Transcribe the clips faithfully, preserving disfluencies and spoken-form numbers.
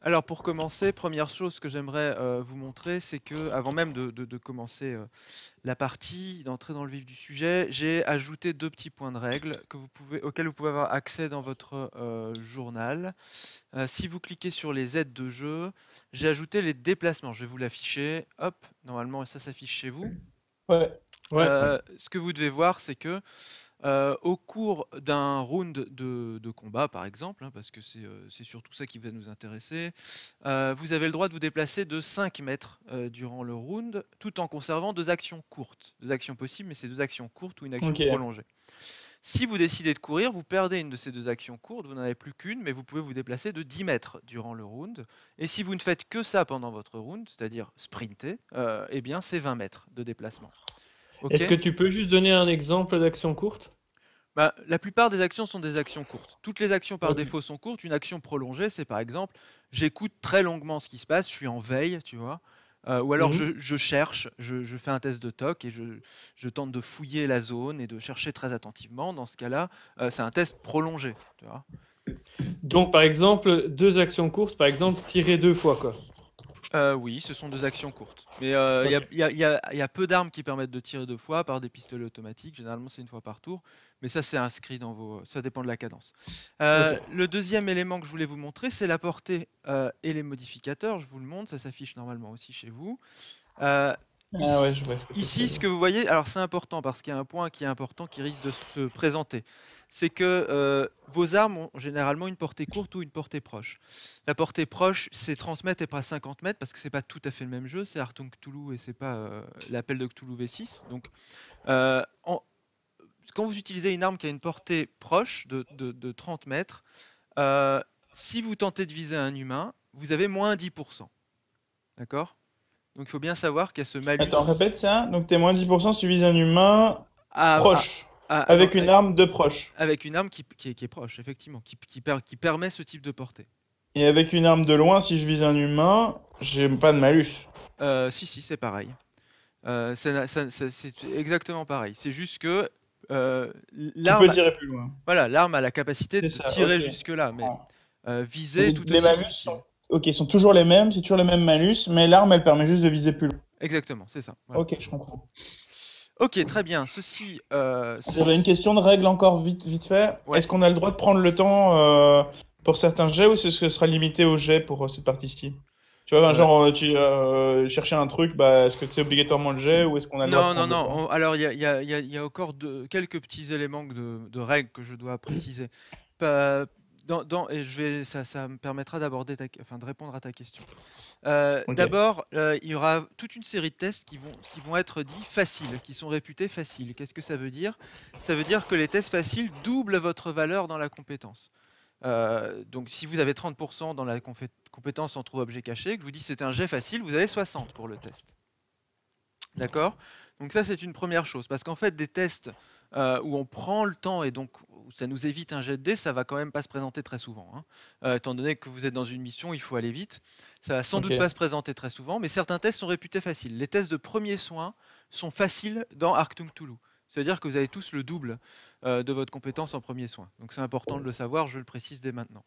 Alors pour commencer, première chose que j'aimerais euh, vous montrer, c'est que avant même de, de- de commencer euh, la partie, d'entrer dans le vif du sujet, j'ai ajouté deux petits points de règle que vous pouvez, auxquels vous pouvez avoir accès dans votre euh, journal. Euh, si vous cliquez sur les aides de jeu, j'ai ajouté les déplacements. Je vais vous l'afficher. Hop, normalement ça s'affiche chez vous. Ouais. Ouais. Euh, ce que vous devez voir, c'est que euh, au cours d'un round de, de combat, par exemple, hein, parce que c'est euh, c'est surtout ça qui va nous intéresser, euh, vous avez le droit de vous déplacer de cinq mètres euh, durant le round, tout en conservant deux actions courtes. Deux actions possibles, mais c'est deux actions courtes ou une action Ok. prolongée. Si vous décidez de courir, vous perdez une de ces deux actions courtes, vous n'en avez plus qu'une, mais vous pouvez vous déplacer de dix mètres durant le round. Et si vous ne faites que ça pendant votre round, c'est-à-dire sprinter, euh, eh bien c'est vingt mètres de déplacement. Ok. Est-ce que tu peux juste donner un exemple d'action courte? Bah, la plupart des actions sont des actions courtes. Toutes les actions par Ok. défaut sont courtes. Une action prolongée, c'est par exemple, j'écoute très longuement ce qui se passe, je suis en veille, tu vois. Euh, ou alors je, Mhm. je cherche, je, je fais un test de toc et je, je tente de fouiller la zone et de chercher très attentivement. Dans ce cas-là, euh, c'est un test prolongé, tu vois. Donc, par exemple, deux actions courtes, par exemple, tirer deux fois, quoi. Euh, oui, ce sont deux actions courtes. Mais euh, il y, a, Ok. y a- y a- y a peu d'armes qui permettent de tirer deux fois, par des pistolets automatiques. Généralement, c'est une fois par tour. Mais ça, c'est inscrit dans vos. Ça dépend de la cadence. Ok. Euh, le deuxième élément que je voulais vous montrer, c'est la portée euh, et les modificateurs. Je vous le montre, ça s'affiche normalement aussi chez vous. Euh, Ah ouais, ici, je vois ce que c'est. ici, ce que vous voyez, alors c'est important parce qu'il y a un point qui est important qui risque de se présenter. C'est que euh, vos armes ont généralement une portée courte ou une portée proche. La portée proche, c'est trente mètres et pas cinquante mètres parce que c'est pas tout à fait le même jeu. C'est Artung Cthulhu et c'est pas euh, l'appel de Cthulhu V six. Donc, euh, en- quand vous utilisez une arme qui a une portée proche de, de- de trente mètres, euh, si vous tentez de viser un humain, vous avez moins dix pour cent. D'accord? Donc il faut bien savoir qu'il y a ce Attends, malus répète ça. Donc, t'es moins dix pour cent si tu vises un humain à- à- proche, à- à- non, avec une arme de proche. avec une arme qui, qui est, qui est proche, effectivement, qui, qui per- qui permet ce type de portée. Et avec une arme de loin, si je vise un humain, j'ai pas de malus. Euh, si, si, c'est pareil. Euh, ça ça- ça- c'est exactement pareil. C'est juste que euh, Tu peux l'arme, tirer plus loin. voilà, l'arme a la capacité C'est de ça, ok. tirer Je jusque-là, mais comprends. euh, Et viser les, tout les aussi malus difficile. sont... Ok, sont toujours les mêmes, c'est toujours les mêmes malus, mais l'arme, elle permet juste de viser plus loin. Exactement, c'est ça. Voilà. Ok, je comprends. Ok, très bien. Ceci, euh, J'avais une ceci, question de règle encore vite, vite fait. ouais. Est-ce qu'on a le droit de prendre le temps euh, pour certains jets ou est-ce que ce sera limité aux jets pour euh, cette partie-ci? Tu vois, ben, Euh, genre, euh, tu euh, chercher un truc, bah, est-ce que c'est obligatoirement le jet ou est-ce qu'on a le droit de non, non, prendre le non. temps? on- alors, il y a, il y a- il y a- il y a encore de- quelques petits éléments de, de règles que je dois préciser. Pas- dans- dans- et je vais, ça, ça me permettra d'aborder ta- enfin, de répondre à ta question. Euh, Ok. D'abord, euh, il y aura toute une série de tests qui vont, qui vont être dits faciles, qui sont réputés faciles. Qu'est-ce que ça veut dire? Ça veut dire que les tests faciles doublent votre valeur dans la compétence. Euh, donc, si vous avez trente pour cent dans la confé- compétence en trouve objet caché, que je vous dis c'est un jet facile, vous avez soixante pour le test. D'accord? Donc ça, c'est une première chose. Parce qu'en fait, des tests euh, où on prend le temps et donc où ça nous évite un jet de dés, ça va quand même pas se présenter très souvent, hein. Euh, étant donné que vous êtes dans une mission, il faut aller vite. Ça va sans Ok. doute pas se présenter très souvent, mais certains tests sont réputés faciles. Les tests de premiers soins sont faciles dans Arctum Cthulhu. C'est-à-dire que vous avez tous le double euh, de votre compétence en premiers soins. Donc c'est important de le savoir, je le précise dès maintenant.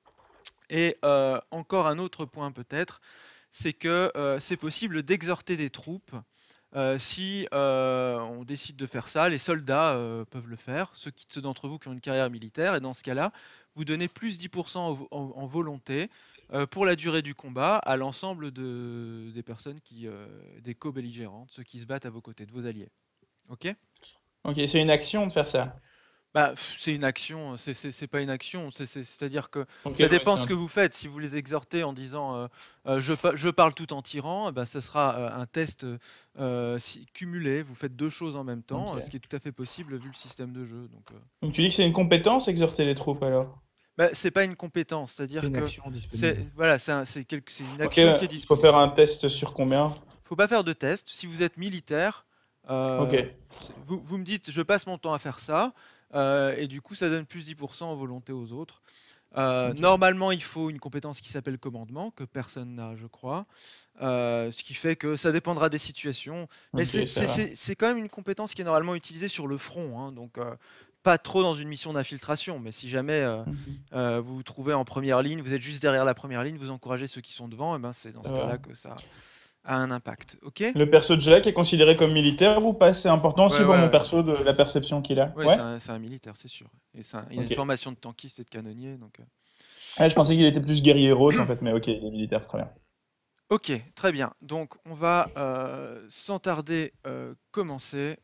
Et euh, encore un autre point peut-être, c'est que euh, c'est possible d'exhorter des troupes. Euh, si euh, on décide de faire ça, les soldats euh, peuvent le faire, ceux, qui- ceux d'entre vous qui ont une carrière militaire, et dans ce cas-là, vous donnez plus dix pour cent en, vo- en- en volonté euh, pour la durée du combat à l'ensemble de- des personnes, qui, euh, des co-belligérantes, ceux qui se battent à vos côtés, de vos alliés. Ok? Ok, c'est une action de faire ça. Bah, pff, c'est une action, c'est c'est- c'est pas une action, c'est- c'est- c'est-à-dire que Ok, ça ouais, dépend c'est ce un... que vous faites. Si vous les exhortez en disant euh, euh, je, pa- je parle tout en tirant, eh ben, ce sera euh, un test euh, si- cumulé. Vous faites deux choses en même temps, euh, ce Ok. qui est tout à fait possible vu le système de jeu. Donc, euh, Donc tu dis que c'est une compétence, exhorter les troupes alors? bah, c'est pas une compétence, C'est c'est-à-dire une que action c'est disponible. voilà, c'est un- c'est quelque- c'est une Ok, action qui est il faut faire disponible. un test sur combien? Faut pas faire de test. Si vous êtes militaire, Ok. euh, c'est- vous, vous me dites je passe mon temps à faire ça, euh, et du coup ça donne plus dix pour cent en volonté aux autres. Euh, Ok. normalement, il faut une compétence qui s'appelle commandement, que personne n'a, je crois. Euh, ce qui fait que ça dépendra des situations. Mais Ok, c'est ça c'est- va. c'est- c'est quand même une compétence qui est normalement utilisée sur le front, hein. Donc, euh, pas trop dans une mission d'infiltration, mais si jamais euh, Mhm. euh, vous vous trouvez en première ligne, vous êtes juste derrière la première ligne, vous encouragez ceux qui sont devant, et ben c'est dans ce Ça va. cas-là que ça a un impact. Ok? Le perso de Jack est considéré comme militaire ou pas? C'est important aussi Ouais, pour ouais, mon ouais. perso de la perception qu'il a. Ouais, Ouais. c'est un, c'est un militaire, c'est sûr. Et c'est un- il a Ok. une formation de tankiste et de canonnier, donc. euh. Ah, je pensais qu'il était plus guerrier rose en fait, mais ok, il est militaire, c'est très bien. Ok, très bien. Donc, on va euh, sans tarder euh, commencer.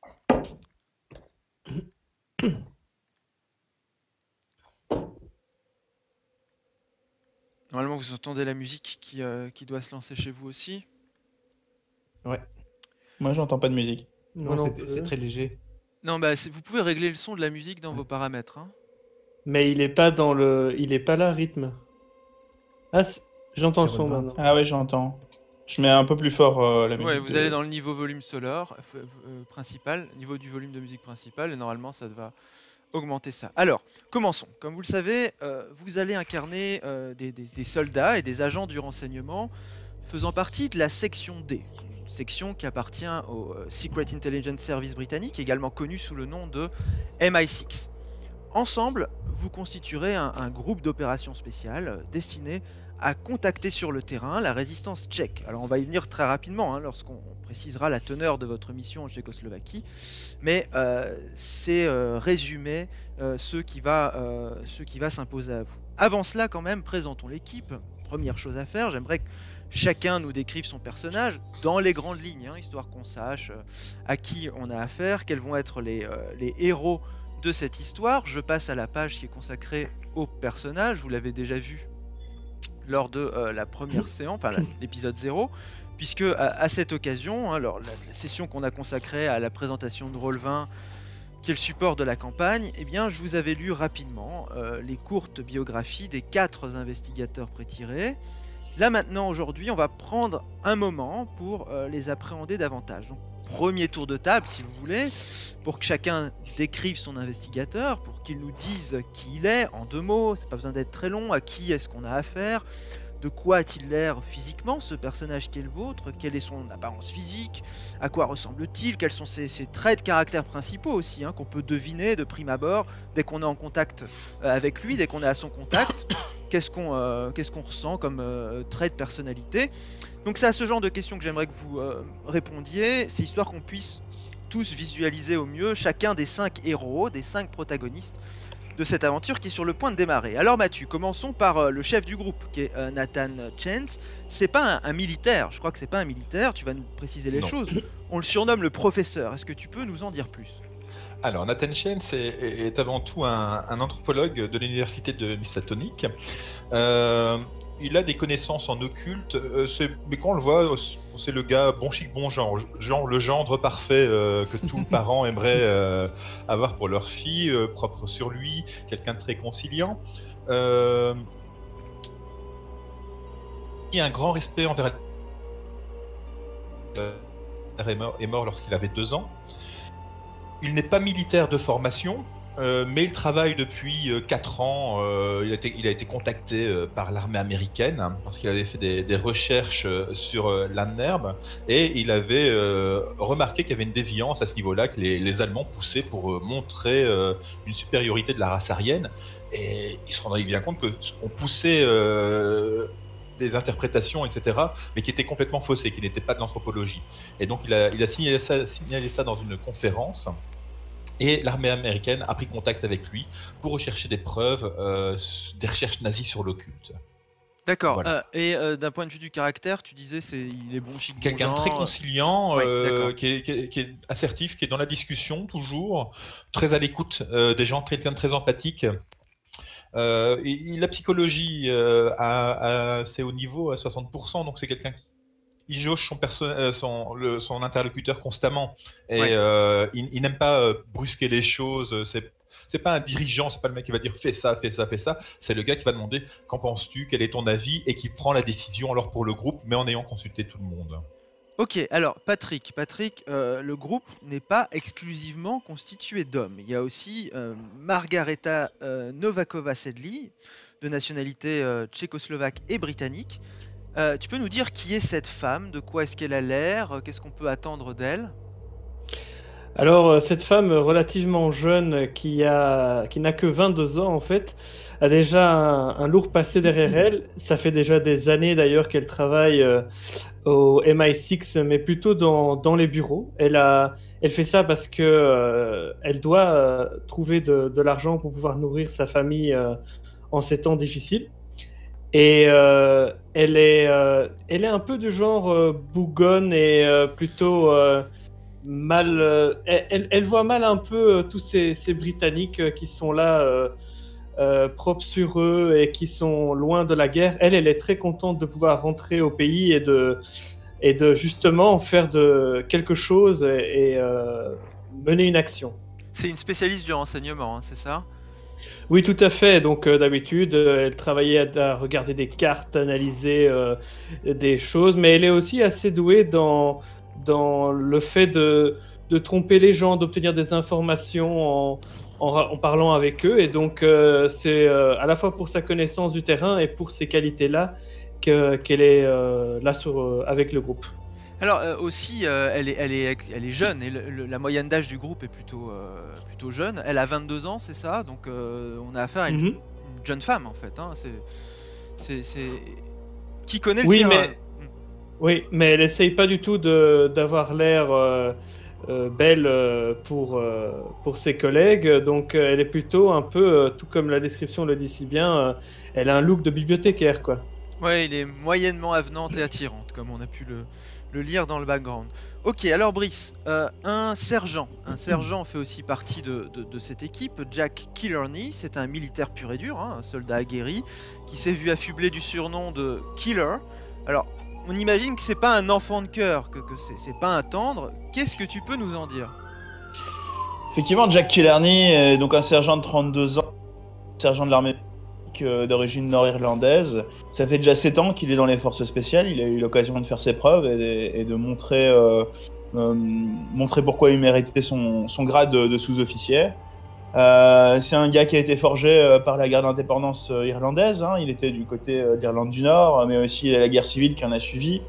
Normalement, vous entendez la musique qui, euh, qui doit se lancer chez vous aussi. Ouais. Moi, j'entends pas de musique. Non, Moi non c'est plus. c'est très léger. Non, bah, c'est- vous pouvez régler le son de la musique dans vos paramètres. hein. Mais il est pas dans le. Il est pas là, rythme. Ah, c'est- j'entends le C'est son relevant. maintenant. Ah ouais, j'entends. Je mets un peu plus fort euh, la musique. Ouais, vous de- allez dans le niveau volume sonore f- euh, principal, niveau du volume de musique principal, et normalement, ça va augmenter ça. Alors, commençons. Comme vous le savez, euh, vous allez incarner euh, des, des- des soldats et des agents du renseignement faisant partie de la section D, une section qui appartient au euh, Secret Intelligence Service britannique, également connu sous le nom de M I six. Ensemble, vous constituerez un, un groupe d'opérations spéciales euh, destiné à contacter sur le terrain la résistance tchèque. Alors on va y venir très rapidement hein, lorsqu'on précisera la teneur de votre mission en Tchécoslovaquie, mais euh, c'est euh, résumé euh, ce qui va, euh, ce qui va s'imposer à vous. Avant cela quand même, présentons l'équipe. Première chose à faire, j'aimerais que chacun nous décrive son personnage dans les grandes lignes, hein, histoire qu'on sache euh, à qui on a affaire, quels vont être les, euh, les héros de cette histoire. Je passe à la page qui est consacrée au personnage, vous l'avez déjà vu lors de euh, la première séance, enfin la- l'épisode zéro, puisque à, à cette occasion, hein, alors, la, la session qu'on a consacrée à la présentation de Roll vingt, qui est le support de la campagne, eh bien, je vous avais lu rapidement euh, les courtes biographies des quatre investigateurs prétirés. Là maintenant, aujourd'hui, on va prendre un moment pour euh, les appréhender davantage. Donc, premier tour de table, si vous voulez, pour que chacun décrive son investigateur, pour qu'il nous dise qui il est, en deux mots, c'est pas besoin d'être très long, à qui est-ce qu'on a affaire, de quoi a-t-il l'air physiquement, ce personnage qui est le vôtre, quelle est son apparence physique, à quoi ressemble-t-il, quels sont ses, ses traits de caractère principaux aussi, hein, qu'on peut deviner de prime abord, dès qu'on est en contact euh, avec lui, dès qu'on est à son contact, qu'est-ce qu'on euh, qu'est-ce qu'on ressent comme euh, trait de personnalité. Donc c'est à ce genre de questions que j'aimerais que vous euh, répondiez, c'est histoire qu'on puisse tous visualiser au mieux chacun des cinq héros, des cinq protagonistes de cette aventure qui est sur le point de démarrer. Alors Mathieu, commençons par euh, le chef du groupe qui est euh, Nathan Chance. C'est pas un, un militaire, je crois que c'est pas un militaire, tu vas nous préciser les Non. choses. On le surnomme le professeur, est-ce que tu peux nous en dire plus? Alors, Nathan Chance est, est avant tout un, un anthropologue de l'université de Miskatonic. Euh, il a des connaissances en occulte, euh, c'est- mais quand on le voit, c'est le gars bon chic, bon genre, genre le gendre parfait euh, que tous parents aimeraient euh, avoir pour leur fille, euh, propre sur lui, quelqu'un de très conciliant. Euh, il a un grand respect envers la... Euh, est mort, est mort lorsqu'il avait deux ans. Il n'est pas militaire de formation, euh, mais il travaille depuis euh, quatre ans. Euh, il, a été, il a été contacté euh, par l'armée américaine hein, parce qu'il avait fait des, des recherches euh, sur euh, l'Annerbe et il avait euh, remarqué qu'il y avait une déviance à ce niveau-là, que les, les Allemands poussaient pour euh, montrer euh, une supériorité de la race aryenne. Et il se rendait bien compte qu'on poussait euh, des interprétations, et cetera, mais qui étaient complètement faussées, qui n'étaient pas de l'anthropologie. Et donc il a, il a signalé, ça, signalé ça dans une conférence. Et l'armée américaine a pris contact avec lui pour rechercher des preuves euh, des recherches nazies sur l'occulte. D'accord. Voilà. Euh, et euh, d'un point de vue du caractère, tu disais c'est il est bon chic, bon Quelqu'un de genre. très conciliant, Ouais, euh, d'accord. qui, est, qui, est, qui est assertif, qui est dans la discussion toujours, très à l'écoute euh, des gens, quelqu'un de très empathique. Euh, et, et la psychologie euh, à, à assez haut niveau, à soixante pour cent, donc c'est quelqu'un qui il jauge son, perso- euh, son, le, son interlocuteur constamment et Ouais. euh, il, il n'aime pas euh, brusquer les choses. C'est c'est pas un dirigeant, c'est pas le mec qui va dire fais ça, fais ça, fais ça. C'est le gars qui va demander qu'en penses-tu, quel est ton avis et qui prend la décision alors pour le groupe, mais en ayant consulté tout le monde. Ok, alors Patrick, Patrick, euh, le groupe n'est pas exclusivement constitué d'hommes. Il y a aussi euh, Margareta euh, Novakova-Sedli, de nationalité euh, tchécoslovaque et britannique. Euh, tu peux nous dire qui est cette femme, de quoi est-ce qu'elle a l'air, euh, qu'est-ce qu'on peut attendre d'elle? Alors, euh, cette femme relativement jeune qui a, qui n'a que vingt-deux ans en fait, a déjà un, un lourd passé derrière elle. Ça fait déjà des années d'ailleurs qu'elle travaille euh, au M I six, mais plutôt dans, dans les bureaux. Elle a, elle fait ça parce que euh, elle doit euh, trouver de, de l'argent pour pouvoir nourrir sa famille euh, en ces temps difficiles. Et euh, elle est, euh, elle est un peu du genre euh, bougonne et euh, plutôt euh, mal. euh, elle, elle- elle voit mal un peu euh, tous ces, ces Britanniques euh, qui sont là, euh, euh, propres sur eux et qui sont loin de la guerre. Elle, elle est très contente de pouvoir rentrer au pays et de, et de justement faire de quelque chose et, et, euh, mener une action. C'est une spécialiste du renseignement, hein, c'est ça? Oui, tout à fait. Donc, euh, d'habitude, euh, elle travaillait à, à regarder des cartes, analyser euh, des choses, mais elle est aussi assez douée dans, dans le fait de, de tromper les gens, d'obtenir des informations en, en, ra- en parlant avec eux. Et donc, euh, c'est euh, à la fois pour sa connaissance du terrain et pour ces qualités-là que- qu'elle est euh, là sur, euh, avec le groupe. Alors euh, aussi, euh, elle, est, elle, est, elle est jeune et le- le- la moyenne d'âge du groupe est plutôt, euh, plutôt jeune. Elle a vingt-deux ans, c'est ça? Donc euh, on a affaire à une, Mhm. une jeune femme en fait, hein. C'est, c'est, c'est- Qui connaît le Oui, terrain. mais Oui, mais elle essaye pas du tout de d'avoir l'air euh, euh, belle euh, pour, euh, pour ses collègues. Donc, euh, elle est plutôt un peu, euh, tout comme la description le dit si bien, euh, elle a un look de bibliothécaire, quoi. Ouais, il est moyennement avenante et attirante, comme on a pu le, le lire dans le background. Ok, alors Brice, euh, un sergent. Un sergent fait aussi partie de, de- de cette équipe. Jack Killarney, c'est un militaire pur et dur, hein, un soldat aguerri, qui s'est vu affublé du surnom de Killer. Alors, on imagine que c'est pas un enfant de cœur, que, que c'est c'est pas un tendre. Qu'est-ce que tu peux nous en dire? Effectivement, Jack Killarney est donc un sergent de trente-deux ans, sergent de l'armée euh, d'origine nord-irlandaise. Ça fait déjà sept ans qu'il est dans les forces spéciales. Il a eu l'occasion de faire ses preuves et, et de montrer, euh, euh, montrer pourquoi il méritait son, son grade de, de sous-officier. Euh, c'est un gars qui a été forgé euh, par la guerre d'indépendance euh, irlandaise. Hein. Il était du côté euh, de l'Irlande du Nord, mais aussi la guerre civile qui en a suivi.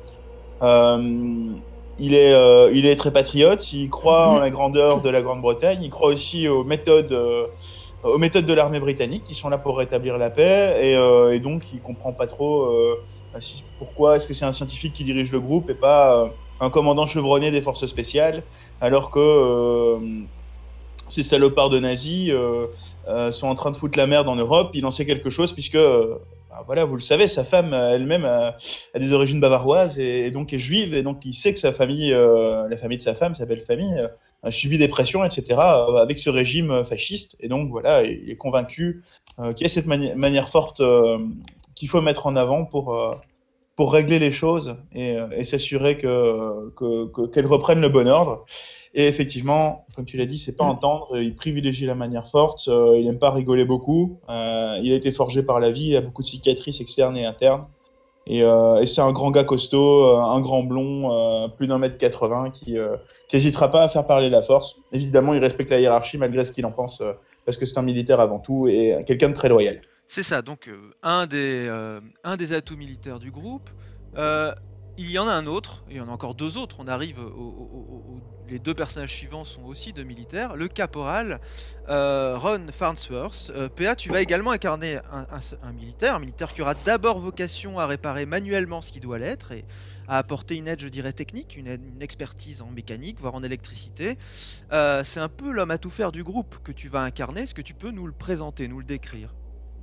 Euh, il, est, euh, il est très patriote. Il croit en la grandeur de la Grande-Bretagne. Il croit aussi aux méthodes, euh, aux méthodes de l'armée britannique qui sont là pour rétablir la paix. Et, euh, et donc, il comprend pas trop euh, si, pourquoi est-ce que c'est un scientifique qui dirige le groupe et pas euh, un commandant chevronné des forces spéciales, alors que euh, ces salopards de nazis euh, euh, sont en train de foutre la merde en Europe. Il en sait quelque chose puisque, euh, bah voilà, vous le savez, sa femme euh, elle-même a, a des origines bavaroises et, et donc est juive, et donc il sait que sa famille, euh, la famille de sa femme, sa belle famille, euh, a subi des pressions, et cetera, euh, avec ce régime euh, fasciste. Et donc voilà, il est convaincu euh, qu'il y a cette mani- manière forte euh, qu'il faut mettre en avant pour, euh, pour régler les choses et, euh, et s'assurer que, que, que- qu'elles reprennent le bon ordre. Et effectivement, comme tu l'as dit, c'est pas entendre. Il privilégie la manière forte. Euh, il aime pas rigoler beaucoup. Euh, il a été forgé par la vie. Il a beaucoup de cicatrices externes et internes. Et, euh, et c'est un grand gars costaud, euh, un grand blond, euh, plus d'un mètre quatre-vingts, qui euh, qui hésitera pas à faire parler la force. Évidemment, il respecte la hiérarchie malgré ce qu'il en pense, euh, parce que c'est un militaire avant tout et quelqu'un de très loyal. C'est ça, donc euh, un, des, euh, un des atouts militaires du groupe. Euh, il y en a un autre, et il y en a encore deux autres. On arrive au, au- au- au- les deux personnages suivants sont aussi deux militaires. Le caporal euh, Ron Farnsworth. Euh, P A, tu vas également incarner un, un- un militaire, un militaire qui aura d'abord vocation à réparer manuellement ce qui doit l'être et à apporter une aide, je dirais, technique, une, aide- une expertise en mécanique, voire en électricité. Euh, c'est un peu l'homme à tout faire du groupe que tu vas incarner. Est-ce que tu peux nous le présenter, nous le décrire?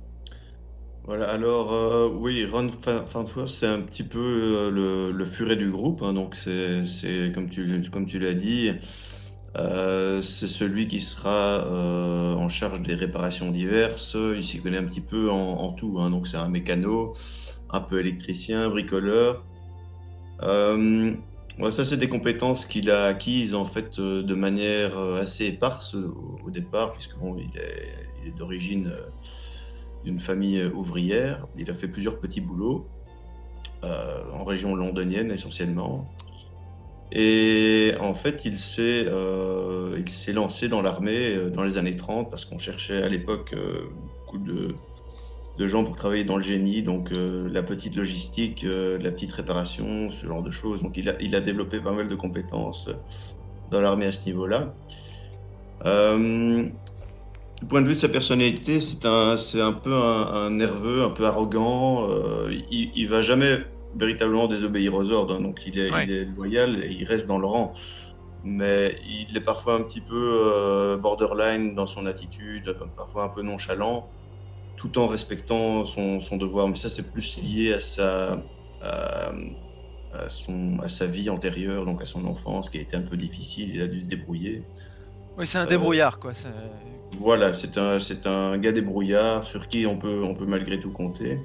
Voilà, alors euh, oui, Ron Fa- Farnsworth, c'est un petit peu euh, le, le furet du groupe, hein, donc c'est, c'est comme tu, comme tu l'as dit, euh, c'est celui qui sera euh, en charge des réparations diverses. Il s'y connaît un petit peu en, en tout, hein, donc c'est un mécano, un peu électricien, bricoleur. Euh, ouais, ça, c'est des compétences qu'il a acquises en fait euh, de manière euh, assez éparse au, au départ, puisque bon, il est, il est d'origine euh, d'une famille euh, ouvrière. Il a fait plusieurs petits boulots euh, en région londonienne essentiellement. Et en fait, il s'est euh, il s'est lancé dans l'armée euh, dans les années trente parce qu'on cherchait à l'époque euh, beaucoup de, de gens pour travailler dans le génie, donc euh, la petite logistique, euh, la petite réparation, ce genre de choses. Donc il a, il a développé pas mal de compétences dans l'armée à ce niveau-là. Euh, du point de vue de sa personnalité, c'est un, c'est un peu un, un nerveux, un peu arrogant. Euh, il, il va jamais véritablement désobéir aux ordres, hein, donc il est, Ouais. il est loyal et il reste dans le rang. Mais il est parfois un petit peu euh, borderline dans son attitude, parfois un peu nonchalant, tout en respectant son, son devoir. Mais ça, c'est plus lié à sa, à, à son, à sa vie antérieure, donc à son enfance, qui a été un peu difficile. Il a dû se débrouiller. Oui, c'est un Euh, débrouillard, quoi. c'est- Voilà, c'est un, c'est un gars débrouillard sur qui on peut, on peut malgré tout compter.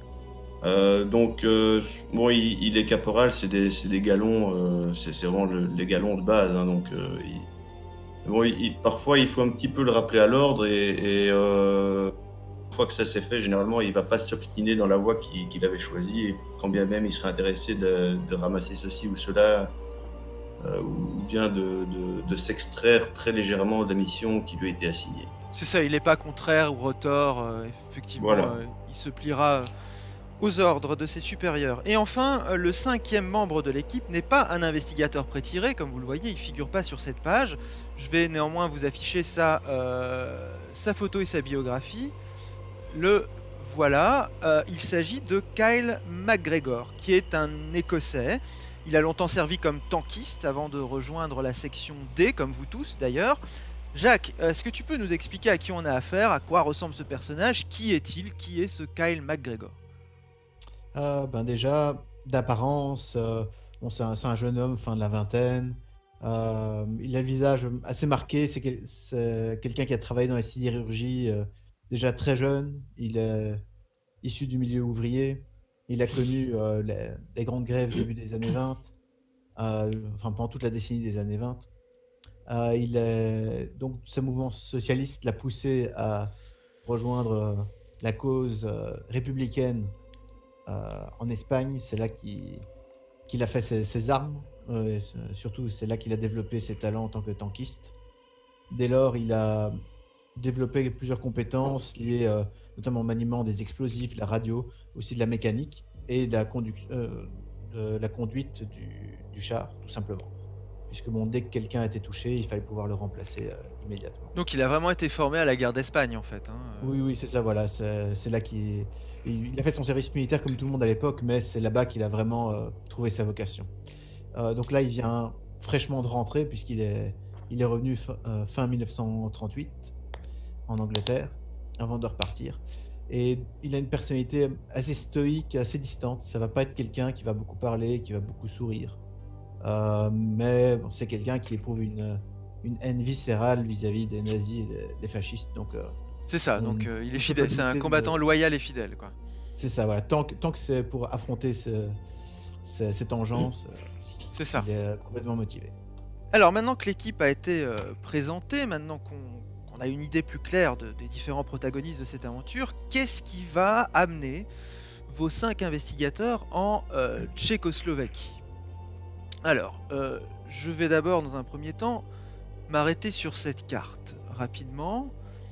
Euh, donc, euh, bon, il, il est caporal, c'est des, c'est des galons, euh, c'est c'est vraiment le- les galons de base. Hein, donc, euh, il- bon, il- il- parfois, il faut un petit peu le rappeler à l'ordre et, et euh, une fois que ça s'est fait, généralement, il va pas s'obstiner dans la voie qu'il qu'il avait choisie, et quand bien même il serait intéressé de, de ramasser ceci ou cela, euh, ou bien de, de- de s'extraire très légèrement de la mission qui lui a été assignée. C'est ça, il n'est pas contraire ou retort. euh, effectivement, Voilà. euh, il se pliera aux ordres de ses supérieurs. Et enfin, euh, le cinquième membre de l'équipe n'est pas un investigateur prétiré, comme vous le voyez, il figure pas sur cette page. Je vais néanmoins vous afficher sa, euh, sa photo et sa biographie. Le voilà, euh, il s'agit de Kyle MacGregor, qui est un Écossais. Il a longtemps servi comme tankiste avant de rejoindre la section D, comme vous tous d'ailleurs. Jacques, est-ce que tu peux nous expliquer à qui on a affaire, à quoi ressemble ce personnage, qui est-il, qui est ce Kyle MacGregor? Euh, ben déjà, d'apparence, euh, bon, c'est un, c'est un jeune homme, fin de la vingtaine. Euh, il a le visage assez marqué. C'est quel- c'est quelqu'un qui a travaillé dans la sidérurgie euh, déjà très jeune. Il est issu du milieu ouvrier. Il a connu euh, les, les grandes grèves début des années vingt, euh, enfin pendant toute la décennie des années vingt. Euh, il est, donc, ce mouvement socialiste l'a poussé à rejoindre euh, la cause euh, républicaine euh, en Espagne. C'est là qu'il qu'il a fait ses, ses armes. Euh, et c'est- surtout, c'est là qu'il a développé ses talents en tant que tankiste. Dès lors, il a développé plusieurs compétences liées euh, notamment au maniement des explosifs, la radio, aussi de la mécanique et de la, conduc- euh, de la conduite du, du char, tout simplement. Puisque bon, dès que quelqu'un était touché, il fallait pouvoir le remplacer euh, immédiatement. Donc il a vraiment été formé à la guerre d'Espagne en fait. hein. Oui, oui, c'est ça, voilà. C'est c'est là qu'il il il a fait son service militaire comme tout le monde à l'époque, mais c'est là-bas qu'il a vraiment euh, trouvé sa vocation. Euh, donc là, il vient fraîchement de rentrer, puisqu'il est, il est revenu fin, euh, fin mille neuf cent trente-huit en Angleterre, avant de repartir. Et il a une personnalité assez stoïque, assez distante. Ça va pas être quelqu'un qui va beaucoup parler, qui va beaucoup sourire. Euh, mais bon, c'est quelqu'un qui éprouve une, une haine viscérale vis-à-vis des nazis et des, des fascistes. Donc euh, C'est ça, on- donc euh, il on est peut fidèle, pas c'est un douter de- combattant loyal et fidèle quoi. c'est ça, voilà. Tant que, tant que c'est pour affronter ce- ce- cette engeance, euh, C'est ça. il est complètement motivé. Alors maintenant que l'équipe a été euh, présentée, maintenant qu'on qu'on a une idée plus claire de- des différents protagonistes de cette aventure, qu'est-ce qui va amener vos cinq investigateurs en euh, Tchécoslovaquie? Alors, euh, je vais d'abord dans un premier temps m'arrêter sur cette carte rapidement.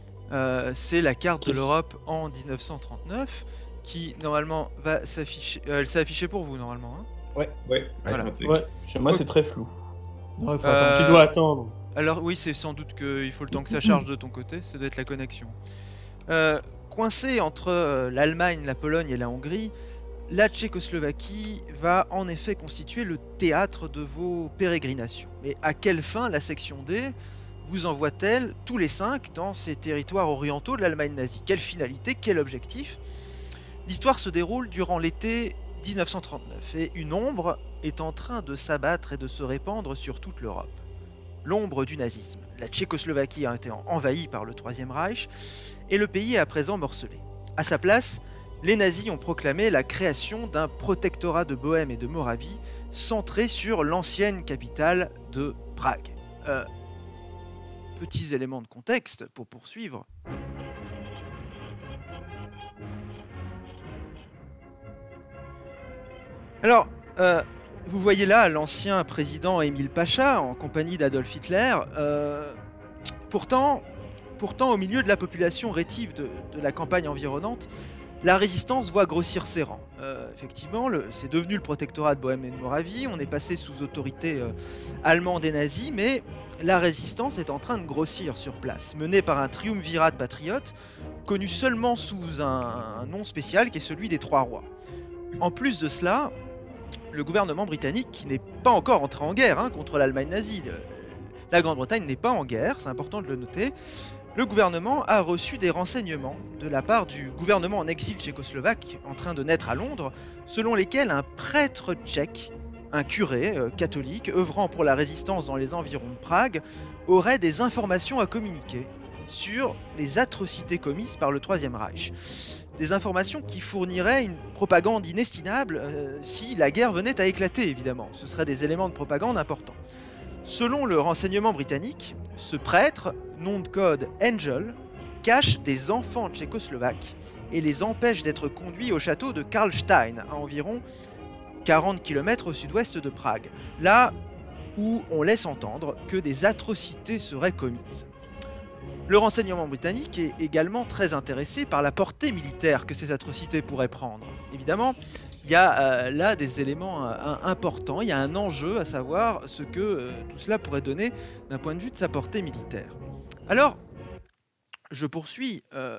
Euh, c'est la carte de l'Europe en mille neuf cent trente-neuf qui normalement va s'afficher. euh, elle s'est affichée pour vous normalement. hein Ouais. Voilà. Ouais, chez moi c'est très flou. Non, il faut Euh, attendre. Tu dois attendre. Alors oui, c'est sans doute qu'il faut le temps que ça charge de ton côté, ça doit être la connexion. Euh, coincé entre euh, l'Allemagne, la Pologne et la Hongrie, la Tchécoslovaquie va en effet constituer le théâtre de vos pérégrinations. Mais à quelle fin la section D vous envoie-t-elle tous les cinq dans ces territoires orientaux de l'Allemagne nazie? Quelle finalité, quel objectif? L'histoire se déroule durant l'été mille neuf cent trente-neuf et une ombre est en train de s'abattre et de se répandre sur toute l'Europe. L'ombre du nazisme. La Tchécoslovaquie a été envahie par le Troisième Reich et le pays est à présent morcelé. À sa place, les nazis ont proclamé la création d'un protectorat de Bohême et de Moravie centré sur l'ancienne capitale de Prague. Euh, petits éléments de contexte pour poursuivre. Alors, euh, vous voyez là l'ancien président Émile Pacha en compagnie d'Adolf Hitler. Euh, pourtant, pourtant, au milieu de la population rétive de, de la campagne environnante, la résistance voit grossir ses rangs. euh, effectivement, le- c'est devenu le protectorat de Bohême et de Moravie, on est passé sous autorité euh, allemande et nazie, mais la résistance est en train de grossir sur place, menée par un triumvirat de patriotes, connu seulement sous un, un nom spécial qui est celui des Trois Rois. En plus de cela, le gouvernement britannique, qui n'est pas encore entré en guerre hein, contre l'Allemagne nazie, le- la Grande-Bretagne n'est pas en guerre, c'est important de le noter, le gouvernement a reçu des renseignements de la part du gouvernement en exil tchécoslovaque en train de naître à Londres, selon lesquels un prêtre tchèque, un curé euh, catholique œuvrant pour la résistance dans les environs de Prague, aurait des informations à communiquer sur les atrocités commises par le Troisième Reich. Des informations qui fourniraient une propagande inestimable euh, si la guerre venait à éclater, évidemment. Ce seraient des éléments de propagande importants. Selon le renseignement britannique, ce prêtre, nom de code Angel, cache des enfants tchécoslovaques et les empêche d'être conduits au château de Karlstein, à environ quarante kilomètres au sud-ouest de Prague, là où on laisse entendre que des atrocités seraient commises. Le renseignement britannique est également très intéressé par la portée militaire que ces atrocités pourraient prendre. Évidemment, il y a euh, là des éléments euh, importants, il y a un enjeu à savoir ce que euh, tout cela pourrait donner d'un point de vue de sa portée militaire. Alors, je poursuis euh,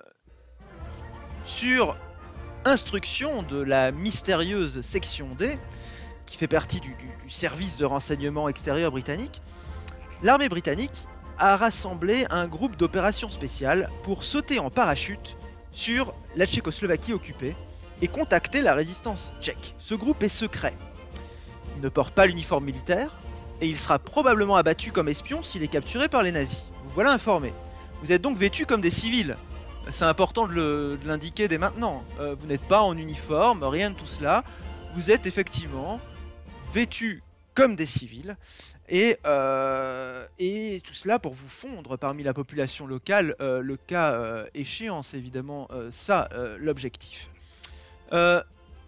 sur instruction de la mystérieuse section D, qui fait partie du, du, du service de renseignement extérieur britannique. L'armée britannique a rassemblé un groupe d'opérations spéciales pour sauter en parachute sur la Tchécoslovaquie occupée et contacter la résistance tchèque. Ce groupe est secret. Il ne porte pas l'uniforme militaire et il sera probablement abattu comme espion s'il est capturé par les nazis. Vous voilà informé. Vous êtes donc vêtus comme des civils. C'est important de le- de l'indiquer dès maintenant. Euh, vous n'êtes pas en uniforme, rien de tout cela. Vous êtes effectivement vêtus comme des civils. Et, euh, et tout cela pour vous fondre parmi la population locale, euh, le cas euh, échéant, c'est évidemment euh, ça euh, l'objectif. Euh,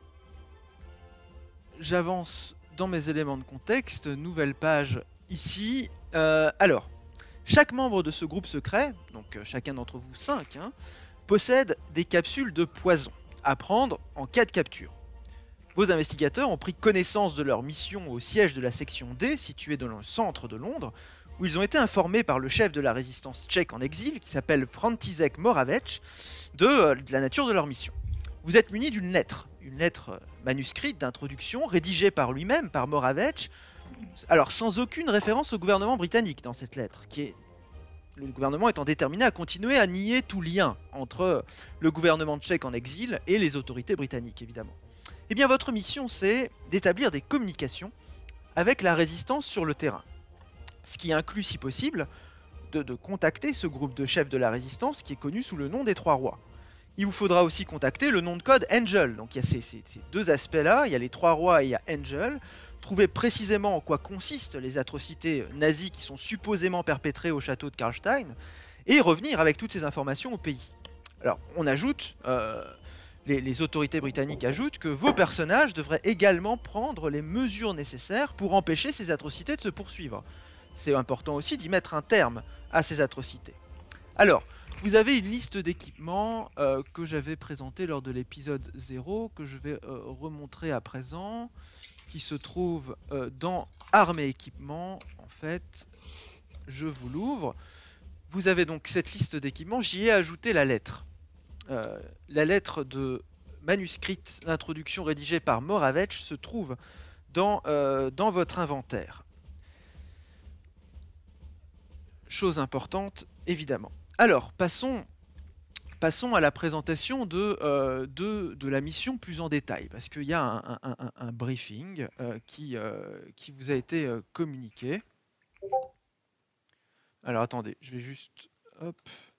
J'avance dans mes éléments de contexte, nouvelle page ici. Euh, alors, chaque membre de ce groupe secret, donc euh, chacun d'entre vous cinq, hein, possède des capsules de poison à prendre en cas de capture. Vos investigateurs ont pris connaissance de leur mission au siège de la section D, située dans le centre de Londres, où ils ont été informés par le chef de la résistance tchèque en exil, qui s'appelle František Moravec, de, euh, de la nature de leur mission. Vous êtes munis d'une lettre, une lettre euh, manuscrite d'introduction, rédigée par lui-même, par Moravec, alors sans aucune référence au gouvernement britannique dans cette lettre, qui est le gouvernement étant déterminé à continuer à nier tout lien entre le gouvernement tchèque en exil et les autorités britanniques, évidemment. Eh bien, votre mission, c'est d'établir des communications avec la résistance sur le terrain. Ce qui inclut, si possible, de, de contacter ce groupe de chefs de la résistance qui est connu sous le nom des Trois Rois. Il vous faudra aussi contacter le nom de code Angel. Donc il y a ces, ces, ces deux aspects-là, il y a les Trois Rois et il y a Angel. Trouver précisément en quoi consistent les atrocités nazies qui sont supposément perpétrées au château de Karlstein et revenir avec toutes ces informations au pays. Alors, on ajoute... Euh, Les, les autorités britanniques ajoutent que vos personnages devraient également prendre les mesures nécessaires pour empêcher ces atrocités de se poursuivre. C'est important aussi d'y mettre un terme à ces atrocités. Alors, vous avez une liste d'équipements euh, que j'avais présentée lors de l'épisode zéro, que je vais euh, remontrer à présent, qui se trouve euh, dans Armes et équipements. En fait, je vous l'ouvre. Vous avez donc cette liste d'équipements, j'y ai ajouté la lettre. Euh, la lettre de manuscrite d'introduction rédigée par Moravec se trouve dans, euh, dans votre inventaire. Chose importante, évidemment. Alors, passons, passons à la présentation de, euh, de, de la mission plus en détail, parce qu'il y a un, un, un, un briefing euh, qui, euh, qui vous a été euh, communiqué. Alors, attendez, je vais juste... Hop.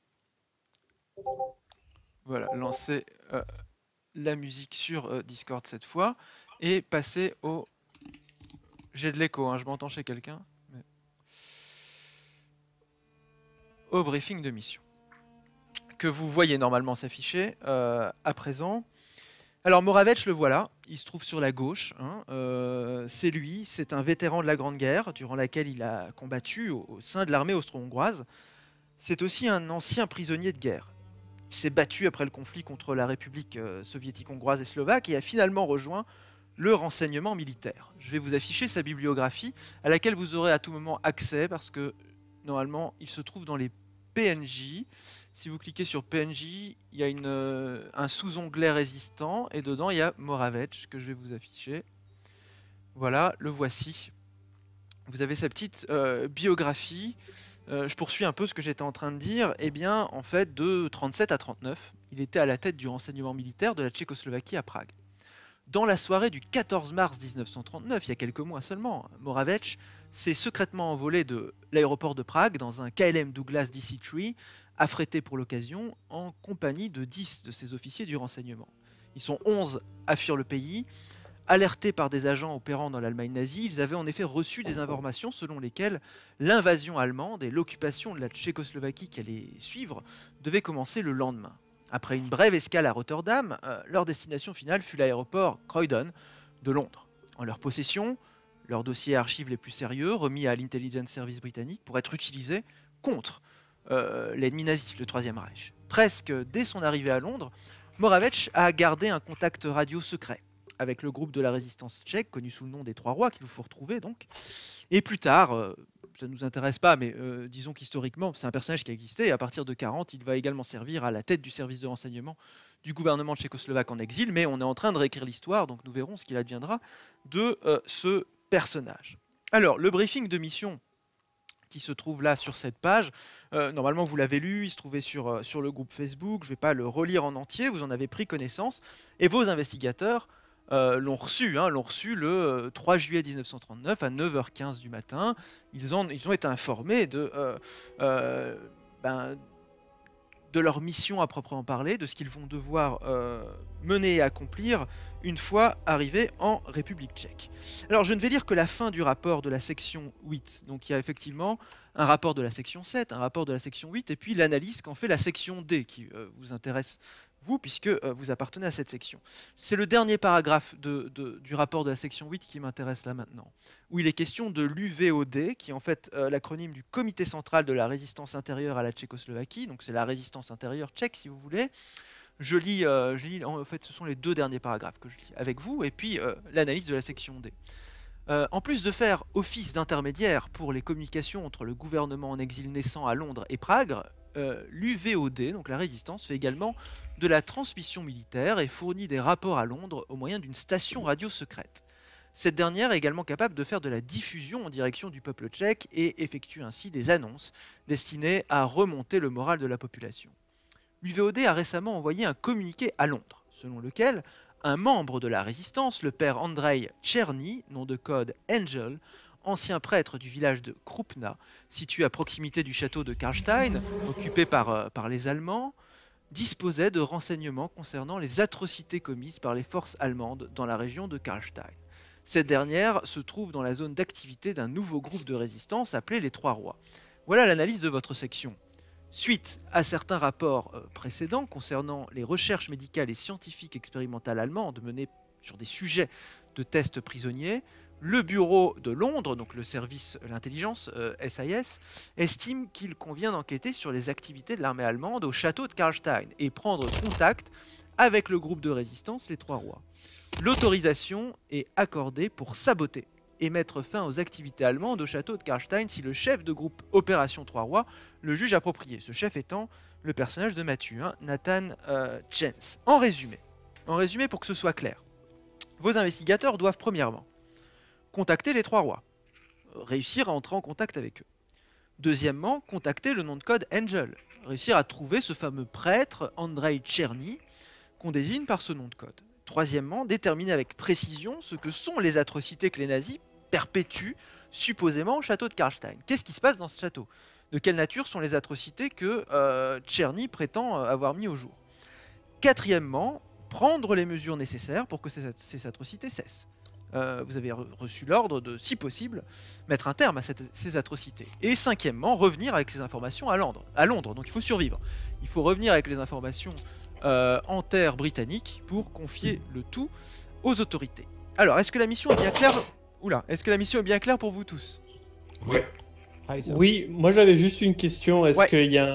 Voilà, lancer euh, la musique sur euh, Discord cette fois et passer au... J'ai de l'écho, hein, je m'entends chez quelqu'un. Mais... Au briefing de mission. Que vous voyez normalement s'afficher euh, à présent. Alors Moravec, le voilà, il se trouve sur la gauche. Hein, euh, c'est lui, c'est un vétéran de la Grande Guerre, durant laquelle il a combattu au, au sein de l'armée austro-hongroise. C'est aussi un ancien prisonnier de guerre. s'est battu après le conflit contre la République euh, soviétique hongroise et slovaque et a finalement rejoint le renseignement militaire. Je vais vous afficher sa bibliographie à laquelle vous aurez à tout moment accès parce que normalement il se trouve dans les P N J. Si vous cliquez sur P N J, il y a une, euh, un sous-onglet résistant et dedans il y a Moravec que je vais vous afficher. Voilà, le voici. Vous avez sa petite euh, biographie. Euh, je poursuis un peu ce que j'étais en train de dire. Eh bien, en fait, de trente-sept à trente-neuf, il était à la tête du renseignement militaire de la Tchécoslovaquie à Prague. Dans la soirée du quatorze mars mille neuf cent trente-neuf, il y a quelques mois seulement, Moravec s'est secrètement envolé de l'aéroport de Prague dans un K L M Douglas D C trois, affrété pour l'occasion en compagnie de dix de ses officiers du renseignement. Ils sont onze à fuir le pays. Alertés par des agents opérant dans l'Allemagne nazie, ils avaient en effet reçu des informations selon lesquelles l'invasion allemande et l'occupation de la Tchécoslovaquie qui allait suivre devaient commencer le lendemain. Après une brève escale à Rotterdam, euh, leur destination finale fut l'aéroport Croydon de Londres. En leur possession, leurs dossiers et archives les plus sérieux, remis à l'Intelligence Service britannique pour être utilisés contre euh, l'ennemi nazi, le Troisième Reich. Presque dès son arrivée à Londres, Moravec a gardé un contact radio secret avec le groupe de la résistance tchèque, connu sous le nom des Trois Rois, qu'il faut retrouver donc. Et plus tard, euh, ça ne nous intéresse pas, mais euh, disons qu'historiquement, c'est un personnage qui a existé, et à partir de quarante, il va également servir à la tête du service de renseignement du gouvernement tchécoslovaque en exil, mais on est en train de réécrire l'histoire, donc nous verrons ce qu'il adviendra de euh, ce personnage. Alors, le briefing de mission qui se trouve là sur cette page, euh, normalement vous l'avez lu, il se trouvait sur, euh, sur le groupe Facebook, je ne vais pas le relire en entier, vous en avez pris connaissance, et vos investigateurs Euh, l'ont reçu, hein, l'ont reçu le euh, trois juillet mille neuf cent trente-neuf à neuf heures quinze du matin. Ils, en, ils ont été informés de, euh, euh, ben, de leur mission à proprement parler, de ce qu'ils vont devoir euh, mener et accomplir une fois arrivés en République tchèque. Alors je ne vais lire que la fin du rapport de la section huit. Donc il y a effectivement un rapport de la section sept, un rapport de la section huit, et puis l'analyse qu'en fait la section D, qui euh, vous intéresse vous, puisque euh, vous appartenez à cette section. C'est le dernier paragraphe de, de, du rapport de la section huit qui m'intéresse là maintenant, où il est question de l'U V O D, qui est en fait euh, l'acronyme du Comité central de la résistance intérieure à la Tchécoslovaquie, donc c'est la résistance intérieure tchèque si vous voulez. Je lis, euh, je lis, en fait ce sont les deux derniers paragraphes que je lis avec vous, et puis euh, l'analyse de la section D. Euh, en plus de faire office d'intermédiaire pour les communications entre le gouvernement en exil naissant à Londres et Prague, euh, l'U V O D, donc la résistance, fait également de la transmission militaire et fournit des rapports à Londres au moyen d'une station radio secrète. Cette dernière est également capable de faire de la diffusion en direction du peuple tchèque et effectue ainsi des annonces destinées à remonter le moral de la population. L'U V O D a récemment envoyé un communiqué à Londres, selon lequel un membre de la résistance, le père Andrei Tcherny, nom de code Angel, ancien prêtre du village de Krupna, situé à proximité du château de Karlstein, occupé par, euh, par les Allemands, disposait de renseignements concernant les atrocités commises par les forces allemandes dans la région de Karlstein. Cette dernière se trouve dans la zone d'activité d'un nouveau groupe de résistance appelé les Trois Rois. Voilà l'analyse de votre section. Suite à certains rapports euh, précédents concernant les recherches médicales et scientifiques expérimentales allemandes menées sur des sujets de tests prisonniers, le bureau de Londres, donc le service, l'intelligence euh, S I S, estime qu'il convient d'enquêter sur les activités de l'armée allemande au château de Karlstein et prendre contact avec le groupe de résistance Les Trois Rois. L'autorisation est accordée pour saboter et mettre fin aux activités allemandes au château de Karlstein si le chef de groupe Opération Trois Rois le juge approprié. Ce chef étant le personnage de Mathieu, hein, Nathan euh, Chance. En résumé, en résumé, pour que ce soit clair, vos investigateurs doivent premièrement contacter les Trois Rois, réussir à entrer en contact avec eux. Deuxièmement, contacter le nom de code Angel, réussir à trouver ce fameux prêtre Andrei Tcherny qu'on désigne par ce nom de code. Troisièmement, déterminer avec précision ce que sont les atrocités que les nazis perpétuent supposément au château de Karlstein. Qu'est-ce qui se passe dans ce château? De quelle nature sont les atrocités que euh, Tcherny prétend avoir mis au jour? Quatrièmement, prendre les mesures nécessaires pour que ces, ces atrocités cessent. Euh, vous avez reçu l'ordre de, si possible, mettre un terme à cette, ces atrocités. Et cinquièmement, revenir avec ces informations à Londres. À Londres, donc il faut survivre. Il faut revenir avec les informations euh, en terre britannique pour confier le tout aux autorités. Alors, est-ce que la mission est bien claire? Oula, est-ce que la mission est bien claire pour vous tous? Oui. Oui, moi j'avais juste une question. Est-ce Ouais. qu'il y a un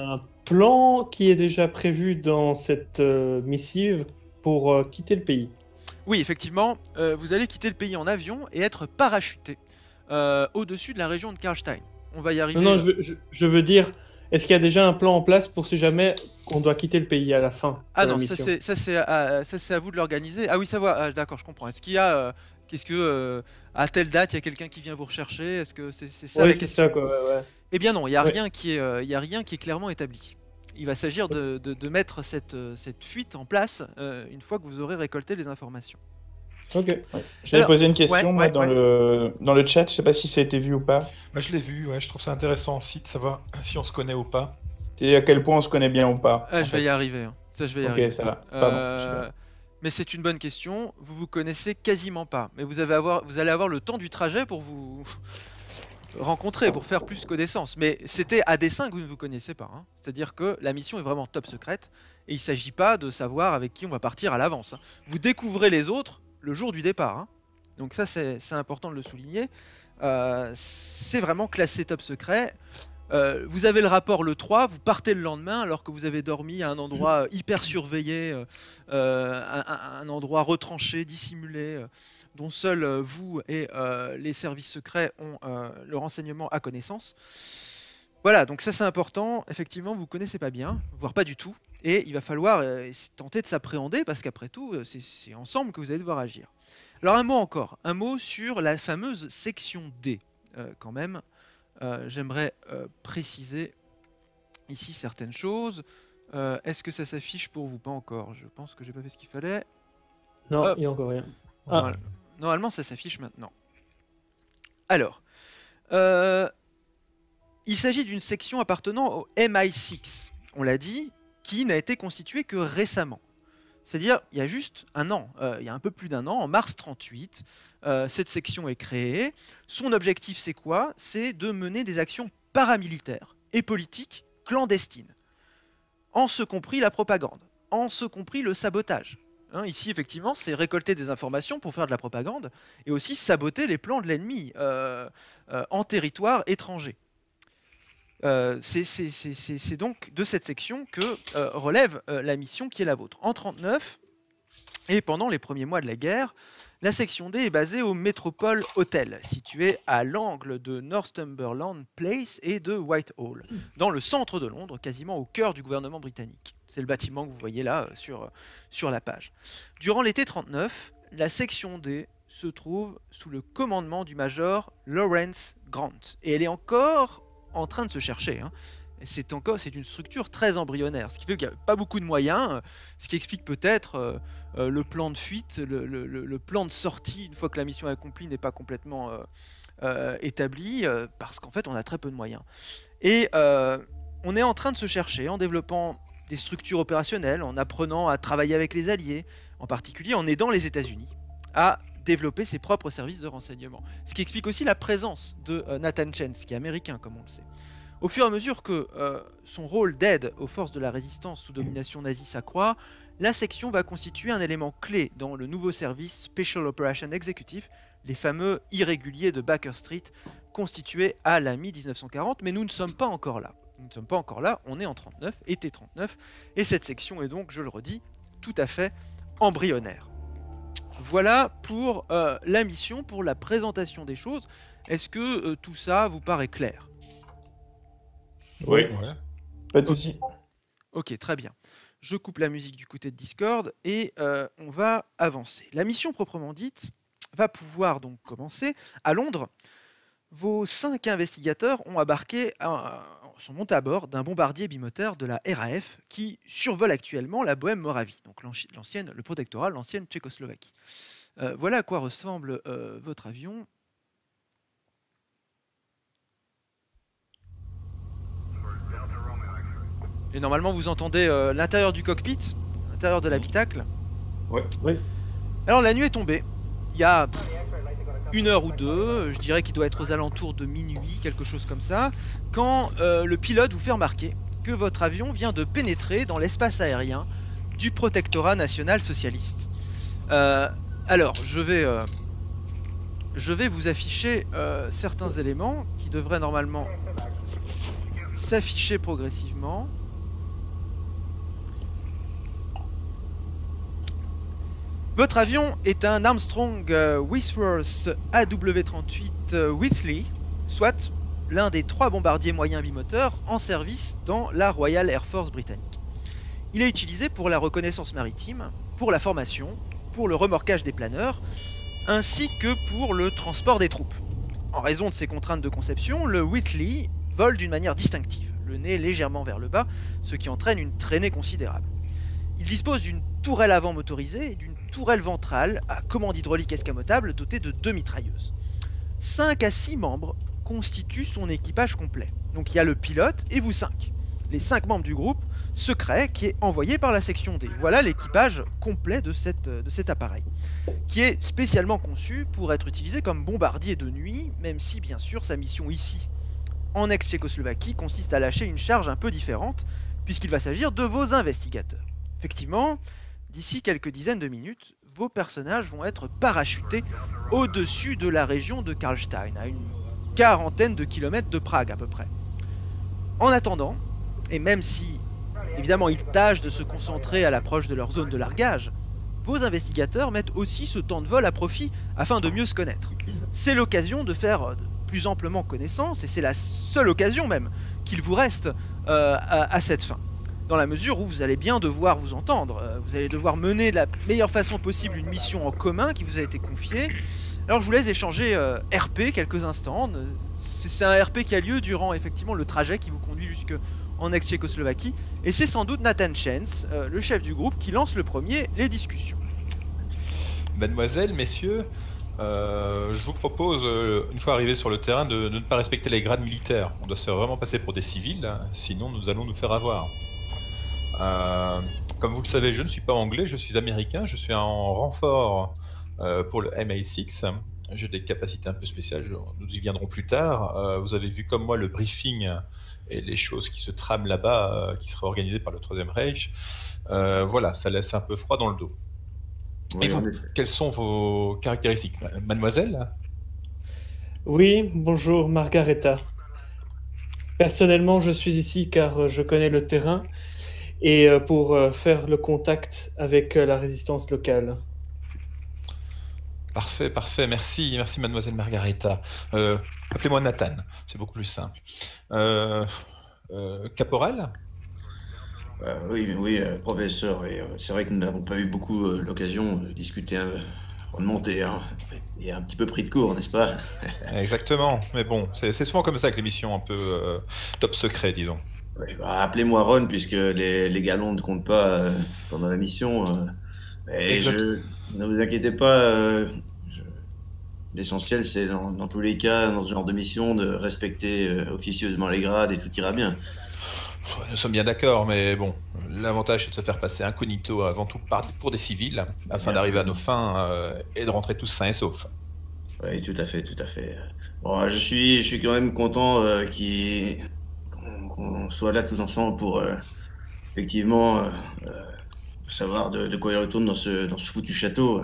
plan qui est déjà prévu dans cette euh, missive pour euh, quitter le pays. Oui, effectivement, euh, vous allez quitter le pays en avion et être parachuté euh, au-dessus de la région de Karlstein. On va y arriver. Non, non, je, je, je veux dire, est-ce qu'il y a déjà un plan en place pour si jamais on doit quitter le pays à la fin Ah de la non, ça mission? c'est ça c'est à, ça c'est à vous de l'organiser. Ah oui, ça va. Ah, d'accord, je comprends. Est-ce qu'il y a euh, qu'est-ce que euh, à telle date il y a quelqu'un qui vient vous rechercher? Est-ce que c'est c'est ça Ouais, la c'est question? ça, quoi. Ouais, ouais. Eh bien non, il y a Ouais. rien qui est euh, il y a rien qui est clairement établi. Il va s'agir de, de, de mettre cette, euh, cette fuite en place euh, une fois que vous aurez récolté les informations. Ok. J'avais Alors, posé une question, ouais, moi, ouais, dans, ouais. Le... dans le chat, je sais pas si ça a été vu ou pas, Moi, je l'ai vu, ouais, je trouve ça intéressant aussi de savoir si on se connaît ou pas. et à quel point on se connaît bien ou pas. Ah, en je vais fait. y arriver. hein. Ça, je vais y Ok, arriver. ça va. Pardon. Euh, je sais mais c'est une bonne question. Vous vous connaissez quasiment pas, mais vous, avez avoir, vous allez avoir le temps du trajet pour vous rencontrer, pour faire plus connaissance. Mais c'était à dessein que vous ne vous connaissez pas. hein. C'est-à-dire que la mission est vraiment top secrète et il ne s'agit pas de savoir avec qui on va partir à l'avance. hein. Vous découvrez les autres le jour du départ. hein. Donc ça, c'est c'est important de le souligner. Euh, c'est vraiment classé top secret. Euh, vous avez le rapport le trois, vous partez le lendemain alors que vous avez dormi à un endroit euh, hyper surveillé, euh, euh, un, un- un endroit retranché, dissimulé, euh, dont seuls euh, vous et euh, les services secrets ont euh, le renseignement à connaissance. Voilà, donc ça c'est important. Effectivement, vous ne connaissez pas bien, voire pas du tout, et il va falloir euh, tenter de s'appréhender parce qu'après tout, euh, c'est c'est ensemble que vous allez devoir agir. Alors un mot encore, un mot sur la fameuse section D, euh, quand même. Euh, J'aimerais euh, préciser ici certaines choses. Euh, Est-ce que ça s'affiche pour vous? Pas encore. Je pense que j'ai pas fait ce qu'il fallait. Non, Hop. il n'y a encore rien. Ah. Normal- Normalement, ça s'affiche maintenant. Alors, euh, il s'agit d'une section appartenant au M I six, on l'a dit, qui n'a été constituée que récemment. C'est-à-dire, il y a juste un an, euh, il y a un peu plus d'un an, en mars trente-huit, euh, cette section est créée. Son objectif, c'est quoi? C'est de mener des actions paramilitaires et politiques clandestines. En ce compris la propagande, en ce compris le sabotage. Hein, ici, effectivement, c'est récolter des informations pour faire de la propagande et aussi saboter les plans de l'ennemi euh, euh, en territoire étranger. Euh, c'est c'est- c'est- c'est- c'est donc de cette section que euh, relève euh, la mission qui est la vôtre. En trente-neuf, et pendant les premiers mois de la guerre, la section D est basée au Métropole Hotel, situé à l'angle de Northumberland Place et de Whitehall, dans le centre de Londres, quasiment au cœur du gouvernement britannique. C'est le bâtiment que vous voyez là euh, sur, euh, sur la page. Durant l'été trente-neuf, la section D se trouve sous le commandement du major Lawrence Grant, et elle est encore en train de se chercher. hein. C'est encore, c'est une structure très embryonnaire, ce qui fait qu'il n'y a pas beaucoup de moyens, euh, ce qui explique peut-être euh, euh, le plan de fuite, le, le- le- le plan de sortie une fois que la mission est accomplie n'est pas complètement euh, euh, établi, euh, parce qu'en fait on a très peu de moyens. Et euh, on est en train de se chercher en développant des structures opérationnelles, en apprenant à travailler avec les alliés, en particulier en aidant les États-Unis à développer ses propres services de renseignement. Ce qui explique aussi la présence de euh, Nathan Chance, qui est américain comme on le sait. Au fur et à mesure que euh, son rôle d'aide aux forces de la résistance sous domination nazie s'accroît, la section va constituer un élément clé dans le nouveau service Special Operation Executive, les fameux irréguliers de Baker Street, constitués à la mi-mille neuf cent quarante, mais nous ne sommes pas encore là. Nous ne sommes pas encore là, on est en trente-neuf, été trente-neuf, et cette section est donc, je le redis, tout à fait embryonnaire. Voilà pour euh, la mission, pour la présentation des choses. Est-ce que euh, tout ça vous paraît clair? Oui, Ouais. pas de souci. Ok, très bien. Je coupe la musique du côté de Discord et euh, on va avancer. La mission proprement dite va pouvoir donc commencer. À Londres, vos cinq investigateurs ont embarqué, un- sont montés à bord d'un bombardier bimoteur de la R A F qui survole actuellement la Bohème-Moravie, donc l'anci- l'ancienne, le protectorat, l'ancienne Tchécoslovaquie. Euh, voilà à quoi ressemble euh, votre avion. Et normalement, vous entendez euh, l'intérieur du cockpit, l'intérieur de l'habitacle. Ouais. Oui. Alors, la nuit est tombée. Il y a une heure ou deux, je dirais qu'il doit être aux alentours de minuit, quelque chose comme ça, quand euh, le pilote vous fait remarquer que votre avion vient de pénétrer dans l'espace aérien du protectorat national socialiste. Euh, alors, je vais, euh, je vais vous afficher euh, certains éléments qui devraient normalement s'afficher progressivement. Votre avion est un Armstrong euh, Whitworth A W trente-huit euh, Whitley, soit l'un des trois bombardiers moyens bimoteurs en service dans la Royal Air Force britannique. Il est utilisé pour la reconnaissance maritime, pour la formation, pour le remorquage des planeurs, ainsi que pour le transport des troupes. En raison de ses contraintes de conception, le Whitley vole d'une manière distinctive, le nez légèrement vers le bas, ce qui entraîne une traînée considérable. Il dispose d'une tourelle avant motorisée et d'une tourelle ventrale à commande hydraulique escamotable dotée de deux mitrailleuses. cinq à six membres constituent son équipage complet. Donc il y a le pilote et vous cinq. Les cinq membres du groupe secret qui est envoyé par la section D. Voilà l'équipage complet de, cette, de cet appareil, qui est spécialement conçu pour être utilisé comme bombardier de nuit, même si bien sûr sa mission ici, en ex-Tchécoslovaquie, consiste à lâcher une charge un peu différente, puisqu'il va s'agir de vos investigateurs. Effectivement, d'ici quelques dizaines de minutes, vos personnages vont être parachutés au-dessus de la région de Karlstein, à une quarantaine de kilomètres de Prague à peu près. En attendant, et même si, évidemment, ils tâchent de se concentrer à l'approche de leur zone de largage, vos investigateurs mettent aussi ce temps de vol à profit afin de mieux se connaître. C'est l'occasion de faire plus amplement connaissance, et c'est la seule occasion même qu'il vous reste euh, à, à cette fin. Dans la mesure où vous allez bien devoir vous entendre, euh, vous allez devoir mener de la meilleure façon possible une mission en commun qui vous a été confiée. Alors je vous laisse échanger euh, R P quelques instants. C'est un R P qui a lieu durant effectivement le trajet qui vous conduit jusque en ex-Tchécoslovaquie. Et c'est sans doute Nathan Chance, euh, le chef du groupe, qui lance le premier les discussions. Mademoiselle, messieurs, euh, je vous propose, euh, une fois arrivé sur le terrain, de, de ne pas respecter les grades militaires. On doit se faire vraiment passer pour des civils, hein, sinon nous allons nous faire avoir. Euh, comme vous le savez, je ne suis pas anglais, je suis américain, je suis en renfort euh, pour le M I six. J'ai des capacités un peu spéciales, je, nous y viendrons plus tard. Euh, vous avez vu comme moi le briefing et les choses qui se trament là-bas, euh, qui seraient organisées par le Troisième Reich. Euh, voilà, ça laisse un peu froid dans le dos. Oui, et vous, quelles sont vos caractéristiques, mademoiselle? Oui, bonjour Margareta. Personnellement, je suis ici car je connais le terrain et pour faire le contact avec la résistance locale. Parfait, parfait, merci, merci mademoiselle Margareta. Euh, Appelez-moi Nathan, c'est beaucoup plus simple. Euh, euh, caporal? Euh, oui, oui, euh, professeur, et, euh, c'est vrai que nous n'avons pas eu beaucoup euh, l'occasion de discuter, euh, de monter, hein, et un petit peu pris de court, n'est-ce pas? Exactement, mais bon, c'est souvent comme ça que les missions un peu euh, top secret, disons. Ouais, bah, appelez-moi Ron, puisque les, les galons ne comptent pas euh, pendant la mission. Euh, et je, ne vous inquiétez pas, euh, l'essentiel c'est dans, dans tous les cas, dans ce genre de mission, de respecter euh, officieusement les grades et tout ira bien. Nous sommes bien d'accord, mais bon, l'avantage c'est de se faire passer incognito avant tout par, pour des civils, afin d'arriver à nos fins euh, et de rentrer tous sains et saufs. Oui, tout à fait, tout à fait. Bon, je suis, je suis quand même content euh, qu'on qu'on soit là tous ensemble pour euh, effectivement euh, euh, savoir de, de quoi il retourne dans ce, dans ce foutu château.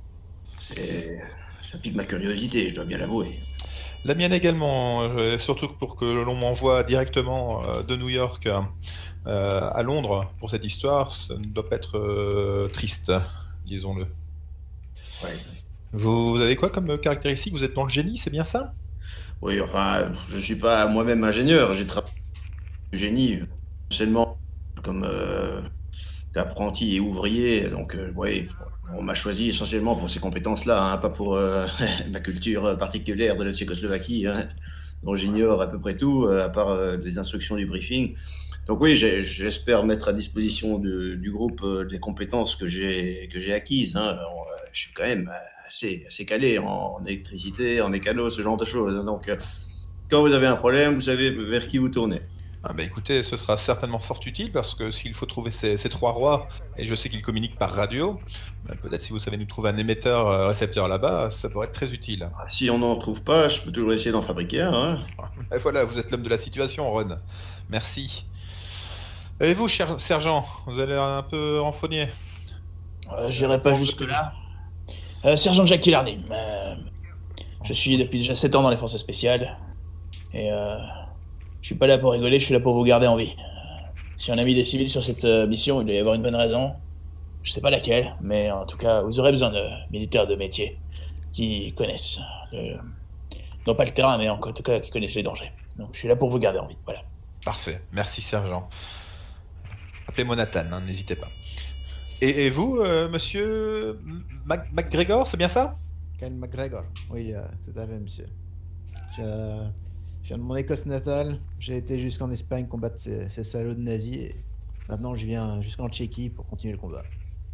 C'est, ça pique ma curiosité, je dois bien l'avouer. La mienne également, euh, surtout pour que l'on m'envoie directement euh, de New York euh, à Londres pour cette histoire, ça ne doit pas être euh, triste, disons-le. Ouais. Vous, vous avez quoi comme caractéristique? Vous êtes dans le génie, c'est bien ça? Oui, enfin, je suis pas moi-même ingénieur, j'ai travaillé dans le génie, seulement comme euh, apprenti et ouvrier, donc euh, oui. On m'a choisi essentiellement pour ces compétences-là, hein, pas pour euh, ma culture particulière de la Tchécoslovaquie, hein, dont j'ignore à peu près tout, euh, à part euh, des instructions du briefing. Donc oui, j'espère mettre à disposition de, du groupe euh, des compétences que j'ai que j'ai acquises. Hein. Alors, euh, je suis quand même assez, assez calé en, en électricité, en mécano, ce genre de choses. Hein. Donc, euh, quand vous avez un problème, vous savez vers qui vous tournez. Ah bah écoutez, ce sera certainement fort utile parce que s'il faut trouver ces, ces trois rois, et je sais qu'ils communiquent par radio, bah peut-être si vous savez nous trouver un émetteur euh, récepteur là-bas, ça pourrait être très utile. Ah, si on n'en trouve pas, je peux toujours essayer d'en fabriquer un. Hein. Et voilà, vous êtes l'homme de la situation, Ron. Merci. Et vous, cher sergent, vous allez un peu renfrogner? euh, J'irai pas jusque-là. Euh, sergent Jack Killarney. Euh, je suis depuis déjà sept ans dans les forces spéciales. Et euh, je suis pas là pour rigoler, je suis là pour vous garder en vie. Si on a mis des civils sur cette euh, mission, il doit y avoir une bonne raison. Je sais pas laquelle, mais en tout cas, vous aurez besoin de militaires de métier qui connaissent, le... non pas le terrain, mais en tout cas qui connaissent les dangers. Donc je suis là pour vous garder en vie, voilà. Parfait, merci sergent. Appelez-moi Nathan, hein, n'hésitez pas. Et, et vous, euh, monsieur Mac McGregor, c'est bien ça? Ken McGregor, oui, euh, tout à fait, monsieur. Je, je viens de mon Écosse natale, j'ai été jusqu'en Espagne combattre ces, ces salauds de nazis, et maintenant je viens jusqu'en Tchéquie pour continuer le combat.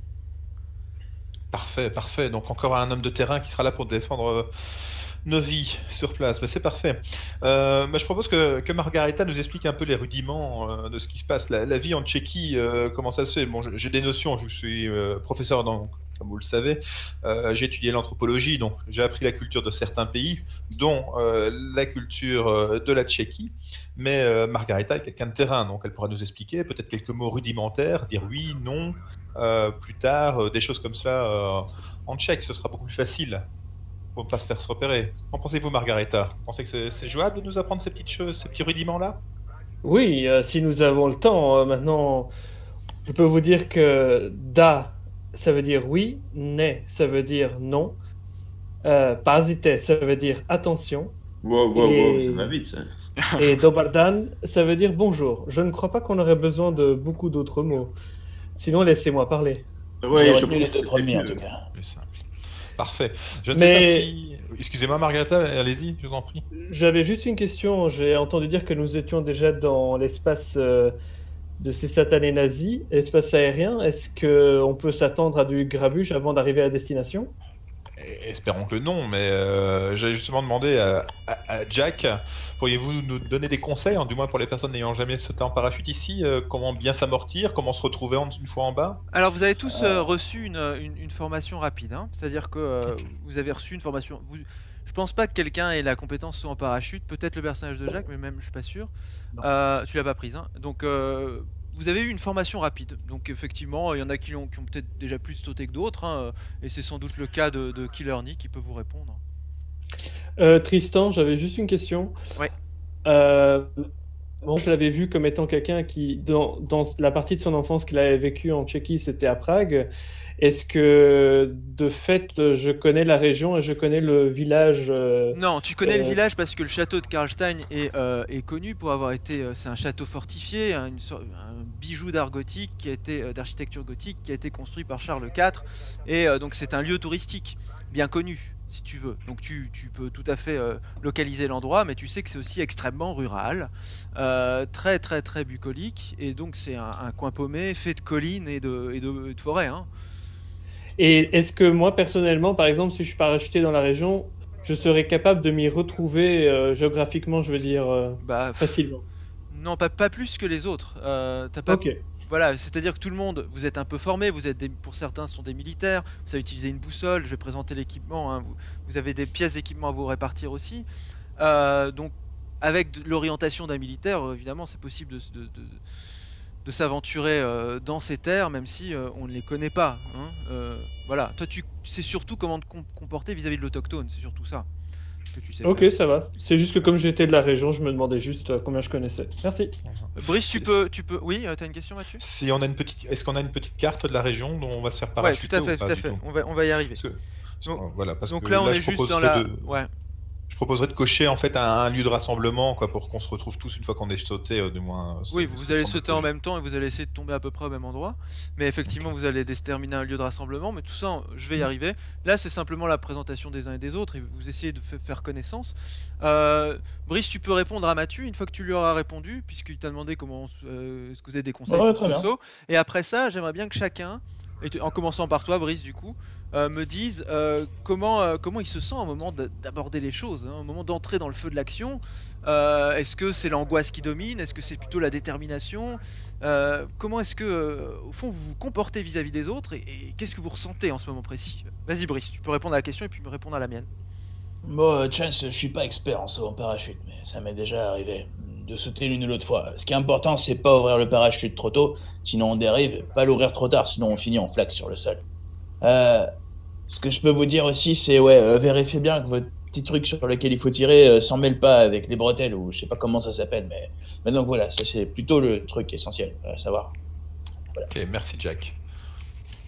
Parfait, parfait. Donc encore un homme de terrain qui sera là pour défendre euh, nos vies sur place. Mais c'est parfait. Euh, bah, je propose que, que Margareta nous explique un peu les rudiments euh, de ce qui se passe. La, la vie en Tchéquie, euh, comment ça se fait? Bon, j'ai des notions, je suis euh, professeur dans... Comme vous le savez, euh, j'ai étudié l'anthropologie, donc j'ai appris la culture de certains pays, dont euh, la culture euh, de la Tchéquie. Mais euh, Margareta est quelqu'un de terrain, donc elle pourra nous expliquer peut-être quelques mots rudimentaires, dire oui, non, euh, plus tard, euh, des choses comme ça euh, en tchèque. Ce sera beaucoup plus facile pour ne pas se faire se repérer. Qu'en pensez-vous, Margareta? Vous pensez que c'est jouable de nous apprendre ces petites choses, ces petits rudiments-là? Oui, euh, si nous avons le temps. Euh, maintenant, je peux vous dire que da, ça veut dire oui, ne, ça veut dire non, euh, pazite, ça veut dire attention, Wow, wow, Et- wow, ça va vite, ça. et dobardan, ça veut dire bonjour. Je ne crois pas qu'on aurait besoin de beaucoup d'autres mots. Sinon, laissez-moi parler. Ouais, J'ai je retenu les pense que deux premiers en c'était tout mieux. cas. Plus simple. Parfait. Je ne Mais- sais pas si... Excusez-moi, Margareta, allez-y, je vous en prie. J'avais juste une question. J'ai entendu dire que nous étions déjà dans l'espace euh, de ces satanés nazis, l'espace aérien. Est-ce qu'on peut s'attendre à du grabuge avant d'arriver à destination? Et- Espérons que non, mais euh, j'avais justement demandé à, à- à Jack, pourriez-vous nous donner des conseils, hein, du moins pour les personnes n'ayant jamais sauté en parachute ici, euh, comment bien s'amortir, comment se retrouver en- une fois en bas? Alors, vous avez tous euh, Euh. reçu une, une- une formation rapide, hein. C'est-à-dire que euh, vous avez reçu une formation. Vous... Je pense pas que quelqu'un ait la compétence saut en parachute, peut-être le personnage de Jacques, mais même je suis pas sûr. Non. Euh, tu l'as pas prise, hein. Donc, euh, vous avez eu une formation rapide. Donc, effectivement, il y en a qui ont, qui ont peut-être déjà plus sauté que d'autres, hein, et c'est sans doute le cas de, de Killer Nick qui peut vous répondre. Euh, Tristan, j'avais juste une question. Ouais. Euh, bon, je l'avais vu comme étant quelqu'un qui, dans, dans la partie de son enfance qu'il avait vécue en Tchéquie, c'était à Prague. Est-ce que, de fait, je connais la région et je connais le village euh, Non, tu connais le Euh. village parce que le château de Karlstein est, euh, est connu pour avoir été. euh, c'est un château fortifié, hein, une sorte- un bijou d'art gothique qui a été euh, d'architecture gothique qui a été construit par Charles quatre. Et euh, donc c'est un lieu touristique bien connu, si tu veux. Donc tu, tu peux tout à fait euh, localiser l'endroit, mais tu sais que c'est aussi extrêmement rural, euh, très très très bucolique, et donc c'est un, un coin paumé fait de collines et de, et de, et de forêts, hein. Et est-ce que moi, personnellement, par exemple, si je suis parachuté dans la région, je serais capable de m'y retrouver euh, géographiquement, je veux dire, euh, Bah, pff, facilement? non, pas, pas plus que les autres. Euh, t'as pas Ok. Voilà, c'est-à-dire que tout le monde, vous êtes un peu formés, vous êtes des- pour certains ce sont des militaires, vous savez utiliser une boussole, je vais présenter l'équipement, hein, vous, vous avez des pièces d'équipement à vous répartir aussi. Euh, donc avec de- l'orientation d'un militaire, euh, évidemment c'est possible de, s- de- de- de s'aventurer euh, dans ces terres, même si euh, on ne les connaît pas, hein. Euh, voilà, toi tu sais surtout comment te com- comporter vis-à-vis de l'autochtone, c'est surtout ça que tu sais Ok, faire. ça va. C'est juste que comme j'étais de la région, je me demandais juste euh, combien je connaissais. Merci. Euh, Brice, tu C'est- peux, tu peux, oui, euh, t'as une question, Mathieu? Si on a une petite, est-ce qu'on a une petite carte de la région dont on va se faire Ouais, parachuter tout à ou fait, pas tout à du fait. tout? On va, on va y arriver. Parce que- parce Donc- que- voilà, parce Donc que là, on est je juste dans proposerais la, de- ouais. je proposerais de cocher en fait un, un lieu de rassemblement, quoi, pour qu'on se retrouve tous une fois qu'on est sauté, euh, du moins. euh, Oui, c'est- vous, c'est vous allez le centre de sauter en projet. même temps et vous allez essayer de tomber à peu près au même endroit. Mais effectivement, vous allez déterminer un lieu de rassemblement. Mais tout ça, je vais y arriver. Là, c'est simplement la présentation des uns et des autres et vous essayez de fa- faire connaissance. Euh, Brice, tu peux répondre à Mathieu une fois que tu lui auras répondu, puisqu'il t'a demandé comment euh, est-ce que vous avez des conseils Ouais, pour très ce bien. saut. Et après ça, j'aimerais bien que chacun, et tu- en commençant par toi, Brice, du coup, euh, me dise euh, comment, euh, comment il se sent au moment d'a- d'aborder les choses, hein, au moment d'entrer dans le feu de l'action. Euh, est-ce que c'est l'angoisse qui domine? Est-ce que c'est plutôt la détermination? Euh, comment est-ce que, euh, au fond, vous vous comportez vis-à-vis des autres et, et qu'est-ce que vous ressentez en ce moment précis? Vas-y, Brice, tu peux répondre à la question et puis me répondre à la mienne. Bon, euh, Chance, je suis pas expert en saut en parachute, mais ça m'est déjà arrivé de sauter l'une ou l'autre fois. Ce qui est important, c'est pas ouvrir le parachute trop tôt, sinon on dérive, pas l'ouvrir trop tard, sinon on finit en flaque sur le sol. Euh, ce que je peux vous dire aussi, c'est ouais, euh, vérifiez bien que votre petit truc sur lequel il faut tirer euh, s'en mêle pas avec les bretelles, ou je sais pas comment ça s'appelle, mais... mais donc voilà, ça c'est plutôt le truc essentiel à savoir. Ok, merci Jack.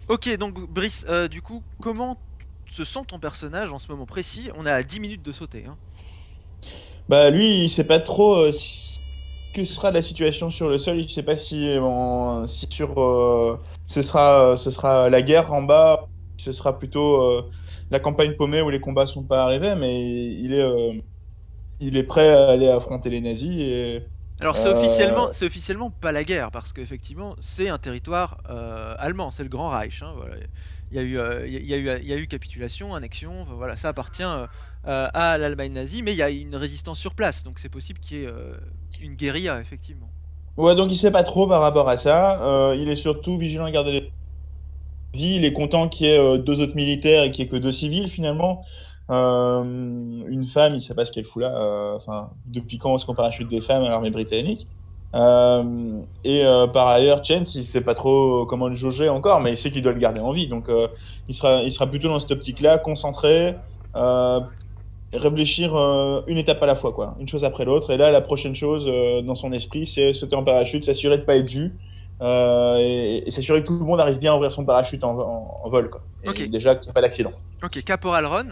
Ok, donc Brice, euh, du coup, comment se sent ton personnage en ce moment précis? On est à dix minutes de sauter. Hein. Bah lui, il sait pas trop euh, si- que sera la situation sur le sol. Il sait pas si, en- si sur euh, ce sera ce sera la guerre en bas, ce sera plutôt euh, la campagne paumée où les combats sont pas arrivés, mais il est euh, il est prêt à aller affronter les nazis et Alors c'est officiellement, euh, c'est officiellement pas la guerre, parce qu'effectivement c'est un territoire euh, allemand, c'est le Grand Reich. Hein, voilà. Il y a eu, euh, il y a- il y a eu, il y a eu capitulation, annexion, enfin, voilà, ça appartient euh, euh, à l'Allemagne nazie, mais il y a une résistance sur place, donc c'est possible qu'il y ait euh, une guérilla, effectivement. ouais, donc il sait pas trop par rapport à ça. Euh, il est surtout vigilant à garder les vies. Il est content qu'il y ait euh, deux autres militaires et qu'il y ait que deux civils finalement. Euh, une femme, il sait pas ce qu'elle fout là. euh, Enfin, depuis quand est-ce qu'on parachute des femmes à l'armée britannique? Euh, et euh, par ailleurs, Chance, il sait pas trop comment le jauger encore, mais il sait qu'il doit le garder en vie. Donc, euh, il sera, il sera plutôt dans cette optique-là, concentré, euh, réfléchir euh, une étape à la fois, quoi, une chose après l'autre. Et là, la prochaine chose euh, dans son esprit, c'est sauter en parachute, s'assurer de pas être vu, euh, et, et s'assurer que tout le monde arrive bien à ouvrir son parachute en, en- en vol, quoi. Et Ok, déjà qu'il n'y a pas d'accident. ok, Caporal Ron.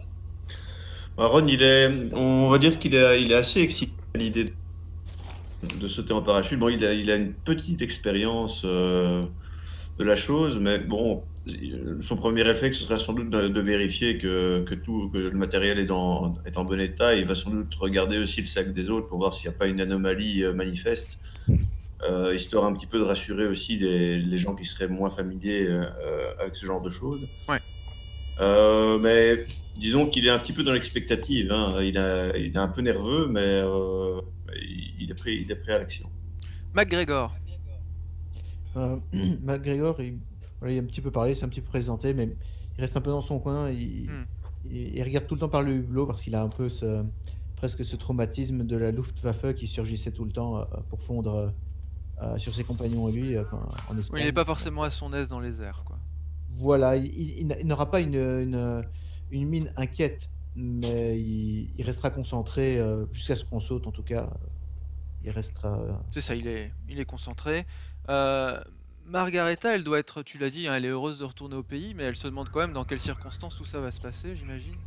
Bah, Ron, il est, on va dire qu'il est, il est assez excité à l'idée de, de sauter en parachute. Bon, il a, il a une petite expérience euh, de la chose, mais bon, son premier réflexe ce sera sans doute de, de vérifier que, que tout que le matériel est, dans, est en bon état. Il va sans doute regarder aussi le sac des autres pour voir s'il n'y a pas une anomalie euh, manifeste, euh, histoire un petit peu de rassurer aussi les, les gens qui seraient moins familiers euh, avec ce genre de choses. Ouais. Euh, mais disons qu'il est un petit peu dans l'expectative. Hein. Il, a, il est un peu nerveux, mais euh, il, est prêt, il est prêt à l'action. McGregor. Euh, McGregor, il, voilà, il a un petit peu parlé, c'est un petit peu présenté, mais il reste un peu dans son coin. Il, Hmm. il, il regarde tout le temps par le hublot parce qu'il a un peu ce, presque ce traumatisme de la Luftwaffe qui surgissait tout le temps euh, pour fondre euh, sur ses compagnons et lui euh, quand- en Oui, Espagne. il n'est pas forcément à son aise dans les airs, quoi. Voilà, il, il- il n'a- il n'aura pas une, une, une mine inquiète, mais il, il restera concentré euh, jusqu'à ce qu'on saute en tout cas. Il restera. euh, C'est ça, il est, il est concentré. Euh, Margareta, elle doit être, tu l'as dit, hein, elle est heureuse de retourner au pays, mais elle se demande quand même dans quelles circonstances tout ça va se passer, j'imagine.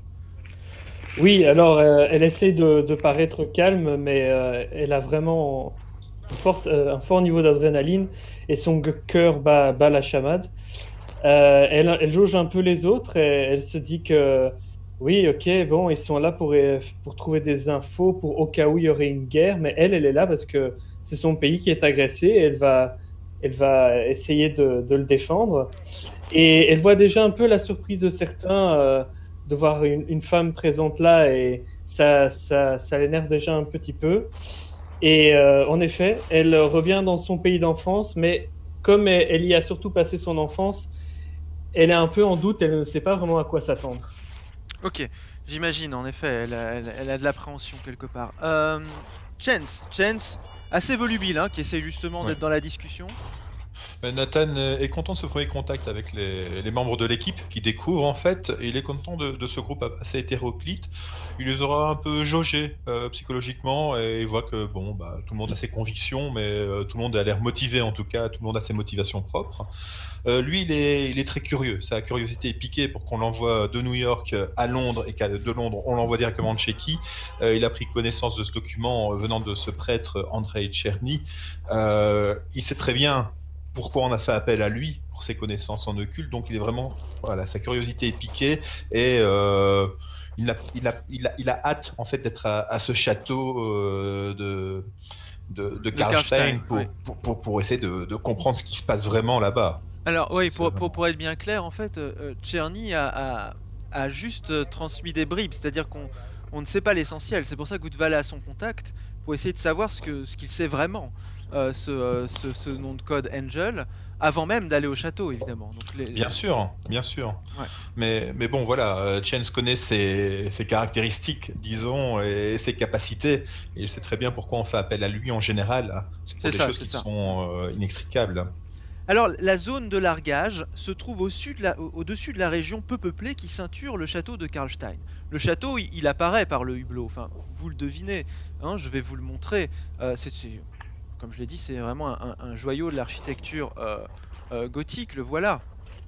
Oui, alors euh, elle essaye de, de paraître calme, mais euh, elle a vraiment une forte, euh, un fort niveau d'adrénaline et son g- cœur bat, bat la chamade. Euh, elle, elle jauge un peu les autres et elle se dit que oui, ok, bon, ils sont là pour, euh, pour trouver des infos pour au cas où il y aurait une guerre, mais elle, elle est là parce que c'est son pays qui est agressé et elle va, elle va essayer de, de le défendre. Et elle voit déjà un peu la surprise de certains euh, de voir une, une femme présente là et ça, ça, ça l'énerve déjà un petit peu. Et euh, en effet, elle revient dans son pays d'enfance, mais comme elle, elle y a surtout passé son enfance, elle est un peu en doute, elle ne sait pas vraiment à quoi s'attendre. Ok, j'imagine, en effet, elle a, elle, elle a de l'appréhension quelque part. Euh, Chance, Chance, assez volubile, hein, qui essaie justement Ouais. d'être dans la discussion. Mais Nathan est content de ce premier contact avec les, les membres de l'équipe qui découvrent en fait, et il est content de, de ce groupe assez hétéroclite. Il les aura un peu jaugés euh, psychologiquement et il voit que bon, bah, tout le monde a ses convictions, mais euh, tout le monde a l'air motivé en tout cas, tout le monde a ses motivations propres. Euh, lui, il est, il est très curieux, sa curiosité est piquée pour qu'on l'envoie de New York à Londres et qu'à de Londres on l'envoie directement de Tchéquie. Euh, il a pris connaissance de ce document venant de ce prêtre Andrei Tcherny. Euh, il sait très bien pourquoi on a fait appel à lui pour ses connaissances en occulte, donc il est vraiment, voilà, sa curiosité est piquée et euh, il, a, il, a, il, a, il a hâte en fait d'être à, à ce château euh, de, de, de Karlstein pour, ouais. pour, pour, pour essayer de, de comprendre ce qui se passe vraiment là-bas. Alors, oui, C'est pour, vraiment- pour, pour être bien clair, en fait, euh, Tcherny a, a, a juste euh, transmis des bribes, c'est-à-dire qu'on on ne sait pas l'essentiel. C'est pour ça que Gutwala a son contact, pour essayer de savoir ce que ce qu'il sait vraiment, euh, ce, euh, ce, ce nom de code Angel, avant même d'aller au château, évidemment. Donc, les, les- Bien sûr, bien sûr. Ouais. Mais, mais bon, voilà, euh, Chance connaît ses, ses caractéristiques, disons, et ses capacités. Et il sait très bien pourquoi on fait appel à lui en général. C'est pour C'est des ça, choses c'est qui ça. sont euh, inextricables. Alors, la zone de largage se trouve au-dessus de, la- au- au-dessus de la région peu peuplée qui ceinture le château de Karlstein. Le château, il, il apparaît par le hublot, enfin, vous le devinez, hein, je vais vous le montrer. Euh, c'est, c'est- comme je l'ai dit, c'est vraiment un, un- un joyau de l'architecture euh, euh, gothique, le voilà.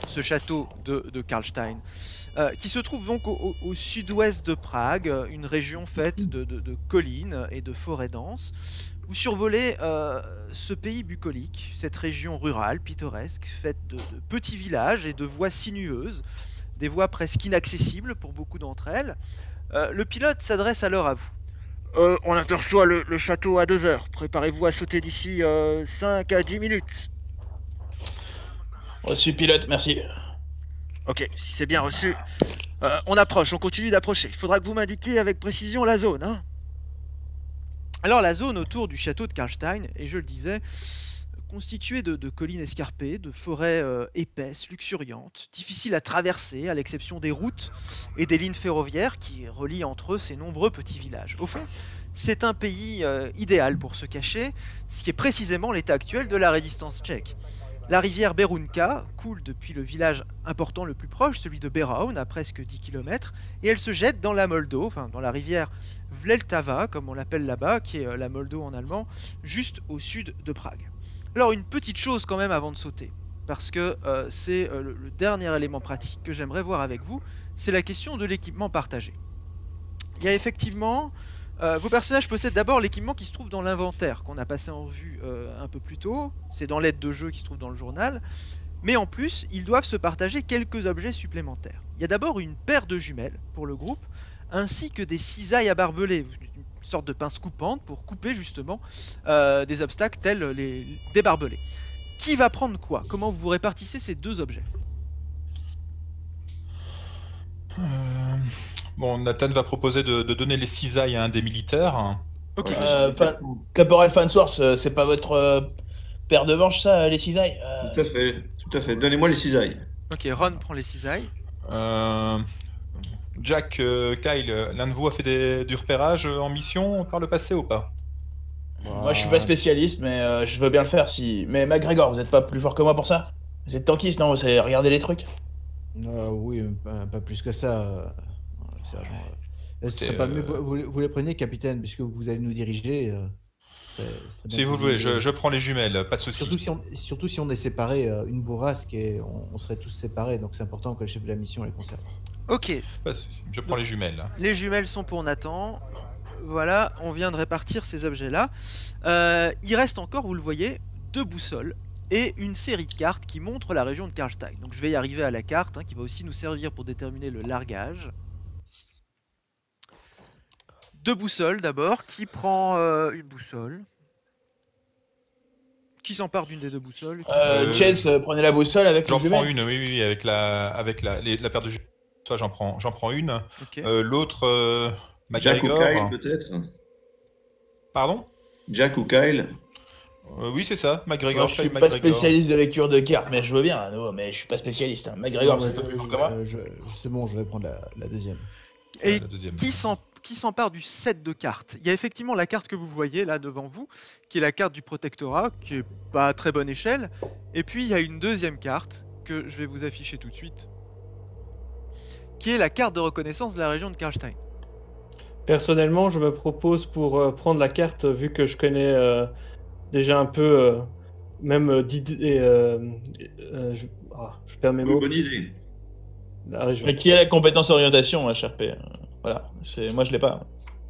ce château de, de Karlstein, euh, qui se trouve donc au, au- au sud-ouest de Prague, une région faite de, de- de collines et de forêts denses. Vous survolez euh, ce pays bucolique, cette région rurale, pittoresque, faite de, de petits villages et de voies sinueuses, des voies presque inaccessibles pour beaucoup d'entre elles. Euh, le pilote s'adresse alors à vous. Euh, on aperçoit le, le château à deux heures. Préparez-vous à sauter d'ici euh, cinq à dix minutes. Reçu pilote, merci. Ok, si c'est bien reçu. Euh, on approche, on continue d'approcher. Il faudra que vous m'indiquiez avec précision la zone. Hein. Alors la zone autour du château de Karlstein, et je le disais, constituée de, de collines escarpées, de forêts euh, épaisses, luxuriantes, difficiles à traverser, à l'exception des routes et des lignes ferroviaires qui relient entre eux ces nombreux petits villages. Au fond, c'est un pays euh, idéal pour se cacher, ce qui est précisément l'état actuel de la résistance tchèque. La rivière Berunka coule depuis le village important le plus proche, celui de Beraun, à presque dix kilomètres, et elle se jette dans la Moldo, enfin dans la rivière Vltava, comme on l'appelle là-bas, qui est euh, la Moldo en allemand, juste au sud de Prague. Alors une petite chose quand même avant de sauter, parce que euh, c'est euh, le, le dernier élément pratique que j'aimerais voir avec vous, c'est la question de l'équipement partagé. Il y a effectivement... Euh, vos personnages possèdent d'abord l'équipement qui se trouve dans l'inventaire, qu'on a passé en vue euh, un peu plus tôt, c'est dans l'aide de jeu qui se trouve dans le journal, mais en plus, ils doivent se partager quelques objets supplémentaires. Il y a d'abord une paire de jumelles pour le groupe, ainsi que des cisailles à barbelés, une sorte de pince coupante pour couper justement euh, des obstacles tels les, des barbelés. Qui va prendre quoi? Comment vous répartissez ces deux objets? Euh, Bon, Nathan va proposer de, de donner les cisailles à un des militaires. Ok. Ouais. Euh, Fan- Caporal Fansworth, euh, c'est pas votre euh, paire de manches, ça, les cisailles Euh, Tout à fait, tout à fait. Donnez-moi les cisailles. Ok, Ron prend les cisailles. Euh, Jack, euh, Kyle, l'un de vous a fait des- du repérage en mission par le passé ou pas? Moi, je suis pas spécialiste, mais euh, je veux bien le faire si. Mais McGregor, vous êtes pas plus fort que moi pour ça? Vous êtes tankiste, non? Vous savez regarder les trucs? Euh, oui, pas, pas plus que ça, euh, sergent. Euh, Ce serait C'est, pas euh, mieux, vous, vous les prenez, capitaine, puisque vous allez nous diriger. euh, c'est- c'est bien Si vous que le voulez, ayez- je, je prends les jumelles, pas de soucis. Surtout si, on, surtout si on est séparés, euh, une bourrasque, et on, on serait tous séparés, donc c'est important que le chef de la mission les conserve. Ok, Pas de soucis. Je prends les jumelles. les jumelles sont pour Nathan. Voilà, on vient de répartir ces objets-là. Euh, il reste encore, vous le voyez, deux boussoles et une série de cartes qui montrent la région de Karlstein. Donc je vais y arriver à la carte, hein, qui va aussi nous servir pour déterminer le largage. Deux boussoles d'abord. Qui prend euh, une boussole? Qui s'empare d'une des deux boussoles? Qui- Euh, Euh, Chase, euh, prenez la boussole avec J'en les prends jumelles. une, oui, oui, oui, avec la, avec la, les- la paire de jumelles. Toi, j'en prends, j'en prends une. Ok. Euh, L'autre, euh, Jack ou McGregor. Kyle, peut-être? Pardon? Jack ou Kyle? Euh, Oui, c'est ça, Moi, McGregor. je suis Kyle pas McGregor. spécialiste de lecture de cartes, mais je veux bien, à nouveau, mais je suis pas spécialiste. Hein. McGregor, Non, c'est mais pas plus je- fort que moi. euh, je- C'est bon, je vais prendre la, la deuxième. Et Ouais, la deuxième. qui s'en- qui s'empare du set de cartes? Il y a effectivement la carte que vous voyez là devant vous, qui est la carte du protectorat, qui est pas à très bonne échelle. Et puis il y a une deuxième carte que je vais vous afficher tout de suite, qui est la carte de reconnaissance de la région de Karlstein. Personnellement, je me propose pour euh, prendre la carte, vu que je connais euh, déjà un peu, euh, même euh, d'idées. euh, euh, je, ah, je perds mes Oui, mots. bonne idée. La région. Mais qui a la compétence orientation, H R P? euh, Voilà, c'est moi je l'ai pas.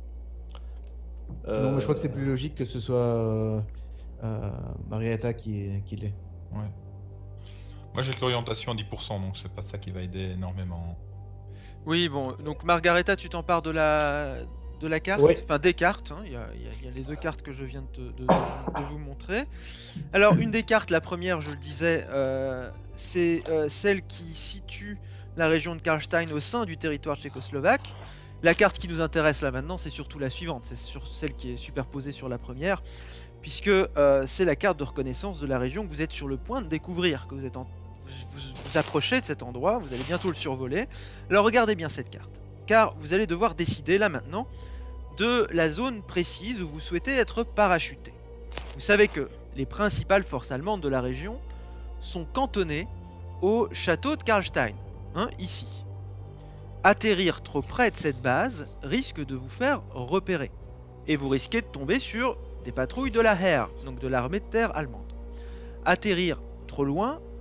Euh, Non, mais je crois que c'est plus logique que ce soit euh, euh, Marietta qui, qui l'ait. Ouais. Moi, j'ai que l'orientation à dix pour cent, donc c'est pas ça qui va aider énormément. Oui, bon, donc Margareta, tu t'empares de la, de la carte, Oui. enfin des cartes, hein, il y, a- il y a- il y a les deux cartes que je viens de, te- de- de- de vous montrer. Alors, une des cartes, la première, je le disais, euh, c'est euh, celle qui situe la région de Karlstein au sein du territoire tchécoslovaque. La carte qui nous intéresse là maintenant, c'est surtout la suivante, c'est sur celle qui est superposée sur la première, puisque euh, c'est la carte de reconnaissance de la région que vous êtes sur le point de découvrir, que vous êtes en vous, vous- vous approchez de cet endroit, vous allez bientôt le survoler. Alors regardez bien cette carte, car vous allez devoir décider là maintenant de la zone précise où vous souhaitez être parachuté. Vous savez que les principales forces allemandes de la région sont cantonnées au château de Karlstein, hein, ici. Atterrir trop près de cette base risque de vous faire repérer, et vous risquez de tomber sur des patrouilles de la Heer, donc de l'armée de terre allemande. Atterrir trop loin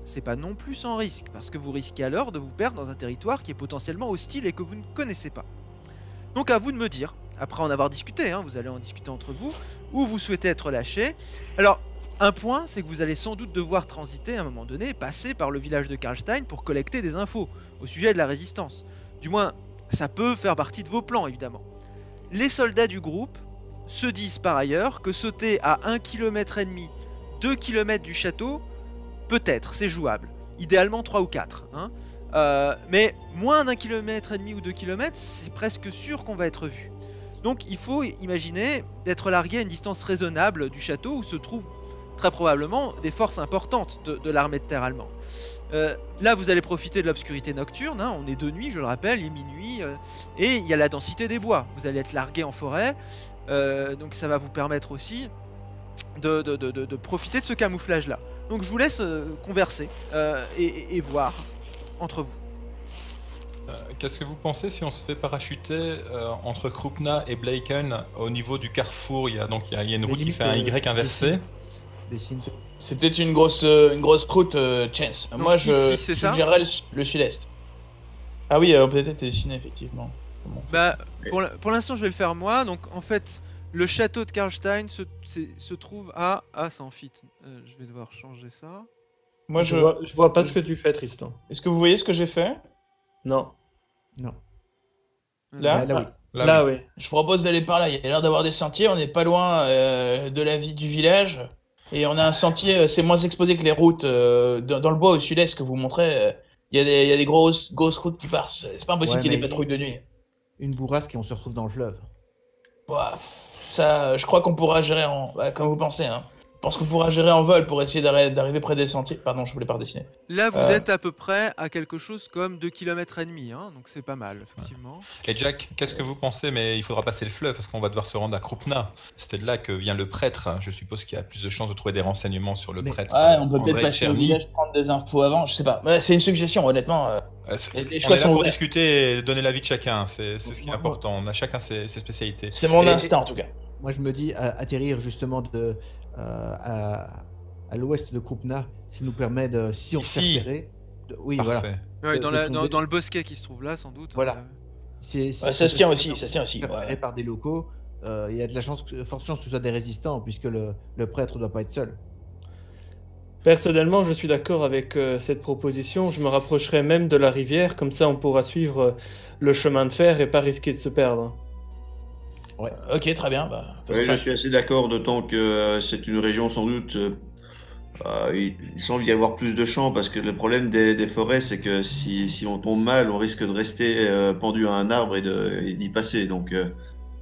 c'est pas non plus sans risque, parce que vous risquez alors de vous perdre dans un territoire qui est potentiellement hostile et que vous ne connaissez pas. Donc à vous de me dire, après en avoir discuté, hein, vous allez en discuter entre vous, où vous souhaitez être lâché. Alors, un point, c'est que vous allez sans doute devoir transiter à un moment donné, passer par le village de Karlstein pour collecter des infos au sujet de la résistance. Du moins, ça peut faire partie de vos plans, évidemment. Les soldats du groupe se disent par ailleurs que sauter à un kilomètre et demi, deux kilomètres du château, peut-être, c'est jouable. Idéalement trois ou quatre. Hein. Euh, mais moins d'un kilomètre et demi ou deux kilomètres, c'est presque sûr qu'on va être vu. Donc il faut imaginer d'être largué à une distance raisonnable du château où se trouvent très probablement des forces importantes de, de l'armée de terre allemande. Euh, là, vous allez profiter de l'obscurité nocturne, hein, on est de nuit, je le rappelle, il est minuit, euh, et il y a la densité des bois. Vous allez être largué en forêt, euh, donc ça va vous permettre aussi de, de, de, de, de profiter de ce camouflage-là. Donc je vous laisse euh, converser euh, et, et, et voir entre vous. Euh, Qu'est-ce que vous pensez si on se fait parachuter euh, entre Krupna et Blaken au niveau du carrefour? Il y a donc il y a, il y a une Mais route qui limite, fait un euh, Y inversé. Dessine. C'est peut-être une grosse, euh, une grosse route, euh, Chance. Donc Moi, je ici, c'est ça suggérerais le, le sud-est. Ah oui, euh, peut-être dessiné, effectivement. Bon. Bah, pour la- pour l'instant, je vais le faire moi. Donc, en fait, le château de Karlstein se, c'est- se trouve à... Ah, c'est en fit. Euh, je vais devoir changer ça. Moi, je, je... vois, je vois pas ce que tu fais, Tristan. Est-ce que vous voyez ce que j'ai fait? Non. Non. Là, Là, là, oui. Là, Là, oui. oui. Je propose d'aller par là. Il y a l'air d'avoir des sentiers. On n'est pas loin euh, de la vie du village. Et on a un sentier, euh, c'est moins exposé que les routes euh, dans, dans le bois au sud-est que vous montrez. euh, Il y a des, il y a des grosses, grosses routes qui passent. C'est pas impossible Ouais, qu'il y ait des mais- patrouilles de nuit. Une bourrasque et on se retrouve dans le fleuve. Ouah, ça, euh, je crois qu'on pourra gérer en. Bah, comme vous pensez, hein. Je pense qu'on pourra gérer en vol pour essayer d'arri- d'arriver près des sentiers. Pardon, je voulais pas redessiner. Là, vous Euh. êtes à peu près à quelque chose comme deux kilomètres et demi. Hein, donc, c'est pas mal, effectivement. Et Jack, qu'est-ce que vous pensez? Mais il faudra passer le fleuve parce qu'on va devoir se rendre à Krupna. C'était de là que vient le prêtre. Je suppose qu'il y a plus de chances de trouver des renseignements sur le Mais- prêtre. Ouais, on peut Andrei peut-être passer au Tcherny. village prendre des infos avant. Je sais pas. Ouais, c'est une suggestion, honnêtement. euh. Euh, c'est- Les- les on choix est là sont pour ouverts. discuter et donner l'avis de chacun. C'est c'est ce qui est Moi- important. On a chacun ses, ses spécialités. C'est mon Et- instinct, en tout cas. Moi, je me dis, à- atterrir justement de, euh, à, à l'ouest de Krupna, ça nous permet de, si on se fait Ici. repérer, de- oui, voilà. Parfait. Ouais, De- dans, de la- tomber- dans, dans le bosquet qui se trouve là, sans doute. Voilà. hein. Si- si Ouais, on ça se peut tient faire- aussi, ça se tient aussi, se faire ouais. repérer par des locaux, euh, il y a de la chance, que- forte chance que ce soit des résistants, puisque le, le prêtre ne doit pas être seul. Personnellement, je suis d'accord avec euh, cette proposition. Je me rapprocherai même de la rivière, comme ça on pourra suivre euh, le chemin de fer et pas risquer de se perdre. Ok, très bien. Bah, Oui, faisons je ça. suis assez d'accord, d'autant que euh, c'est une région sans doute. euh, euh, il, il semble y avoir plus de champs parce que le problème des, des forêts, c'est que si, si on tombe mal, on risque de rester euh, pendu à un arbre et de- et d'y passer. Donc euh,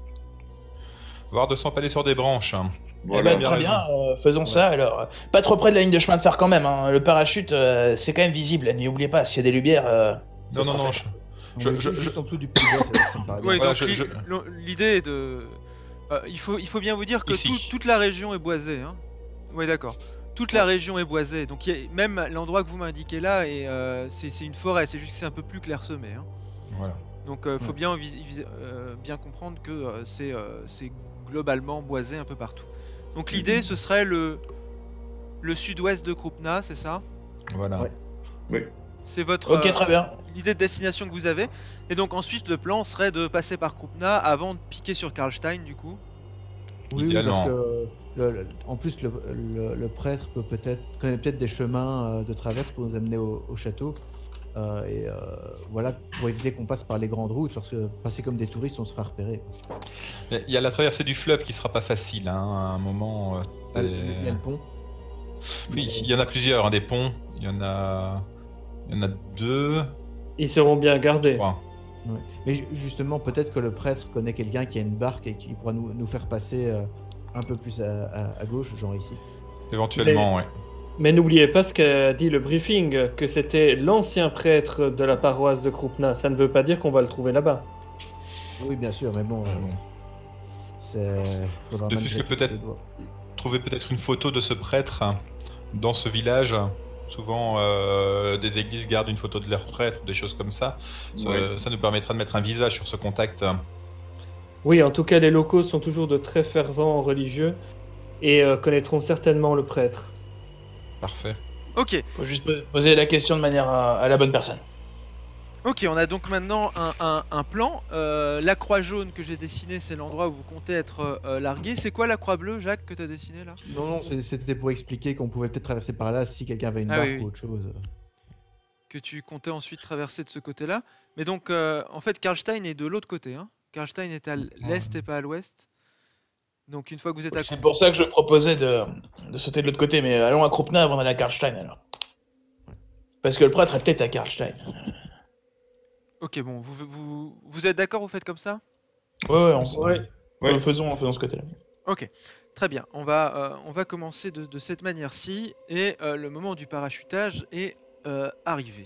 Voire de s'empaler sur des branches. hein. Eh voilà. ben, bien très raison. bien, euh, faisons ça alors. Pas trop près de la ligne de chemin de fer quand même. Hein. Le parachute, euh, c'est quand même visible. N'oubliez pas, s'il y a des lumières. euh, Non, ça non, sera non. fait. je- On Je- est je- juste je- en dessous du petit bois, ça, ça me paraît bien. Oui, Voilà, donc je- l'i- je- l'o- l'idée est de... euh, il, faut, il faut bien vous dire que Ici. tout- toute la région est boisée. Hein. Oui, d'accord. Toute la région est boisée. Donc il y a- même l'endroit que vous m'indiquez là, est, euh, c'est c'est une forêt. C'est juste que c'est un peu plus clairsemé. Hein. Voilà. Donc il faut Ouais. bien, vis- vis- euh, bien comprendre que euh, c'est euh, c'est globalement boisé un peu partout. Donc l'idée, ce serait le, le sud-ouest de Krupna, c'est ça? Voilà. Ouais. C'est votre Ok, euh, très bien. l'idée de destination que vous avez. Et donc ensuite, le plan serait de passer par Krupna avant de piquer sur Karlstein, du coup. Oui, oui, Idéalement. parce que le- le- en plus, le, le- le prêtre peut peut-être connaît peut-être des chemins euh, de traverse pour nous amener au, au château. Euh, et euh, voilà, pour éviter qu'on passe par les grandes routes, parce que passer comme des touristes, on se fera repérer. Mais il y a la traversée du fleuve qui sera pas facile. hein, À un moment. euh, Euh, c'est- Il y a le pont. Oui, il y en a plusieurs. hein, des ponts. Il y en a. Il y en a deux. Ils seront bien gardés. Trois. Ouais. Mais ju- justement, peut-être que le prêtre connaît quelqu'un qui a une barque et qui pourra nous, nous faire passer euh, un peu plus à, à- à gauche, genre ici. Éventuellement, ouais. Mais n'oubliez pas ce qu'a dit le briefing, que c'était l'ancien prêtre de la paroisse de Krupna. Ça ne veut pas dire qu'on va le trouver là-bas. Oui, bien sûr, mais bon, euh, c'est. Faudra De malgré plus que tout peut-être- se voir. Trouver peut-être une photo de ce prêtre hein, dans ce village. Souvent, euh, des églises gardent une photo de leur prêtre ou des choses comme ça. Ça, Ouais. ça nous permettra de mettre un visage sur ce contact. Oui, en tout cas, les locaux sont toujours de très fervents religieux et euh, connaîtront certainement le prêtre. Parfait. Ok, Faut juste po- poser la question de manière à, à la bonne personne. ok, on a donc maintenant un, un- un plan. Euh, la croix jaune que j'ai dessinée, c'est l'endroit où vous comptez être euh, largué. C'est quoi la croix bleue, Jacques, que tu as dessinée là? Non, non, c'est- c'était pour expliquer qu'on pouvait peut-être traverser par là si quelqu'un avait une Ah barque oui, oui. ou autre chose. Que tu comptais ensuite traverser de ce côté-là. Mais donc, euh, en fait, Karlstein est de l'autre côté. Hein. Karlstein est à l'est et pas à l'ouest. Donc, une fois que vous êtes à... C'est pour ça que je proposais de, de sauter de l'autre côté, mais allons à Kruppna avant d'aller à Karlstein alors. Parce que le prêtre est peut-être à Karlstein. Ok, bon, vous, vous, vous êtes d'accord, vous faites comme ça? Ouais, ouais, on, Ouais. ouais, faisons, faisons ce côté-là. Ok, très bien. On va, euh, on va commencer de, de cette manière-ci. Et euh, le moment du parachutage est euh, arrivé.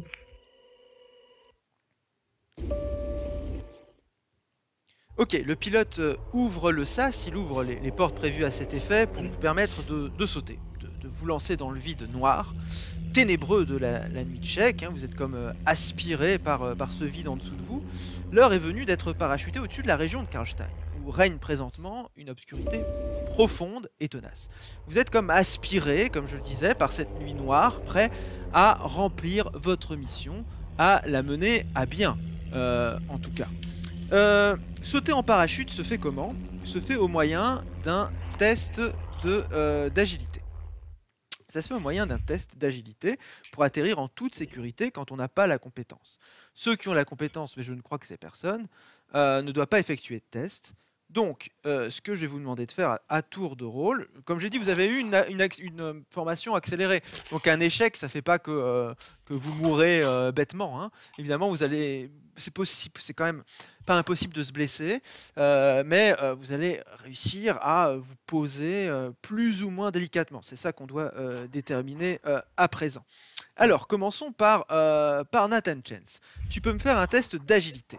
Ok, le pilote euh, ouvre le sas, il ouvre les, les portes prévues à cet effet pour vous permettre de, de sauter, de, de vous lancer dans le vide noir, ténébreux de la, la nuit tchèque. Hein, vous êtes comme euh, aspiré par, euh, par ce vide en dessous de vous. L'heure est venue d'être parachuté au-dessus de la région de Karlstein, où règne présentement une obscurité profonde et tenace. Vous êtes comme aspiré, comme je le disais, par cette nuit noire, prêt à remplir votre mission, à la mener à bien, euh, en tout cas. Euh, sauter en parachute se fait comment? Se fait au moyen d'un test de, euh, d'agilité. Ça se fait au moyen d'un test d'agilité pour atterrir en toute sécurité quand on n'a pas la compétence. Ceux qui ont la compétence, mais je ne crois que c'est personne, euh, ne doivent pas effectuer de test. Donc, euh, ce que je vais vous demander de faire à, à tour de rôle, comme j'ai dit, vous avez eu une, une, une, une formation accélérée. Donc, un échec, ça ne fait pas que, euh, que vous mourrez euh, bêtement. Hein. Évidemment, vous allez, c'est possible, c'est quand même pas impossible de se blesser, euh, mais euh, vous allez réussir à vous poser euh, plus ou moins délicatement. C'est ça qu'on doit euh, déterminer euh, à présent. Alors, commençons par, euh, par Nathan Chance. Tu peux me faire un test d'agilité.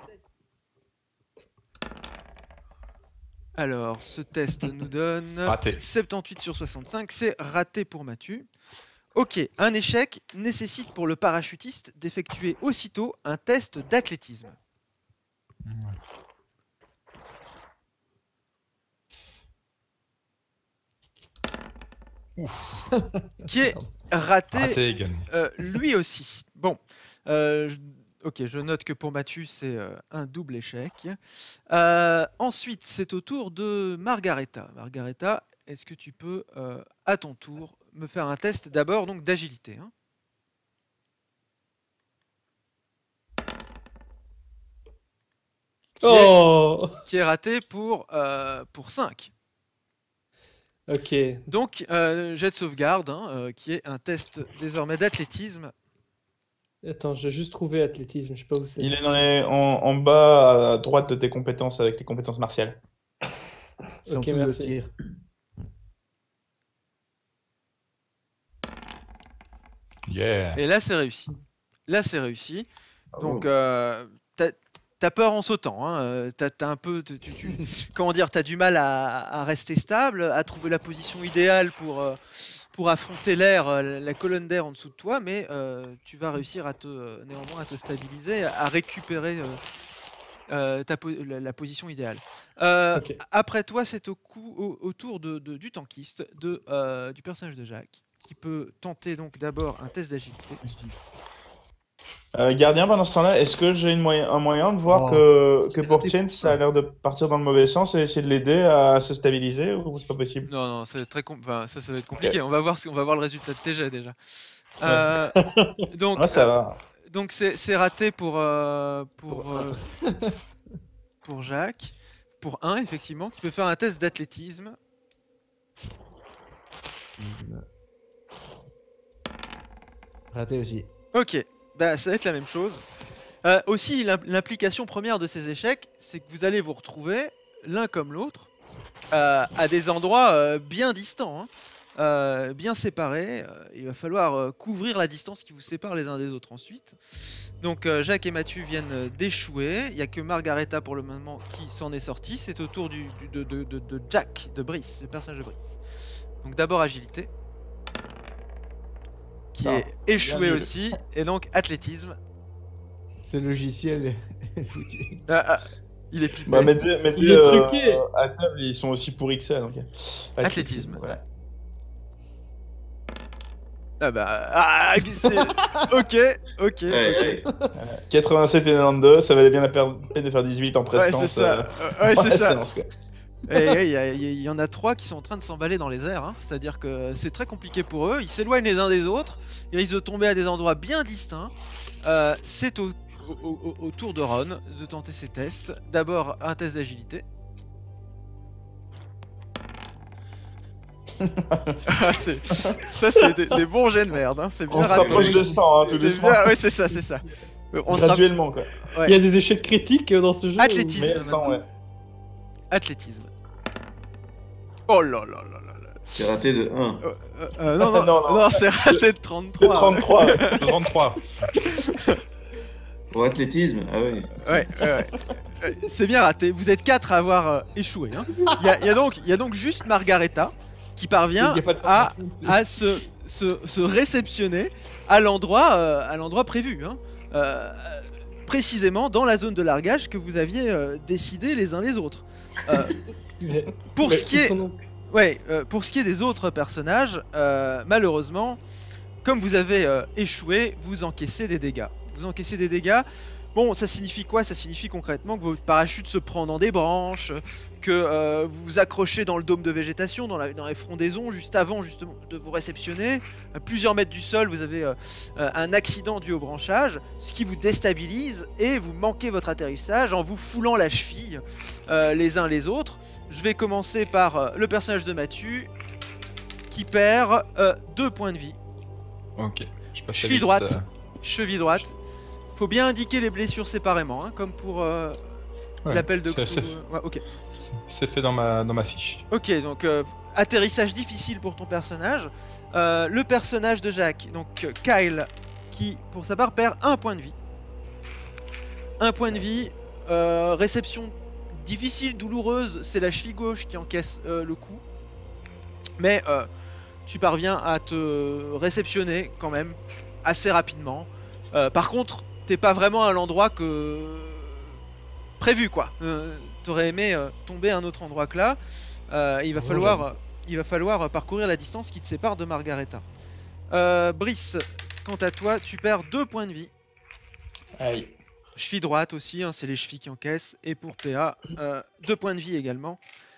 Alors, ce test nous donne Raté. soixante-dix-huit sur soixante-cinq, c'est raté pour Mathieu. Ok, un échec nécessite pour le parachutiste d'effectuer aussitôt un test d'athlétisme. Ouf. Qui est raté, Raté également. euh, lui aussi. Bon, euh, je- ok, je note que pour Mathieu, c'est euh, un double échec. Euh, ensuite, c'est au tour de Margareta. Margareta, est-ce que tu peux, euh, à ton tour, me faire un test d'abord donc d'agilité, hein? Qui est, Oh. qui est raté pour, euh, pour cinq. Ok. Donc, euh, jet de sauvegarde, hein, euh, qui est un test désormais d'athlétisme. Attends, j'ai juste trouvé athlétisme, je sais pas où c'est. Il est dans les- en, en bas à droite de tes compétences avec les compétences martiales. C'est Ok, en dessous de merci. tir. Yeah. Et là, c'est réussi. Là, c'est réussi. Donc, Oh. euh, t'as t'as peur en sautant. Hein. euh, T'as t'as un peu, tu, tu- comment dire, t'as du mal à, à rester stable, à trouver la position idéale pour, euh, pour affronter l'air, euh, la colonne d'air en dessous de toi, mais euh, tu vas réussir à te, euh, néanmoins à te stabiliser, à récupérer euh, euh, ta po- la, la position idéale. Euh, Ok. Après toi, c'est au, coup, au, au tour de, de- du tankiste, de, euh, du personnage de Jacques, qui peut tenter donc d'abord un test d'agilité. Euh, gardien, pendant ce temps-là, est-ce que j'ai une moyen- un moyen de voir Oh. que, que C'est pour raté Chen, pour ça a l'air de partir dans le mauvais sens et essayer de l'aider à se stabiliser ou c'est pas possible? Non, non, ça va être très com- enfin, ça, ça va être compliqué. On va voir, ce- on va voir le résultat de tes jets déjà. Ouais. Euh, donc, Ouais, ça euh, va. donc c'est c'est raté pour euh, pour Pour un. euh, pour Jacques, pour un effectivement, qui peut faire un test d'athlétisme. Raté aussi. Ok, bah, ça va être la même chose. Euh, aussi, l'im- l'implication première de ces échecs, c'est que vous allez vous retrouver l'un comme l'autre euh, à des endroits euh, bien distants, hein, euh, bien séparés. Euh, il va falloir euh, couvrir la distance qui vous sépare les uns des autres ensuite. Donc euh, Jacques et Mathieu viennent euh, d'échouer. Il n'y a que Margareta pour le moment qui s'en est sortie. C'est au tour du, du- de, de- de- de Jack, de Brice, le personnage de Brice. Donc d'abord agilité, qui Ah, est échoué bien aussi, et donc athlétisme. Ce logiciel est foutu. Ah, ah, il est plus Bah, mes deux, mes Il deux, est euh, truqué. à table, ils sont aussi pourris que ça. Donc... Athlétisme. Voilà. Ah bah, ah, c'est... ok, ok, Ouais, ok. quatre-vingt-sept et quatre-vingt-douze, ça valait bien la peine de faire dix-huit en Ouais, prestance. c'est ça. euh, Euh, ouais, en c'est ça. prestance, quoi. Et il y, a- y- y en a trois qui sont en train de s'emballer dans les airs, hein. C'est-à-dire que c'est très compliqué pour eux. Ils s'éloignent les uns des autres. Ils risquent de tomber à des endroits bien distincts. Euh, c'est au, au- au- au tour de Ron de tenter ses tests. D'abord un test d'agilité. Ah, c'est- ça c'est des, des bons jets de merde, hein. C'est bien On se raté. rapproche de cent, hein, tout C'est doucement. bien- ouais, c'est ça, c'est ça. Euh, On se rapp- Graduellement, quoi. ouais. Il y a des échecs critiques dans ce jeu. Athlétisme. Mais maintenant. cent, ouais. Athlétisme. Oh là là là là là. c'est raté de un. Euh, euh, euh, non, non, Non, non. non, c'est raté de C'est trente-trois. trente-trois. ouais. trente-trois. Pour athlétisme, ah oui. Ouais, ouais, ouais. Euh, c'est bien raté. Vous êtes quatre à avoir euh, échoué. Hein. Il y, a- il y a donc, il y a donc juste Margareta qui parvient Il y a pas de à, formation, c'est- à se, se, se réceptionner à l'endroit euh, à l'endroit prévu. Hein. Euh, précisément dans la zone de largage que vous aviez euh, décidé les uns les autres. Euh, Mais- pour mais ce qui est son nom- Ouais, euh, pour ce qui est des autres personnages, euh, malheureusement, comme vous avez euh, échoué, vous encaissez des dégâts. Vous encaissez des dégâts. Bon, ça signifie quoi? Ça signifie concrètement que votre parachute se prend dans des branches, que euh, vous vous accrochez dans le dôme de végétation, dans, la, dans les frondaisons, juste avant justement de vous réceptionner. À plusieurs mètres du sol, vous avez euh, euh, un accident dû au branchage, ce qui vous déstabilise et vous manquez votre atterrissage en vous foulant la cheville euh, les uns les autres. Je vais commencer par euh, le personnage de Mathieu qui perd euh, deux points de vie. Ok. Je passe Cheville vite, droite. euh, Cheville droite. Faut bien indiquer les blessures séparément, hein, comme pour euh, ouais, l'appel de c'est- Cthulhu. c'est- Ouais, ok. c'est- C'est fait dans ma, dans ma fiche. Ok, donc euh, atterrissage difficile pour ton personnage. Euh, le personnage de Jacques, donc euh, Kyle, qui pour sa part perd un point de vie. Un point de vie. euh, réception difficile, douloureuse, c'est la cheville gauche qui encaisse euh, le coup. Mais euh, tu parviens à te réceptionner quand même assez rapidement. Euh, par contre, t'es pas vraiment à l'endroit que prévu quoi. Euh, T'aurais aimé euh, tomber à un autre endroit que là. Euh, il va Oh, falloir, j'avoue. euh, il va falloir euh, parcourir la distance qui te sépare de Margareta. Euh, Brice, quant à toi, tu perds deux points de vie. Aïe. Cheville droite aussi, hein, c'est les chevilles qui encaissent. Et pour P A, euh, deux points de vie également.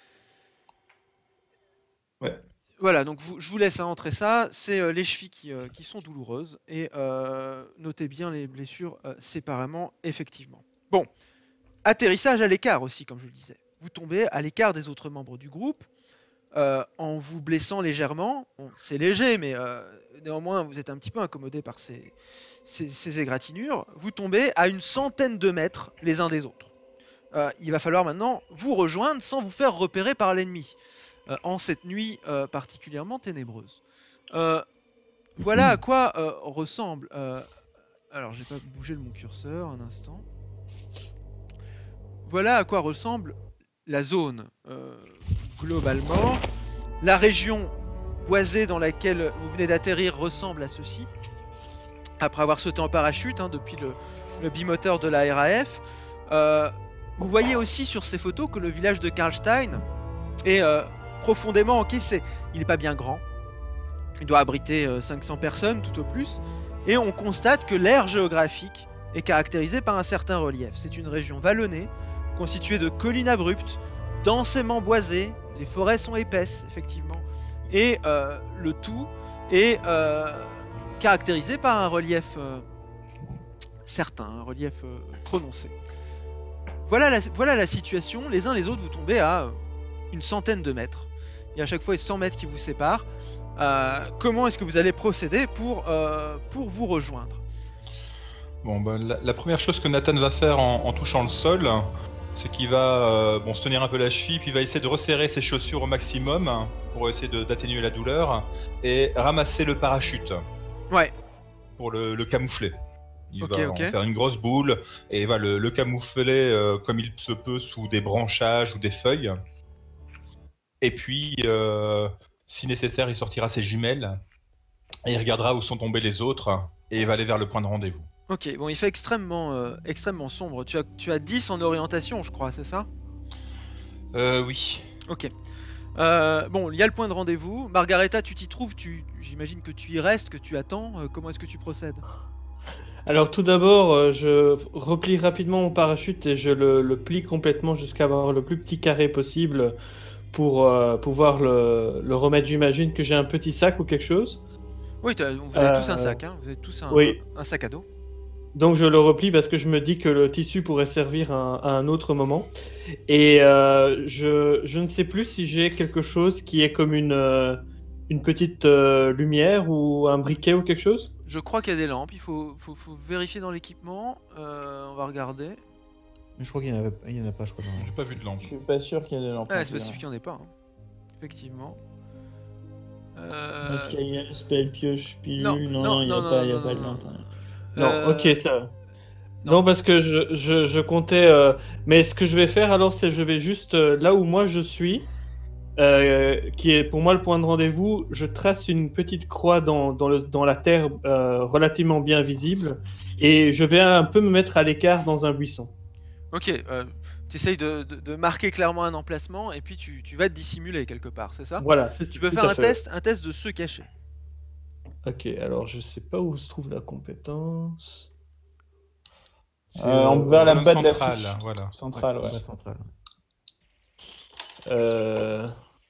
Ouais. Voilà, donc vous- je vous laisse hein, entrer ça. C'est euh, les chevilles qui, euh, qui sont douloureuses. Et euh, notez bien les blessures euh, séparément, effectivement. Bon, atterrissage à l'écart aussi, comme je le disais. Vous tombez à l'écart des autres membres du groupe. euh, en vous blessant légèrement. Bon, c'est léger, mais euh, néanmoins, vous êtes un petit peu incommodé par ces, ces, ces égratignures. Vous tombez à une centaine de mètres les uns des autres. Euh, il va falloir maintenant vous rejoindre sans vous faire repérer par l'ennemi, euh, en cette nuit euh, particulièrement ténébreuse. Euh, voilà à quoi euh, ressemble... euh, alors, j'ai pas bougé mon curseur un instant. Voilà à quoi ressemble la zone euh, globalement. La région boisée dans laquelle vous venez d'atterrir ressemble à ceci. Après avoir sauté en parachute hein, depuis le, le bimoteur de la R A F. Euh, vous voyez aussi sur ces photos que le village de Karlstein est euh, profondément encaissé. Il n'est pas bien grand. Il doit abriter euh, cinq cents personnes tout au plus. Et on constate que l'aire géographique est caractérisée par un certain relief. C'est une région vallonnée, constituée de collines abruptes, densément boisées. Les forêts sont épaisses, effectivement. Et euh, le tout est euh, caractérisé par un relief euh, certain, un relief euh, prononcé. Voilà la, voilà la situation. Les uns les autres, vous tombez à euh, une centaine de mètres. Il y a à chaque fois cent mètres qui vous séparent. Euh, comment est-ce que vous allez procéder pour, euh, pour vous rejoindre? Bon, bah, la, la première chose que Nathan va faire en, en touchant le sol, c'est qu'il va euh, bon, se tenir un peu la cheville, puis il va essayer de resserrer ses chaussures au maximum pour essayer de- d'atténuer la douleur et ramasser le parachute Ouais, pour le, le camoufler. Il Ok, va ok. en faire une grosse boule et il va le, le camoufler euh, comme il se peut sous des branchages ou des feuilles. Et puis, euh, si nécessaire, il sortira ses jumelles et il regardera où sont tombés les autres et il va aller vers le point de rendez-vous. ok. Bon, il fait extrêmement, euh, extrêmement sombre. Tu as, tu as dix en orientation, je crois, c'est ça? Euh, oui. Ok. Euh, bon, il y a le point de rendez-vous. Margareta, tu t'y trouves, tu... j'imagine que tu y restes, que tu attends. Euh, comment est-ce que tu procèdes? Alors tout d'abord, euh, je replie rapidement mon parachute et je le, le plie complètement jusqu'à avoir le plus petit carré possible pour euh, pouvoir le, le remettre. J'imagine que j'ai un petit sac ou quelque chose. Oui, t'as- vous avez tous un Euh, sac, hein. Vous avez tous un, oui. un sac à dos. Donc je le replie parce que je me dis que le tissu pourrait servir à, à un autre moment. Et euh, je, je ne sais plus si j'ai quelque chose qui est comme une, euh, une petite euh, lumière ou un briquet ou quelque chose. Je crois qu'il y a des lampes, il faut, faut, faut vérifier dans l'équipement. Euh, on va regarder. Je crois qu'il n'y en, avait- il y en a pas, je crois. dans- J'ai pas vu de lampe. Je suis pas sûr qu'il y ait des lampes. Ah, non c'est plus, possible hein. qu'il n'y en ait pas. Hein. Effectivement. Est-ce Euh... qu'il y a spell, pioche, pilule? Non, Non, non, non, il n'y a non, pas, il y non, a pas de non, lampe. non. hein. Non, Euh, ok, ça. non. Non, parce que je, je, je comptais. euh, Mais ce que je vais faire alors, c'est je vais juste euh, là où moi je suis, euh, qui est pour moi le point de rendez-vous, je trace une petite croix dans, dans, le, dans la terre euh, relativement bien visible et je vais un peu me mettre à l'écart dans un buisson. Ok, euh, tu essayes de, de, de marquer clairement un emplacement et puis tu, tu vas te dissimuler quelque part, c'est ça? Voilà, c'est Tu peux tout faire à un fait. test, un test de se cacher. Ok, alors je sais pas où se trouve la compétence. C'est, Euh, on euh, vers la Zone bas de la centrale, fiche. voilà. Centrale, ouais. la centrale. Euh...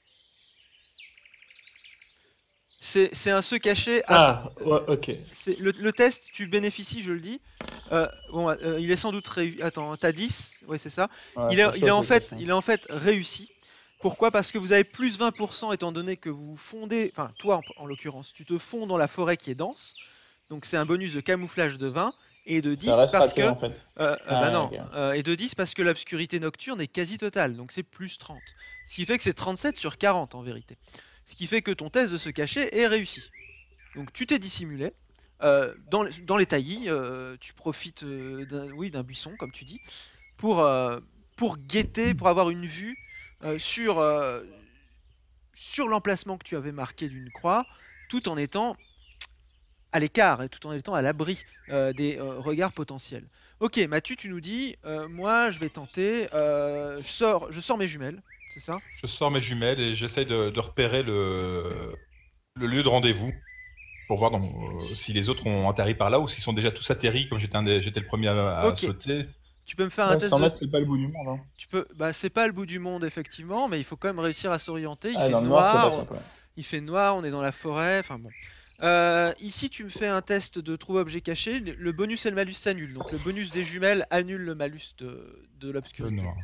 C'est c'est un se cacher. à- Ah, ouais, ok. c'est- le, le test, tu bénéficies, je le dis. Euh, bon, euh, il est sans doute réussi. Attends, t'as dix? Ouais, c'est ça. Ouais, il, est, c'est il, ça, est en c'est fait, ça. il est en fait réussi. Pourquoi? Parce que vous avez plus vingt pour cent étant donné que vous fondez, enfin toi en, en l'occurrence, tu te fonds dans la forêt qui est dense. Donc c'est un bonus de camouflage de vingt et de dix Ça reste parce raté, que en fait. euh, euh, Ah, bah non, ok. euh, et de dix parce que l'obscurité nocturne est quasi totale, donc c'est plus trente. Ce qui fait que c'est trente-sept sur quarante en vérité. Ce qui fait que ton test de se cacher est réussi. Donc tu t'es dissimulé. Euh, dans, les- dans les taillis, euh, tu profites euh, d'un oui, d'un buisson, comme tu dis, pour, euh, pour guetter, pour avoir une vue euh, sur, euh, sur l'emplacement que tu avais marqué d'une croix, tout en étant à l'écart et tout en étant à l'abri euh, des euh, regards potentiels. Ok, Mathieu, tu nous dis, euh, moi je vais tenter, euh, je, sors, je sors mes jumelles, c'est ça? Je sors mes jumelles et j'essaye de, de repérer le, le lieu de rendez-vous pour voir dans- euh, si les autres ont atterri par là ou s'ils sont déjà tous atterris comme j'étais un des- j'étais le premier à, à Ok. sauter. Tu peux me faire un Ouais, test cent de... mètres, c'est pas le bout du monde. Hein. Tu peux... Bah, c'est pas le bout du monde effectivement, mais il faut quand même réussir à s'orienter. Il Ah, fait dans le noir, c'est noir, pas simple. ouais. il fait noir, on est dans la forêt, enfin bon. Euh, ici, tu me fais un test de trouver objet caché. Le le bonus et le malus s'annulent. Donc le bonus des jumelles annule le malus de, de Le l'obscurité. noir.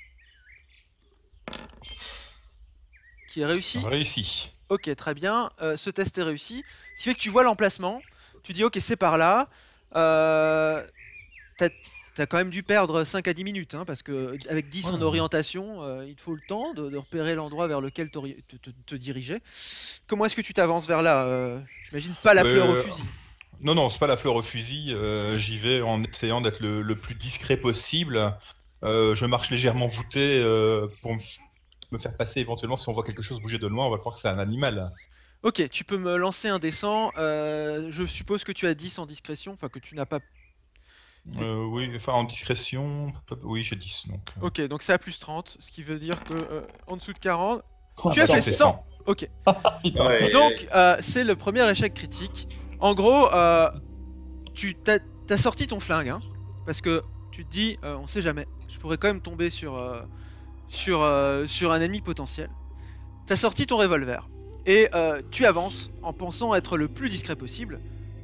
Qui est réussi. Réussi. Ok, très bien. Euh, ce test est réussi. Ce qui fait que tu vois l'emplacement. Tu dis ok, c'est par là. Euh, T'as t'as quand même dû perdre cinq à dix minutes, hein, parce que avec dix en Ouais. orientation, euh, il te faut le temps de, de repérer l'endroit vers lequel t'ori- te, te- te diriger. Comment est-ce que tu t'avances vers là? euh, J'imagine pas la Euh, fleur au fusil. Non, non, c'est pas la fleur au fusil. euh, J'y vais en essayant d'être le, le plus discret possible. Euh, je marche légèrement voûté euh, pour me- me faire passer éventuellement si on voit quelque chose bouger de loin, on va croire que c'est un animal. Ok, tu peux me lancer un dessin. euh, je suppose que tu as dix en discrétion, enfin que tu n'as pas. Euh, oui, enfin en discrétion. Oui, j'ai dix donc. euh. Ok, donc c'est à plus trente, ce qui veut dire que euh, en dessous de quarante, Oh, tu as Attends, fait c'est cent. Ok. putain. Ouais, Donc, euh, c'est le premier échec critique. En gros, euh, tu t'as, t'as sorti ton flingue, hein, parce que tu te dis, euh, on sait jamais, je pourrais quand même tomber sur, euh, sur, euh, sur un ennemi potentiel. T'as sorti ton revolver, et euh, tu avances en pensant être le plus discret possible.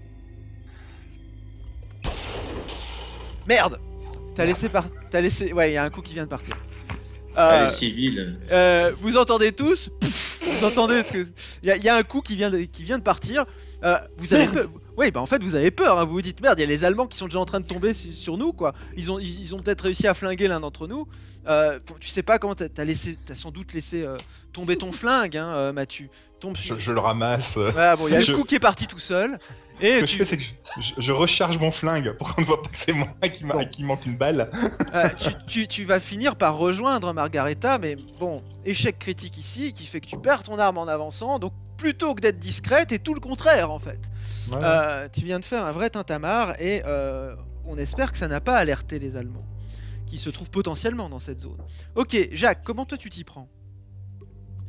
Merde! T'as laissé par... T'as laissé... Ouais, il y a un coup qui vient de partir. Euh, Allez, civil. euh, vous entendez tous, Pouf, vous entendez ce que il y, a- il y a un coup qui vient de, qui vient de partir. Euh, vous avez peur. Oui, bah en fait vous avez peur. Hein. Vous vous dites merde, il y a les Allemands qui sont déjà en train de tomber su- sur nous quoi. Ils ont ils, ils ont peut-être réussi à flinguer l'un d'entre nous. Euh, bon, tu sais pas comment t'as, t'as laissé, t'as sans doute laissé euh, tomber ton flingue, hein, euh, Mathieu. Tombe sur. Je, je le ramasse. euh. Voilà, bon, il y a Je- le coup qui est parti tout seul. Ce Et que tu, je fais, c'est que je, je- je recharge mon flingue pour qu'on ne voit pas que c'est moi qui, m'a- Bon. qui manque une balle. euh, tu, tu- tu vas finir par rejoindre Margareta, mais bon, échec critique ici qui fait que tu perds ton arme en avançant. Donc plutôt que d'être discrète, et tout le contraire en fait. Euh, tu viens de faire un vrai tintamarre et euh, on espère que ça n'a pas alerté les Allemands qui se trouvent potentiellement dans cette zone. Ok, Jacques, comment toi tu t'y prends?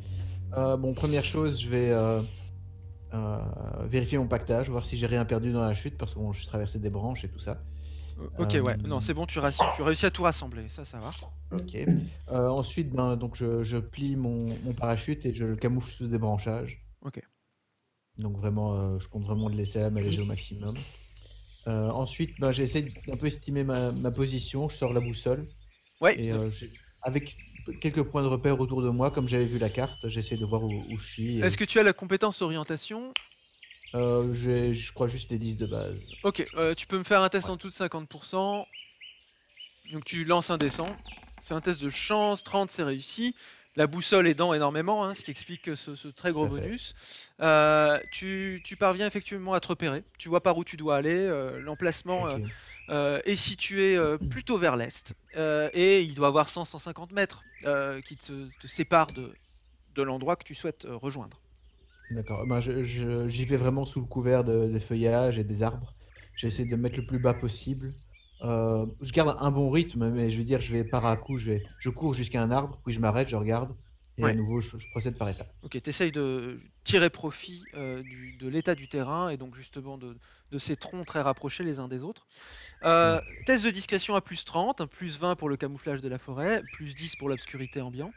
Euh, bon, première chose, je vais euh, euh, vérifier mon pactage, voir si j'ai rien perdu dans la chute, parce que bon, je traversais des branches et tout ça. Ok, Euh, ouais. Non, c'est bon, tu, rass- tu réussis à tout rassembler. Ça, ça va. Ok. Euh, ensuite, ben, donc je, je plie mon, mon parachute et je le camoufle sous des branchages. Ok. Donc vraiment, euh, je compte vraiment le laisser à m'alléger au maximum. Euh, ensuite, ben, j'essaie d'un peu estimer ma, ma position. Je sors la boussole. Ouais. Et euh, j'ai- avec quelques points de repère autour de moi, comme j'avais vu la carte, j'essaie de voir où, où je suis. et, Est-ce que tu as la compétence orientation? euh, j'ai- je crois juste les dix de base. Ok, euh, tu peux me faire un test en dessous de cinquante pour cent. Donc tu lances un dé cent. C'est un test de chance, trente c'est réussi. La boussole aidant énormément, hein, ce qui explique ce, ce très gros Tout à fait. bonus. Euh, tu, tu parviens effectivement à te repérer. Tu vois par où tu dois aller. euh, L'emplacement euh, Ok. euh, est situé euh, plutôt vers l'est. Euh, et il doit avoir cent à cent cinquante mètres euh, qui te, te séparent de, de l'endroit que tu souhaites euh, rejoindre. D'accord. Ben, je- je- j'y vais vraiment sous le couvert de- des feuillages et des arbres. J'essaie de me mettre le plus bas possible. Euh, je garde un bon rythme, mais je veux dire, je vais par à coup, je vais, je cours jusqu'à un arbre, puis je m'arrête, je regarde, et à Ouais. nouveau, je, je procède par étapes. Ok, tu essayes de tirer profit euh, du- de l'état du terrain et donc justement de, de ces troncs très rapprochés les uns des autres. Euh, test de discrétion à plus trente, plus vingt pour le camouflage de la forêt, plus dix pour l'obscurité ambiante.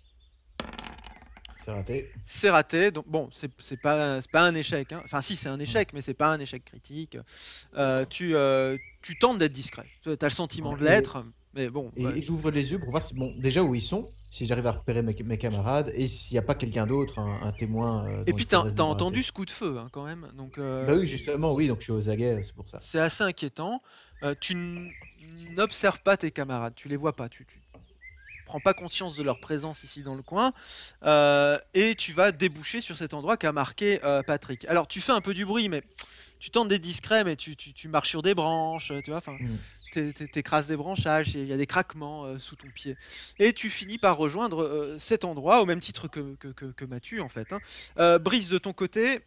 C'est raté. C'est raté, donc bon, c'est c'est pas, c'est pas un échec. hein. Enfin, si, c'est un échec, mais c'est pas un échec critique. Euh, tu, euh, tu tentes d'être discret. Tu as le sentiment de Et- l'être, mais bon. Et, ouais. et j'ouvre les yeux pour voir si, bon, déjà où ils sont, si j'arrive à repérer mes, mes camarades, et s'il n'y a pas quelqu'un d'autre, un, un témoin. euh, Et dont puis, il t'as faudrait se t'as débarrasser. entendu ce coup de feu, hein, quand même. Donc, euh, Bah oui, justement, oui, donc je suis aux aguets, c'est pour ça. c'est assez inquiétant. Euh, tu n- n'observes pas tes camarades, tu les vois pas, tu, tu prends pas conscience de leur présence ici dans le coin, euh, et tu vas déboucher sur cet endroit qu'a marqué euh, Patrick. Alors tu fais un peu du bruit, mais tu tentes d'être discret, mais tu, tu- tu marches sur des branches, tu vois, enfin, Mm. t'é- t'é- t'écrases des branchages, il y a des craquements euh, sous ton pied, et tu finis par rejoindre euh, cet endroit au même titre que, que, que, que Mathieu en fait. hein. Euh, Brice, de ton côté,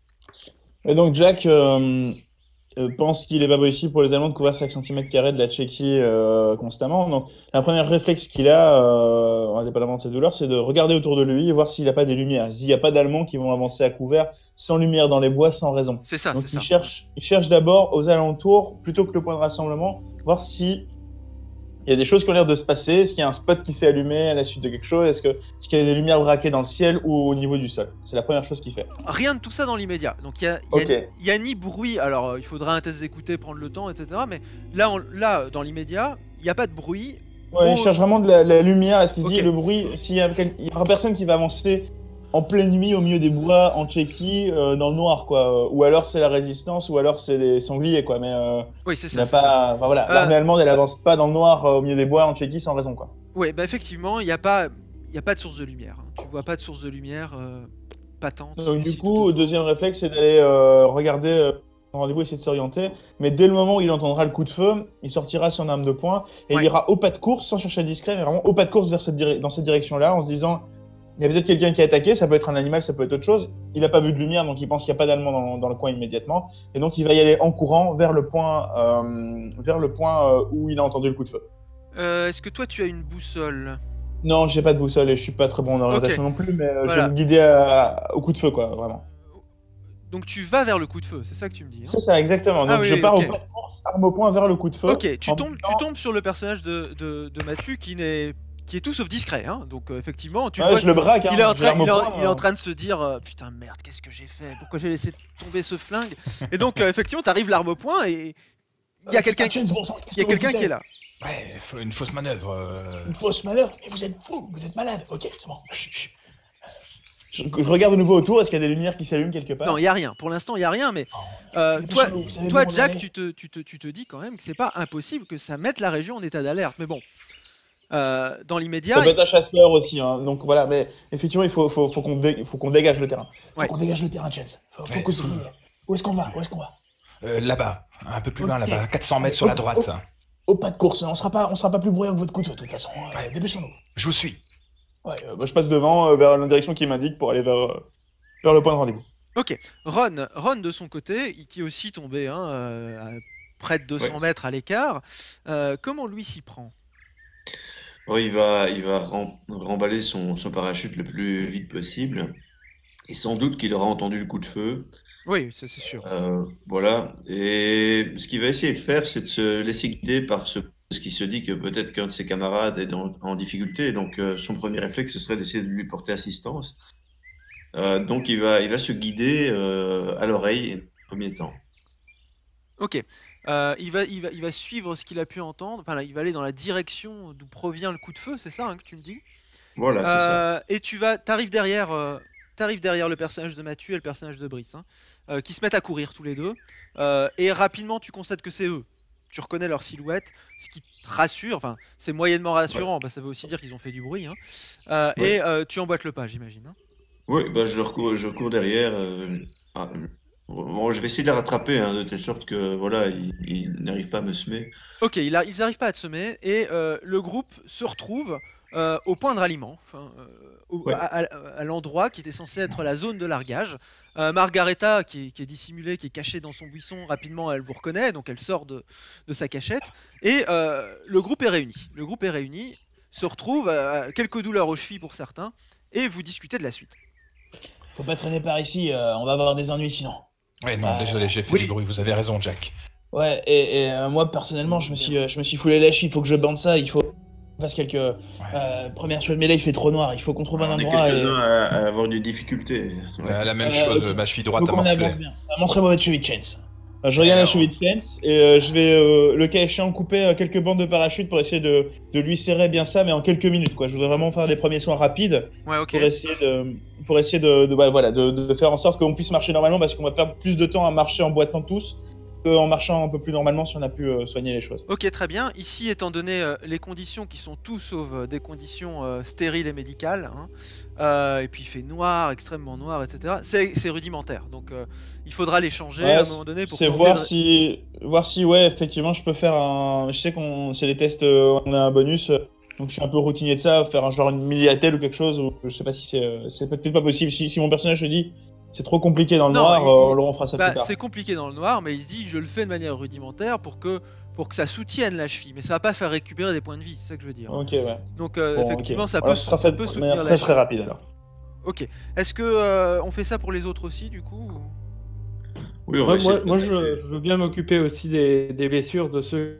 Et donc Jack euh, euh, pense qu'il est pas possible pour les Allemands de couvrir cinq centimètres carrés de la Tchéquie euh, constamment. Donc la première réflexe qu'il a, euh, indépendamment de ses douleurs, c'est de regarder autour de lui et voir s'il n'a pas des lumières. Il n'y a pas d'Allemands qui vont avancer à couvert sans lumière dans les bois, sans raison. c'est ça, Donc c'est il ça. cherche, il cherche d'abord aux alentours, plutôt que le point de rassemblement, voir si il y a des choses qui ont l'air de se passer. Est-ce qu'il y a un spot qui s'est allumé à la suite de quelque chose? Est-ce que, est-ce qu'il y a des lumières braquées dans le ciel ou au niveau du sol? C'est la première chose qu'il fait. Rien de tout ça dans l'immédiat. Donc il y a, il y a- Ok. il y a ni bruit, alors euh, il faudra un test d'écouter, prendre le temps, et cetera. Mais là, on- là dans l'immédiat, il n'y a pas de bruit. Ouais, Bon, il cherche vraiment de la, la lumière. Est-ce qu'il se Ok. dit le bruit? S'il y a, quel- il y aura personne qui va avancer en pleine nuit au milieu des bois en Tchéquie euh, dans le noir, quoi. Ou alors c'est la résistance, ou alors c'est des sangliers, quoi. Mais euh, Oui, c'est il ça. n'a c'est ça. pas. Enfin, voilà, Euh, l'armée allemande, elle avance pas dans le noir euh, au milieu des bois en Tchéquie sans raison, quoi. Oui, bah effectivement, il n'y a pas, il y a pas de source de lumière. hein. Tu vois pas de source de lumière euh, patente. Donc du ici tout coup, autour. deuxième réflexe, c'est d'aller euh, regarder euh, son rendez-vous, essayer de s'orienter. Mais dès le moment où il entendra le coup de feu, il sortira son arme de poing et Ouais. il ira au pas de course, sans chercher à être discret, mais vraiment au pas de course vers cette dire- dans cette direction-là, en se disant, il y a peut-être quelqu'un qui a attaqué, ça peut être un animal, ça peut être autre chose. Il n'a pas vu de lumière, donc il pense qu'il n'y a pas d'Allemand dans, dans le coin immédiatement. Et donc il va y aller en courant vers le point, euh, vers le point euh, où il a entendu le coup de feu. Euh, Est-ce que toi, tu as une boussole? Non, j'ai pas de boussole et je suis pas très bon en orientation non plus, mais euh, Voilà. je vais me guider à- au coup de feu, quoi, vraiment. Donc tu vas vers le coup de feu, c'est ça que tu me dis. hein C'est ça, exactement. Donc Ah oui, je pars ok. au pas de course, arme au poing vers le coup de feu. Ok, tu en tombes, me tu disant, tombes sur le personnage de, de, de Mathieu qui n'est, qui est tout sauf discret. Hein. Donc euh, effectivement, tu ouais, vois. je le braque. Hein, Il est, en j'ai train, l'arme au il, est en, poing, il est en euh. train de se dire euh, putain merde, qu'est-ce que j'ai fait? Pourquoi j'ai laissé tomber ce flingue? Et donc euh, effectivement, t'arrives l'arme au poing et il y a quelqu'un, Ah, James, bon sang, qu'est-ce il y a que vous quelqu'un faites qui est là. Ouais, faut une fausse manœuvre. euh. Une fausse manœuvre? Mais vous êtes fou, vous êtes malade. Ok, c'est bon. Chut, chut. Je, je regarde de nouveau autour, est-ce qu'il y a des lumières qui s'allument quelque part? Non, il y a rien. Pour l'instant, il y a rien. Mais Oh, euh, mais toi, dépêchez-vous, vous savez toi, où on en Jack, est. tu te, tu te, tu te dis quand même que c'est pas impossible que ça mette la région en état d'alerte. Mais bon, euh, dans l'immédiat, Ça peut être un chasseur aussi, hein. Donc voilà, mais effectivement, il faut, faut, faut qu'on dé- faut qu'on dégage le terrain. Faut Ouais. qu'on dégage le terrain, James. Faut, faut Ouais. qu'on se trouve. Où est-ce qu'on va? Où est-ce qu'on va? Euh, là-bas, un peu plus loin, Ok. là-bas, quatre cents mètres sur la droite. Au pas de course, on sera pas, on sera pas plus bruyant que votre couteau de toute façon. Euh, Ouais. Dépêchons-nous. Je vous suis. Ouais, euh, bah, je passe devant euh, vers la direction qu'il m'indique pour aller vers, euh, vers le point de rendez-vous. ok. Ron, Ron de son côté, qui est aussi tombé hein, euh, à près de deux cents mètres à l'écart. euh, comment lui s'y prend? Alors, il va, il va rem- remballer son, son parachute le plus vite possible. Et sans doute qu'il aura entendu le coup de feu. Oui, ça c'est sûr. Euh, voilà. Et ce qu'il va essayer de faire, c'est de se laisser guider par ce, ce qui se dit que peut-être qu'un de ses camarades est en, en difficulté. Donc, euh, son premier réflexe, ce serait d'essayer de lui porter assistance. Euh, donc, il va, il va se guider euh, à l'oreille, en premier temps. Ok. Euh, il, va, il, va, il va suivre ce qu'il a pu entendre. Enfin, là, il va aller dans la direction d'où provient le coup de feu, c'est ça hein, que tu me dis? Voilà, c'est ça. Euh, et tu vas, t'arrives derrière, euh, t'arrives derrière le personnage de Mathieu et le personnage de Brice, hein, euh, qui se mettent à courir tous les deux. Euh, et rapidement, tu constates que c'est eux. Tu reconnais leur silhouette, ce qui te rassure. Enfin, c'est moyennement rassurant. Bah, ça veut aussi dire qu'ils ont fait du bruit. Hein. Euh, Ouais. Et euh, tu emboîtes le pas, j'imagine. Hein. Oui, bah, je, leur cours, je cours derrière. euh, ah, bon, je vais essayer de les rattraper, hein, de telle sorte que voilà, ils, ils n'arrivent pas à me semer. Ok, il a- ils n'arrivent pas à te semer et euh, le groupe se retrouve euh, au point de ralliement, enfin, euh, au- Ouais. à, à- à l'endroit qui était censé être la zone de largage. Euh, Margareta, qui est, qui est dissimulée, qui est cachée dans son buisson, rapidement elle vous reconnaît, donc elle sort de, de sa cachette et euh, le groupe est réuni. Le groupe est réuni, se retrouve, euh, quelques douleurs aux chevilles pour certains, et vous discutez de la suite. Faut pas traîner par ici, euh, on va avoir des ennuis sinon. Ouais, non, Euh, désolé, j'ai fait oui. du bruit, vous avez raison, Jack. Ouais, et, et, euh, moi personnellement, je me suis, euh, je me suis foulé la cheville, il faut que je bande ça, il faut qu'on fasse quelques euh, premières choses. Mais là, il fait trop noir, il faut qu'on trouve un On est endroit. Et... quelques-uns à, à avoir des difficultés. Ouais. Euh, la même Euh, chose, ok. ma cheville faut droite a qu'on morflé. avance bien. Un très mauvais cheville de Chance. Euh, je regarde la Alors. cheville de Chance et euh, je vais, euh, le cas échéant, couper euh, quelques bandes de parachute pour essayer de, de lui serrer bien ça, mais en quelques minutes. Quoi. Je voudrais vraiment faire des premiers soins rapides Ouais, ok. pour essayer de, pour essayer de, de, bah, voilà, de, de faire en sorte qu'on puisse marcher normalement parce qu'on va perdre plus de temps à marcher en boitant tous qu'en marchant un peu plus normalement si on a pu euh, soigner les choses. Ok, très bien. Ici, étant donné euh, les conditions qui sont tout sauf euh, des conditions euh, stériles et médicales, hein, euh, et puis il fait noir, extrêmement noir, et cetera, c'est c'est rudimentaire. Donc euh, il faudra les changer Ouais, à un moment donné pour c'est tenter voir de- si, voir si, ouais, effectivement, je peux faire un. Je sais qu'on, c'est les tests, euh, on a un bonus, euh, donc je suis un peu routinier de ça, faire un genre une milliatelle ou quelque chose, ou je sais pas si c'est, euh, c'est peut-être pas possible. Si, si mon personnage se dit, c'est trop compliqué dans le Non, noir, il- euh, il- Laurent fera ça Bah, plus tard. c'est compliqué dans le noir, mais il se dit je le fais de manière rudimentaire pour que, pour que ça soutienne la cheville, mais ça va pas faire récupérer des points de vie, c'est ça que je veux dire. Ok, ouais. Donc euh, Bon, effectivement, ok. ça, Voilà, peut, ce sera ça fait peut de soutenir manière la très très cheville. rapide alors. Ok. Est-ce que euh, on fait ça pour les autres aussi, du coup ou- Oui, on va Moi, essayer moi, de moi, contacter. je, je veux bien m'occuper aussi des, des blessures de ceux.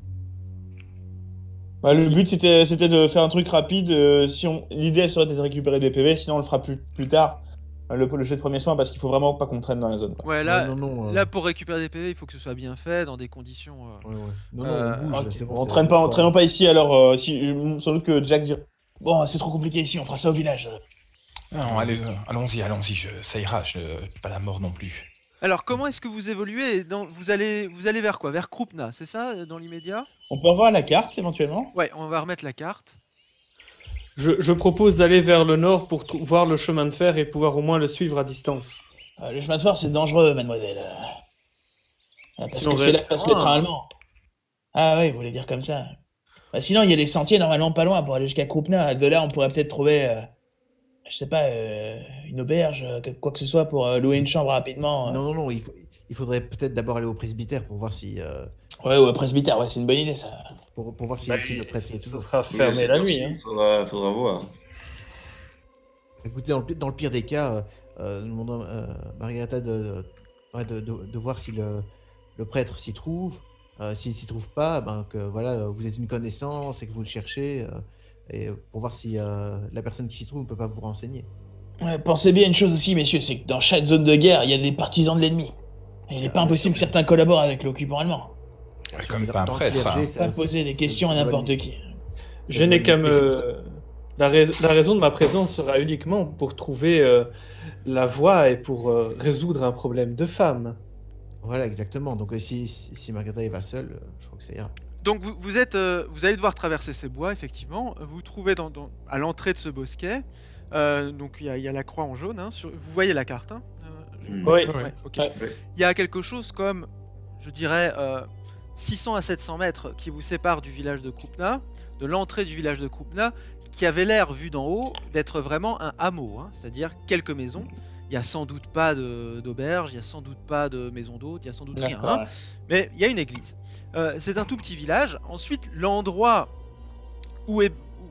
Bah, le but c'était, c'était de faire un truc rapide. euh, si on, l'idée serait de récupérer des P V, sinon on le fera plus, plus tard. euh, Le, le jet de premier soin parce qu'il faut vraiment pas qu'on traîne dans la zone. Quoi. Ouais, là, Ouais, non, non, euh, là pour récupérer des P V, il faut que ce soit bien fait, dans des conditions. euh, ouais, ouais. Non, non, Euh, on bouge, Ok, là, c'est bon. on c'est traîne pas, on trois- traînons pas ici alors. euh, si, je- sans doute que Jack dira bon, c'est trop compliqué ici, on fera ça au village. Non, allez, euh, allons-y, allons-y, je- ça ira, je, pas la mort non plus. Alors, comment est-ce que vous évoluez dans... vous, allez... vous allez vers quoi? Vers Krupna, c'est ça, dans l'immédiat? On peut revoir la carte éventuellement. Ouais, on va remettre la carte. Je, je propose d'aller vers le nord pour trou- voir le chemin de fer et pouvoir au moins le suivre à distance. Euh, le chemin de fer c'est dangereux, mademoiselle. Euh, parce Sinon, que c'est là reste- que passe les Ah. trains allemands. Ah oui, vous voulez dire comme ça. Bah, sinon, il y a des sentiers normalement pas loin pour aller jusqu'à Krupna. De là, on pourrait peut-être trouver, euh, je sais pas, euh, une auberge, euh, que- quoi que ce soit pour euh, louer une chambre rapidement. euh. Non, non, non, il, faut- il faudrait peut-être d'abord aller au presbytère pour voir si, euh, Ouais, ou au presbytère, ouais, c'est une bonne idée ça. pour, pour voir si, Bah, si le prêtre y est ce toujours. sera Oui, fermé cette la heure-ci, nuit. Hein. Il faudra, faudra voir. Écoutez, dans le, pi- dans le pire des cas, euh, euh, nous demandons à euh, Margareta de, de, ouais, de- de- de voir si le, le prêtre s'y trouve. Euh, S'il s'y trouve pas, ben, que voilà, euh, vous êtes une connaissance et que vous le cherchez, euh, et pour voir si euh, la personne qui s'y trouve ne peut pas vous renseigner. Ouais, pensez bien une chose aussi, messieurs, c'est que dans chaque zone de guerre, il y a des partisans de l'ennemi. Et il n'est Ah, pas bien impossible que sûr. certains collaborent avec l'occupant allemand. Bien Ouais, sûr, comme mais pas un dans le prêtre, clergé, hein. ça- Pas poser des ça- questions ça à doit n'importe aller- qui. Je doit n'ai aller qu'à vite, mais c'est pour me. La, rais- la raison de ma présence sera uniquement pour trouver euh, la voie et pour euh, résoudre un problème de femme. Voilà, exactement. Donc euh, si, si, si Margareta y va seule, euh, je crois que ça ira. Donc vous, vous êtes, euh, vous allez devoir traverser ces bois, effectivement. Vous vous trouvez dans, dans- à l'entrée de ce bosquet. Euh, donc il y, a- il y a la croix en jaune. Hein, sur- vous voyez la carte, hein Euh, je- Mm. Oui. Ouais, Ouais. ok. Ouais. Il y a quelque chose comme, je dirais, euh, six cents à sept cents mètres qui vous séparent du village de Krupna, de l'entrée du village de Krupna, qui avait l'air, vu d'en haut, d'être vraiment un hameau, hein, c'est-à-dire quelques maisons. Il n'y a sans doute pas de- d'auberge, il n'y a sans doute pas de maison d'hôte, il n'y a sans doute rien. D'accord, hein. ouais. Mais il y a une église. Euh, c'est un tout petit village. Ensuite, l'endroit où, est-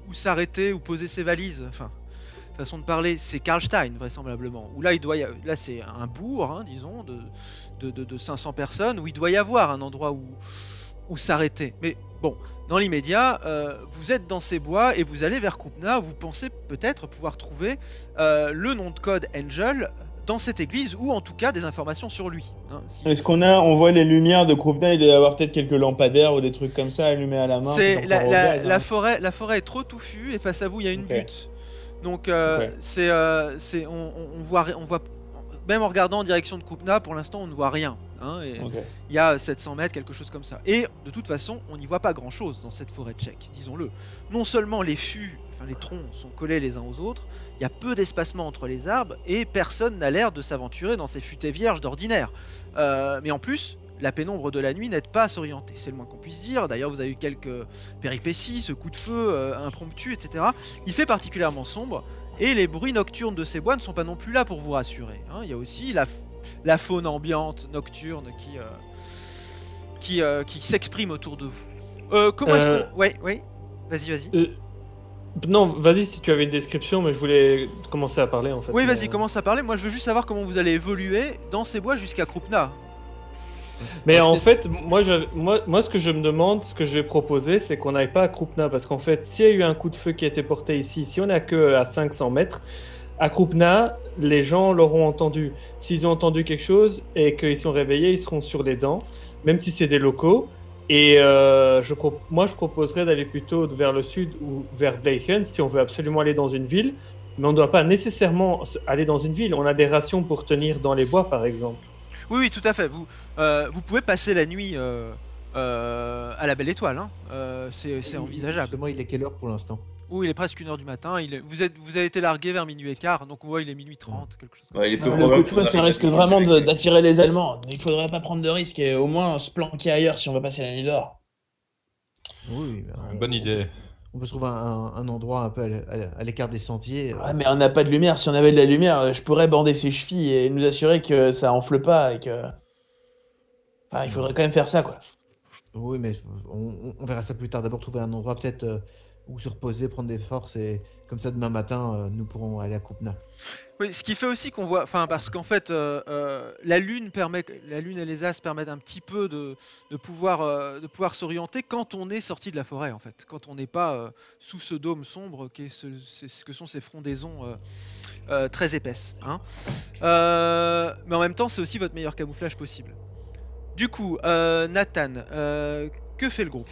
ou s'arrêter ou poser ses valises, enfin, façon de parler, c'est Karlstein vraisemblablement. Où là, il doit y a... là c'est un bourg, hein, disons, de, de, de, de cinq cents personnes, où il doit y avoir un endroit où, où s'arrêter. Mais bon, dans l'immédiat, euh, vous êtes dans ces bois et vous allez vers Krupna, où vous pensez peut-être pouvoir trouver euh, le nom de code Angel dans cette église, ou en tout cas des informations sur lui. Hein, si... Est-ce qu'on a, on voit les lumières de Krupna, il doit y avoir peut-être quelques lampadaires ou des trucs comme ça allumés à la main. C'est la, la, gaz, la, hein. forêt, la forêt est trop touffue et face à vous il y a une Okay. butte. Donc euh, Okay. c'est, euh, c'est, on, on, voit, on voit, même en regardant en direction de Krupna, pour l'instant on ne voit rien. Hein, et Okay. il y a sept cents mètres, quelque chose comme ça. Et de toute façon, on n'y voit pas grand chose dans cette forêt tchèque, disons-le. Non seulement les fûts, enfin les troncs sont collés les uns aux autres, il y a peu d'espacement entre les arbres et personne n'a l'air de s'aventurer dans ces futaies vierges d'ordinaire. Euh, mais en plus, la pénombre de la nuit n'aide pas à s'orienter, c'est le moins qu'on puisse dire. D'ailleurs, vous avez eu quelques péripéties, ce coup de feu euh, impromptu, et cetera. Il fait particulièrement sombre et les bruits nocturnes de ces bois ne sont pas non plus là pour vous rassurer. Hein. Il y a aussi la, la faune ambiante nocturne qui, euh, qui, euh, qui s'exprime autour de vous. Euh, comment est-ce Euh, qu'on... Ouais, ouais. Vas-y, vas-y. Euh, non, vas-y si tu avais une description, mais je voulais commencer à parler en fait. Oui, mais, vas-y, euh, commence à parler. Moi, je veux juste savoir comment vous allez évoluer dans ces bois jusqu'à Krupna. Mais en fait, moi, je, moi, moi, ce que je me demande, ce que je vais proposer, c'est qu'on n'aille pas à Krupna, parce qu'en fait, s'il y a eu un coup de feu qui a été porté ici, si on n'a que à cinq cents mètres, à Krupna, les gens l'auront entendu. S'ils ont entendu quelque chose et qu'ils sont réveillés, ils seront sur les dents, même si c'est des locaux. Et euh, je, pro- moi, je proposerais d'aller plutôt vers le sud ou vers Bleichen, si on veut absolument aller dans une ville. Mais on ne doit pas nécessairement aller dans une ville. On a des rations pour tenir dans les bois, par exemple. Oui, oui, tout à fait. Vous, euh, vous pouvez passer la nuit euh, euh, à la Belle Étoile. Hein. Euh, c'est c'est Il- envisageable. Justement, il est quelle heure pour l'instant? Oui, il est presque une heure du matin. Il est- vous, êtes, vous avez été largué vers minuit et quart, donc on voit il est minuit trente, quelque chose comme Ouais, il est peu Le coup probable de qu'on feu, ça arrive risque à- vraiment de- d'attirer les Allemands. Il faudrait pas prendre de risques et au moins se planquer ailleurs si on veut passer la nuit dehors. Oui, ben, on- Bonne on idée. peut- On peut se trouver un, un endroit un peu à l'- à à l'écart des sentiers. euh. Ouais, mais on n'a pas de lumière. Si on avait de la lumière, je pourrais bander ses chevilles et nous assurer que ça enfle pas et que. Enfin, il faudrait quand même faire ça, quoi. Oui, mais on, on- on verra ça plus tard. D'abord, trouver un endroit peut-être euh, où se reposer, prendre des forces, et comme ça, demain matin, euh, nous pourrons aller à Krupna. Oui, ce qui fait aussi qu'on voit, enfin parce qu'en fait, euh, euh, la lune permet, la lune et les astres permettent un petit peu de, de pouvoir, euh, de pouvoir s'orienter quand on est sorti de la forêt, en fait, quand on n'est pas euh, sous ce dôme sombre qu'est ce, c'est ce que sont ces frondaisons euh, euh, très épaisses. Hein. Euh, mais en même temps, c'est aussi votre meilleur camouflage possible. Du coup, euh, Nathan, euh, que fait le groupe?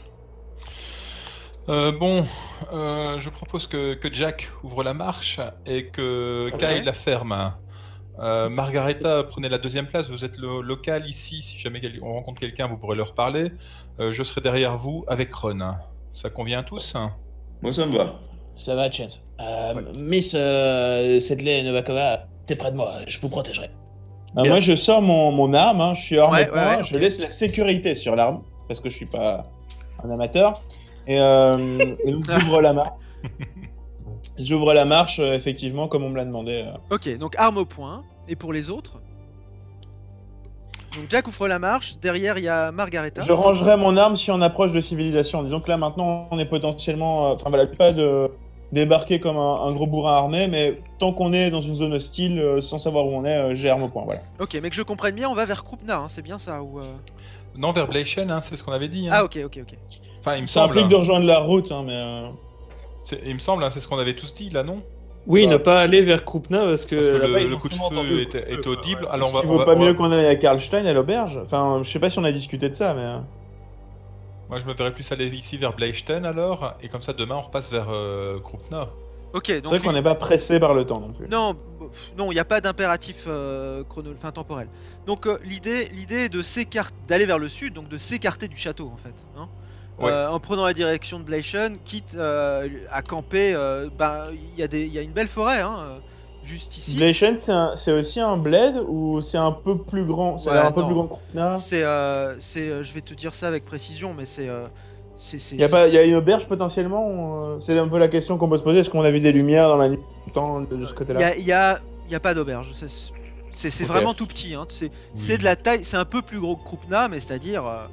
Euh, bon, euh, je propose que, que Jack ouvre la marche et que Ok. Kyle la ferme. Euh, Margareta, prenez la deuxième place. Vous êtes le local ici. Si jamais quel- on rencontre quelqu'un, vous pourrez leur parler. Euh, je serai derrière vous avec Ron. Ça convient à tous? Moi, ça me va. Ça va, Chance. Euh, Miss euh, Sedley Novakova, t'es près de moi, je vous protégerai. Bah, Bien. moi, je sors mon, mon arme, hein, je suis armé Ouais, de ouais, poing, ouais, je ok. laisse la sécurité sur l'arme, parce que je suis pas un amateur. Et, euh, et donc, j'ouvre la marche. J'ouvre la marche, euh, effectivement, comme on me l'a demandé. euh. Ok, donc arme au point. Et pour les autres? Donc Jack ouvre la marche. Derrière, il y a Margareta. Je rangerai mon arme si on approche de civilisation. Disons que là, maintenant, on est potentiellement. euh, Enfin, voilà, pas de débarquer comme un, un gros bourrin armé, mais tant qu'on est dans une zone hostile, euh, sans savoir où on est, euh, j'ai arme au point, voilà. Ok, mais que je comprenne bien, on va vers Krupna, hein, c'est bien ça ou euh... Non, vers Bleichen, hein, c'est ce qu'on avait dit. Hein. Ah ok, ok, ok. Enfin, il me Ça semble. implique de rejoindre la route, hein, mais. euh, c'est- Il me semble, hein, c'est ce qu'on avait tous dit là, non? Oui, Bah. ne pas aller vers Krupna parce que, Parce que là-bas, le, ils le ont coup de sûrement feu entendu le était, coup de feu, était quoi, audible. ouais. Alors on va. Il on vaut va- pas on va- mieux qu'on aille à Karlstein, à l'auberge. Enfin, je sais pas si on a discuté de ça, mais. euh, Moi, je me verrais plus aller ici vers Bleichen alors, et comme ça demain on repasse vers euh, Krupna. Ok, C'est donc vrai qu'on lui- n'est pas pressé par le temps non plus. non, pff, non, il n'y a pas d'impératif euh, chrono... enfin, temporel. Donc euh, l'idée, l'idée est de s'écarter, d'aller vers le sud, donc de s'écarter du château en fait, hein. Ouais. Euh, en prenant la direction de Bleichen, quitte euh, à camper. euh, bah, il y a des, il y a une belle forêt, hein, euh, juste ici. Bleichen, c'est un- c'est aussi un bled ou c'est un peu plus grand? C'est Ouais, un peu non. plus grand que Krupna. C'est, euh, c'est, euh, je vais te dire ça avec précision, mais c'est, euh, c'est, c'est- Il y a pas, il y a une auberge potentiellement ou, euh, c'est un peu la question qu'on peut se poser. Est-ce qu'on a vu des lumières dans la nuit tout le temps de, de ce Il y côté-là? a, il y a, il y a pas d'auberge. C'est, c'est, c'est Ok. vraiment tout petit. Hein. C'est, c'est de la taille. C'est un peu plus gros que Krupna, mais c'est-à-dire, euh,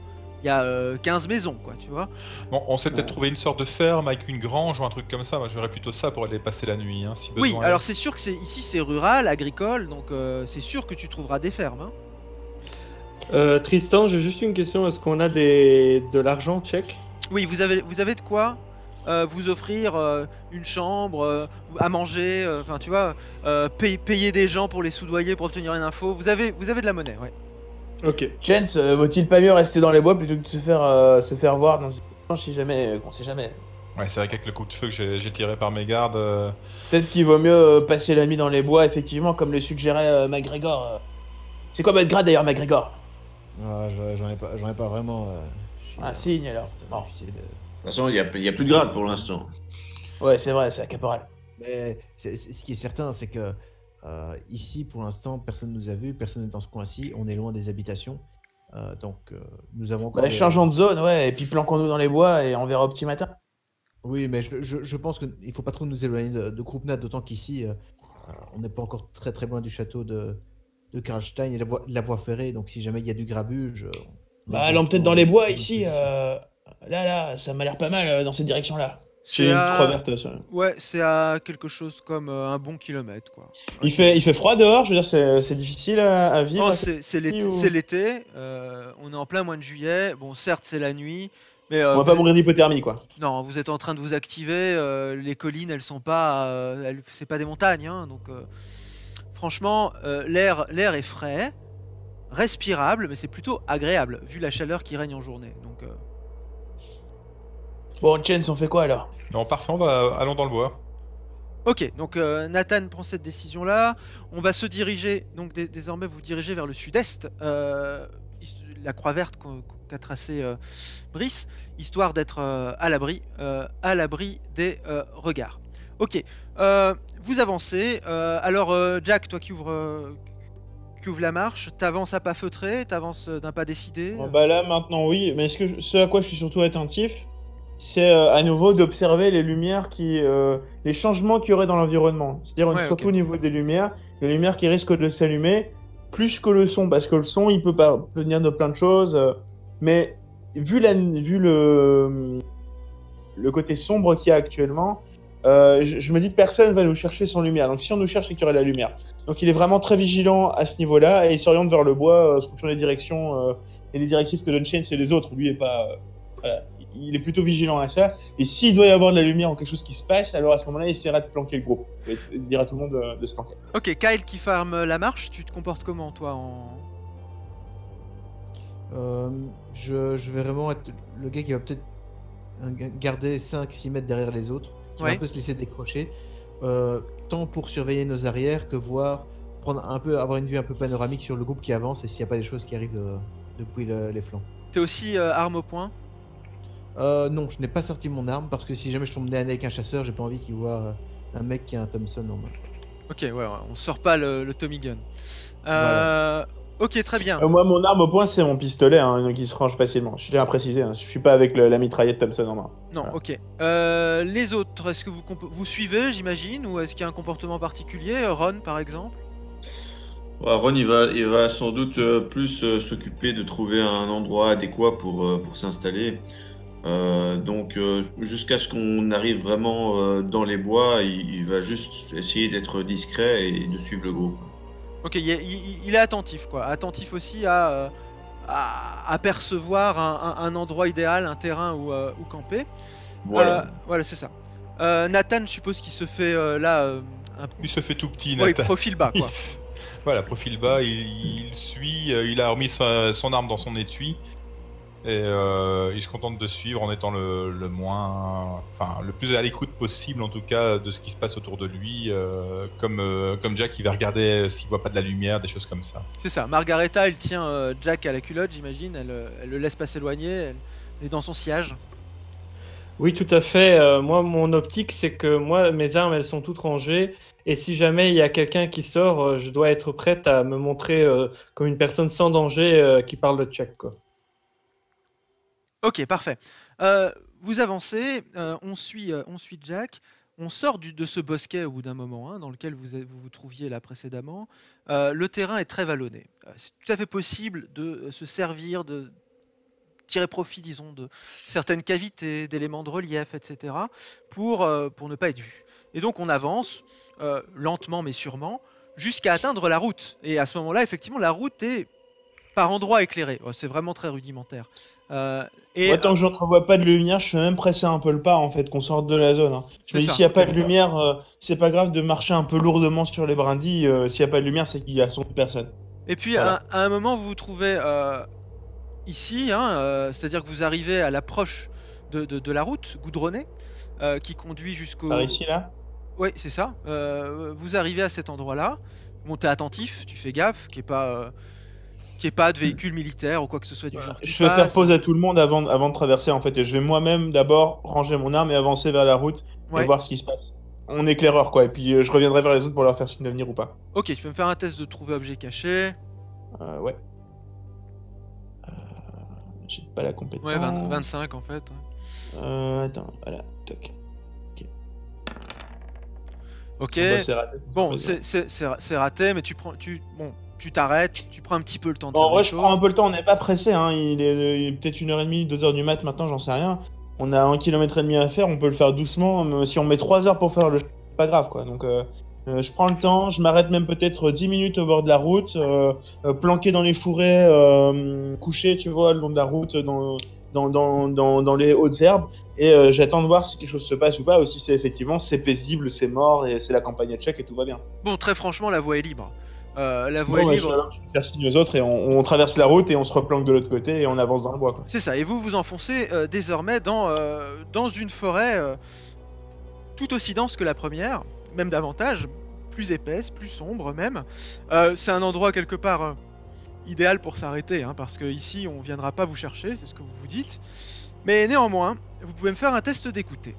il y a euh, quinze maisons, quoi, tu vois. Bon, on s'est peut-être Ouais. trouvé une sorte de ferme avec une grange ou un truc comme ça. Moi, j'aurais plutôt ça pour aller passer la nuit, hein, si besoin. Oui, est. alors c'est sûr que c'est ici c'est rural, agricole, donc euh, c'est sûr que tu trouveras des fermes. Hein. Euh, Tristan, j'ai juste une question. Est-ce qu'on a des... de l'argent tchèque? Oui, vous avez, vous avez de quoi euh, vous offrir euh, une chambre, euh, à manger, euh, enfin tu vois, euh, paye- payer des gens pour les soudoyer pour obtenir une info. Vous avez, vous avez de la monnaie, ouais. Ok. Chance, euh, vaut-il pas mieux rester dans les bois plutôt que de se faire, euh, se faire voir dans une planche si jamais, euh, on sait jamais. Ouais, c'est vrai qu'avec le coup de feu que j'ai j'ai tiré par mes gardes, euh, Peut-être qu'il vaut mieux euh, passer la nuit dans les bois, effectivement, comme le suggérait euh, MacGregor. euh. C'est quoi votre grade d'ailleurs, MacGregor? Ah, je- j'en ai pas, j'en ai pas vraiment. euh, je suis Un un- signe alors. juste un Bon. officier de- De toute façon, il n'y a, il y a plus de grade pour l'instant. Ouais, c'est vrai, c'est la caporal. Mais c'est- c'est- ce qui est certain, c'est que euh, ici, pour l'instant, personne ne nous a vus, personne n'est dans ce coin-ci, on est loin des habitations. Euh, donc, euh, nous avons encore. Bah, des- changeons de zone, ouais, et puis planquons-nous dans les bois et on verra au petit matin. Oui, mais je, je- je pense qu'il ne faut pas trop nous éloigner de, de Kruppnath, d'autant qu'ici, euh, euh, on n'est pas encore très très loin du château de, de Karlstein et de la voie, de la voie ferrée. Donc, si jamais il y a du grabuge. euh, on est Bah, allons peut-être directement dans les bois bonne ici. position. euh, Là, là, ça m'a l'air pas mal euh, dans cette direction-là. C'est J'ai une à- petite croix verte. ça. Ouais, c'est à quelque chose comme euh, un bon kilomètre, quoi. Il fait, il fait froid dehors, je veux dire, c'est c'est difficile à, à vivre. Non, à c'est c'est l'été, ou- c'est l'été, euh, on est en plein mois de juillet. Bon, certes, c'est la nuit, mais euh, On va vous pas êtes- mourir d'hypothermie, quoi. non, vous êtes en train de vous activer. euh, les collines, elles sont pas, euh, elles- c'est pas des montagnes, hein, donc euh, franchement, euh, l'air, l'air est frais, respirable, mais c'est plutôt agréable vu la chaleur qui règne en journée. Donc, euh, Bon, Chance, on fait quoi alors? non, parfait, on va, allons dans le bois. ok, donc euh, Nathan prend cette décision-là. On va se diriger, donc dé- désormais vous dirigez vers le sud-est, euh, hist- la croix verte qu'o- qu'a tracée euh, Brice, histoire d'être euh, à l'abri, euh, à l'abri des euh, regards. Ok, euh, vous avancez. euh, alors euh, Jack, toi qui ouvres, euh, qui ouvre la marche, t'avances à pas feutré, t'avances euh, d'un pas décidé. Bon, bah là, maintenant, oui, mais ce, que je- ce à quoi je suis surtout attentif, c'est euh, à nouveau d'observer les lumières qui. euh, les changements qu'il y aurait dans l'environnement. C'est-à-dire Ouais, surtout ok. au niveau des lumières, les lumières qui risquent de s'allumer, plus que le son, parce que le son, il peut, pas, peut venir de plein de choses, euh, mais vu, la, vu le, le côté sombre qu'il y a actuellement, euh, je, je me dis que personne va nous chercher sans lumière. Donc si on nous cherche, c'est qu'il y aurait la lumière. Donc il est vraiment très vigilant à ce niveau-là et il s'oriente vers le bois, euh, en fonction des directions euh, et les directives que donne Shane, c'est les autres. Lui est pas, euh, voilà, il est plutôt vigilant à ça. Et s'il doit y avoir de la lumière ou quelque chose qui se passe, alors à ce moment-là, il essaiera de planquer le groupe. Et il dira à tout le monde de, de se planquer. Ok, Kyle qui farme la marche, tu te comportes comment toi en... Euh, je, je vais vraiment être le gars qui va peut-être euh, garder cinq six mètres derrière les autres, qui Ouais. va un peu se laisser décrocher, euh, tant pour surveiller nos arrières que voir, prendre un peu, avoir une vue un peu panoramique sur le groupe qui avance et s'il n'y a pas des choses qui arrivent euh, depuis le- les flancs. T'es aussi euh, arme au poing? Euh, non, je n'ai pas sorti mon arme parce que si jamais je tombe nez à nez avec un chasseur, j'ai pas envie qu'il voit euh, un mec qui a un Thompson en main. Ok, ouais, ouais, on sort pas le, le Tommy Gun. Euh, Ok, très bien. Euh, moi, mon arme au poing, c'est mon pistolet, hein, donc il se range facilement. Je tiens à préciser, hein, je suis pas avec le- la mitraillette Thompson en main. Non, Voilà. ok. Euh, les autres, est-ce que vous, comp- vous suivez, j'imagine, ou est-ce qu'il y a un comportement particulier? Ron, par exemple? Ouais, Ron, il va, il va sans doute euh, plus euh, s'occuper de trouver un endroit adéquat pour, euh, pour s'installer. Euh, donc, euh, jusqu'à ce qu'on arrive vraiment euh, dans les bois, il, il va juste essayer d'être discret et de suivre le groupe. Ok, il est, il- il est attentif, quoi. Attentif aussi à, euh, à, à percevoir un, un- un endroit idéal, un terrain où, euh, où camper. Voilà. Euh, voilà, c'est ça. Euh, Nathan, je suppose qu'il se fait euh, là euh, un Il se fait tout petit, ouais, Nathan. profil bas, quoi. Voilà, profil bas, il, il suit, euh, il a remis sa- son arme dans son étui et euh, il se contente de suivre en étant le, le moins, enfin le plus à l'écoute possible en tout cas de ce qui se passe autour de lui, euh, comme euh, comme Jack, il va regarder s'il voit pas de la lumière, des choses comme ça. C'est ça. Margareta, elle tient euh, Jack à la culotte, j'imagine. Elle, euh, elle le laisse pas s'éloigner. Elle, elle est dans son sillage. Oui, tout à fait. Euh, moi, mon optique, c'est que moi, mes armes, elles sont toutes rangées. Et si jamais il y a quelqu'un qui sort, euh, je dois être prête à me montrer euh, comme une personne sans danger euh, qui parle de tchèque, quoi. Ok, parfait. Euh, vous avancez, euh, on, suit, euh, on suit Jack, on sort du- de ce bosquet au bout d'un moment, hein, dans lequel vous vous, vous trouviez là précédemment. Euh, le terrain est très vallonné. Euh, C'est tout à fait possible de euh, se servir de tirer profit, disons, de certaines cavités, d'éléments de relief, et cetera, pour, euh, pour ne pas être vu. Et donc on avance, euh, lentement mais sûrement, jusqu'à atteindre la route. Et à ce moment-là, effectivement, la route est par endroits éclairée. Oh, c'est vraiment très rudimentaire. Euh, et, Moi, tant que je n'entrevois pas de lumière, je fais même presser un peu le pas, en fait, qu'on sorte de la zone. Hein. C'est Mais ça. s'il n'y a pas de lumière, euh, c'est pas grave de marcher un peu lourdement sur les brindilles. euh, S'il n'y a pas de lumière, c'est qu'il y a son personne. et puis Voilà. à, à un moment, vous vous trouvez euh, ici, hein, euh, c'est-à-dire que vous arrivez à l'approche de, de, de la route goudronnée euh, qui conduit jusqu'au... Par ici, là Oui, c'est ça. Euh, vous arrivez à cet endroit-là. Bon, t'es attentif, tu fais gaffe, qu'il n'y ait pas, euh, qu'il y ait pas de véhicule militaire ou quoi que ce soit du genre. qui Je vais faire passe. pause à tout le monde avant, avant de traverser, en fait. Et je vais moi-même d'abord ranger mon arme et avancer vers la route Ouais. et voir ce qui se passe. On éclaireur, quoi. Et puis euh, je reviendrai vers les autres pour leur faire signe de venir ou pas. Ok, tu peux me faire un test de trouver objet caché. Euh, ouais. Euh, J'ai pas la compétence. Ouais, vingt, vingt-cinq en fait. Euh, attends, voilà. Toc. Ok. Bon, bah, c'est raté, ça, Bon, c'est pas c'est c'est- c'est ra- c'est raté, mais tu prends, tu, bon, tu t'arrêtes, tu prends un petit peu le temps de Bon, en faire vrai, les je prends un choses. peu le temps, on n'est pas pressé, hein. Il est, il est peut-être une heure et demie, deux heures du mat maintenant, j'en sais rien. On a un kilomètre et demi à faire, on peut le faire doucement, mais si on met trois heures pour faire le c'est pas grave, quoi. Donc, euh, euh, je prends le temps, je m'arrête même peut-être dix minutes au bord de la route, euh, euh, planqué dans les fourrés, euh, couché, tu vois, le long de la route, dans, dans, dans, dans, dans les hautes herbes, et euh, j'attends de voir si quelque chose se passe ou pas, ou si c'est effectivement, c'est paisible, c'est mort, et c'est la campagne à check et tout va bien. Bon, très franchement, la voie est libre. Euh, la voie Bon, est ouais, je libre. vais faire signe aux autres, et on, on traverse la route, et on se replanque de l'autre côté, et on avance dans le bois, quoi. C'est ça. Et vous vous enfoncez euh, désormais dans euh, dans une forêt euh, tout aussi dense que la première, même davantage, plus épaisse, plus sombre même. Euh, c'est un endroit quelque part euh, idéal pour s'arrêter, hein, parce que ici on viendra pas vous chercher, c'est ce que vous vous dites. Mais néanmoins, vous pouvez me faire un test d'écouter.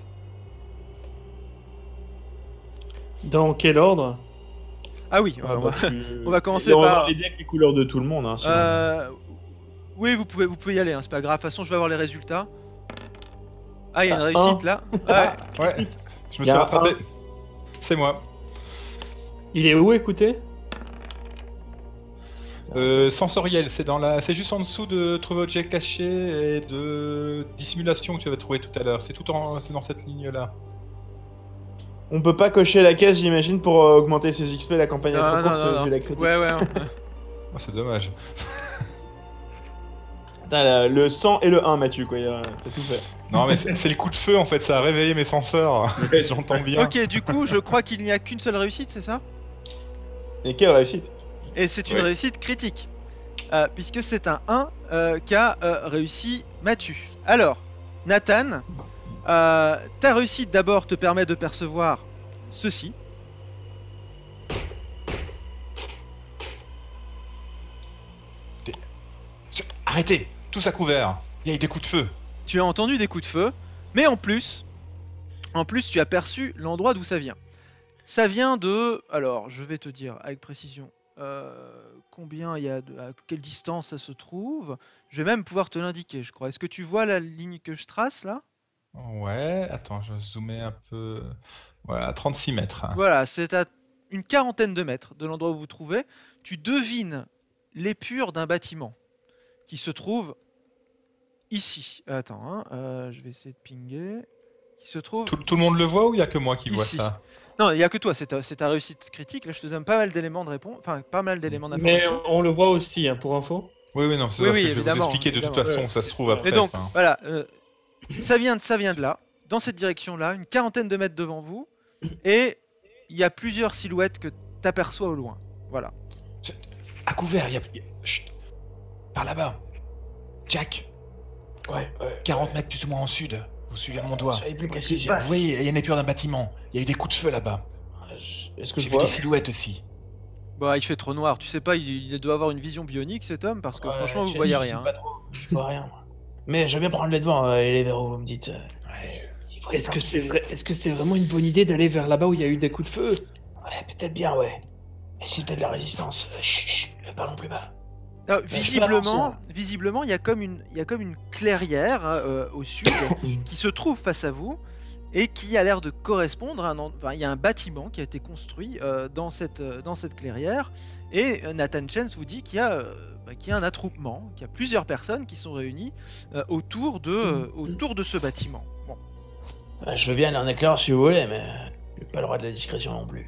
Dans quel ordre? Ah oui, Ah, on bah, va- tu- on va commencer Et on va par- voir les decks, les couleurs de tout le monde. Hein, sinon. Euh, oui, vous pouvez, vous pouvez y aller, hein, c'est pas grave. De toute façon, je vais avoir les résultats. Ah, il y a une Ah, réussite un. là. Ouais. Ouais, je me Y a suis un rattrapé. C'est moi. Il est où, écoutez? Euh, sensoriel, c'est dans la, c'est juste en dessous de trouver objet caché et de dissimulation que tu avais trouvé tout à l'heure. C'est tout en, c'est dans cette ligne-là. On peut pas cocher la case, j'imagine, pour euh, augmenter ses X P la campagne Non, à non, trop courte, non, non. vu la critique. Ouais, ouais. hein. Oh, c'est dommage. Putain, la- le cent et le un, Mathieu, quoi. y a- T'as tout fait. Non, mais c'est c'est le coup de feu en fait, ça a réveillé mes senseurs. J'entends bien. Ok, du coup, je crois qu'il n'y a qu'une seule réussite, c'est ça? Et quelle réussite. Et c'est une Ouais. réussite critique. Euh, puisque c'est un un euh, qu'a euh, réussi Mathieu. Alors, Nathan, euh, ta réussite d'abord te permet de percevoir ceci. Arrêtez, tous à couvert. Il y a eu des coups de feu. Tu as entendu des coups de feu, mais en plus, en plus, tu as perçu l'endroit d'où ça vient. Ça vient de, alors, je vais te dire avec précision euh, combien il y a, de, à quelle distance ça se trouve. Je vais même pouvoir te l'indiquer, je crois. Est-ce que tu vois la ligne que je trace là? Ouais, attends, je vais zoomer un peu. Voilà, trente-six mètres. Voilà, c'est à une quarantaine de mètres de l'endroit où vous vous trouvez. Tu devines l'épure d'un bâtiment qui se trouve ici. Attends, hein, euh, je vais essayer de pinguer. Qui se trouve. Tout, tout le monde le voit ou il y a que moi qui vois Ici. ça? Non, il n'y a que toi, c'est ta, c'est ta réussite critique. Là, je te donne pas mal d'éléments de réponse, enfin, pas mal d'éléments Mais d'information. on le voit aussi, hein, pour info. Oui, oui, non, c'est Oui, parce oui, que je vais vous évidemment, expliquer de toute évidemment. façon, Ouais. ça se trouve après. Et donc, enfin. voilà, euh, ça vient de, ça vient de là, dans cette direction-là, une quarantaine de mètres devant vous, et il y a plusieurs silhouettes que tu aperçois au loin. Voilà. À couvert, il y a. il y a- Chut. Par là-bas. Jack, Ouais, ouais. quarante mètres plus ou moins en sud. Vous suivez mon doigt. Je savais plus qu'est-ce Vous qui se passe. voyez, il y a une épure d'un bâtiment. Il y a eu des coups de feu là-bas. Est-ce que J'ai je vu vois des silhouettes aussi. Bah, il fait trop noir. Tu sais pas, il, il doit avoir une vision bionique, cet homme, parce que Ouais, franchement, vous j'ai voyez dit, rien. je vois pas trop, Je vois rien, moi. Mais je vais bien prendre les devants euh, et les verrous, vous me dites. euh, Ouais. Est-ce que c'est vrai, est-ce que c'est vraiment une bonne idée d'aller vers là-bas où il y a eu des coups de feu? Ouais, peut-être bien, ouais. Mais c'est peut-être la résistance. Euh, Chut, chut, parlons plus bas. Ah, je peux visiblement, avancer, visiblement, il y a comme une, il y a comme une clairière hein, euh, au sud qui se trouve face à vous et qui a l'air de correspondre à un, en- enfin, il y a un bâtiment qui a été construit euh, dans, cette, euh, dans cette clairière, et euh, Nathan Chance vous dit qu'il y, a, euh, bah, qu'il y a un attroupement, qu'il y a plusieurs personnes qui sont réunies euh, autour, de, euh, autour de ce bâtiment. Bon. Euh, Je veux bien aller en éclair si vous voulez, mais j'ai pas le droit de la discrétion non plus.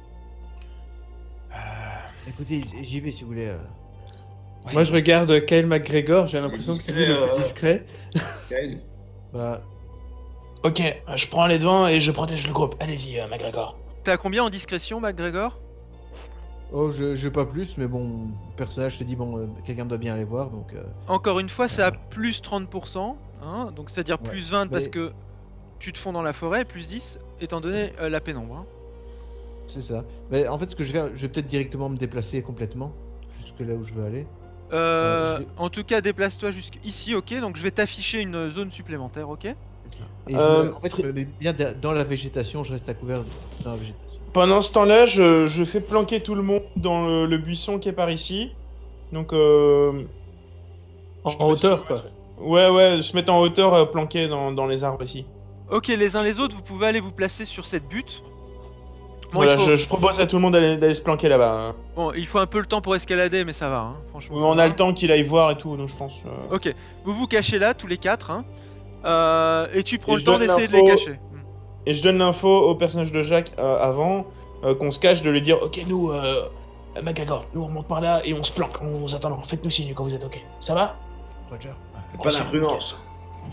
Écoutez, j'y vais si vous voulez. euh. Ouais. Moi, je regarde Kyle McGregor, j'ai l'impression que c'est lui le discret, plus euh, discret. Kyle. Bah, Ok, euh, je prends les devants et je protège le groupe. Allez-y, euh, McGregor. T'as combien en discrétion, McGregor? oh, je j'ai pas plus, mais bon, le personnage se dit bon, euh, quelqu'un doit bien aller voir, donc. euh, Encore une fois, c'est à plus trente pour cent, hein, donc c'est-à-dire Ouais. plus vingt parce Mais- que tu te fonds dans la forêt, plus dix étant donné euh, la pénombre. hein. C'est ça. Mais en fait, ce que je vais faire, je vais peut-être directement me déplacer complètement jusque là où je veux aller. Euh, Euh, je vais- En tout cas, déplace-toi jusqu'ici, ok? Donc je vais t'afficher une zone supplémentaire, ok? C'est ça. Et Euh, je me- en fait, je me mets bien da- dans la végétation, je reste à couvert dans la végétation. Pendant ce temps-là, je, je fais planquer tout le monde dans le, le buisson qui est par ici. Donc, euh... En je sais pas si hauteur, tu quoi. vois, Ouais, ouais, se mettre en hauteur, euh, planqué dans, dans les arbres ici. Ok, les uns les autres, vous pouvez aller vous placer sur cette butte. Bon, voilà, il faut... je, je propose à tout le monde d'aller d'aller se planquer là-bas. bon, il faut un peu le temps pour escalader, mais ça va, hein. Franchement. ça On va. a le temps qu'il aille voir et tout, donc je pense. euh, Ok, vous vous cachez là, tous les quatre, hein. Euh, et tu prends Et le je temps donne d'essayer de les l'info. cacher. Hmm. Et je donne l'info au personnage de Jacques euh, avant euh, qu'on se cache, de lui dire ok, nous, euh, McGregor, nous on monte par là et on se planque, on vous attend. Faites-nous signe quand vous êtes ok. Ça va? Roger. Pas d'imprudence.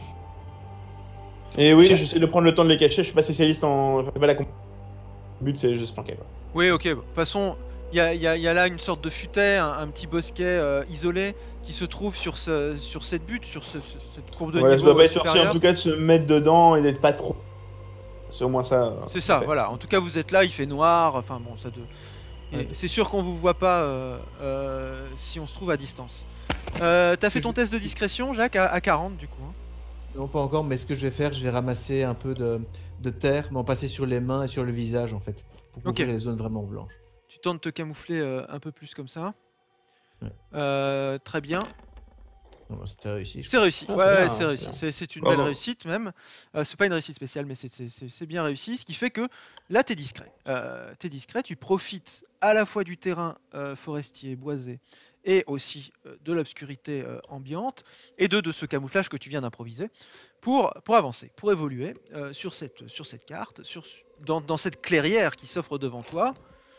Et oui, J'ai- j'essaie de prendre le temps de les cacher, je suis pas spécialiste en. Je fais pas la comp. Le but c'est juste se planquer. Quoi. Oui, ok. bon. De toute façon, il y a, il y a- il y a là une sorte de futaie, un, un petit bosquet euh, isolé qui se trouve sur, ce, sur cette butte, sur ce- ce- cette courbe de Voilà, je niveau dois pas euh, être sorti en supérieur. tout cas de se mettre dedans et d'être pas trop. C'est au moins ça. euh, C'est ça, fait. voilà. En tout cas, vous êtes là, il fait noir. Enfin bon, ça te... et Ouais. c'est sûr qu'on vous voit pas euh, euh, si on se trouve à distance. Euh, T'as fait ton test de discrétion, Jacques, à, à quarante du coup. hein. Non, pas encore, mais ce que je vais faire, je vais ramasser un peu de, de terre, m'en passer sur les mains et sur le visage en fait, pour Ok. couvrir les zones vraiment blanches. Tu tentes de te camoufler euh, un peu plus comme ça. Ouais. Euh, très bien. Non, bah, c'était réussi. C'est réussi. Ah, ouais, c'est ouais, bien, c'est c'est réussi. bien. C'est c'est une Bravo. belle réussite même. Euh, c'est pas une réussite spéciale, mais c'est- c'est c'est- c'est bien réussi. Ce qui fait que là, t'es discret. Euh, t'es discret. Tu profites à la fois du terrain euh, forestier boisé et aussi euh, de l'obscurité euh, ambiante et de, de ce camouflage que tu viens d'improviser pour, pour avancer, pour évoluer euh, sur, cette, sur cette carte, sur, dans, dans cette clairière qui s'offre devant toi.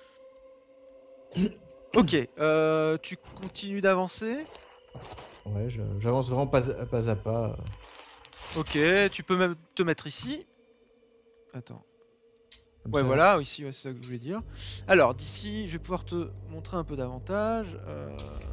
Ok, euh, tu continues d'avancer. Ouais, je- j'avance vraiment pas, à- pas à pas. euh, Ok, tu peux même te mettre ici. Attends. comme Ouais, ça. voilà, ici, ouais, c'est ça que je voulais dire. Alors, d'ici, je vais pouvoir te montrer un peu davantage. Euh,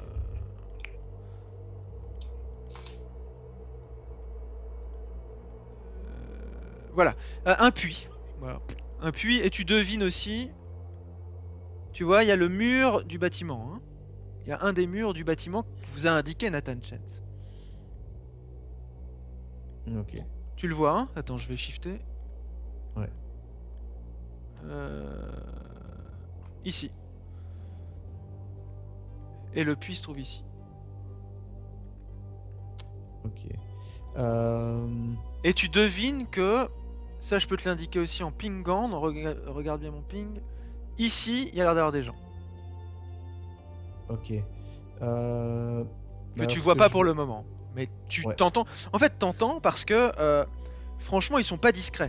euh, Voilà, Euh, un puits. Voilà. Un puits, et tu devines aussi. Tu vois, il y a le mur du bâtiment. hein. Il y a un des murs du bâtiment que vous a indiqué Nathan Chance. Ok. Tu le vois, hein? Attends, je vais shifter. Ouais. Euh, Ici. Et le puits se trouve ici. Ok. Euh... Et tu devines que, ça je peux te l'indiquer aussi en pingant, donc rega- regarde bien mon ping. Ici, il y a l'air d'avoir des gens. Ok. Euh... Que bah tu alors, vois ce pas je- pour le moment. Mais tu Ouais. t'entends. En fait, t'entends parce que, euh, franchement, ils sont pas discrets.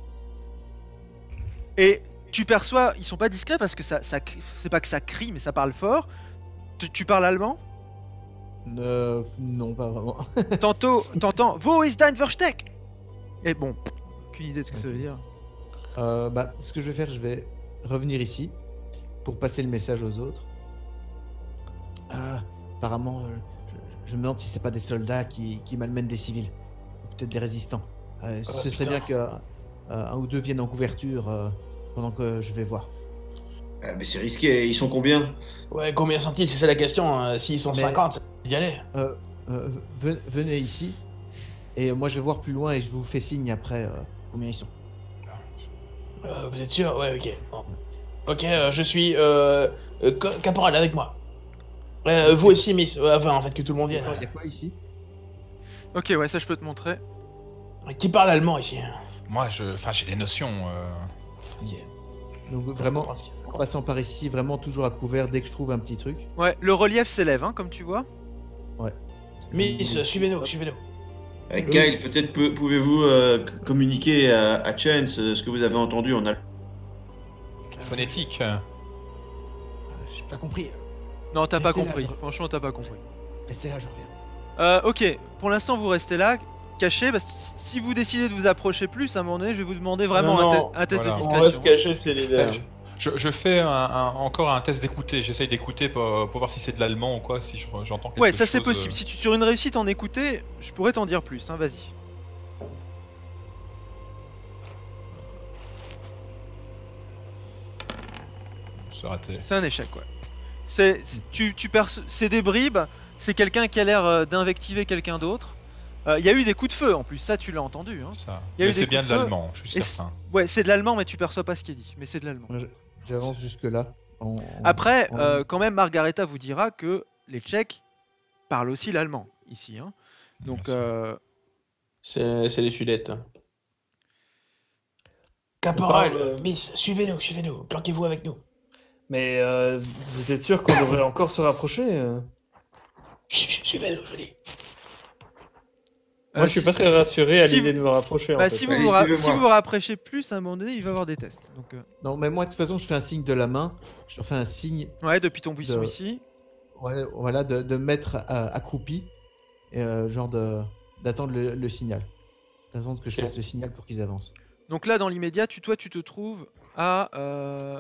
Et tu perçois, ils sont pas discrets parce que ça, ça crie- c'est pas que ça crie, mais ça parle fort. Tu, tu parles allemand? Euh, non, pas vraiment. Tantôt, t'entends Wo ist dein Versteck? Et bon, pff, aucune idée de ce que ça veut Ok. dire. Euh, bah, ce que je vais faire, je vais revenir ici pour passer le message aux autres. Ah, apparemment, euh, je, je me demande si c'est pas des soldats qui, qui malmènent des civils. Ou peut-être des résistants. Euh, Ah, ce serait putain. bien que euh, un ou deux viennent en couverture euh, pendant que je vais voir. Ah, mais c'est risqué, ils sont combien? Ouais, combien sont-ils? C'est ça la question. euh, S'ils sont Mais- cinquante, d'y aller. Euh, euh, ve- venez ici et moi je vais voir plus loin et je vous fais signe après euh, combien ils sont. Euh, vous êtes sûr? Ouais, ok. Bon. Ok, euh, je suis euh, euh, co- caporal avec moi. Euh, vous aussi, Miss. Euh, enfin, en fait, que tout le monde Il vienne. y a quoi ici? Ok, ouais, ça je peux te montrer. Qui parle allemand ici? Moi, je, enfin, j'ai des notions. euh. Donc vraiment, en passant par ici, vraiment toujours à couvert dès que je trouve un petit truc. Ouais, le relief s'élève, hein, comme tu vois. Miss, suivez-nous, suivez-nous. Euh, Kyle, peut-être peu- pouvez-vous euh, c- communiquer à, à Chance euh, ce que vous avez entendu en allemand. Phonétique. Euh, J'ai pas compris. Non, t'as pas Restez là, compris. je- Franchement, t'as pas compris. Restez là, je reviens. Euh, ok, pour l'instant, vous restez là, cachés. Parce que si vous décidez de vous approcher plus, à un moment donné, je vais vous demander vraiment Non, un, te- non, un test voilà. de On discrétion. reste caché, c'est l'idée. Je, je- je fais un- un- encore un test d'écouter. J'essaye d'écouter pour, pour voir si c'est de l'allemand ou quoi, si je- j'entends quelque chose. Ouais, ça c'est possible. euh. Si tu sur une réussite en écouter, je pourrais t'en dire plus. Hein, vas-y. C'est raté. C'est un échec, ouais. C'est c'est- tu, tu perce- c'est des bribes. C'est quelqu'un qui a l'air euh, d'invectiver quelqu'un d'autre. Il y a eu des coups de feu en plus. Ça, tu l'as entendu. Hein. Ça. Il y a eu Mais des c'est bien coups de de feu, l'allemand, je suis et certain. Ouais, c'est de l'allemand, mais tu perçois pas ce qui est dit. Mais c'est de l'allemand. Moi, je- J'avance jusque là. Après, euh, quand même, Margareta vous dira que les Tchèques parlent aussi l'allemand ici. Hein. Donc, Bien sûr. euh, C'est c'est les Sudètes. Caporal, Caporal, euh, Miss, suivez-nous, suivez-nous. Planquez-vous avec nous. Mais euh, vous êtes sûr qu'on devrait encore se rapprocher euh Chut, chut, suivez-nous, je vous dis. Moi, euh, je suis si- pas très rassuré à si l'idée vous- de me rapprocher. en bah, fait. si, vous Allez, vous ra- suivez-moi. si vous vous rapprochez plus, à un moment donné, il va y avoir des tests. Donc, euh, Non, mais moi, de toute façon, je fais un signe de la main. Je leur fais un signe, ouais, depuis ton buisson De- ici. voilà, voilà de, de mettre à- accroupi. Et euh, genre de d'attendre le, le signal. D'attendre que je Ok. fasse le signal pour qu'ils avancent. Donc là, dans l'immédiat, tu, toi, tu te trouves à... euh,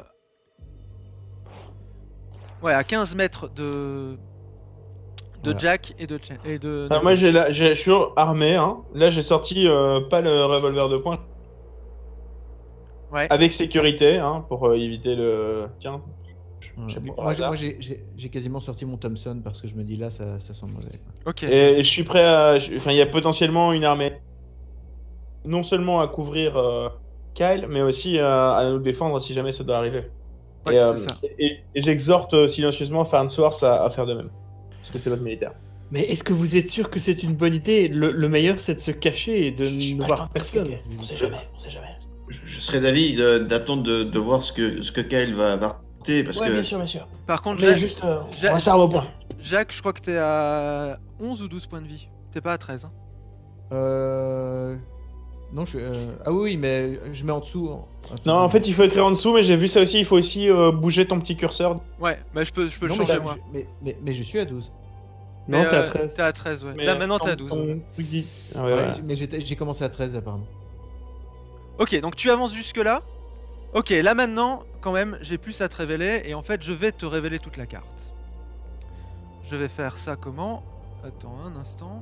Ouais, à quinze mètres de... De Voilà. Jack et de... Chen- et de... Ah, moi, j'ai la- j'ai- je suis armé. Hein. Là, j'ai sorti euh, pas le revolver de poing. Ouais. Avec sécurité, hein, pour euh, éviter le. Tiens. Voilà. J'ai pris par Moi, j'ai- hasard. moi, j'ai j'ai- j'ai quasiment sorti mon Thompson parce que je me dis là, ça, ça sent mauvais. quoi. Ok. Et je suis prêt à. je- Enfin, il y a potentiellement une armée. Non seulement à couvrir euh, Kyle, mais aussi à, à nous défendre si jamais ça doit arriver. Ouais, et c'est euh, ça. et- et j'exhorte euh, silencieusement Farnsworth à, à faire de même. Parce que c'est votre militaire. Mais est-ce que vous êtes sûr que c'est une bonne idée? le, le meilleur, c'est de se cacher et de ne voir personne. On sait jamais, on sait jamais. Je, je serais d'avis de- d'attendre de, de voir ce que, ce que Kyle va, va raconter parce Ouais, que bien sûr, bien sûr. Par contre, Mais Jacques, juste, euh, Jacques- on reste à au point. Jacques, je crois que t'es à onze ou douze points de vie. T'es pas à treize. Hein. Euh... Non, je... euh, ah oui, mais je mets en dessous. en- Non, en fait, il faut écrire en dessous, mais j'ai vu ça aussi. Il faut aussi euh, bouger ton petit curseur. Ouais, bah je peux, je peux le Non, mais, changer je- moi. je- mais, mais, mais je suis à douze. Mais, Non, t'es à euh, treize. T'es à treize, ouais. Mais, Là maintenant t'es à ton- douze. ton ouais. truc dit- Ah ouais, Ouais, ouais. mais j'étais- j'ai commencé à treize apparemment. Ok, donc tu avances jusque là. Ok, là maintenant, quand même, j'ai plus à te révéler et en fait, je vais te révéler toute la carte. Je vais faire ça comment? Attends un instant.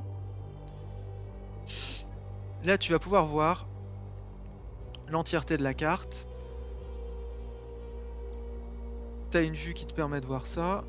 Là, tu vas pouvoir voir l'entièreté de la carte. T'as une vue qui te permet de voir ça.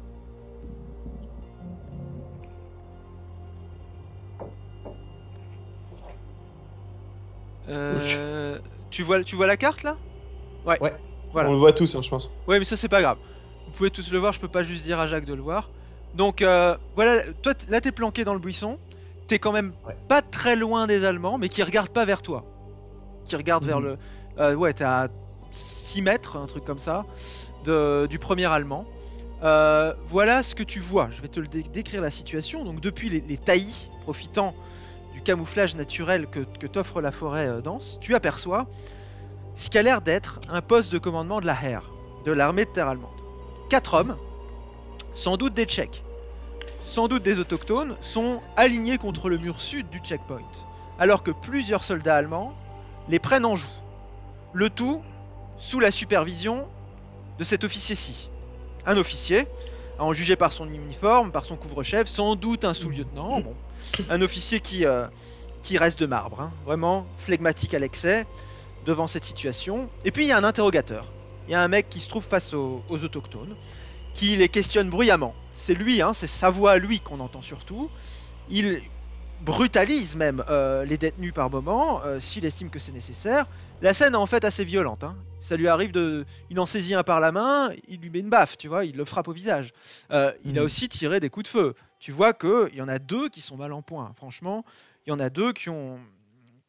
Euh, tu vois, tu vois la carte là? Ouais. Ouais. Voilà. On le voit tous, hein, je pense. Ouais, mais ça c'est pas grave. Vous pouvez tous le voir, je peux pas juste dire à Jacques de le voir. Donc euh, voilà, toi t- là t'es planqué dans le buisson. T'es quand même Ouais. pas très loin des Allemands, mais qui regardent pas vers toi. Qui regardent vers Mhm. le. euh, ouais, t'es à six mètres, un truc comme ça, de, du premier Allemand. Euh, voilà ce que tu vois. Je vais te le dé- décrire la situation. Donc depuis les, les taillis, profitant du camouflage naturel que, que t'offre la forêt euh, dense, tu aperçois ce qui a l'air d'être un poste de commandement de la Heer, de l'armée de terre allemande. Quatre hommes, sans doute des Tchèques, sans doute des autochtones, sont alignés contre le mur sud du checkpoint, alors que plusieurs soldats allemands les prennent en joue. Le tout sous la supervision de cet officier-ci. Un officier, à en juger par son uniforme, par son couvre-chef, sans doute un sous-lieutenant, bon, un officier qui, euh, qui reste de marbre, hein, vraiment flegmatique à l'excès, devant cette situation. Et puis il y a un interrogateur. Il y a un mec qui se trouve face aux, aux autochtones, qui les questionne bruyamment. C'est lui, hein, c'est sa voix à lui qu'on entend surtout. Il brutalise même euh, les détenus par moment, euh, s'il estime que c'est nécessaire. La scène est en fait assez violente. Hein. Ça lui arrive de... Il en saisit un par la main, il lui met une baffe, tu vois, il le frappe au visage. Euh, il a Mhm. aussi tiré des coups de feu. Tu vois qu'il y en a deux qui sont mal en point, franchement. Il y en a deux qui ont...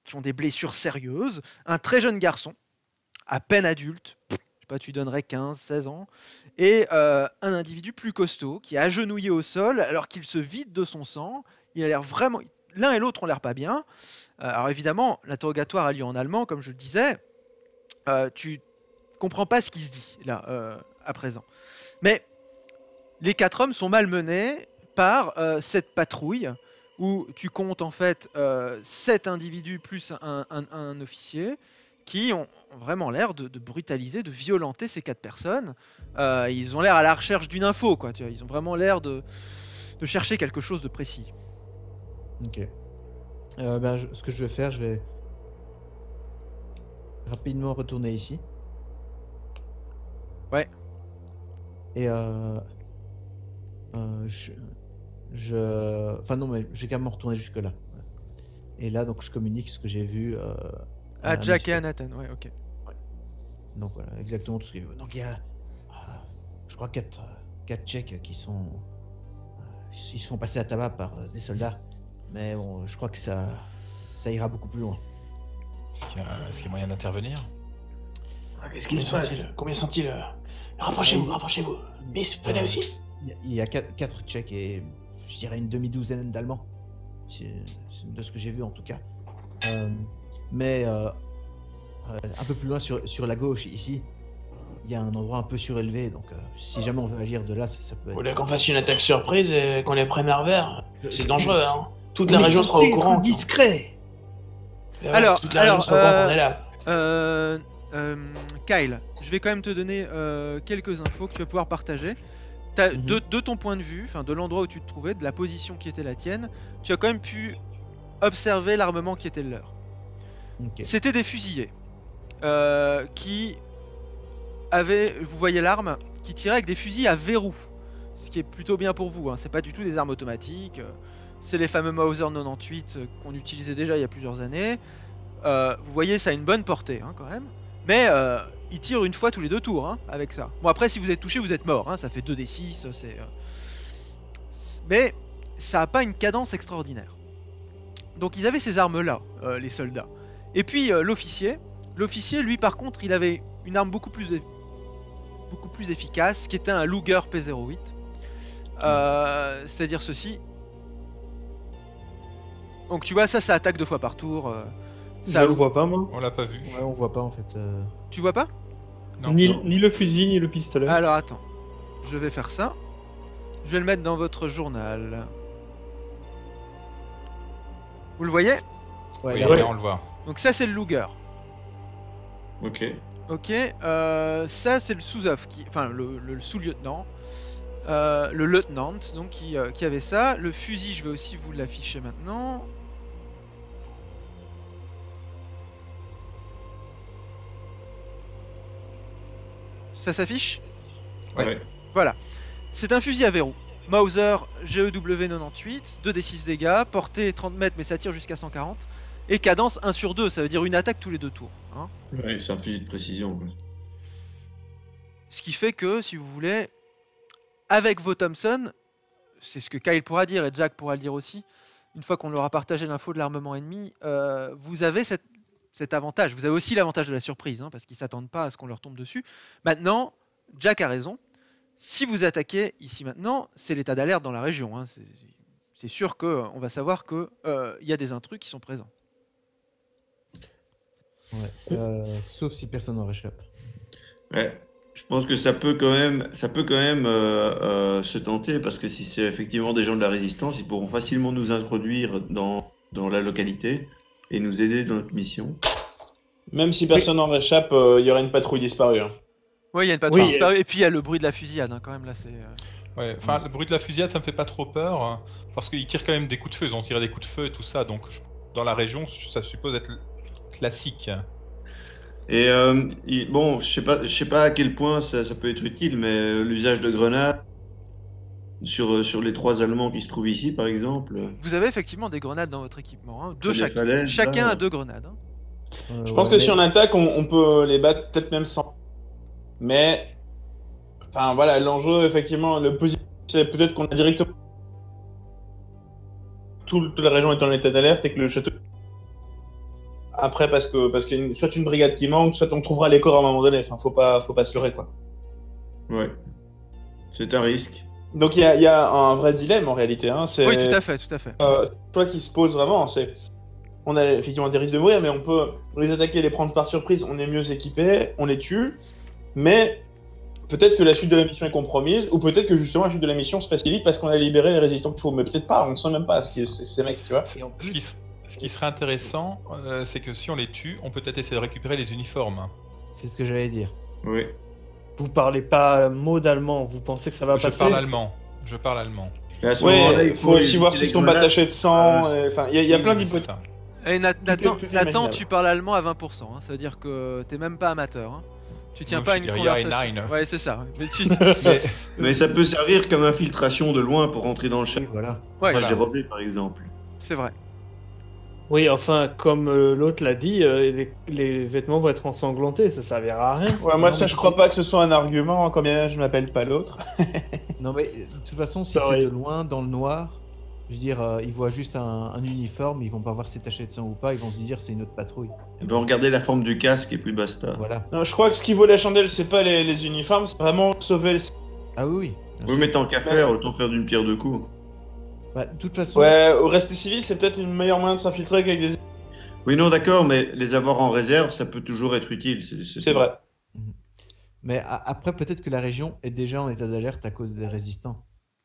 qui ont des blessures sérieuses, un très jeune garçon, à peine adulte, je sais pas, tu donnerais quinze, seize ans, et euh, un individu plus costaud qui est agenouillé au sol alors qu'il se vide de son sang. Il a l'air vraiment... L'un et l'autre ont l'air pas bien. Euh, alors évidemment, l'interrogatoire a lieu en allemand, comme je le disais. Euh, tu comprends pas ce qui se dit là euh, à présent. Mais les quatre hommes sont malmenés par euh, cette patrouille où tu comptes en fait euh, sept individus plus un, un, un officier qui ont vraiment l'air de, de brutaliser, de violenter ces quatre personnes. Euh, ils ont l'air à la recherche d'une info, quoi. Tu vois, ils ont vraiment l'air de, de chercher quelque chose de précis. Ok. Euh, ben, je- ce que je vais faire, je vais rapidement retourner ici. Ouais. Et euh, euh, je, je, enfin non, mais j'ai quand même retourné jusque là. Et là, donc, je communique ce que j'ai vu. Euh, À à Jack et monsieur. à Nathan, ouais, ok. Donc voilà, exactement tout ce que j'ai vu. Donc il y a, euh, je crois, quatre, euh, quatre Tchèques qui sont, euh, ils se font passer à tabac par euh, des soldats. Mais bon, je crois que ça, ça ira beaucoup plus loin. Est-ce qu'il y a, est-ce qu'il y a moyen d'intervenir? Ah, qu'est-ce qui se passe? Combien sont-ils? Rapprochez-vous, rapprochez-vous. Miss, venez Euh, aussi. Il y a- il y a quatre, quatre Tchèques et je dirais une demi-douzaine d'Allemands. C'est c'est de ce que j'ai vu en tout cas. Euh, mais euh, euh, un peu plus loin sur, sur la gauche, ici, il y a un endroit un peu surélevé. Donc euh, si jamais on veut agir de là, ça, ça peut Vous être... voulez qu'on fasse une attaque surprise et qu'on les prenne à revers? C'est dangereux, hein. Toute On la est région censé sera au être courant. discret. Ouais, Alors, toute la région alors, sera au courant euh, qu'on est là. Euh, euh, Kyle, je vais quand même te donner euh, quelques infos que tu vas pouvoir partager. T'as- Mhm. de, de ton point de vue, enfin de l'endroit où tu te trouvais, de la position qui était la tienne, tu as quand même pu observer l'armement qui était le leur. Ok. C'était des fusillés euh, qui avaient, vous voyez l'arme, qui tiraient avec des fusils à verrou, ce qui est plutôt bien pour vous. Hein. C'est pas du tout des armes automatiques. euh, C'est les fameux Mauser quatre-vingt-dix-huit euh, qu'on utilisait déjà il y a plusieurs années. Euh, vous voyez, ça a une bonne portée hein, quand même. Mais euh, il tire une fois tous les deux tours hein, avec ça. Bon, après, si vous êtes touché, vous êtes mort. Hein, ça fait deux d six. C'est, euh, c'est- Mais ça n'a pas une cadence extraordinaire. Donc, ils avaient ces armes-là, euh, les soldats. Et puis, euh, l'officier. L'officier, lui, par contre, il avait une arme beaucoup plus, eff- beaucoup plus efficace, qui était un Luger P zéro huit. Euh, C'est-à-dire ceci. Donc, tu vois, ça, ça attaque deux fois par tour. euh, Ça, je le vois pas, moi. On l'a pas vu. Ouais, on voit pas en fait. euh, Tu vois pas? Non. Ni, Non. ni le fusil, ni le pistolet. Alors attends, je vais faire ça. Je vais le mettre dans votre journal. Vous le voyez? Ouais, Oui, là, là, on le voit. Donc ça c'est le Luger. Ok. Ok, euh, ça c'est le sous-off, qui... enfin le, le- le sous-lieutenant. Euh, le lieutenant donc qui, euh, qui avait ça. Le fusil, je vais aussi vous l'afficher maintenant. Ça s'affiche? Ouais. Ouais. Voilà. C'est un fusil à verrou. Mauser G E W quatre-vingt-dix-huit, deux d six dégâts, portée trente mètres mais ça tire jusqu'à cent quarante. Et cadence un sur deux, ça veut dire une attaque tous les deux tours. Hein. Ouais, c'est un fusil de précision. quoi. Ce qui fait que, si vous voulez, avec vos Thompson, c'est ce que Kyle pourra dire et Jack pourra le dire aussi, une fois qu'on leur a partagé l'info de l'armement ennemi, euh, vous avez cette, cet avantage. Vous avez aussi l'avantage de la surprise, hein, parce qu'ils ne s'attendent pas à ce qu'on leur tombe dessus. Maintenant, Jack a raison. Si vous attaquez ici maintenant, c'est l'état d'alerte dans la région. Hein. C'est, c'est sûr qu'on va savoir qu'il euh, y a des intrus qui sont présents. ouais. Euh, sauf si personne n'en réchappe. Ouais. Je pense que ça peut quand même, ça peut quand même euh, euh, se tenter parce que si c'est effectivement des gens de la résistance, ils pourront facilement nous introduire dans, dans la localité et nous aider dans notre mission. Même si personne n'en réchappe, euh, il y aurait une patrouille disparue. Hein. Oui, il y a une patrouille Oui, disparue, et puis il y a le bruit de la fusillade, hein, quand même, là, c'est... euh, Ouais, enfin, le bruit de la fusillade, ça me fait pas trop peur, hein, parce qu'ils tirent quand même des coups de feu, ils ont tiré des coups de feu et tout ça, donc je- dans la région, ça suppose être l- classique. Et euh, il- bon, je sais pas, je sais pas à quel point ça, ça peut être utile, mais euh, l'usage de grenades sur, euh, sur les trois Allemands qui se trouvent ici, par exemple. euh, Vous avez effectivement des grenades dans votre équipement, hein, deux Sur les chaque. falaises, Chacun là. a deux grenades. hein. Euh, Je pense ouais, que mais- si on attaque, on, on peut les battre peut-être même sans. Mais, enfin voilà, l'enjeu, effectivement, le positif, c'est peut-être qu'on a directement. Tout, toute la région est en état d'alerte et que le château. après parce que parce qu'il y a une- soit une brigade qui manque, soit on trouvera les corps à un moment donné. Enfin, faut pas, faut pas se leurrer, quoi. Ouais. C'est un risque. Donc il y a, il y a un vrai dilemme en réalité. Hein. C'est Oui, tout à fait, tout à fait. euh, toi qui se pose vraiment. C'est on a effectivement des risques de mourir, mais on peut les attaquer, les prendre par surprise. On est mieux équipé, on les tue, mais peut-être que la suite de la mission est compromise, ou peut-être que justement la suite de la mission se facilite parce qu'on a libéré les résistants qu'il faut. Mais peut-être pas. On ne sait même pas ce qui est- ces mecs, tu vois. Et en Ce qui, plus, ce qui serait intéressant, euh, c'est que si on les tue, on peut peut-être essayer de récupérer les uniformes. c'est ce que j'allais dire. Oui. Vous parlez pas mot d'allemand, vous pensez que ça va Je passer? parle allemand. Je parle allemand. Et à ce Ouais, moment-là, il faut aussi voir s'ils sont pas attachés de sang. Euh, et- Enfin, il y a, il y a Oui, plein oui, c'est d'hypothèses. ça. Et Nat- Nathan, tout est Nathan, imaginable. tu parles allemand à vingt pour cent, hein, ça veut dire que t'es même pas amateur. Hein. Tu tiens Non, pas à je une dirais ja et conversation. nein. Ouais, c'est ça. Mais tu... Mais Mais ça peut servir comme infiltration de loin pour rentrer dans le Oui, château. voilà. Ouais, Proche voilà. des Robés, par exemple. c'est vrai. Oui, enfin, comme euh, l'autre l'a dit, euh, les, les vêtements vont être ensanglantés, ça servira à rien. Ouais, moi Non, ça, mais je crois c'est- pas que ce soit un argument. Combien je m'appelle pas l'autre. Non, mais euh, de toute façon, si Sorry. c'est de loin, dans le noir, je veux dire, euh, ils voient juste un, un uniforme, ils vont pas voir si c'est taché de sang ou pas, ils vont se dire c'est une autre patrouille. Ils vont regarder la forme du casque et puis basta. Voilà. Non, je crois que ce qui vaut la chandelle, c'est pas les, les uniformes, c'est vraiment sauver les. Ah oui, oui. bien Oui, sûr. mais tant qu'à faire, autant faire d'une pierre deux coups. Bah, de toute façon, Ouais, au rester civil, c'est peut-être une meilleure moyen de s'infiltrer qu'avec des. Oui, non, d'accord, mais les avoir en réserve, ça peut toujours être utile. C'est C'est vrai. mais a- après, peut-être que la région est déjà en état d'alerte à cause des résistants.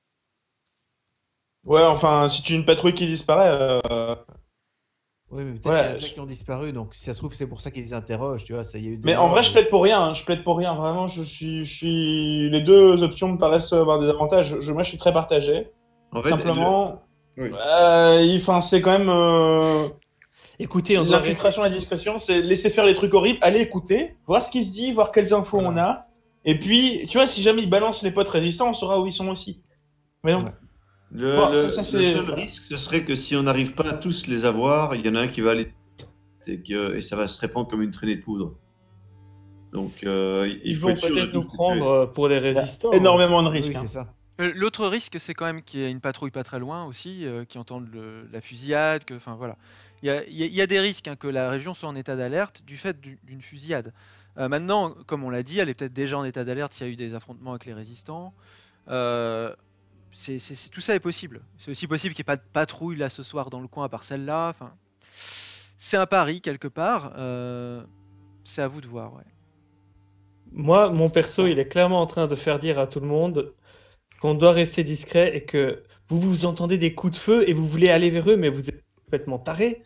Ouais, enfin, si tu as une patrouille qui disparaît. euh, Oui, mais peut-être Ouais, qu'il y en a déjà je- qui ont disparu, donc si ça se trouve, c'est pour ça qu'ils les interrogent, tu vois, ça y a eu des Mais en vrai, morts, je et- plaide pour rien. hein, Je plaide pour rien. Vraiment, je suis, je suis. Les deux options me paraissent avoir des avantages. Je, moi, je suis très partagé. En fait, Simplement, le- oui. euh, il- enfin, c'est quand même. euh, Écoutez, on doit L'infiltration, la discrétion, c'est laisser faire les trucs horribles, aller écouter, voir ce qui se dit, voir quelles infos on a. Et puis, tu vois, si jamais ils balancent les potes résistants, on saura où ils sont aussi. Mais non. Ouais. Le, Bon, le- ça, ça, le c'est- seul risque, ce serait que si on n'arrive pas à tous les avoir, il y en a un qui va aller et, que- et ça va se répandre comme une traînée de poudre. Donc, euh, il Ils faut vont être sûr de peut-être tous nous les tuer. prendre euh, pour les Il y a résistants. énormément de Oui, risques. c'est hein. ça. Euh, L'autre risque, c'est quand même qu'il y ait une patrouille pas très loin aussi, euh, qui entendent le- la fusillade, que, enfin voilà. Il y a, il y a- il y a des risques hein, que la région soit en état d'alerte du fait du- d'une fusillade. Euh, maintenant, comme on l'a dit, elle est peut-être déjà en état d'alerte s'il y a eu des affrontements avec les résistants. Euh, c'est- c'est- c'est- tout ça est possible. C'est aussi possible qu'il n'y ait pas de patrouille là ce soir dans le coin à part celle-là. Enfin, c'est un pari quelque part. euh, c'est à vous de voir. Ouais. Moi, mon perso, il est clairement en train de faire dire à tout le monde qu'on doit rester discret et que vous vous entendez des coups de feu et vous voulez aller vers eux, mais vous êtes complètement tarés.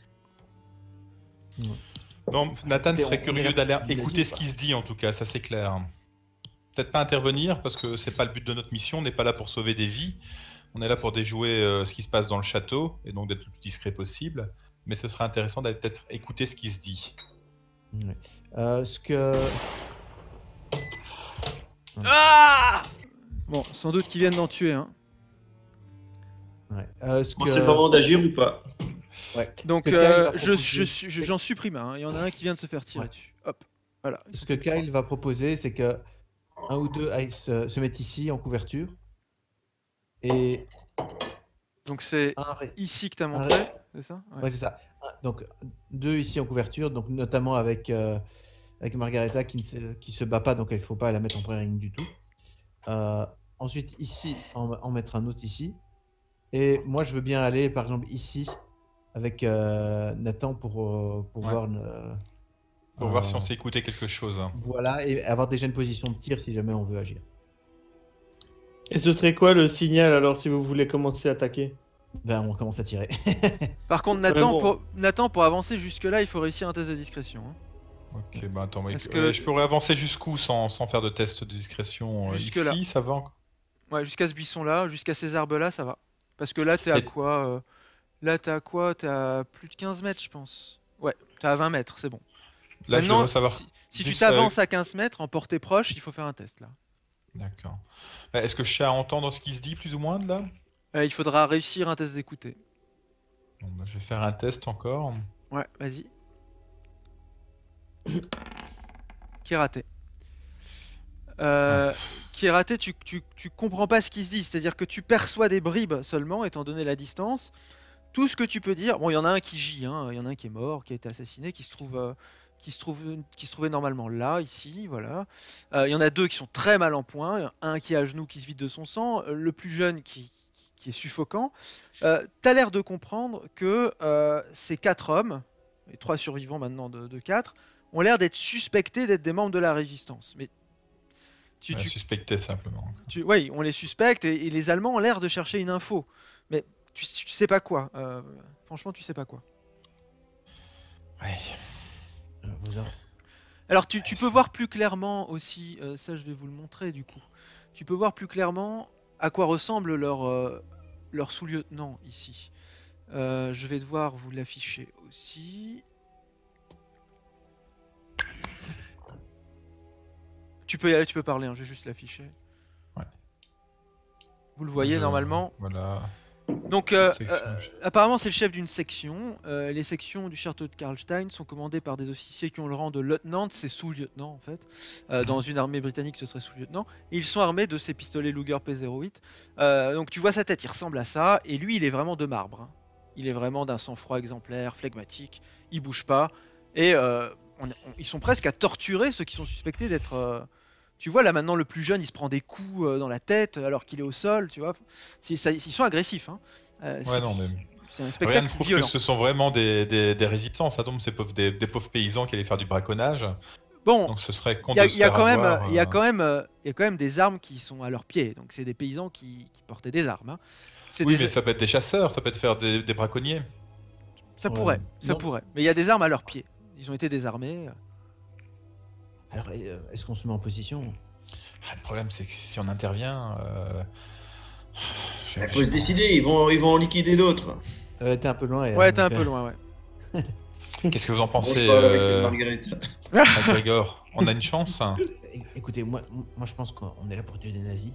non, Nathan Écoutez, serait on- on curieux est d'aller là- écouter vas-y, ce qui se dit en tout cas, ça c'est clair. Peut-être pas intervenir parce que c'est pas le but de notre mission, on n'est pas là pour sauver des vies. On est là pour déjouer euh, ce qui se passe dans le château et donc d'être le plus discret possible. Mais ce serait intéressant d'aller peut-être écouter ce qui se dit. Ouais. Euh, ce que. Ah bon, sans doute qu'ils viennent d'en tuer. Hein. Ouais. Euh, ce Bon, que... C'est le moment d'agir ou pas? Ouais. Donc, Ce que Kyle euh, va je, proposer- je suis- je- j'en supprime un. hein. Il y en a un qui vient de se faire tirer Ouais. dessus. Hop, voilà. Ce que Kyle va proposer, c'est que un ou deux aillent se, se mettent ici en couverture. Et Donc c'est un reste. ici que tu as un montré, reste- c'est ça Ouais. Ouais, c'est ça. Un- Donc deux ici en couverture, donc notamment avec, euh, avec Margareta qui ne se, qui se bat pas, donc il ne faut pas la mettre en pré-ring du tout. Euh, ensuite ici, en, en mettre un autre ici. Et moi je veux bien aller par exemple ici avec euh, Nathan pour, euh, pour Ouais. voir. euh, Pour euh, voir si on sait écouter quelque chose. Voilà, et avoir déjà une position de tir si jamais on veut agir. Et ce serait quoi le signal alors si vous voulez commencer à attaquer? Ben on commence à tirer. Par contre, Nathan, bon. pour, Nathan, pour avancer jusque-là, il faut réussir un test de discrétion. hein. Ok, bah attends, mais Est-ce euh, que- je pourrais avancer jusqu'où sans, sans faire de test de discrétion euh, Jusque-là. ici, ça va encore. Ouais, jusqu'à ce buisson-là, jusqu'à ces arbres-là, ça va. Parce que là, t'es à Et- quoi euh, Là, t'es à quoi T'es à plus de quinze mètres, je pense. Ouais, t'es à vingt mètres, c'est bon. Là, je Maintenant, veux savoir. si, si tu Juste, t'avances à quinze mètres en portée proche, il faut faire un test là. D'accord. Bah, Est-ce que je sais à entendre ce qui se dit plus ou moins de là? Euh, il faudra réussir un test d'écouter. Bon, bah, je vais faire un test encore. Ouais, vas-y. Qui est raté. Euh, qui est raté, tu, tu, tu comprends pas ce qui se dit, c'est-à-dire que tu perçois des bribes seulement, étant donné la distance. tout ce que tu peux dire. Bon, il y en a un qui gît, hein, il y en a un qui est mort, qui a été assassiné, qui se trouve, euh, qui se trouve, qui se trouvait normalement là, ici, voilà. Euh, il y en a deux qui sont très mal en point. Un qui est à genoux, qui se vide de son sang. euh, Le plus jeune qui, qui est suffocant. Euh, T'as l'air de comprendre que euh, ces quatre hommes, les trois survivants maintenant de, de quatre, ont l'air d'être suspectés d'être des membres de la résistance. Mais tu, Ouais, tu, suspecté simplement. tu- oui, on les suspecte et, et les Allemands ont l'air de chercher une info. Mais tu, tu sais pas quoi. euh, franchement, tu sais pas quoi. Ouais. Euh, Vous en- Alors, tu, tu peux voir plus clairement aussi, euh, ça je vais vous le montrer du coup. Tu peux voir plus clairement à quoi ressemble leur, euh, leur sous-lieutenant ici. Euh, je vais devoir vous l'afficher aussi. Tu peux y aller, tu peux parler, hein, je vais juste l'afficher. Ouais. Vous le voyez Je- normalement. Voilà. Donc, euh, Section. euh, apparemment, c'est le chef d'une section. Euh, les sections du château de Karlstein sont commandées par des officiers qui ont le rang de lieutenant, c'est sous-lieutenant en fait. Euh, Mhm. Dans une armée britannique, ce serait sous-lieutenant. Et ils sont armés de ces pistolets Luger P zéro huit. Euh, donc, tu vois sa tête, il ressemble à ça. Et lui, il est vraiment de marbre. hein. Il est vraiment d'un sang-froid exemplaire, flegmatique. Il bouge pas. Et euh, on- on- ils sont presque à torturer ceux qui sont suspectés d'être. euh, Tu vois, là maintenant, le plus jeune, il se prend des coups euh, dans la tête alors qu'il est au sol, tu vois. C'est- ça- ils sont agressifs. Hein. Euh, Ouais, c'est- non, mais c'est un rien spectacle ne prouve violent. que ce sont vraiment des, des, des résistants. Ça tombe, ces pauvres, des, des pauvres paysans qui allaient faire du braconnage. Bon, Donc ce serait con il y, a- de se il y a faire quand même, avoir, il y a euh, quand même, euh, il y a quand même des armes qui sont à leurs pieds. Donc c'est des paysans qui, qui portaient des armes. hein. C'est Oui, des- mais ça peut être des chasseurs, ça peut être faire des, des braconniers. ça Ouais. pourrait, ça Non. pourrait. Mais il y a des armes à leurs pieds. Ils ont été désarmés. Alors, euh, est-ce qu'on se met en position? Ah, le problème, c'est que si on intervient. Euh... je- Il je- faut se décider, ils vont, ils vont en liquider d'autres. Euh, T'es un peu loin. Ouais, t'es un peu loin, ouais. Qu'est-ce que vous en Bon, pensez, je parle avec euh, Margarita. MacGregor? On a une chance? É- Écoutez, moi, moi je pense qu'on est là pour tuer des nazis.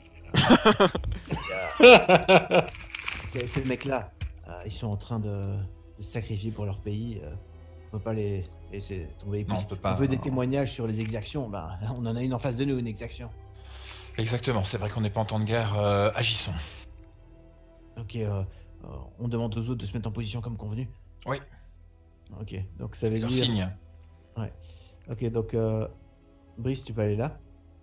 C'est ces mecs-là, euh, ils sont en train de, de se sacrifier pour leur pays. euh, on peut pas les laisser tomber. Et puis, Non, on peut pas, veut des non. témoignages sur les exactions. Ben, on en a une en face de nous, une exaction. Exactement, c'est vrai qu'on n'est pas en temps de guerre. euh, agissons. Ok, euh, euh, on demande aux autres de se mettre en position comme convenu. Oui. Ok, donc ça veut C'est leur dire. signe. Ok, donc euh, Brice, tu peux aller là.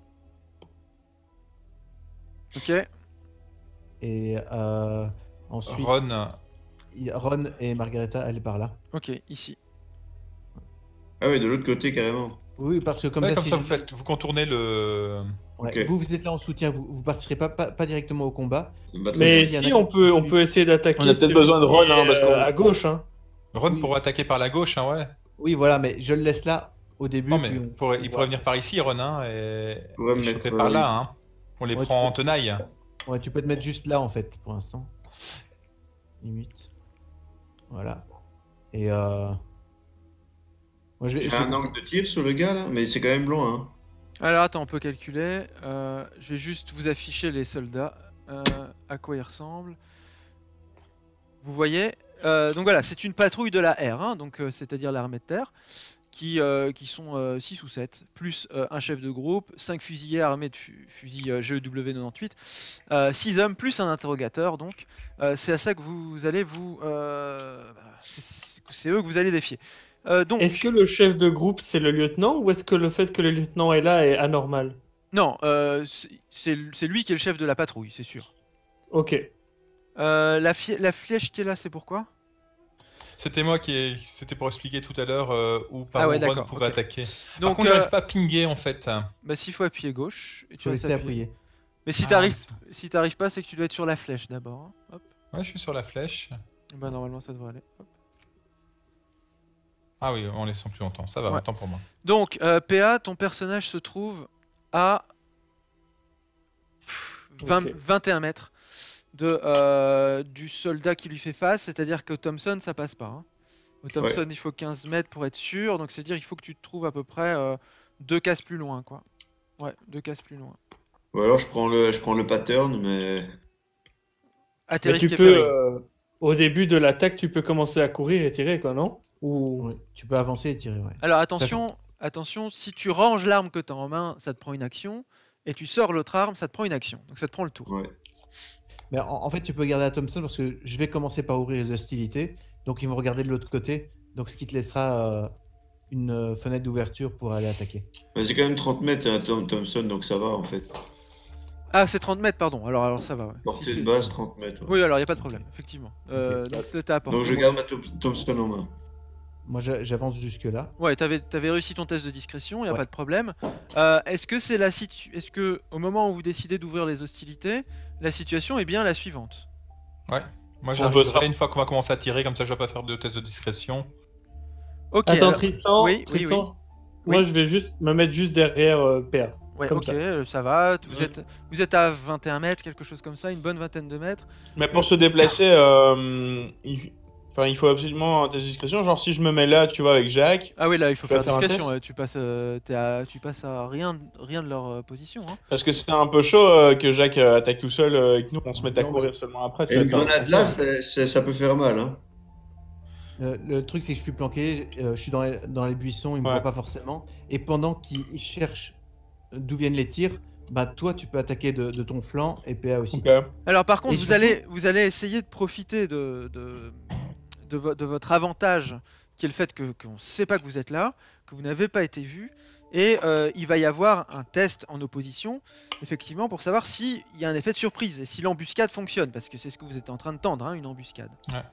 Ok. Et euh, ensuite, Ron, il- Ron et Margareta, allez par là. Ok, ici. Ah oui, de l'autre côté carrément. Oui, parce que comme ouais, ça, comme si ça je- vous faites, vous contournez le. Ouais, Ok. vous, vous êtes là en soutien, vous, vous participerez pas, pas, pas directement au combat. Ça me va très Mais Il y en a si, qui on peut, sont on peut essayer d'attaquer. On a peut-être celui besoin de Ron, qui est, hein, parce qu'on- euh, à gauche. Hein. Ron Oui. pourrait attaquer par la gauche, hein, ouais. Oui, voilà, mais je le laisse là au début. Non, mais puis on- pourrait- on il voit. pourrait venir par ici, Ron, hein, et, pourrait et me shooter mettre, par euh, là, hein. On les Ouais, prend tu en peux- tenaille. Ouais, tu peux te mettre juste là en fait, pour l'instant. Limite. Voilà. Et euh... Moi, je vais. J'ai je- un angle de tir sur le gars là, mais c'est quand même loin. Hein. Alors attends, on peut calculer. Euh, je vais juste vous afficher les soldats. euh, à quoi ils ressemblent. Vous voyez. Euh, donc voilà, c'est une patrouille de la R, hein, donc euh, c'est-à-dire l'armée de terre, qui, euh, qui sont six ou sept, plus euh, un chef de groupe, cinq fusiliers armés de fu- fusils euh, G E W quatre-vingt-dix-huit, euh, six hommes plus un interrogateur. Donc euh, c'est à ça que vous allez vous. euh, c'est c'est eux que vous allez défier. Euh, donc, Est-ce que le chef de groupe c'est le lieutenant ou est-ce que le fait que le lieutenant est là est anormal? non, euh, c'est c'est- c'est lui qui est le chef de la patrouille, c'est sûr. Ok. Euh, la, fie- la flèche qui est là, c'est pourquoi? C'était moi qui ai... C'était pour expliquer tout à l'heure euh, où par Ah ouais, où Ron d'accord, pouvait ok. attaquer. Par Donc, contre, euh, j'arrive pas à pinguer en fait. bah, s'il faut appuyer gauche, et tu Faut restes laisser appuyé. appuyer. Mais si Ah, t'arrives c'est- si t'arrives pas, c'est que tu dois être sur la flèche d'abord. hein. Hop. Ouais, je suis sur la flèche. Et bah, normalement, ça devrait aller. Hop. Ah oui, on les sent plus longtemps. Ça va, Ouais. autant pour moi. Donc, euh, P A, ton personnage se trouve à pff, vingt, Ok. vingt et un mètres de, euh, du soldat qui lui fait face, c'est-à-dire que Thompson, ça passe pas. hein. Au Thompson, il faut quinze mètres pour être sûr, donc c'est-à-dire qu'il faut que tu te trouves à peu près euh, deux cases plus loin, quoi. Ouais, deux cases plus loin. Ou alors je prends le, je prends le pattern, mais Mais Atterris tu qui est peux, péril. euh, au début de l'attaque, tu peux commencer à courir et tirer, quoi, non? Ou... Ouais, tu peux avancer et tirer, ouais. Alors attention, attention, si tu ranges l'arme que tu as en main, ça te prend une action, et tu sors l'autre arme, ça te prend une action. Donc ça te prend le tour. ouais. Mais en, en fait, tu peux garder à Thompson parce que je vais commencer par ouvrir les hostilités. Donc, ils vont regarder de l'autre côté. Donc, ce qui te laissera euh, une euh, fenêtre d'ouverture pour aller attaquer. Mais c'est quand même trente mètres, hein, Tom- Thompson, donc ça va en fait. Ah, c'est trente mètres, pardon. Alors, alors ça va. Ouais. Portée Si de c'est- base, trente mètres. ouais. Oui, alors il n'y a pas de problème, effectivement. Euh, Ok. Donc c'était à portée. Donc je garde ma Thom- Thompson en main. Moi, j'a- j'avance jusque-là. Ouais, t'avais avais réussi ton test de discrétion, il n'y a Ouais. pas de problème. Euh, Est-ce que c'est la situ... Est-ce que au moment où vous décidez d'ouvrir les hostilités, la situation est bien la suivante? Ouais. Moi, On j'arriverai bossera. une fois qu'on va commencer à tirer, comme ça, je vais pas faire de test de discrétion. Ok. Attends, alors- Tristan, Oui, oui, Tristan, oui. moi je vais juste me mettre juste derrière euh, P A. Ouais, comme ok, ça. euh, ça va. Vous Ouais. êtes vous êtes à vingt et un mètres, quelque chose comme ça, une bonne vingtaine de mètres. Mais pour se déplacer, euh, il... Enfin, il faut absolument un test de discrétion. Genre, si je me mets là, tu vois, avec Jacques, Ah oui, là il faut Tu vas faire faire un discrétion. test ouais, Tu passes, euh, t'es à, tu passes à rien, rien de leur euh, position. Hein. parce que c'est un peu chaud euh, que Jacques euh, attaque tout seul euh, et que nous, on se mette à Non, courir seulement après. tu Et vois, une t'as un grenade peu là, peur. c'est- c'est- ça peut faire mal. Hein. Le, le truc, c'est que je suis planqué, euh, je suis dans les, dans les buissons, ils me Ouais. voient pas forcément. Et pendant qu'ils ils cherchent d'où viennent les tirs, bah toi, tu peux attaquer de, de ton flanc et P A aussi. Ok. Alors par contre, Et vous surtout- allez, vous allez essayer de profiter de, de, de, vo- de votre avantage, qui est le fait que qu'on ne sait pas que vous êtes là, que vous n'avez pas été vu, et euh, il va y avoir un test en opposition, effectivement, pour savoir s'il y a un effet de surprise, et si l'embuscade fonctionne, parce que c'est ce que vous êtes en train de tendre, hein, une embuscade.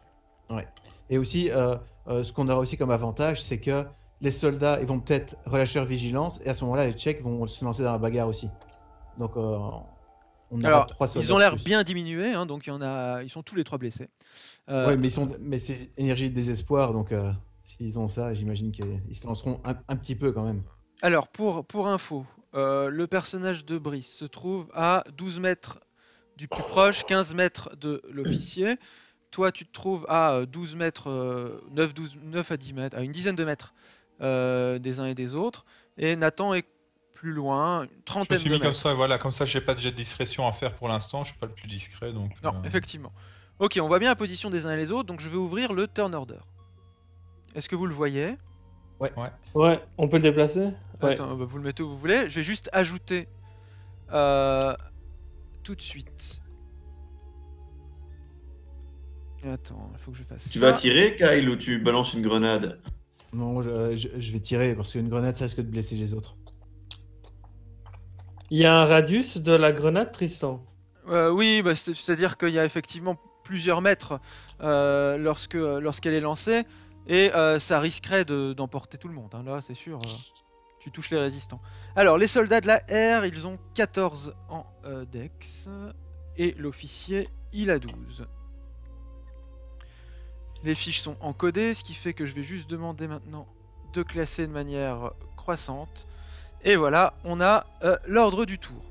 Et aussi, euh, euh, ce qu'on aura aussi comme avantage, c'est que les soldats, ils vont peut-être relâcher leur vigilance, et à ce moment-là, les Tchèques vont se lancer dans la bagarre aussi. Donc, euh, on aura Alors, trois soldats. ils ont de l'air plus. bien diminués, hein, donc il y en a, ils sont tous les trois blessés. Euh, Ouais, mais, ils sont... mais c'est énergie de désespoir, donc euh, s'ils ont ça, j'imagine qu'ils se lanceront un, un petit peu quand même. Alors, pour, pour info, euh, le personnage de Brice se trouve à douze mètres du plus proche, quinze mètres de l'officier. Toi, tu te trouves à euh, douze mètres, euh, neuf, douze, neuf à dix mètres, à une dizaine de mètres euh, des uns et des autres. Et Nathan est plus loin, une Je me trentaine suis de mis comme mètres. ça, voilà, comme ça, j'ai pas de jet de discrétion à faire pour l'instant, je suis pas le plus discret, donc. Non, euh, effectivement. Ok, on voit bien la position des uns et les autres, donc je vais ouvrir le turn order. Est-ce que vous le voyez? Ouais, on peut le déplacer. Ouais. Attends, bah, vous le mettez où vous voulez. Je vais juste ajouter euh, tout de suite. Attends, il faut que je fasse Tu ça. vas tirer, Kyle, ou tu balances une grenade? Non, je, je- je vais tirer parce qu'une grenade, ça risque de blesser les autres. Il y a un radius de la grenade, Tristan. Euh, oui, bah, c'est- c'est-à-dire qu'il y a effectivement plusieurs mètres euh, lorsque lorsqu'elle est lancée et euh, ça risquerait de- d'emporter tout le monde. hein. Là, c'est sûr. euh, tu touches les résistants. Alors, les soldats de la R, ils ont quatorze en euh, Dex et l'officier, il a douze. Les fiches sont encodées, ce qui fait que je vais juste demander maintenant de classer de manière croissante. Et voilà, on a euh, l'ordre du tour.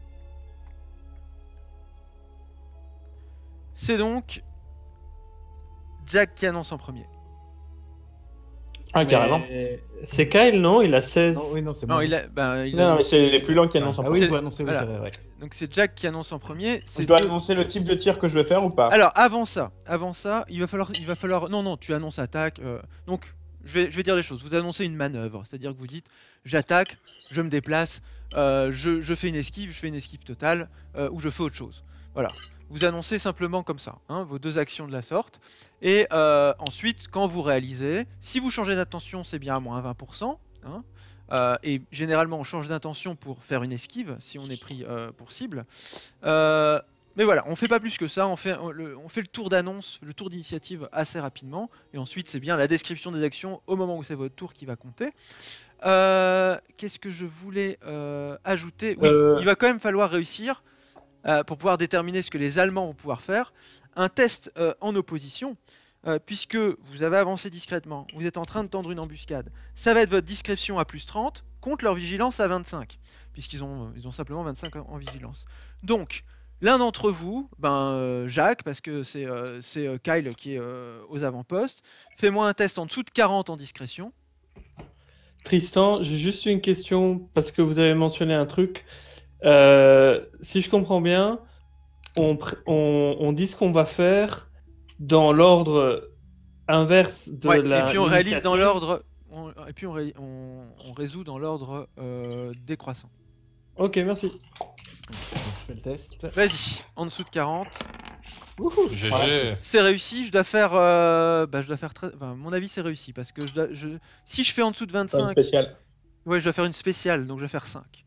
C'est donc Jack qui annonce en premier. Ah, carrément. Mais C'est Kyle, non? Il a seize. Non, oui, non, c'est Non, bon. il a, ben, il Non, non, mais annonce- c'est les plus lents qui annoncent en Ah premier. oui, C'est- pour annoncer, oui, voilà. c'est vrai, ouais. Donc c'est Jack qui annonce en premier. C'est Je dois deux- annoncer le type de tir que je vais faire ou pas? Alors avant ça, avant ça, il va falloir, il va falloir. Non, non, tu annonces attaque. euh, Donc je vais, je vais dire les choses. Vous annoncez une manœuvre, c'est-à-dire que vous dites j'attaque, je me déplace, euh, je, je fais une esquive, je fais une esquive totale, euh, ou je fais autre chose. Voilà. Vous annoncez simplement comme ça, hein, vos deux actions de la sorte. Et euh, ensuite, quand vous réalisez, si vous changez d'intention, c'est bien à moins vingt pour cent. Hein, euh, et généralement, on change d'intention pour faire une esquive, si on est pris euh, pour cible. Euh, mais voilà, on fait pas plus que ça. On fait, on, le, on fait le tour d'annonce, le tour d'initiative assez rapidement. Et ensuite, c'est bien la description des actions au moment où c'est votre tour qui va compter. Euh, Qu'est-ce que je voulais euh, ajouter? Oui, Euh. il va quand même falloir réussir, euh, pour pouvoir déterminer ce que les Allemands vont pouvoir faire, un test euh, en opposition, euh, puisque vous avez avancé discrètement, vous êtes en train de tendre une embuscade. Ça va être votre discrétion à plus trente contre leur vigilance à vingt-cinq, puisqu'ils ont, ils ont simplement vingt-cinq en, en vigilance. Donc, l'un d'entre vous, ben, euh, Jacques, parce que c'est euh, c'est, euh, Kyle qui est euh, aux avant-postes, fais-moi un test en dessous de quarante en discrétion. Tristan, j'ai juste une question parce que vous avez mentionné un truc. Euh, si je comprends bien, on, pr- on, on dit ce qu'on va faire dans l'ordre inverse de Ouais, la. et puis on réalise dans l'initiative. l'ordre, on- et puis on, ré- on- on résout dans l'ordre euh, décroissant. Ok, merci. Donc, je fais le test. Vas-y, en dessous de quarante. G G. Voilà. C'est réussi, je dois faire... euh, Bah, je dois faire très... Enfin, à mon avis, c'est réussi, parce que je dois- je... si je fais en dessous de Pas une vingt-cinq... spéciale. Ouais, je dois faire une spéciale, donc je vais faire cinq.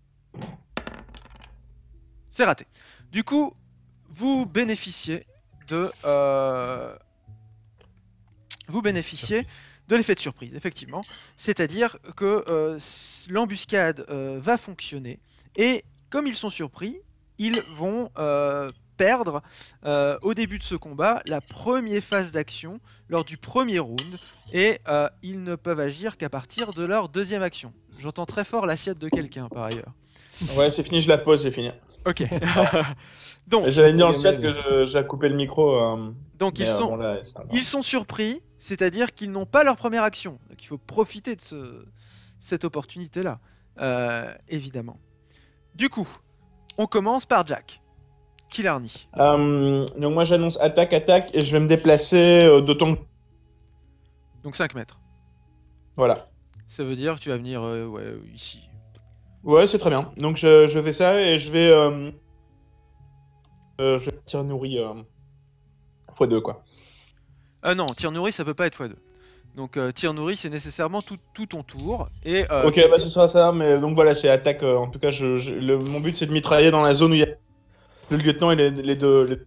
C'est raté. Du coup, vous bénéficiez de... euh, Vous bénéficiez de l'effet de surprise, effectivement. C'est-à-dire que euh, s- l'embuscade euh, va fonctionner, et comme ils sont surpris, ils vont euh, perdre, euh, au début de ce combat, la première phase d'action lors du premier round, et euh, ils ne peuvent agir qu'à partir de leur deuxième action. J'entends très fort l'assiette de quelqu'un, par ailleurs. Ouais, c'est fini, je la pose, j'ai fini. Ok. Donc, J'avais mis ça dans le chat gagne. que je- j'ai coupé le micro. euh, donc mais, ils euh, sont... bon, là, c'est un- Ils sont surpris, c'est-à-dire qu'ils n'ont pas leur première action. Donc il faut profiter de ce- cette opportunité-là, euh, évidemment. Du coup, on commence par Jack. Killarney. Euh, donc moi j'annonce attaque, attaque, et je vais me déplacer euh, d'autant que... Donc cinq mètres. Voilà. Ça veut dire que tu vas venir euh, ouais, ici. Ouais, c'est très bien. Donc je, je fais ça et je vais... Euh, euh, je vais tir nourri euh, fois deux quoi. Ah non, tir nourri, ça peut pas être fois deux. Donc euh, tir nourri, c'est nécessairement tout, tout ton tour. Et, euh, Ok, bah ce sera ça, mais donc voilà, c'est attaque. euh, en tout cas, je, je- le, mon but c'est de mitrailler dans la zone où il y a le lieutenant et les, les deux... les-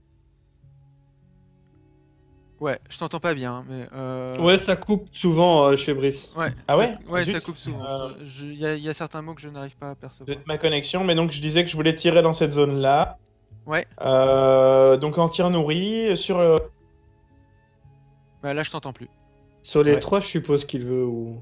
Ouais, je t'entends pas bien, mais... euh, Ouais, ça coupe souvent euh, chez Brice. ouais, Ah ça- ouais Ouais, Zut. ça coupe souvent. Euh, Je- Il y, a- il y a certains mots que je n'arrive pas à percevoir. C'est ma connexion, mais donc je disais que je voulais tirer dans cette zone-là. Ouais. Euh, donc en tir nourri, sur... euh, Ouais, là, je t'entends plus. Sur les Ouais. trois, je suppose qu'il veut ou.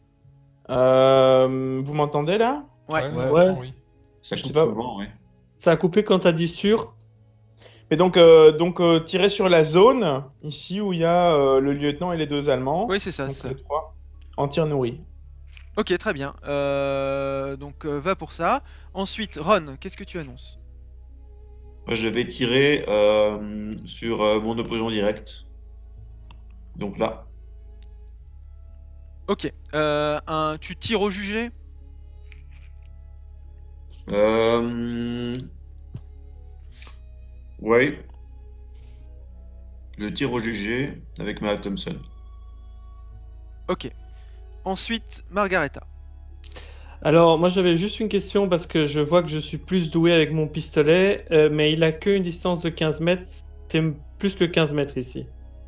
euh, vous m'entendez là? Ouais. Ouais. Ouais. oui. Ça Je sais coupe pas. souvent, oui. Ça a coupé quand t'as dit sur. Mais donc, euh, donc euh, tirer sur la zone, ici où il y a euh, le lieutenant et les deux Allemands. Oui, c'est ça. Donc c'est ça. les trois, en tir nourri. Ok, très bien. Euh, donc euh, va pour ça. Ensuite, Ron, qu'est-ce que tu annonces? Moi, je vais tirer euh, sur euh, mon opposant direct. Donc là. Ok. Euh, un, tu tires au jugé? Euh... Ouais. Je tire au jugé avec ma Thompson. Ok. Ensuite, Margareta. Alors, moi j'avais juste une question parce que je vois que je suis plus doué avec mon pistolet, euh, mais il a qu'une distance de quinze mètres. C'est plus que quinze mètres ici.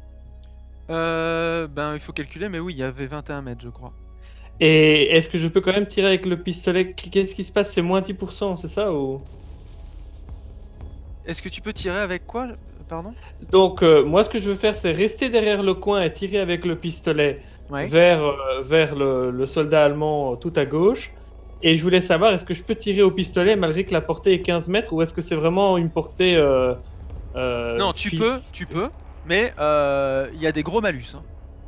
Euh, ben, il faut calculer, mais oui, il y avait vingt et un mètres, je crois. Et est-ce que je peux quand même tirer avec le pistolet? Qu'est-ce qui se passe? C'est moins dix pour cent, c'est ça ou... Est-ce que tu peux tirer avec quoi? Pardon? Donc, euh, moi ce que je veux faire, c'est rester derrière le coin et tirer avec le pistolet Ouais. vers, euh, vers le, le soldat allemand euh, tout à gauche. Et je voulais savoir, est-ce que je peux tirer au pistolet malgré que la portée est quinze mètres ou est-ce que c'est vraiment une portée... euh, euh, Non, tu fi- peux, tu peux, mais euh, il y a des gros malus. Hein.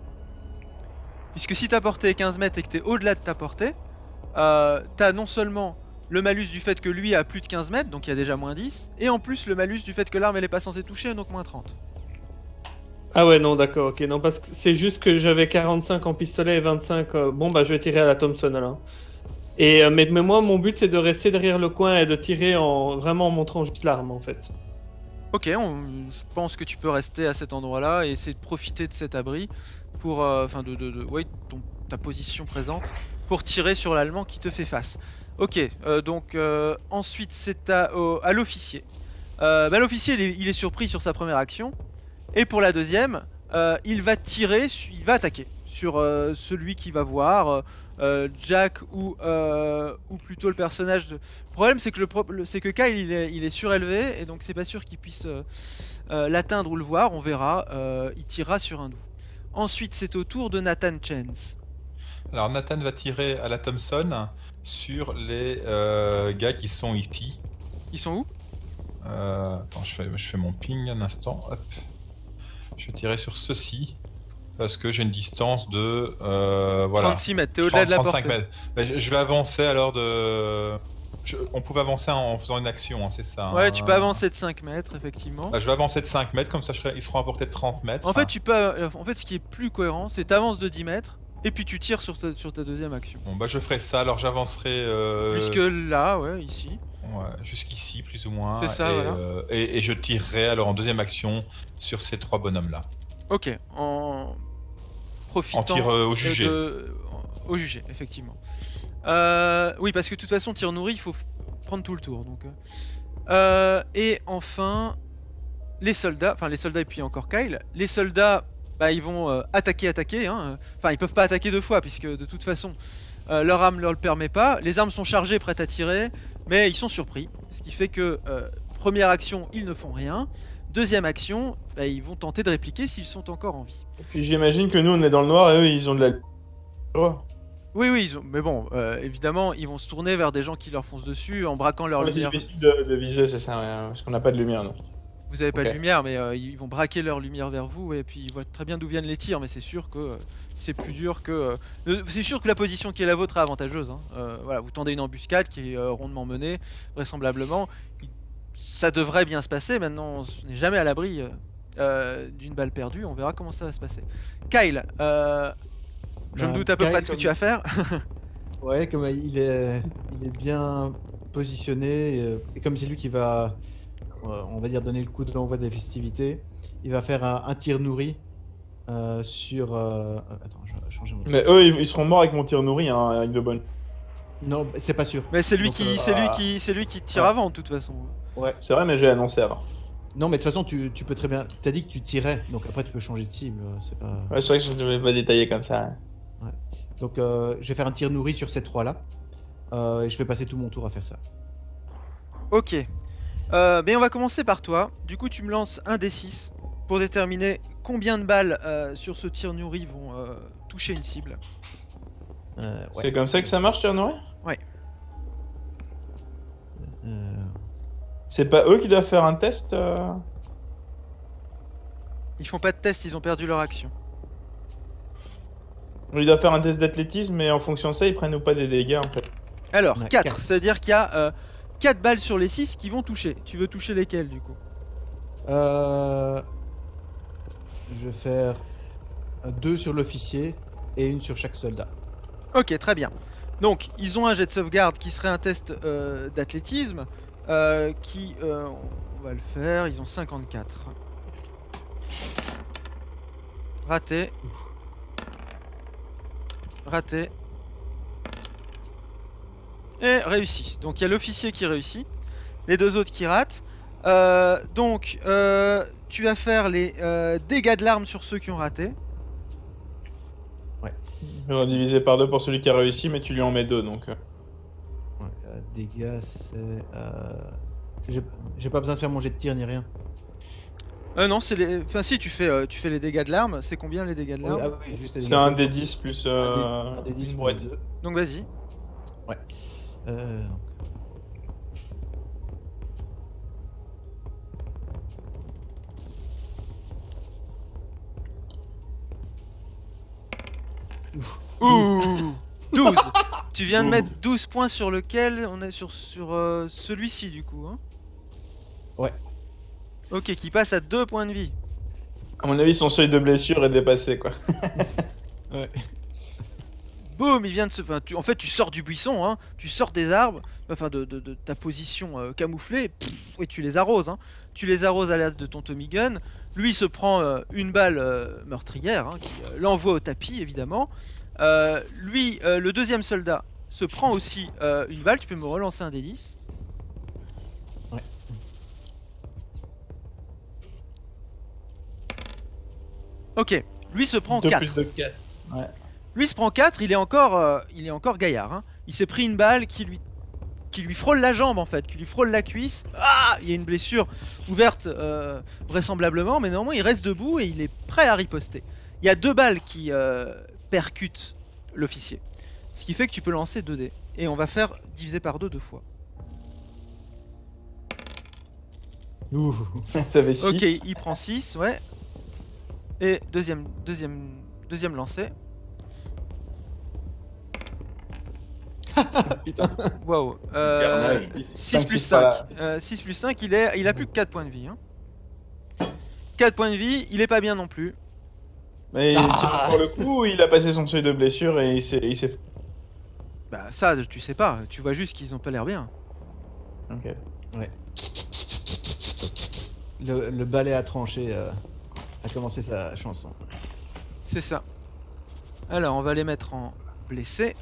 Puisque si ta portée est quinze mètres et que tu es au-delà de ta portée, euh, tu as non seulement le malus du fait que lui a plus de quinze mètres, donc il y a déjà moins dix, et en plus le malus du fait que l'arme elle est pas censée toucher, donc moins trente. Ah ouais, non, d'accord, ok. Non, parce que c'est juste que j'avais quarante-cinq en pistolet et vingt-cinq... euh, Bon, bah je vais tirer à la Thompson alors. Et, euh, mais, mais moi, mon but, c'est de rester derrière le coin et de tirer en vraiment en montrant juste l'arme, en fait. Ok, on- je pense que tu peux rester à cet endroit-là et essayer de profiter de cet abri pour, euh, enfin de, de, de- ouais, ton- ta position présente pour tirer sur l'allemand qui te fait face. Ok, euh, donc euh, ensuite c'est à, au- à l'officier. Euh, bah, l'officier il est, il est surpris sur sa première action et pour la deuxième, euh, il va tirer, su- il va attaquer sur euh, celui qui va voir. euh, euh, Jack ou, euh, ou plutôt le personnage de... Le problème c'est que, le pro- le- c'est que Kyle il est, il est surélevé et donc c'est pas sûr qu'il puisse euh, euh, l'atteindre ou le voir, on verra, euh, il tirera sur un de vous. Ensuite c'est au tour de Nathan Chance. Alors Nathan va tirer à la Thompson sur les euh, gars qui sont ici. Ils sont où? Euh, attends, je fais, je fais mon ping un instant. Hop. Je vais tirer sur ceux-ci. Parce que j'ai une distance de... Euh, voilà. trente-six mètres, t'es au-delà de la trente-cinq portée. mètres. Bah, je je vais avancer alors de... je- on pouvait avancer en faisant une action, hein, c'est ça. Ouais, hein. tu peux avancer de cinq mètres effectivement. Bah, je vais avancer de cinq mètres, comme ça je serai- ils seront à portée de trente mètres. En fait, tu peux, euh, en fait ce qui est plus cohérent c'est t'avances de dix mètres et puis tu tires sur ta, sur ta deuxième action. Bon bah je ferai ça, alors j'avancerai... Euh... Jusque là, ouais, ici. Ouais, jusqu'ici, plus ou moins. C'est ça, et, voilà. euh, et, et je tirerai alors en deuxième action sur ces trois bonhommes-là. Ok, en profitant En tir euh, au jugé. de- au jugé, effectivement. Euh, oui, parce que de toute façon, tir nourri, il faut f- prendre tout le tour. Donc, euh. Euh, et enfin, les soldats, enfin les soldats et puis encore Kyle. Les soldats, bah, ils vont euh, attaquer, attaquer. Hein. Enfin, ils peuvent pas attaquer deux fois puisque de toute façon, euh, leur arme ne leur le permet pas. Les armes sont chargées, prêtes à tirer, mais ils sont surpris. Ce qui fait que euh, première action, ils ne font rien. Deuxième action, bah, ils vont tenter de répliquer s'ils sont encore en vie. Puis j'imagine que nous on est dans le noir et eux ils ont de la. Oh. Oui, oui, ils ont... mais bon, euh, évidemment, ils vont se tourner vers des gens qui leur foncent dessus en braquant leur Ouais, c'est lumière. difficile de, de viser, c'est ça, ouais, parce qu'on n'a pas de lumière, non. Vous avez pas Ok. de lumière, mais euh, ils vont braquer leur lumière vers vous et puis ils voient très bien d'où viennent les tirs, mais c'est sûr que euh, c'est plus dur que. euh, euh, c'est sûr que la position qui est la vôtre est avantageuse. Hein. Euh, voilà, vous tendez une embuscade qui est euh, rondement menée, vraisemblablement. Il- Ça devrait bien se passer. Maintenant, on n'est jamais à l'abri euh, euh, d'une balle perdue. On verra comment ça va se passer. Kyle, euh, je Bah, me doute à peu Kyle, près de ce que comme- tu vas faire. Ouais, comme il est, il est bien positionné, euh, et comme c'est lui qui va, euh, on va dire, donner le coup de l'envoi des festivités, il va faire un, un tir nourri euh, sur... euh, Attends, je vais changer mon... Mais eux ils, ils seront morts avec mon tir nourri, hein, avec de bonnes. Non, c'est pas sûr. Mais c'est lui Donc, qui, euh, c'est lui ah. qui, c'est lui qui tire Ouais. avant de toute façon. Ouais. C'est vrai, mais j'ai annoncé avant. Non, mais de toute façon, tu, tu peux très bien... T'as dit que tu tirais, donc après tu peux changer de cible, euh, c'est pas... Ouais, c'est vrai que je ne devais pas détailler comme ça. hein. Donc euh, je vais faire un tir nourri sur ces trois-là, euh, et je vais passer tout mon tour à faire ça. Ok. Euh, mais on va commencer par toi. Du coup, tu me lances un D six pour déterminer combien de balles euh, sur ce tir nourri vont euh, toucher une cible. Euh, ouais. C'est comme ça que ça marche, tir nourri? Euh, C'est pas eux qui doivent faire un test euh Ils font pas de test, ils ont perdu leur action. Ils doivent faire un test d'athlétisme, mais en fonction de ça, ils prennent ou pas des dégâts en fait. Alors, Ouais, quatre, quatre. c'est-à-dire qu'il y a euh, quatre balles sur les six qui vont toucher. Tu veux toucher lesquelles du coup? euh, Je vais faire deux sur l'officier et une sur chaque soldat. Ok, très bien. Donc, ils ont un jet de sauvegarde qui serait un test euh, d'athlétisme. euh, qui, euh, on va le faire, ils ont cinquante-quatre. Raté. Raté. Et réussi. Donc, il y a l'officier qui réussit. Les deux autres qui ratent. Euh, donc, euh, tu vas faire les euh, dégâts de l'arme sur ceux qui ont raté. On va diviser par deux pour celui qui a réussi, mais tu lui en mets deux donc. euh. Ouais, euh, dégâts, c'est... Euh... J'ai j'ai pas besoin de faire mon jet de tir ni rien. Euh, non, c'est les. Enfin, si, tu fais, euh, tu fais les dégâts de l'arme. C'est combien les dégâts de Oui, l'arme? ah oui, juste les C'est dégâts un de des force. dix plus Un euh, des- un des dix une plus boîte. deux. Donc, vas-y. Ouais. Euh, donc. Ouf. Ouh douze. Tu viens de mettre douze points sur lequel on est sur, sur euh, celui-ci, du coup. Hein Ouais. Ok, qui passe à deux points de vie. À mon avis, son seuil de blessure est dépassé quoi. Ouais. Boum, il vient de se. Enfin, tu... En fait, tu sors du buisson, hein. Tu sors des arbres, enfin de, de- de ta position euh, camouflée, pff, et tu les arroses. Hein. Tu les arroses à l'aide de ton Tommy Gun. Lui se prend euh, une balle euh, meurtrière, hein, qui euh, l'envoie au tapis, évidemment. Euh, lui, euh, le deuxième soldat, se prend aussi euh, une balle. Tu peux me relancer un D dix. Ouais. Ok, lui se prend deux quatre. plus de quatre. Ouais. Lui se prend quatre, il est encore, euh, il est encore gaillard. Hein. Il s'est pris une balle qui lui, qui lui frôle la jambe en fait, qui lui frôle la cuisse. Ah, il y a une blessure ouverte euh, vraisemblablement, mais néanmoins il reste debout et il est prêt à riposter. Il y a deux balles qui euh, percutent l'officier, ce qui fait que tu peux lancer deux dés. Et on va faire diviser par deux deux fois. Ouh. T'avais six. Ok, il prend six, ouais. Et deuxième, deuxième, deuxième lancé. Putain. Waouh. Euh, Carnage. six Cinq, plus six, pas cinq. Euh, six plus cinq, il, est, il a plus que quatre points de vie. Hein. quatre points de vie, il est pas bien non plus. Mais Ah. pour le coup, il a passé son seuil de blessure et il s'est. il s'est- Bah ça, tu sais pas. Tu vois juste qu'ils ont pas l'air bien. Ok. Ouais. Le, le balai à trancher euh, a commencé sa chanson. C'est ça. Alors, on va les mettre en blessés.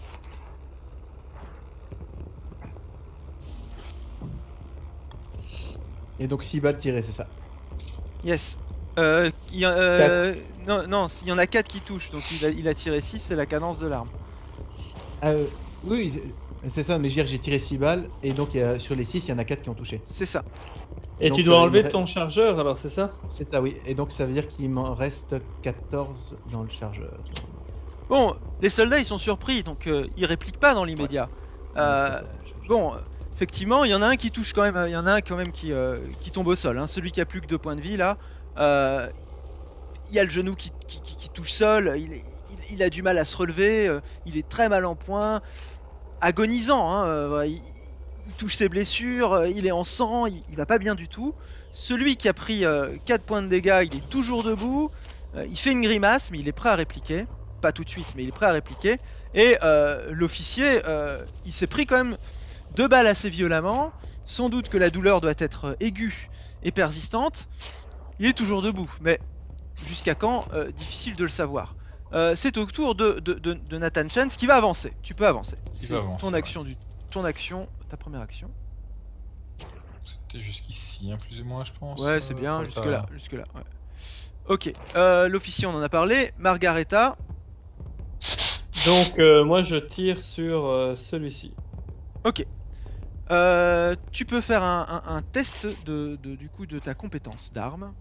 Et donc six balles tirées, c'est ça. Yes. Euh, il y a, euh, non, non, il y en a quatre qui touchent, donc il a, il a tiré six, c'est la cadence de l'arme. Euh, oui, c'est ça, mais je veux dire, j'ai tiré six balles, et donc il y a- sur les six, il y en a quatre qui ont touché. C'est ça. Et Donc, tu dois euh, enlever il me ton chargeur, alors c'est ça? C'est ça, oui. Et donc ça veut dire qu'il m'en reste quatorze dans le chargeur. Bon, les soldats ils sont surpris, donc euh, ils répliquent pas dans l'immédiat. Euh, bon, effectivement, il y en a un qui touche quand même, il y en a un quand même qui, euh, qui tombe au sol. Hein. Celui qui a plus que deux points de vie là, euh, il y a le genou qui, qui, qui- qui touche sol, il, est- il- il a du mal à se relever, euh, il est très mal en point, agonisant. Hein, euh, il, il touche ses blessures, euh, il est en sang, il, il va pas bien du tout. Celui qui a pris euh, quatre points de dégâts, il est toujours debout, euh, il fait une grimace, mais il est prêt à répliquer. Pas tout de suite, mais il est prêt à répliquer. Et euh, l'officier, euh, il s'est pris quand même deux balles assez violemment. Sans doute que la douleur doit être aiguë et persistante. Il est toujours debout, mais jusqu'à quand euh, difficile de le savoir. Euh, C'est au tour de, de, de, de Nathan Chance qui va avancer. Tu peux avancer. Qui C'est va avancer, ton ouais. action du, ton action, ta première action. C'était jusqu'ici, hein, plus ou moins, je pense. Ouais, c'est euh, bien. pour Jusque ta- là, jusque là. Ouais. Ok. Euh, L'officier, on en a parlé. Margareta. Donc euh, moi je tire sur euh, celui-ci. Ok. Euh, tu peux faire un, un- un test de, de- du coup de ta compétence d'arme.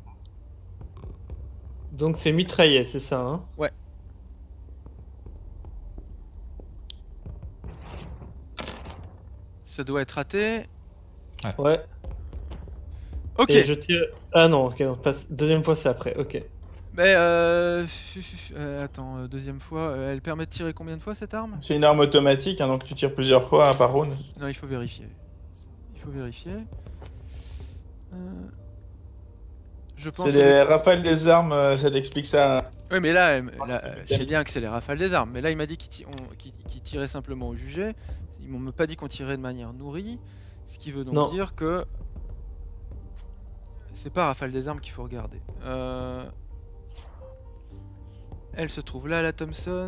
Donc c'est mitraillé, c'est ça, hein? Ça doit être raté. Ouais. Ok. Et je tire... Ah non, ok, on passe... deuxième fois c'est après, ok. Mais euh, euh, attends, euh, deuxième fois, euh, elle permet de tirer combien de fois cette arme? C'est une arme automatique, hein, donc tu tires plusieurs fois par round. Non, il faut vérifier. Il faut vérifier. Euh, Je pense. C'est les rafales des armes, euh, ça t'explique ça. Oui, mais là, elle- là, euh, je sais bien que c'est les rafales des armes. Mais là, il m'a dit qu'il ti- on- qu'il- qu'il tirait simplement au jugé. Ils m'ont pas dit qu'on tirait de manière nourrie. Ce qui veut donc Non. dire que c'est pas rafale des armes qu'il faut regarder. Euh, Elle se trouve là, la Thompson.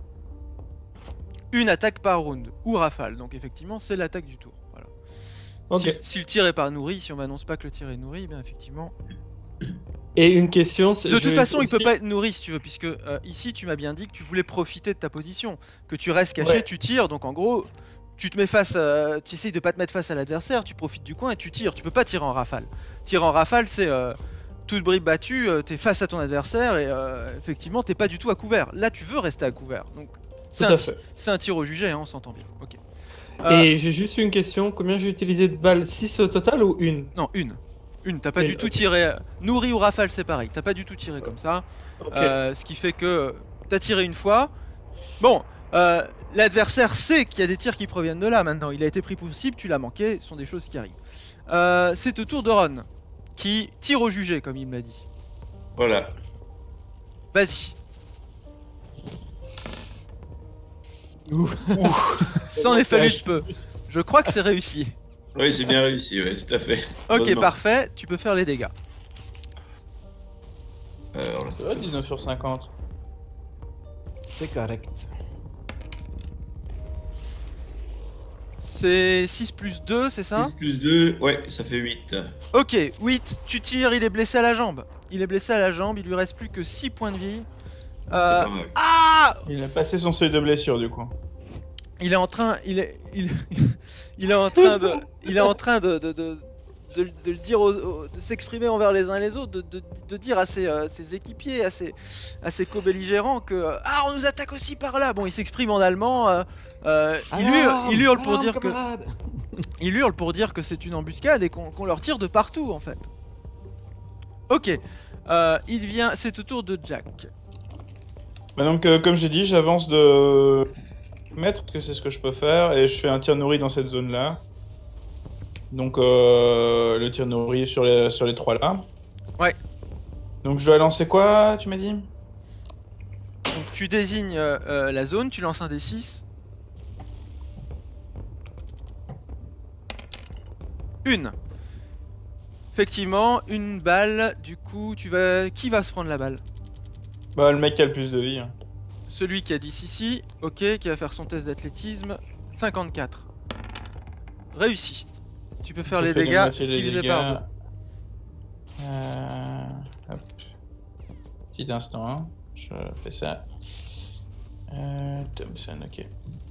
Une attaque par round ou rafale. Donc effectivement, c'est l'attaque du tour. Voilà. Ok. Si, si le tir est pas nourri, si on m'annonce pas que le tir est nourri, bien effectivement. Et une question... c'est- De je toute vais façon, il peut aussi- pas être nourri si tu veux, puisque euh, ici tu m'as bien dit que tu voulais profiter de ta position, que tu restes caché, Ouais. tu tires, donc en gros, tu te mets face, euh, tu essayes de pas te mettre face à l'adversaire, tu profites du coin et tu tires. Tu peux pas tirer en rafale. Tirer en rafale, c'est euh, toute bribe battue, euh, t'es face à ton adversaire et euh, effectivement t'es pas du tout à couvert. Là, tu veux rester à couvert, donc c'est Tout un, à ti- fait. c'est un tir au jugé, hein, on s'entend bien. Ok. Euh, Et j'ai juste une question, combien j'ai utilisé de balles? six au total ou une? Non, une. Une, t'as pas Une, du tout ok. tiré. euh, Nourri ou rafale, c'est pareil. T'as pas du tout tiré comme ça. Ok. Euh, ce qui fait que euh, t'as tiré une fois. Bon, euh, l'adversaire sait qu'il y a des tirs qui proviennent de là maintenant. Il a été pris pour cible, tu l'as manqué, ce sont des choses qui arrivent. Euh, c'est au tour de Ron, qui tire au jugé, comme il m'a dit. Voilà. Vas-y. Ouh. Ça en est fallu de peu. Je crois que c'est réussi. Oui, c'est bien réussi, ouais, tout à fait. Ok, Heureusement. parfait, tu peux faire les dégâts. Alors, là, Ça va, dix-neuf sur cinquante. C'est correct. C'est six plus deux, c'est ça? six plus deux, ouais, ça fait huit. Ok, huit, tu tires, il est blessé à la jambe. Il est blessé à la jambe, il lui reste plus que six points de vie. C'est Euh, pas mal. ah Il a passé son seuil de blessure du coup. Il est en train, il est, il, il est en train de, il est en train de, de, de, de, de le dire, aux- aux- de s'exprimer envers les uns et les autres, de, de, de dire à ses, euh, ses équipiers, à ses, à ses co-belligérants que euh, ah on nous attaque aussi par là. Bon, il s'exprime en allemand. euh, euh, il, hurle, Alarme, il hurle pour alarme, dire que, camarade. il hurle pour dire que c'est une embuscade et qu'on qu'on leur tire de partout en fait. Ok, euh, il vient, c'est au tour de Jack. Bah donc, euh, comme j'ai dit, j'avance de mètres, parce que c'est ce que je peux faire, et je fais un tir nourri dans cette zone-là. Donc, euh, le tir nourri sur les, sur les trois là. Ouais. Donc, je dois lancer quoi, tu m'as dit? Donc tu désignes euh, euh, la zone, tu lances un D six. Une. Effectivement, une balle, du coup, tu vas... Qui va se prendre la balle? Bah, le mec qui a le plus de vie. Hein. Celui qui a dix ici, ok, qui va faire son test d'athlétisme, cinquante-quatre. Réussi. Si tu peux faire Je les fais dégâts, moitié des divisé dégâts. par deux. Euh... Hop. Petit instant, hein. Je fais ça. Euh... Thompson, ok.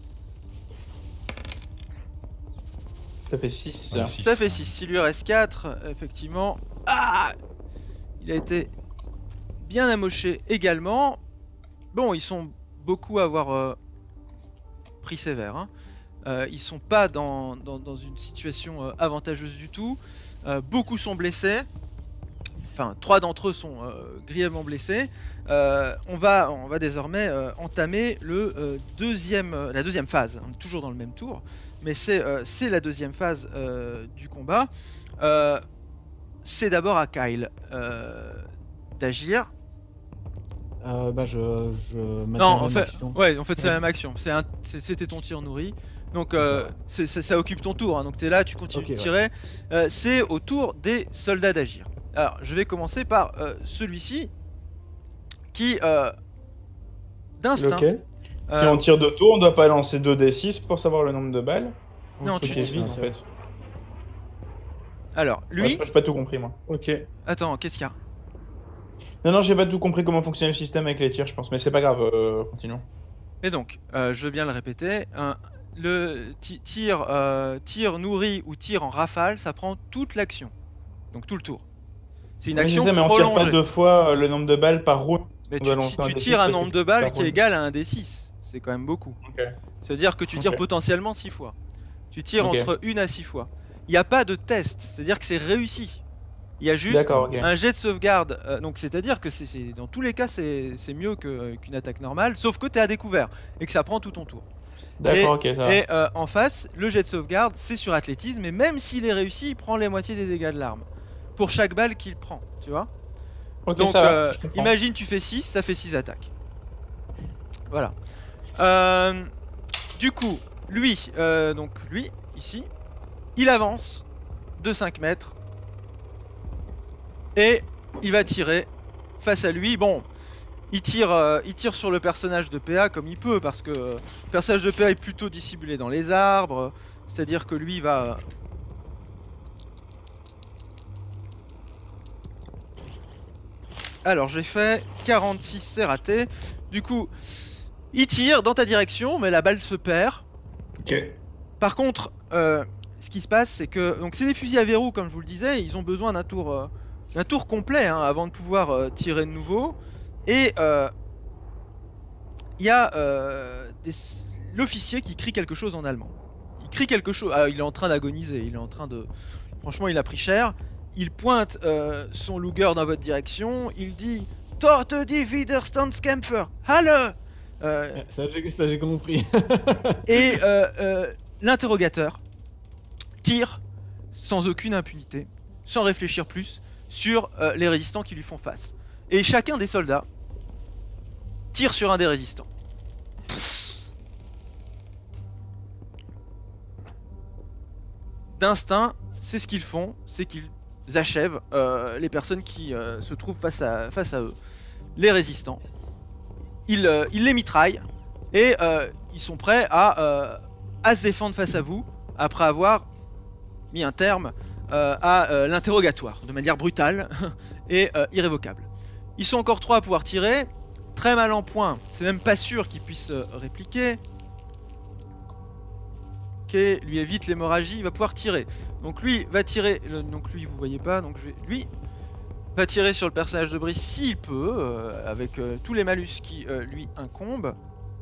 Ça fait six. Ouais, Ça. six. Ça fait six. Il lui reste quatre, effectivement. Ah, il a été bien amoché également. Bon, ils sont beaucoup à avoir euh, pris sévère. Hein. Euh, ils sont pas dans, dans, dans une situation euh, avantageuse du tout. Euh, beaucoup sont blessés. Enfin, trois d'entre eux sont euh, grièvement blessés. Euh, on, va, on va désormais euh, entamer le, euh, deuxième, euh, la deuxième phase. On est toujours dans le même tour. Mais c'est euh, la deuxième phase euh, du combat. Euh, c'est d'abord à Kyle euh, d'agir. Euh, bah, je, je maintiens Non, la en même fait, action. ouais, en fait c'est Ouais. la même action. C'est un- c'est- C'était ton tir nourri. Donc C'est euh, ça. c'est- c'est- ça occupe ton tour. Hein. Donc tu es là, tu continues Ok, de ouais. tirer. Euh, c'est au tour des soldats d'agir. Alors je vais commencer par euh, celui-ci qui, euh, d'instinct. Lequel? Si euh, on tire de tour, on doit pas lancer deux d six pour savoir le nombre de balles. Non, Ou tu faut dis qu'il vide, en ça. fait. Alors Ouais, lui. J'ai pas tout compris, moi. Ok. Attends, qu'est-ce qu'il y a? Non, non, j'ai pas tout compris comment fonctionne le système avec les tirs, je pense. Mais c'est pas grave, euh, continuons. Et donc, euh, je veux bien le répéter. Un- le ti- tir, euh, tir nourri ou tir en rafale, ça prend toute l'action. Donc tout le tour. C'est une Oui, action c'est ça, mais on tire prolongée. pas deux fois euh, le nombre de balles par round. Mais On tu, doit ti- lancer un tu D six tires un parce nombre que de c'est balles par qui est round. égal à un D six. C'est quand même beaucoup. Ok. Ça veut dire que tu tires Ok. potentiellement six fois. Tu tires Ok. entre une à six fois. Il n'y a pas de test, c'est-à-dire que c'est réussi. Il y a juste D'accord, ok. un jet de sauvegarde. euh, donc c'est-à-dire que c'est c'est- dans tous les cas c'est c'est mieux que- qu'une attaque normale, sauf que tu es à découvert et que ça prend tout ton tour. D'accord, ok, ça va. Et euh, en face, le jet de sauvegarde, c'est sur athlétisme, et même s'il est réussi, il prend les moitiés des dégâts de l'arme. Pour chaque balle qu'il prend, tu vois. Ok, Donc ça va, euh, je comprends. imagine tu fais six, ça fait six attaques. Voilà. Euh, du coup, lui, euh, donc lui, ici, il avance de cinq mètres. Et il va tirer face à lui. Bon, il tire, euh, il tire sur le personnage de P A comme il peut, parce que euh, le personnage de P A est plutôt dissimulé dans les arbres. C'est-à-dire que lui va... Alors j'ai fait quarante-six, c'est raté. Du coup, il tire dans ta direction, mais la balle se perd. Ok. Par contre, euh, ce qui se passe, c'est que... Donc c'est des fusils à verrou, comme je vous le disais, ils ont besoin d'un tour, euh, d'un tour complet hein, avant de pouvoir euh, tirer de nouveau. Et euh, il y a euh, des- l'officier qui crie quelque chose en allemand. Il crie quelque chose... Ah, il est en train d'agoniser, il est en train de... Franchement, il a pris cher. Il pointe euh, son Luger dans votre direction, il dit « Torte die Widerstandskämpfer, Halle !» Euh, Ouais, Ça, j'ai ça, j'ai compris. Et euh, euh, l'interrogateur tire sans aucune impunité, sans réfléchir plus, sur euh, les résistants qui lui font face. Et chacun des soldats tire sur un des résistants. D'instinct, c'est ce qu'ils font, c'est qu'ils achèvent euh, les personnes qui euh, se trouvent face à, face à eux, les résistants. Ils, euh, ils les mitraillent et euh, ils sont prêts à, euh, à se défendre face à vous après avoir mis un terme euh, à euh, l'interrogatoire de manière brutale et euh, irrévocable. Ils sont encore trois à pouvoir tirer, très mal en point, c'est même pas sûr qu'ils puissent euh, répliquer. Ok, lui évite l'hémorragie, il va pouvoir tirer. Donc lui va tirer, le- donc lui vous voyez pas, donc je vais, lui va tirer sur le personnage de Brice s'il peut, euh, avec euh, tous les malus qui euh, lui incombent.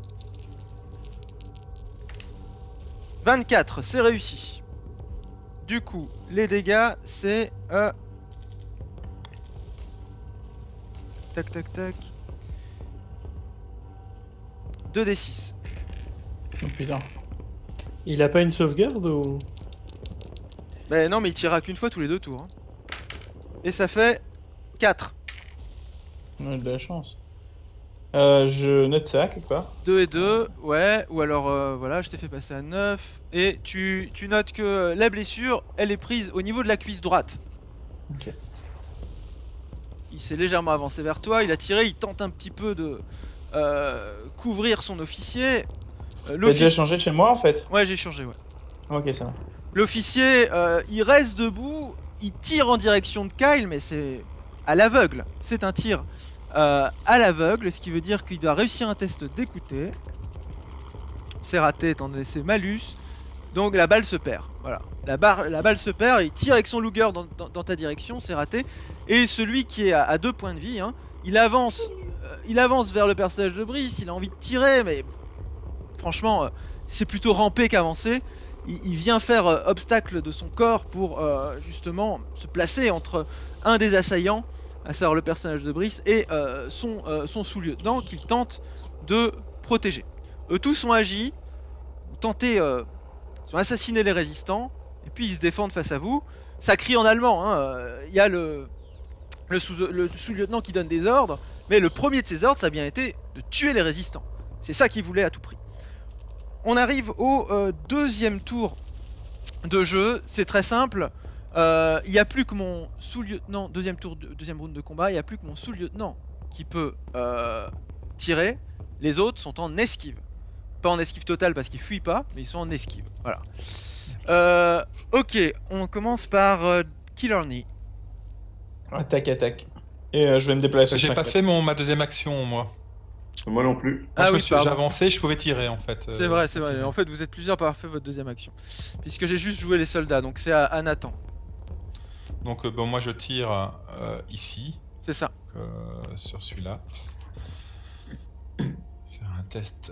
vingt-quatre, c'est réussi. Du coup, les dégâts, c'est... Euh... Tac, tac, tac. deux d six. Oh putain. Il a pas une sauvegarde ou... Ben non, mais il tirera qu'une fois tous les deux tours. hein. Et ça fait quatre. On a de la chance. Euh, je note ça quelque part. deux et deux, ouais, ou alors euh, voilà, je t'ai fait passer à neuf. Et tu, tu notes que la blessure, elle est prise au niveau de la cuisse droite. Ok. Il s'est légèrement avancé vers toi, il a tiré, il tente un petit peu de euh, couvrir son officier. Euh, T'as déjà changé chez moi en fait? Ouais, j'ai changé, ouais. Ok, ça va. L'officier, euh, il reste debout, il tire en direction de Kyle, mais c'est à l'aveugle. C'est un tir euh, à l'aveugle, ce qui veut dire qu'il doit réussir un test d'écouter. C'est raté étant donné ses malus. Donc la balle se perd. Voilà. La, barre, la balle se perd, il tire avec son Luger dans, dans, dans ta direction, c'est raté. Et celui qui est à, à deux points de vie, hein, il avance euh, il avance vers le personnage de Brice, il a envie de tirer, mais franchement, euh, c'est plutôt ramper qu'avancer. Il, il vient faire euh, obstacle de son corps pour euh, justement se placer entre un des assaillants, à savoir le personnage de Brice, et euh, son, euh, son sous-lieutenant qu'il tente de protéger. Eux tous ont agi, ont tenté, euh, ils ont assassiné les résistants, et puis ils se défendent face à vous. Ça crie en allemand, il hein. y a le, le, sous, le sous-lieutenant qui donne des ordres, mais le premier de ses ordres, ça a bien été de tuer les résistants. C'est ça qu'il voulait à tout prix. On arrive au euh, deuxième tour de jeu, c'est très simple. Il euh, n'y a plus que mon sous-lieutenant, deuxième tour, de, deuxième round de combat, il n'y a plus que mon sous-lieutenant qui peut euh, tirer. Les autres sont en esquive. Pas en esquive totale parce qu'ils fuient pas, mais ils sont en esquive. Voilà. Euh, ok, on commence par euh, Killarney. Attaque, attaque. Et euh, je vais me déplacer. J'ai pas fait mon, ma deuxième action, moi. Moi non plus. Moi, ah je oui, suis, j'ai avancé, je pouvais tirer en fait. C'est euh, vrai, c'est vrai. En fait, vous êtes plusieurs à avoir fait votre deuxième action. Puisque j'ai juste joué les soldats, donc c'est à, à Nathan. Donc euh, bon, moi je tire euh, ici. C'est ça. Donc, euh, sur celui-là. Faire un test.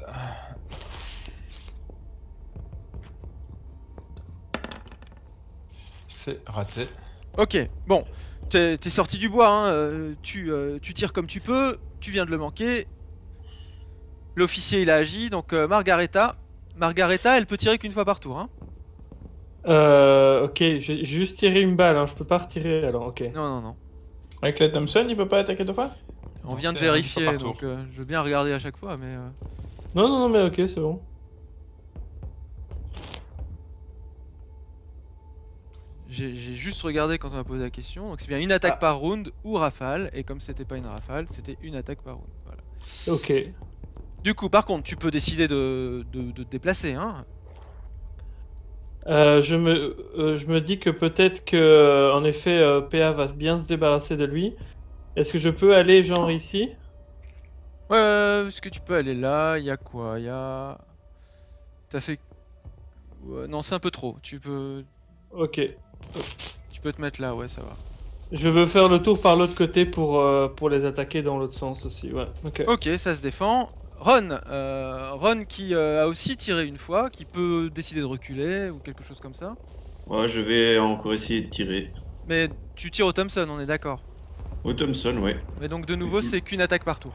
C'est raté. Ok, bon. T'es, t'es sorti du bois, hein. euh, tu, euh, tu tires comme tu peux, tu viens de le manquer. L'officier il a agi, donc euh, Margareta. Margareta, elle peut tirer qu'une fois par tour. Hein. Euh, ok, j'ai, j'ai juste tiré une balle, hein. Je peux pas retirer alors, ok. Non, non, non. Avec la Thompson, il peut pas attaquer deux fois? On Non, vient de c'est une fois vérifier, par donc tour. euh, je veux bien regarder à chaque fois, mais... Euh... Non, non, non, mais ok, c'est bon. J'ai, j'ai juste regardé quand on m'a posé la question, donc c'est bien une attaque Ah. par round ou rafale, et comme c'était pas une rafale, c'était une attaque par round. Voilà. Ok. Du coup, par contre, tu peux décider de, de, de te déplacer, hein. Euh, je, me, euh, je me dis que peut-être que, euh, en effet, euh, P A va bien se débarrasser de lui. Est-ce que je peux aller genre ici? Ouais, euh, est-ce que tu peux aller là? Il y a quoi? Il y a... T'as fait... Ouais, non, c'est un peu trop. Tu peux... Ok. Tu peux te mettre là, ouais, ça va. Je veux faire le tour par l'autre côté pour, euh, pour les attaquer dans l'autre sens aussi, ouais. Ok. Ok, ça se défend. Ron, euh, Ron qui euh, a aussi tiré une fois, qui peut décider de reculer ou quelque chose comme ça. Ouais, je vais encore essayer de tirer. Mais tu tires au Thompson, on est d'accord. Au Thompson, ouais. Mais donc de nouveau, c'est qu'une attaque par tour.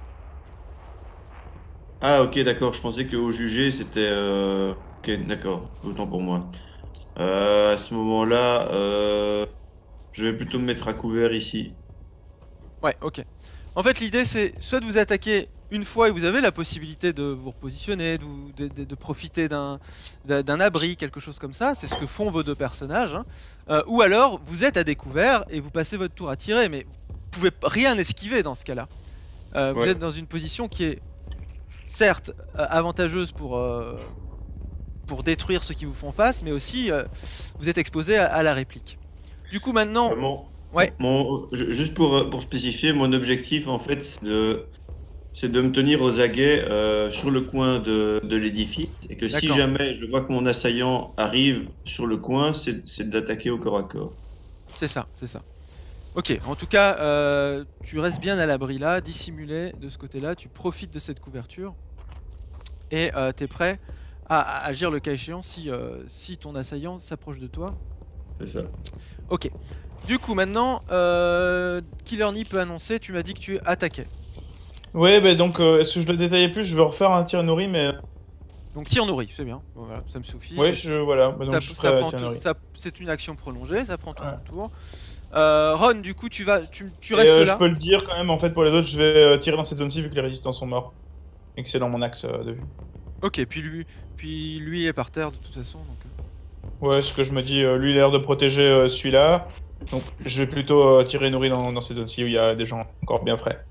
Ah, ok, d'accord. Je pensais qu'au jugé, c'était... Euh... Ok, d'accord. Autant pour moi. Euh, à ce moment-là, euh... je vais plutôt me mettre à couvert ici. Ouais, ok. En fait, l'idée, c'est soit de vous attaquer une fois et vous avez la possibilité de vous repositionner, de, vous- de- de- de profiter d'un d'un d'un abri, quelque chose comme ça. C'est ce que font vos deux personnages. Hein. Euh, ou alors, vous êtes à découvert et vous passez votre tour à tirer, mais vous pouvez p- rien esquiver dans ce cas-là. Euh, Vous Ouais. êtes dans une position qui est certes euh, avantageuse pour, euh, pour détruire ceux qui vous font face, mais aussi euh, vous êtes exposé à, à la réplique. Du coup, maintenant, Euh, mon- Ouais. mon- ju- juste pour, pour spécifier, mon objectif, en fait, c'est de, c'est de me tenir aux aguets euh, sur le coin de, de l'édifice. Et que si D'accord. jamais je vois que mon assaillant arrive sur le coin, c'est c'est d'attaquer au corps à corps. c'est ça, c'est ça. Ok, en tout cas, euh, tu restes bien à l'abri là, dissimulé de ce côté-là, tu profites de cette couverture et euh, t'es prêt à, à agir le cas échéant si, euh, si ton assaillant s'approche de toi. C'est ça. Ok. Du coup, maintenant, euh, Killarney peut annoncer, tu m'as dit que tu attaquais. Ouais, bah donc, euh, est-ce que je le détaillais plus? Je vais refaire un tir nourri, mais. Donc tir nourri, c'est bien, voilà, ça me suffit. Ouais, ça- je. Voilà. Bah, donc, ça, je ça ferai un prend tir tout- nourri. ça- c'est une action prolongée, ça prend tout Ouais. ton tour. Euh, Ron, du coup, tu vas, tu, tu Et, restes euh, là. Je peux le dire quand même, en fait, pour les autres, je vais euh, tirer dans cette zone-ci vu que les résistants sont morts. Et que c'est dans mon axe euh, de vue. Ok, puis lui, puis lui est par terre de toute façon. Donc... euh. Ouais, ce que je me dis, euh, lui il a l'air de protéger euh, celui-là. Donc je vais plutôt euh, tirer et nourrir dans, dans cette zone-ci où il y a des gens encore bien frais.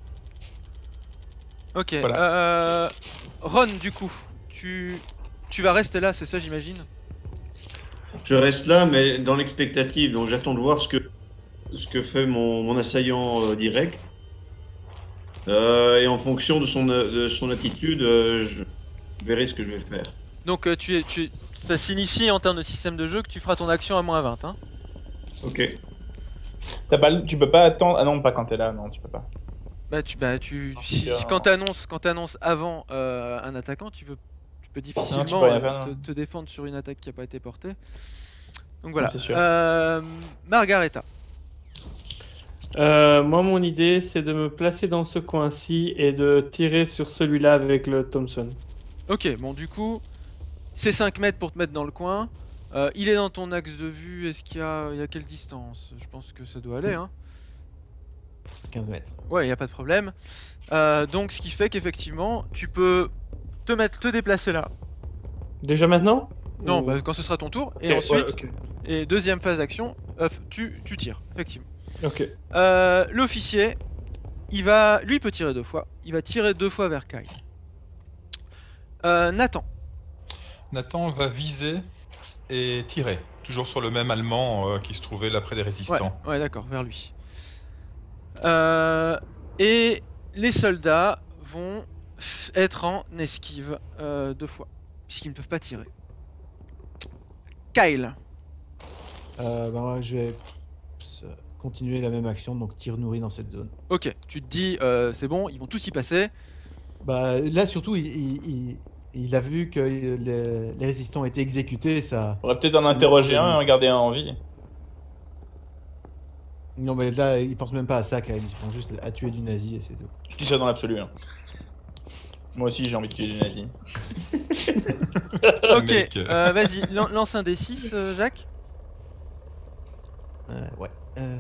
Ok. Voilà. Euh, Ron, du coup, tu, tu vas rester là, c'est ça, j'imagine. Je reste là, mais dans l'expectative, donc j'attends de voir ce que, ce que fait mon, mon assaillant euh, direct. Euh, et en fonction de son, de son attitude, euh, je, je verrai ce que je vais faire. Donc euh, tu es, tu es- ça signifie en termes de système de jeu que tu feras ton action à moins vingt. Hein. Ok. T'as pas, le- tu peux pas attendre. Ah non, pas quand t'es là, non, tu peux pas. Bah tu, bah tu, Non, si- c'est, euh, quand t'annonces, quand t'annonces avant euh, un attaquant, tu peux, tu peux difficilement peux rien euh, faire, te, non. te défendre sur une attaque qui n'a pas été portée. Donc voilà. c'est sûr. Euh, Margareta. Euh, moi, mon idée, c'est de me placer dans ce coin-ci et de tirer sur celui-là avec le Thompson. Ok, bon du coup, c'est cinq mètres pour te mettre dans le coin. Euh, il est dans ton axe de vue. Est-ce qu'il y a, il y a quelle distance? Je pense que ça doit aller. Hein. quinze mètres. Ouais, il n'y a pas de problème. Euh, donc ce qui fait qu'effectivement, tu peux te mettre, te déplacer là. Déjà maintenant? Non, Ou- bah, quand ce sera ton tour. Et Ok, ensuite, ouais, ok. et deuxième phase d'action, euh, tu, tu tires, effectivement. Ok. Euh, L'officier, il va, lui il peut tirer deux fois. Il va tirer deux fois vers Kyle. Euh, Nathan. Nathan va viser et tirer. Toujours sur le même Allemand euh, qui se trouvait là près des Ouais, résistants. ouais d'accord, vers lui. Euh, et les soldats vont f- être en esquive euh, deux fois, puisqu'ils ne peuvent pas tirer. Kyle. Euh, ben, moi, je vais euh, continuer la même action, donc tir nourri dans cette zone. Ok, tu te dis, euh, c'est bon, ils vont tous y passer. Bah, là, surtout, il, il- il- il a vu que les, les résistants étaient exécutés, ça... On va peut-être en Ça interroger me- un et en garder un en vie. Non, mais là, il pense même pas à ça, Kyle. Il pense juste à tuer du nazi et c'est tout. Je dis ça dans l'absolu. Hein. Moi aussi j'ai envie de tuer des nazis. Ok, Mec, euh. euh, vas-y, lan- lance un D six, euh, Jacques. Euh, ouais. Euh...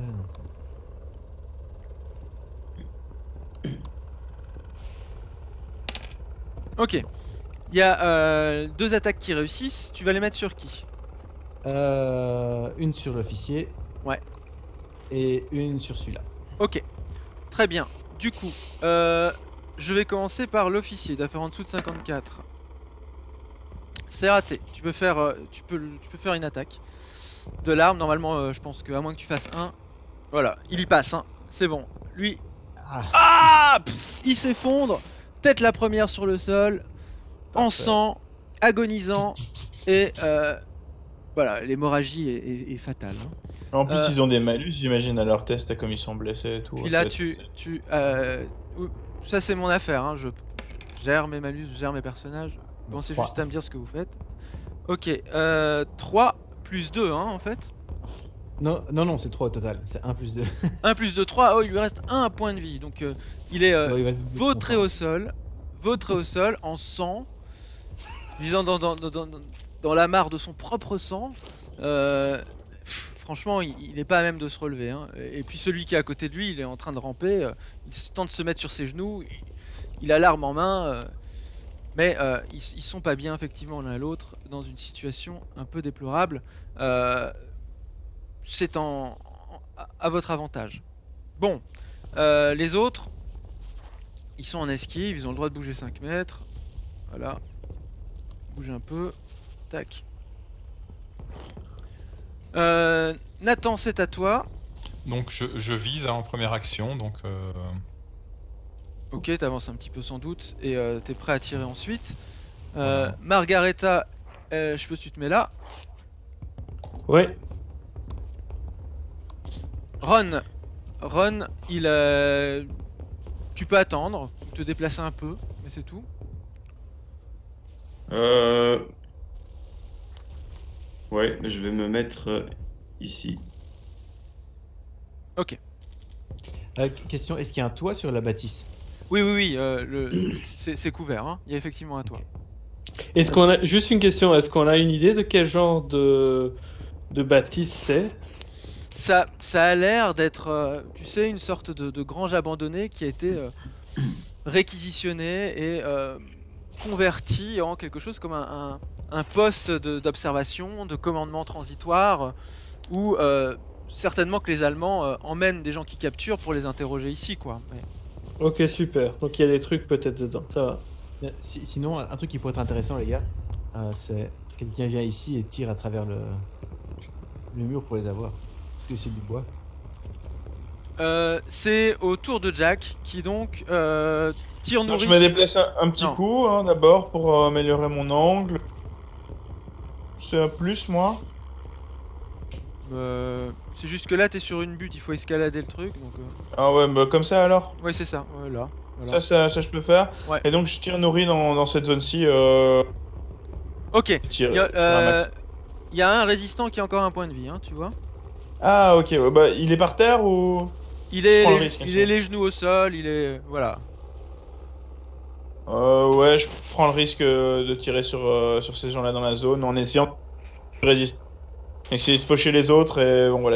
Ok. Il y a euh, deux attaques qui réussissent. Tu vas les mettre sur qui? euh, Une sur l'officier. Ouais. Et une sur celui-là. Ok. Très bien. Du coup, euh, je vais commencer par l'officier. Il doit faire en dessous de cinquante-quatre. C'est raté. Tu peux faire, euh, tu peux, tu peux faire une attaque de l'arme. Normalement, euh, je pense que à moins que tu fasses un. Voilà, il y passe. Hein. C'est bon. Lui. Ah. Ah Pff, il s'effondre. Tête la première sur le sol. En Parfait. sang, agonisant. Et euh, voilà, l'hémorragie est, est- est fatale. hein. En plus Euh. ils ont des malus j'imagine à leur test comme ils sont blessés et tout. Puis Ça là, va être- tu, tu, euh, ou- ça c'est mon affaire. Hein. Je, je gère mes malus, je gère mes personnages. Pensez Trois. juste à me dire ce que vous faites. Ok, euh, trois plus deux, hein, en fait. Non, non, non, c'est trois au total. C'est un plus deux. un plus deux, trois. Oh, il lui reste un point de vie. Donc, euh, il est euh, Ouais, il va se vautré content. au sol, vautré au sol, en sang, visant dans, dans, dans, dans, dans la mare de son propre sang. Euh, pff, franchement, il, il est pas à même de se relever. Hein. Et puis celui qui est à côté de lui, il est en train de ramper. euh, il se- tente de se mettre sur ses genoux. Il, il a l'arme en main. euh, mais euh, ils, ils sont pas bien, effectivement, l'un à l'autre, dans une situation un peu déplorable. Euh, C'est en, en- à- à votre avantage. Bon, euh, les autres, ils sont en esquive, ils ont le droit de bouger cinq mètres. Voilà. Bouger un peu. Tac. Euh, Nathan, c'est à toi. Donc je, je vise hein, en première action, donc euh, Ok, t'avances un petit peu sans doute et euh, t'es prêt à tirer ensuite. Euh, Voilà. Margareta, euh, je peux que tu te mets là. Ouais. Ron, Ron, il, euh, tu peux attendre, te déplacer un peu, mais c'est tout. Euh... Ouais, je vais me mettre euh, ici. Ok. Euh, question, est-ce qu'il y a un toit sur la bâtisse? Oui, oui, oui, euh, le, c'est c'est couvert. Hein. Il y a effectivement un toit. Est-ce qu'on a juste une question? Est-ce qu'on a une idée de quel genre de de bâtisse c'est? ça, ça a l'air d'être, euh, tu sais, une sorte de, de grange abandonnée qui a été euh, réquisitionné et euh, converti en quelque chose comme un, un, un poste de- d'observation, de commandement transitoire, euh, où euh, certainement que les Allemands euh, emmènent des gens qui capturent pour les interroger ici, quoi. Mais- Ok, super. Donc il y a des trucs peut-être dedans, ça va. Euh, si- sinon, un truc qui pourrait être intéressant, les gars, euh, c'est quelqu'un vient ici et tire à travers le, le mur pour les avoir. Est-ce que c'est du bois? Euh, c'est au tour de Jack qui donc euh, tire Donc, nourri. je me déplace un, un petit Non. coup hein, d'abord pour euh, améliorer mon angle. C'est un plus, moi. Euh, c'est juste que là t'es sur une butte, il faut escalader le truc, donc. euh, Ah ouais, bah comme ça alors. Ouais, c'est ça. Ouais, là. Voilà. Ça, ça, ça, je peux faire. Ouais. Et donc, je tire nourri dans, dans cette zone-ci. Euh... Ok. Tire, Il y, a, tire un euh, max. il y a un résistant qui a encore un point de vie, hein, tu vois. Ah, ok. Ouais, bah, il est par terre ou. Il est, prends le les, risque, il bien est sûr. les genoux au sol, il est. Voilà. Euh, ouais, je prends le risque euh, de tirer sur, euh, sur ces gens-là dans la zone en essayant de résister. Essayer de faucher les autres et bon, voilà.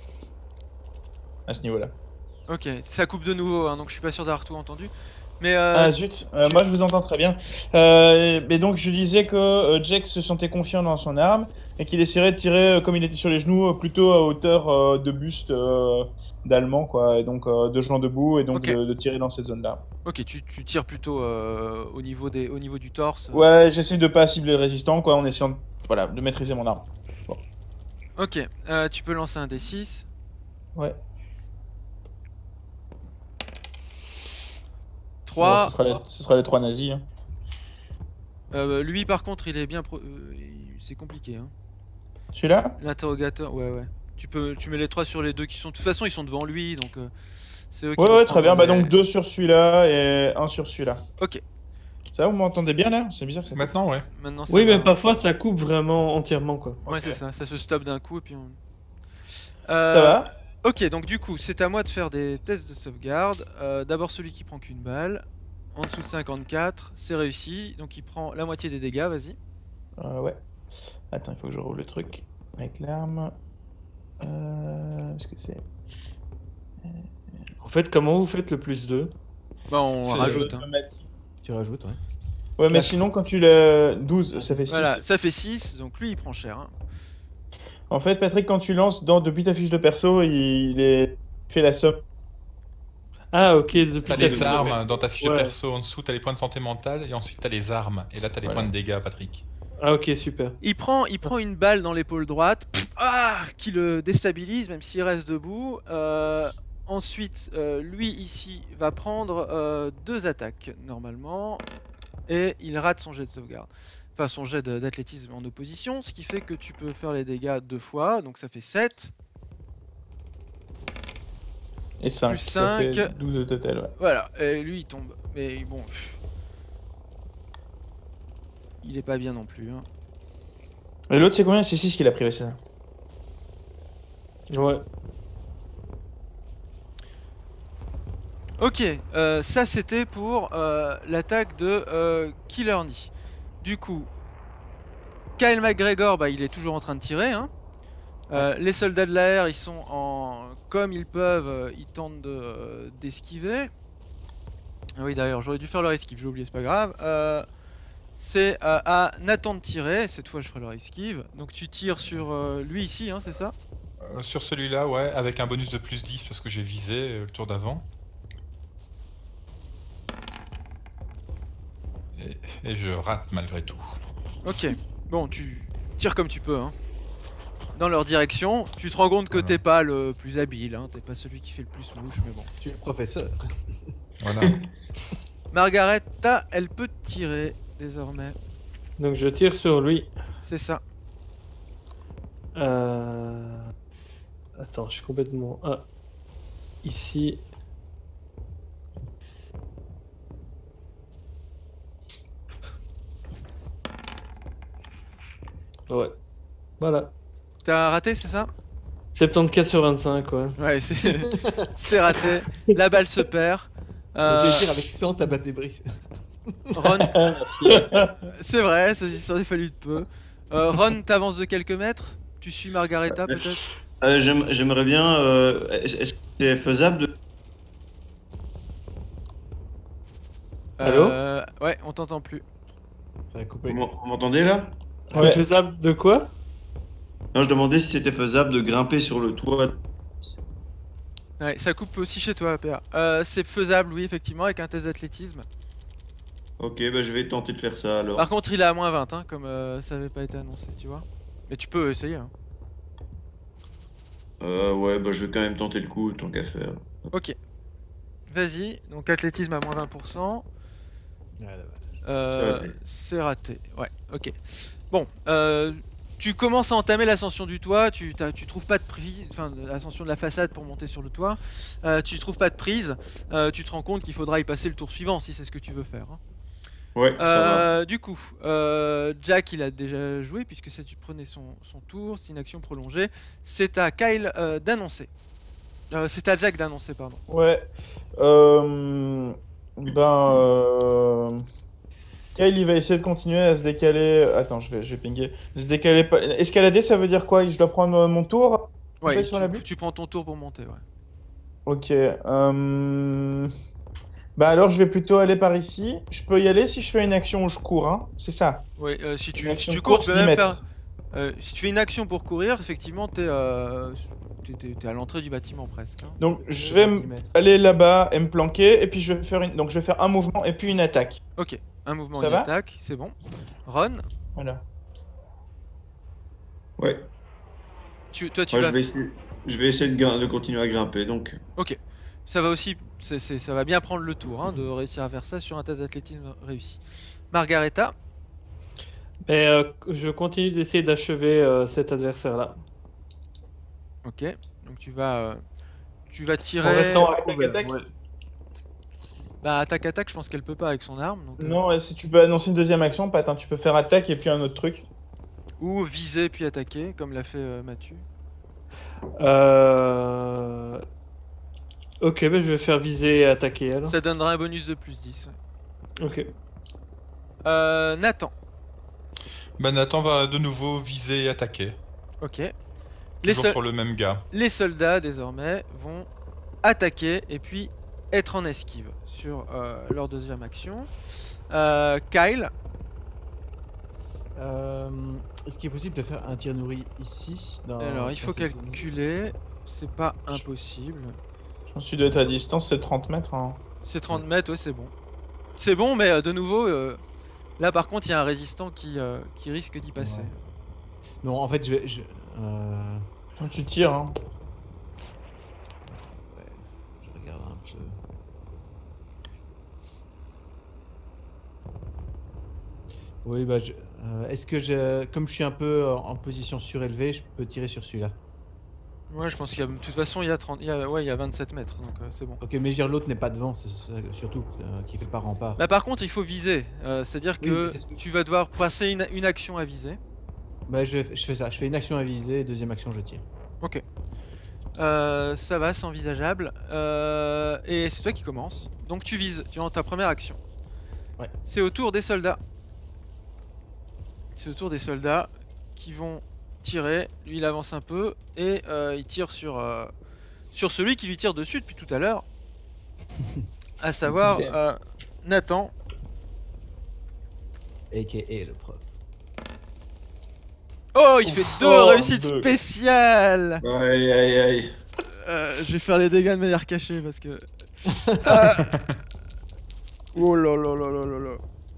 À ce niveau-là. Ok, ça coupe de nouveau, hein, donc je suis pas sûr d'avoir tout entendu. Mais euh, Ah zut, euh, tu- moi je vous entends très bien. Euh, mais donc je disais que euh, Jack se sentait confiant dans son arme et qu'il essaierait de tirer, euh, comme il était sur les genoux, euh, plutôt à hauteur euh, de buste euh, d'allemand, quoi, et donc euh, de gens debout, et donc Ok. de, de tirer dans cette zone-là. ok, tu, tu tires plutôt euh, au, niveau des, au niveau du torse. Ouais, j'essaie de pas cibler le résistant, quoi, en essayant de, voilà, de maîtriser mon arme. Ok, euh, tu peux lancer un D six. Ouais. trois. Bon, ce, sera les, ce sera les trois nazis. Hein. Euh, lui par contre il est bien pro... euh, il- c'est compliqué hein. Celui-là? L'interrogateur, ouais ouais. Tu peux, tu mets les trois sur les deux qui sont. De toute façon ils sont devant lui donc euh, c'est eux qui Ouais, vont ouais, très bien. prendre Bah les- donc deux sur celui-là et un sur celui-là. Ok, Ça, vous m'entendez bien là? C'est bizarre que ça. Maintenant, ouais. maintenant ça Oui, va. mais parfois ça coupe vraiment entièrement, quoi. Ouais Ok. c'est ça, ça se stoppe d'un coup et puis on. Ça Euh, va? Ok, donc du coup, c'est à moi de faire des tests de sauvegarde. Euh, D'abord celui qui prend qu'une balle. En dessous de cinquante-quatre, c'est réussi. Donc il prend la moitié des dégâts, vas-y. Euh, ouais. Attends, il faut que je roule le truc avec l'arme. Euh. Est-ce que c'est. En fait, comment vous faites le plus deux? Bah on C'est- rajoute. hein. Tu rajoutes, ouais. Ouais, mais sinon, quand tu le. douze, ça fait six. Voilà, ça fait six, donc lui il prend cher. hein. En fait, Patrick, quand tu lances dans, depuis ta fiche de perso, il, il est... il fait la somme. Ah, ok, depuis T'as ta les fiche de armes perso. dans ta fiche de Ouais. perso en dessous, t'as les points de santé mentale et ensuite t'as les armes. Et là t'as les Voilà. points de dégâts, Patrick. Ah, ok, super. Il prend, il prend une balle dans l'épaule droite, pff, ah, qui le déstabilise, même s'il reste debout. Euh, ensuite, euh, lui ici va prendre euh, deux attaques normalement, et il rate son jet de sauvegarde. Enfin, son jet de- d'athlétisme en opposition, ce qui fait que tu peux faire les dégâts deux fois, donc ça fait sept. Et cinq. Plus Ça fait cinq. douze au total, ouais. Voilà, et lui il tombe. Mais bon, pff, il est pas bien non plus. hein. Et l'autre, c'est combien? C'est six qu'il a pris, ouais, c'est ça. Ouais. Ok, euh, ça c'était pour euh, l'attaque de euh, Killerny. Du coup, Kyle McGregor, bah, il est toujours en train de tirer. hein. Euh, les soldats de l'air, ils sont en. Comme ils peuvent, euh, ils tentent de, euh, d'esquiver. Ah oui, d'ailleurs, j'aurais dû faire leur esquive, j'ai oublié, c'est pas grave. Euh, c'est euh, à Nathan de tirer, cette fois je ferai leur esquive. Donc tu tires sur euh, lui ici, hein, c'est ça? Euh, sur celui-là, ouais, avec un bonus de plus dix parce que j'ai visé euh, le tour d'avant. Et, et je rate malgré tout. Ok, bon, tu tires comme tu peux. Hein. Dans leur direction, tu te rends compte que Voilà. t'es pas le plus habile, hein, t'es pas celui qui fait le plus mouche, mais bon. Tu es le professeur. Voilà. Margareta, elle peut tirer désormais, Donc je tire sur lui. c'est ça. Euh... Attends, je suis complètement... Ah. Ici. Ouais. Voilà. T'as raté, c'est ça? soixante-quinze sur vingt-cinq, ouais. Ouais, c'est c'est raté. La balle se perd. Je Euh, vais dire avec cent tabac des brises. Ron, c'est vrai, ça, il s'en est fallu de peu. Euh, Ron, t'avances de quelques mètres? Tu suis Margareta peut-être? Euh, j'aime- J'aimerais bien. euh, Est-ce est-ce que c'est faisable de. Allô Euh, Ouais, on t'entend plus. Ça a coupé. Vous m'en- vous m'entendez là? C'est Ouais. faisable de quoi? Non, je demandais si c'était faisable de grimper sur le toit. Ouais, ça coupe aussi chez toi, P A. Euh, c'est faisable, oui, effectivement, avec un test d'athlétisme. Ok, bah je vais tenter de faire ça alors. Par contre, il est à moins vingt, hein, comme euh, ça avait pas été annoncé, tu vois. Mais tu peux essayer. Hein. Euh, ouais, bah je vais quand même tenter le coup, tant qu'à faire. Ok. Vas-y, donc athlétisme à moins vingt pour cent. Ouais, dommage. Euh, C'est raté. c'est raté. Ouais, ok. Bon, euh, tu commences à entamer l'ascension du toit, tu, t'as- tu trouves pas de prise, enfin de l'ascension de la façade pour monter sur le toit, euh, tu trouves pas de prise, euh, tu te rends compte qu'il faudra y passer le tour suivant si c'est ce que tu veux faire. hein. Ouais, ça va. Euh, du coup, euh, Jack il a déjà joué puisque ça tu prenais son, son tour, c'est une action prolongée. C'est à Kyle euh, d'annoncer. Euh, c'est à Jack d'annoncer, pardon. Ouais. Euh... Ben. Euh... Kyle, il va essayer de continuer à se décaler. Attends, je vais, je vais pinguer. Se décaler pas. Escalader, ça veut dire quoi? Je dois prendre euh, mon tour? Ouais, fait sur la tu, butte tu prends ton tour pour monter, ouais. Ok. Euh... Bah alors, je vais plutôt aller par ici. Je peux y aller si je fais une action où je cours, hein? C'est ça. Ouais, euh, si Une tu, si action tu cours, courte, tu peux dix même mètres. faire. euh, si tu fais une action pour courir, effectivement, t'es euh, t'es- t'es- t'es à l'entrée du bâtiment presque. hein. Donc, je vais dix m- mètres. aller là-bas et me planquer. Et puis, je vais faire une... Donc, je vais faire un mouvement et puis une attaque. Ok, un mouvement Ça une va attaque, c'est bon. Ron, Voilà. Ouais, tu, toi tu moi vas. je vais essayer, je vais essayer de, grin- de continuer à grimper donc. Ok, ça va aussi, c'est- c'est- ça va bien prendre le tour hein, de réussir à faire ça sur un test d'athlétisme réussi. Margareta, Et euh, je continue d'essayer d'achever euh, cet adversaire-là. ok, donc tu vas, euh, tu vas En tirer. restant à Attaque, couvert, attaque. ouais. Bah attaque attaque, je pense qu'elle peut pas avec son arme. Donc, euh, Non, et si tu peux annoncer une deuxième action, Pat, hein, tu peux faire attaque et puis un autre truc. Ou viser puis attaquer, comme l'a fait euh, Mathieu. Euh... Ok, bah, je vais faire viser et attaquer alors. Ça donnera un bonus de plus dix. Ok. Euh, Nathan, Ben Nathan va de nouveau viser et attaquer. ok. Les, Toujours sol- sur le même gars. les soldats désormais vont attaquer et puis être en esquive sur euh, leur deuxième action. Euh, Kyle, Euh, Est-ce qu'il est possible de faire un tir nourri ici dans- alors il dans faut cette zone? calculer, c'est pas impossible. Je suis de ta distance, c'est trente mètres. Hein. C'est trente mètres, ouais c'est bon. C'est bon mais euh, de nouveau, euh, là par contre il y a un résistant qui, euh, qui risque d'y passer. Ouais. Non, en fait, je vais. Je, euh, Donc, tu tires. Hein. ouais, je regarde un peu. Oui, bah, je- euh, est-ce que je, comme je suis un peu en en position surélevée, je peux tirer sur celui-là? Ouais je pense qu'il y a, de toute façon il y a, trente, il y a, ouais, il y a vingt-sept mètres donc euh, c'est bon. Ok, mais je veux dire, l'autre n'est pas devant, c'est ça, surtout, euh, qui fait pas rempart. Bah par contre il faut viser, euh, c'est-à-dire Oui, que mais c'est ce que- tu vas devoir passer une, une action à viser. Bah, je, je fais ça, je fais une action à viser, deuxième action, je tire. Ok. Euh, ça va, c'est envisageable. Euh, et c'est toi qui commence. Donc tu vises, tu as ta première action. Ouais. C'est au tour des soldats. C'est au tour des soldats qui vont tirer. Lui il avance un peu et euh, il tire sur, euh, sur celui qui lui tire dessus depuis tout à l'heure. À savoir Deuxième. euh, Nathan. A K A le prof. Oh, il fait deux Oh, réussites deux. spéciales. Aïe aïe aïe. Euh, je vais faire les dégâts de manière cachée parce que. Ah. Oh là là là là là là.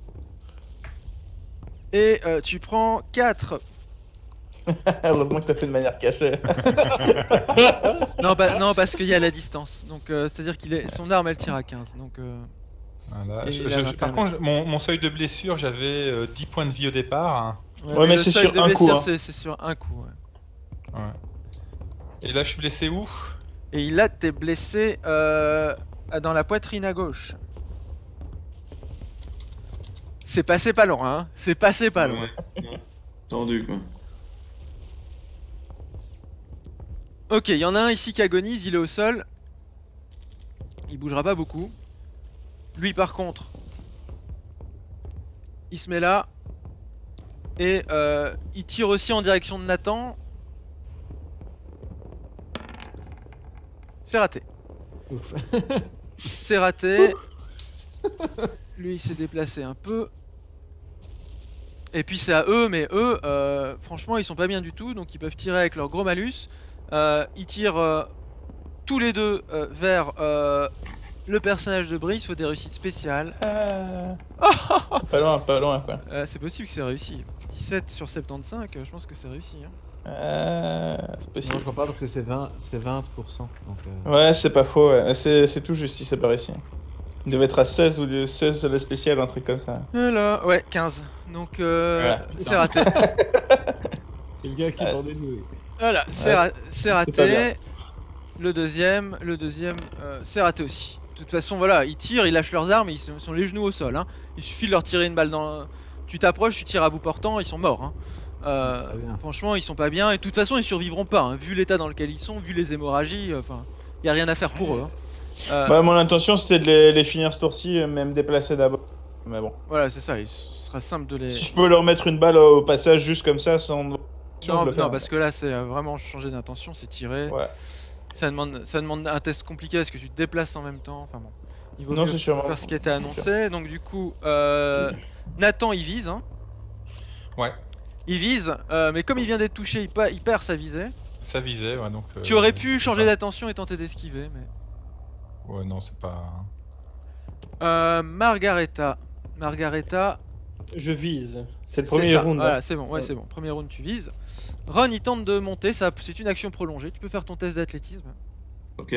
Et euh, tu prends quatre. Heureusement que t'as fait de manière cachée. Non, bah, non parce qu'il y a la distance. Donc euh, c'est-à-dire qu'il est son arme elle tire à quinze. Donc euh, Voilà. Et Je- il je- a je- par vingt et un. contre, mon, mon seuil de blessure, j'avais euh, dix points de vie au départ. Ouais, mais le c'est seuil sur de un coup, blessure, hein. c'est c'est sur un coup. Ouais. Ouais. Et là, je suis blessé où? Et là t'es blessé euh, dans la poitrine à gauche. C'est passé pas loin, hein. C'est passé pas loin. Ouais. Tendu quoi. Ok, il y en a un ici qui agonise, il est au sol. Il bougera pas beaucoup. Lui par contre, il se met là. Et euh, il tire aussi en direction de Nathan. C'est raté. Ouf. C'est raté. Lui, il s'est déplacé un peu. Et puis c'est à eux, mais eux, euh, franchement, ils sont pas bien du tout, donc ils peuvent tirer avec leur gros malus. Euh, ils tirent euh, tous les deux euh, vers euh, le personnage de Brice, il faut des réussites spéciales. Euh... pas loin, pas loin quoi. Euh, c'est possible que c'est réussi. dix-sept sur soixante-quinze, je pense que c'est réussi. Hein. Euh... C'est Non, possible. je crois pas parce que c'est vingt, c'est vingt pour cent. Donc, euh... Ouais, c'est pas faux, ouais. c'est c'est tout juste si c'est pas réussi. Il devait être à seize ou de seize la spéciale, un truc comme ça. Voilà, ouais, quinze. Donc euh, Voilà. c'est raté. Quelqu'un qui Ouais. bordait de nous. Voilà, c'est Ouais. ra c'est pas raté. bien. Le deuxième, le deuxième, euh, c'est raté aussi. De toute façon, voilà, ils tirent, ils lâchent leurs armes, ils sont, sont les genoux au sol. Hein. Il suffit de leur tirer une balle dans. Tu t'approches, tu tires à bout portant, ils sont morts. Hein. Euh, Très bien. franchement, ils sont pas bien. Et de toute façon, ils survivront pas. Hein. Vu l'état dans lequel ils sont, vu les hémorragies, enfin, il y a rien à faire pour eux. Hein. Euh, Bah, mon intention c'était de les, les finir ce tour-ci, euh, même déplacer d'abord. Mais bon. Voilà, c'est ça. Il ce sera simple de les. Si je peux leur mettre une balle au passage juste comme ça, sans. Non, je le non, fais, parce que là, c'est euh, vraiment changer d'intention, c'est tirer. Ouais. Ça demande, ça demande un test compliqué parce que tu te déplaces en même temps. Enfin bon, il vaut Non, mieux c'est sûrement- faire ce qui a été annoncé. Donc du coup, euh, Nathan il vise. Hein. Ouais, Il vise, euh, mais comme il vient d'être touché, il, pa- il perd sa visée. ça visait, ouais, donc... euh, tu aurais pu c'est changer pas- d'attention et tenter d'esquiver, mais... Ouais, non, c'est pas... Euh, Margareta. Margareta, Je vise. C'est le c'est premier ça. round. hein. Voilà, c'est bon, ouais, c'est bon. Premier round, tu vises. Ron, il tente de monter, ça, c'est une action prolongée. Tu peux faire ton test d'athlétisme. Ok.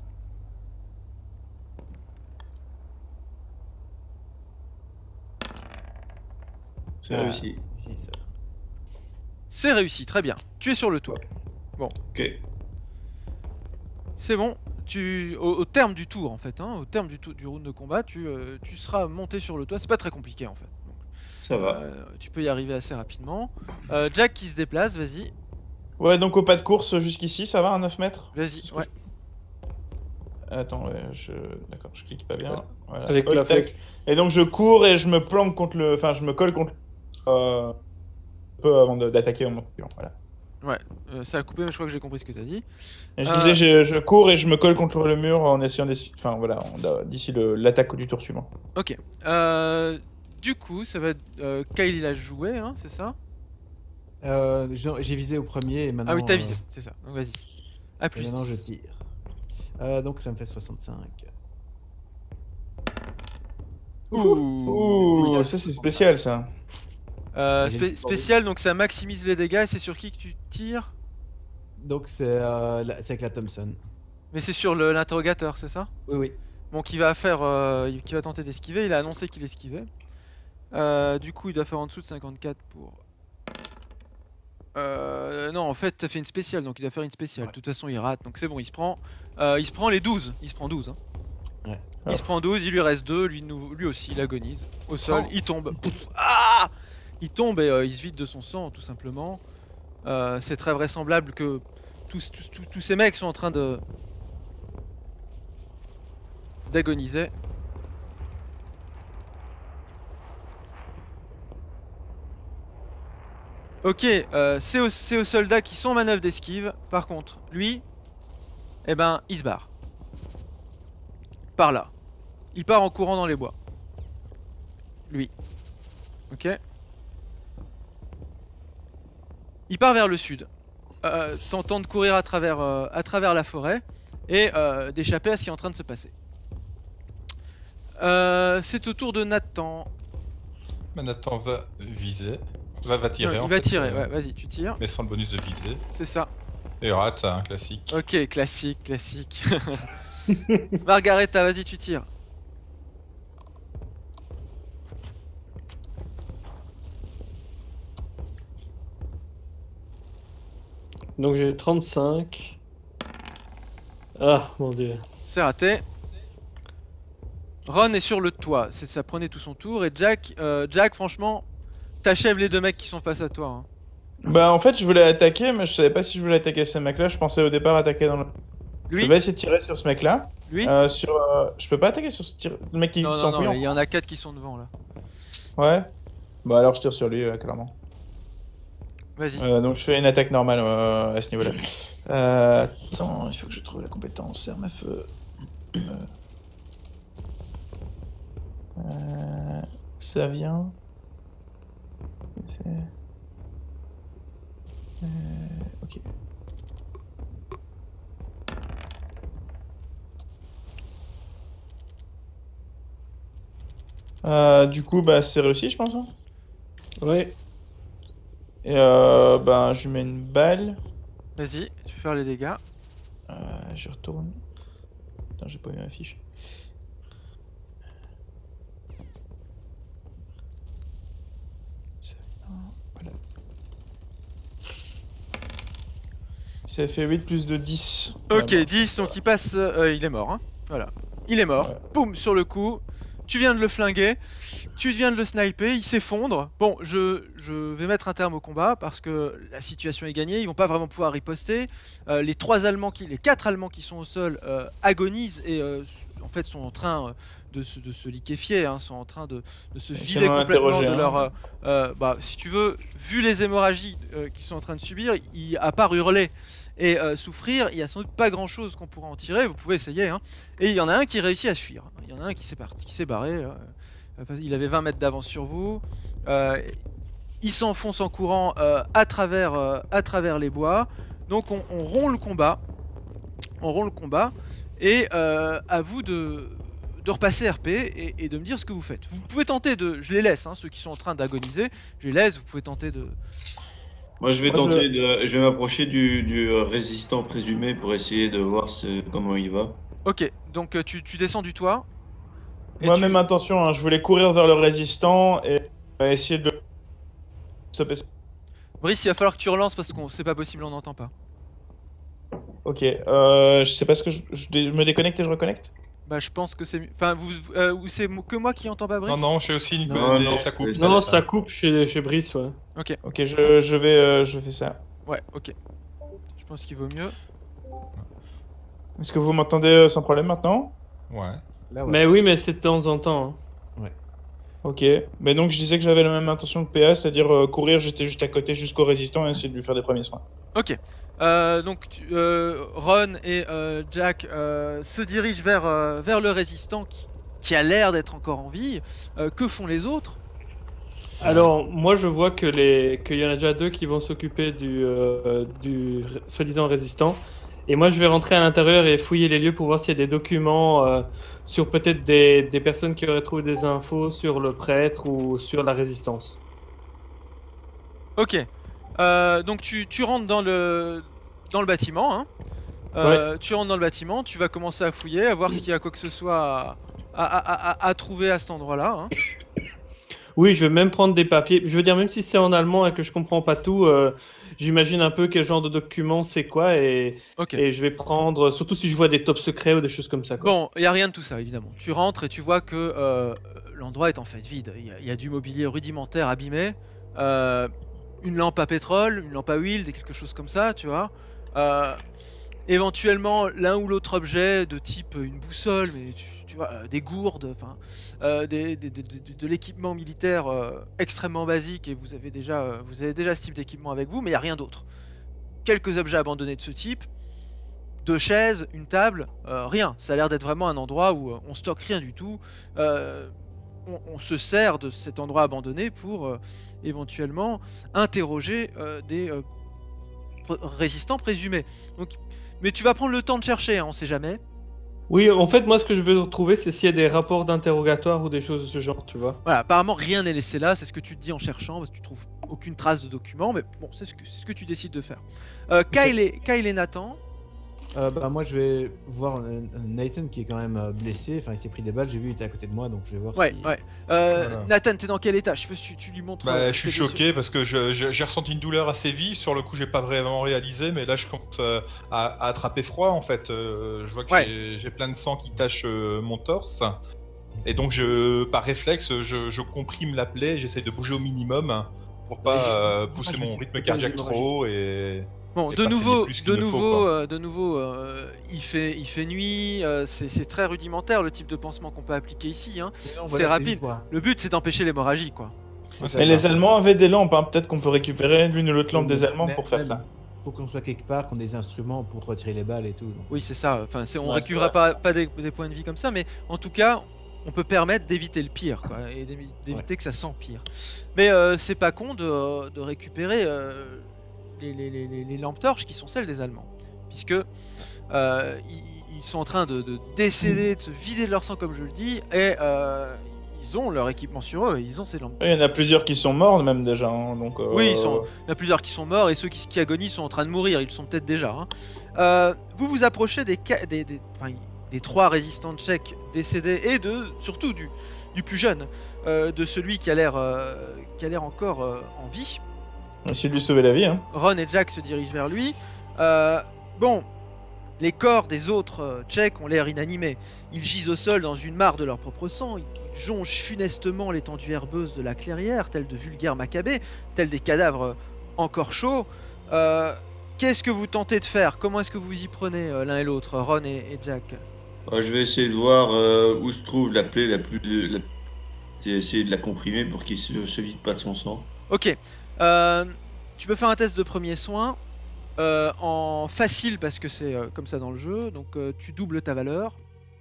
C'est Ah. réussi. Si, ça. C'est réussi, très bien. Tu es sur le toit. Ok. C'est bon. Tu, au, au terme du tour, en fait, hein, au terme du, tou- du round de combat, tu, euh, tu seras monté sur le toit. C'est pas très compliqué, en fait. Donc, Ça va. euh, tu peux y arriver assez rapidement. Euh, Jack qui se déplace, vas-y. Ouais, donc au pas de course jusqu'ici, ça va à neuf mètres? Vas-y, ouais. Attends, ouais, je. D'accord, je clique pas bien. Voilà. Avec Hop, la tac. flèche. Et donc je cours et je me planque contre le. Enfin, je me colle contre. Euh... Un peu avant de- d'attaquer au moment suivant, voilà. Euh, ça a coupé, mais je crois que j'ai compris ce que t'as dit. Et je Euh. disais, je, je cours et je me colle contre le mur en essayant d'essayer. Enfin, voilà, on- d'ici le- l'attaque du tour suivant. Ok. Euh, du coup, ça va être. Euh, Kyle, il a joué, hein, c'est ça? Euh, j'ai j'ai visé au premier et maintenant. Ah oui, t'as euh, visé, c'est ça. Donc vas-y. A et plus. maintenant je dix. tire. Euh, donc ça me fait soixante-cinq. Ouh. Ouh, ça c'est spécial ça. Euh, J'ai spé- le- spécial, donc ça maximise les dégâts. Et c'est sur qui que tu tires? Donc c'est euh, la- c'est avec la Thompson. Mais c'est sur le- l'interrogateur, c'est ça? Oui, oui. Bon, qui va faire, euh, il- qui va tenter d'esquiver. Il a annoncé qu'il esquivait. Euh, du coup, il doit faire en dessous de cinquante-quatre pour. Euh, non, en fait, ça fait une spéciale, donc il doit faire une spéciale. Ouais. De toute façon, il rate, donc c'est bon. Il se prend, euh, il se prend les douze. Il se prend douze. Hein. Ouais. Il se prend douze. Il lui reste deux. Lui, nou- lui aussi, il agonise au sol. Oh. Il tombe. Pouf. Ah! Il tombe et euh, il se vide de son sang, tout simplement. Euh, c'est très vraisemblable que tous, tous, tous, tous ces mecs sont en train de d'agoniser. Ok, euh, c'est aux, c'est aux soldats qui sont en manœuvre d'esquive. Par contre, lui, eh ben, il se barre. Par là. Il part en courant dans les bois. Lui. Ok. Il part vers le sud, euh, tentant de courir à travers, euh, à travers la forêt et euh, d'échapper à ce qui est en train de se passer. Euh, c'est au tour de Nathan. Bah, Nathan va viser. Va, va tirer, Non, en il va fait, tirer, euh, ouais, vas-y, tu tires. Mais sans le bonus de viser. C'est ça. Et rate, un classique. Ok, classique, classique. Margareta, vas-y, tu tires. Donc j'ai trente-cinq. Ah mon dieu. C'est raté. Ron est sur le toit, c'est ça prenait tout son tour. Et Jack, euh, Jack, franchement, t'achèves les deux mecs qui sont face à toi. Hein. Bah, en fait, je voulais attaquer, mais je savais pas si je voulais attaquer ce mec-là. Je pensais au départ attaquer dans le. Lui, Je vais essayer de tirer sur ce mec-là. lui. Euh, sur, euh, je peux pas attaquer sur ce tir... le mec qui non, non, s'enfuit. non, en- il y en a quatre qui sont devant là. Ouais. Bah alors je tire sur lui, euh, clairement. Vas-y. Euh, donc je fais une attaque normale euh, à ce niveau-là. Euh, attends, il faut que je trouve la compétence arme à feu. Euh, euh, ça vient. Euh, ok. Euh, du coup, bah c'est réussi, je pense. Hein. Ouais. Et euh, ben, je mets une balle. Vas-y, tu peux faire les dégâts. Euh, je retourne. Putain, j'ai pas eu ma fiche. Voilà. Ça fait huit plus de dix. Ok, Voilà. dix, donc il passe... euh, il est mort, hein. Voilà. Il est mort. Ouais. Boum, sur le coup. Tu viens de le flinguer. Tu viens de le sniper, il s'effondre. Bon, je, je vais mettre un terme au combat parce que la situation est gagnée. Ils vont pas vraiment pouvoir riposter. Euh, les trois Allemands, qui, les quatre Allemands qui sont au sol euh, agonisent et euh, en fait sont en train de se, de se liquéfier, hein, sont en train de, de se vider Tiens, complètement de interroger, leur... hein. euh, euh, bah, si tu veux, vu les hémorragies euh, qu'ils sont en train de subir, ils, à part hurler et euh, souffrir, il y a sans doute pas grand chose qu'on pourra en tirer. Vous pouvez essayer, hein. Et il y en a un qui réussit à fuir. Il y en a un qui s'est parti, qui s'est barré. euh, Il avait vingt mètres d'avance sur vous. Euh, il s'enfonce en courant euh, à, travers, euh, à travers les bois. Donc on, on rompt le combat. On rompt le combat. Et euh, à vous de, de repasser R P et, et de me dire ce que vous faites. Vous pouvez tenter de... Je les laisse, hein, ceux qui sont en train d'agoniser. Je les laisse, vous pouvez tenter de... Moi, je vais Moi, tenter je- de. Je vais m'approcher du, du euh, résistant présumé pour essayer de voir ce- comment il va. Ok, donc euh, tu, tu descends du toit. Et Moi, tu- même intention, hein, je voulais courir vers le résistant et euh, essayer de stopper. Brice, il va falloir que tu relances parce que c'est pas possible, on n'entend pas. Ok, euh, je sais pas ce que je, je dé- me déconnecte et je reconnecte. Bah je pense que c'est mieux. Enfin, vous, euh, ou c'est que moi qui entends pas Brice. Non, non, je sais aussi, Nico, Non, des- non, ça coupe. c'est- Non, non, ça. ça coupe chez, chez Brice, ouais. Ok, Ok, je, je vais, euh, je fais ça. ouais, ok. Je pense qu'il vaut mieux. Est-ce que vous m'entendez euh, sans problème maintenant? Ouais. Là, ouais. Mais oui, mais c'est de temps en temps. hein. Ok, mais donc je disais que j'avais la même intention que P A, c'est-à-dire euh, courir, j'étais juste à côté jusqu'au résistant et essayer de lui faire des premiers soins. Ok. Euh, donc tu- euh, Ron et euh, Jack euh, se dirigent vers, euh, vers le résistant qui, qui a l'air d'être encore en vie. Euh, que font les autres? Alors, moi, je vois que les... qu'il y en a déjà deux qui vont s'occuper du, euh, du r- soi-disant résistant. Et moi, je vais rentrer à l'intérieur et fouiller les lieux pour voir s'il y a des documents euh, sur peut-être des, des personnes qui auraient trouvé des infos sur le prêtre ou sur la résistance. Ok. Euh, donc tu, tu rentres dans le, dans le bâtiment. Hein. Euh, Tu rentres dans le bâtiment, tu vas commencer à fouiller, à voir s'il y a quoi que ce soit à, à, à, à- à trouver à cet endroit-là. Hein. Oui, je vais même prendre des papiers. Je veux dire, même si c'est en allemand et que je comprends pas tout, euh, j'imagine un peu quel genre de document c'est quoi et, Ok. et je vais prendre, surtout si je vois des top secrets ou des choses comme ça. Quoi. Bon, il n'y a rien de tout ça, évidemment. Tu rentres et tu vois que euh, l'endroit est en fait vide. Il y, a- il y a du mobilier rudimentaire abîmé, euh, une lampe à pétrole, une lampe à huile, des- quelque chose comme ça, tu vois. Euh, éventuellement, l'un ou l'autre objet de type une boussole, mais tu, tu vois, euh, des gourdes, enfin, euh, des- des- des- des- de l'équipement militaire euh, extrêmement basique, et vous avez déjà, euh, vous avez déjà ce type d'équipement avec vous, mais il n'y a rien d'autre. Quelques objets abandonnés de ce type. Deux chaises, une table, euh, rien. Ça a l'air d'être vraiment un endroit où euh, on stocke rien du tout. Euh, on, on se sert de cet endroit abandonné pour euh, éventuellement interroger euh, des euh, pr- résistants présumés. Donc, mais tu vas prendre le temps de chercher, hein, on sait jamais. Oui, en fait, moi, ce que je veux retrouver, c'est s'il y a des rapports d'interrogatoire ou des choses de ce genre, tu vois. Voilà, apparemment rien n'est laissé là, c'est ce que tu te dis en cherchant, parce que tu trouves aucune trace de document, mais bon, c'est ce que, c'est ce que tu décides de faire. Euh, Kyle, et, Kyle et Nathan. Euh, bah, moi, je vais voir euh, Nathan qui est quand même euh, blessé. Enfin, il s'est pris des balles. J'ai vu, il était à côté de moi, donc je vais voir Ouais, si. ouais. Euh, Voilà. Nathan, t'es dans quel état? Je sais pas si tu, tu lui montres. Bah, euh, je suis tes blessures. choqué parce que je- je- j'ai ressenti une douleur assez vive. Sur le coup, j'ai pas vraiment réalisé, mais là, je commence euh, à, à attraper froid en fait. Euh, je vois que Ouais. j'ai- j'ai plein de sang qui tache euh, mon torse. Et donc, je, par réflexe, je, je comprime la plaie. J'essaie de bouger au minimum pour pas euh, pousser Ah, je mon sais rythme pas cardiaque les trop. Et Bon, et de pas nouveau, saigner plus qu'il de ne faut, nouveau, quoi. euh, de nouveau, euh, il fait, il fait nuit. euh, c'est c'est très rudimentaire le type de pansement qu'on peut appliquer ici. Hein. Non, C'est voilà, rapide. juste pour- Le but, c'est d'empêcher l'hémorragie, quoi. c'est Ouais, ça. Mais c'est les ça. Allemands avaient des lampes, hein. Peut-être qu'on peut récupérer l'une ou l'autre lampe Mais- des Allemands mais- pour faire même- ça. faut qu'on soit quelque part, qu'on ait des instruments pour retirer les balles et tout. donc. Oui, c'est ça. Enfin, c'est- on Ouais, récupérera c'est pas, pas des, des points de vie comme ça, mais en tout cas, on peut permettre d'éviter le pire, quoi, et d'évi- d'éviter que ça s'empire. Mais euh, c'est pas con de, de récupérer euh, les, les- les- les- les lampes torches qui sont celles des Allemands, puisque euh, ils, ils sont en train de, de décéder, de se vider de leur sang, comme je le dis, et euh, ils ont leur équipement sur eux, et ils ont ces lampes Il y en a plusieurs qui sont morts même déjà. hein, donc, euh, Oui, ils sont- il y en a plusieurs qui sont morts et ceux qui, qui agonisent sont en train de mourir, ils le sont peut-être déjà. hein. Euh, vous vous approchez des, ca- des, des, enfin, des trois résistants tchèques décédés et de surtout du, du plus jeune, euh, de celui qui a l'air euh, qui a l'air encore euh, en vie. Essayer de lui sauver la vie. Hein. Ron et Jack se dirigent vers lui. Euh, bon, les corps des autres euh, Tchèques ont l'air inanimés. Ils gisent au sol dans une mare de leur propre sang. Ils ils jonchent funestement l'étendue herbeuse de la clairière, tels de vulgaires macabées, tels des cadavres euh, encore chauds. Euh, Qu'est-ce que vous tentez de faire? Comment est-ce que vous y prenez euh, l'un et l'autre, Ron et, et Jack? Euh, je vais essayer de voir euh, où se trouve la plaie la plus. La... C'est essayer de la comprimer pour qu'il se, se vide pas de son sang. Ok. Euh, tu peux faire un test de premier soin euh, en facile parce que c'est euh, comme ça dans le jeu. Donc euh, tu doubles ta valeur.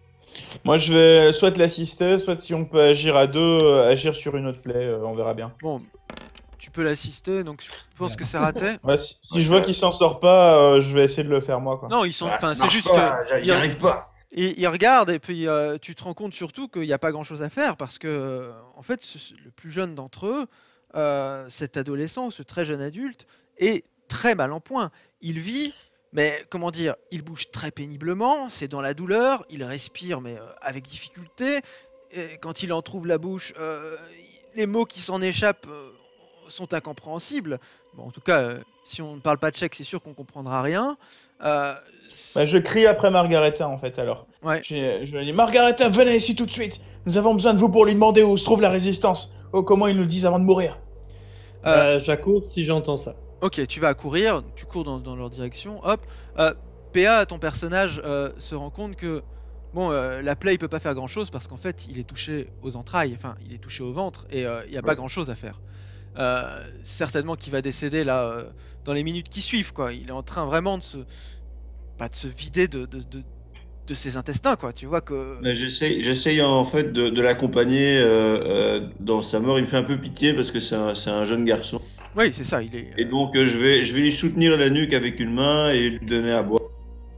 Moi je vais soit l'assister, soit si on peut agir à deux, euh, agir sur une autre plaie, euh, on verra bien. Bon, tu peux l'assister, donc je pense que c'est raté. Ouais, si si Ouais, je vois ça- qu'il s'en sort pas, euh, je vais essayer de le faire moi. Quoi. Non, ils sont. Ah, Enfin, ça c'est marche juste pas, que. j'y- J'y ils- arrive pas. Et il regarde et puis euh, tu te rends compte surtout qu'il n'y a pas grand chose à faire parce que euh, en fait ce- le plus jeune d'entre eux, euh, cet adolescent, ce très jeune adulte, est très mal en point. Il vit, mais comment dire, il bouge très péniblement, c'est dans la douleur, il respire mais euh, avec difficulté. Et quand il en trouve la bouche, euh, les mots qui s'en échappent euh, sont incompréhensibles. Bon, en tout cas, euh, si on ne parle pas tchèque, c'est sûr qu'on comprendra rien. Euh, Bah, je crie après Margareta en fait alors. Ouais. J'ai- Je lui dis Margareta, venez ici tout de suite. Nous avons besoin de vous pour lui demander où se trouve la résistance. Oh, comment ils nous le disent avant de mourir. Euh, Euh, j'accours si j'entends ça. Ok, tu vas courir, tu cours dans, dans leur direction, hop. Euh, P A, ton personnage, euh, se rend compte que bon, euh, la plaie il peut pas faire grand chose parce qu'en fait il est touché aux entrailles, enfin il est touché au ventre et euh, il n'y a pas Ouais. grand chose à faire. Euh, certainement qu'il va décéder là euh, dans les minutes qui suivent quoi. Il est en train vraiment de se, pas de se vider de, de, de, de ses intestins quoi. Tu vois que Mais J'essaye j'essaye en fait de, de l'accompagner euh, euh, dans sa mort. Il me fait un peu pitié parce que c'est un, c'est un jeune garçon. oui c'est ça, il est. Et donc euh, je vais, je vais lui soutenir la nuque avec une main et lui donner à boire.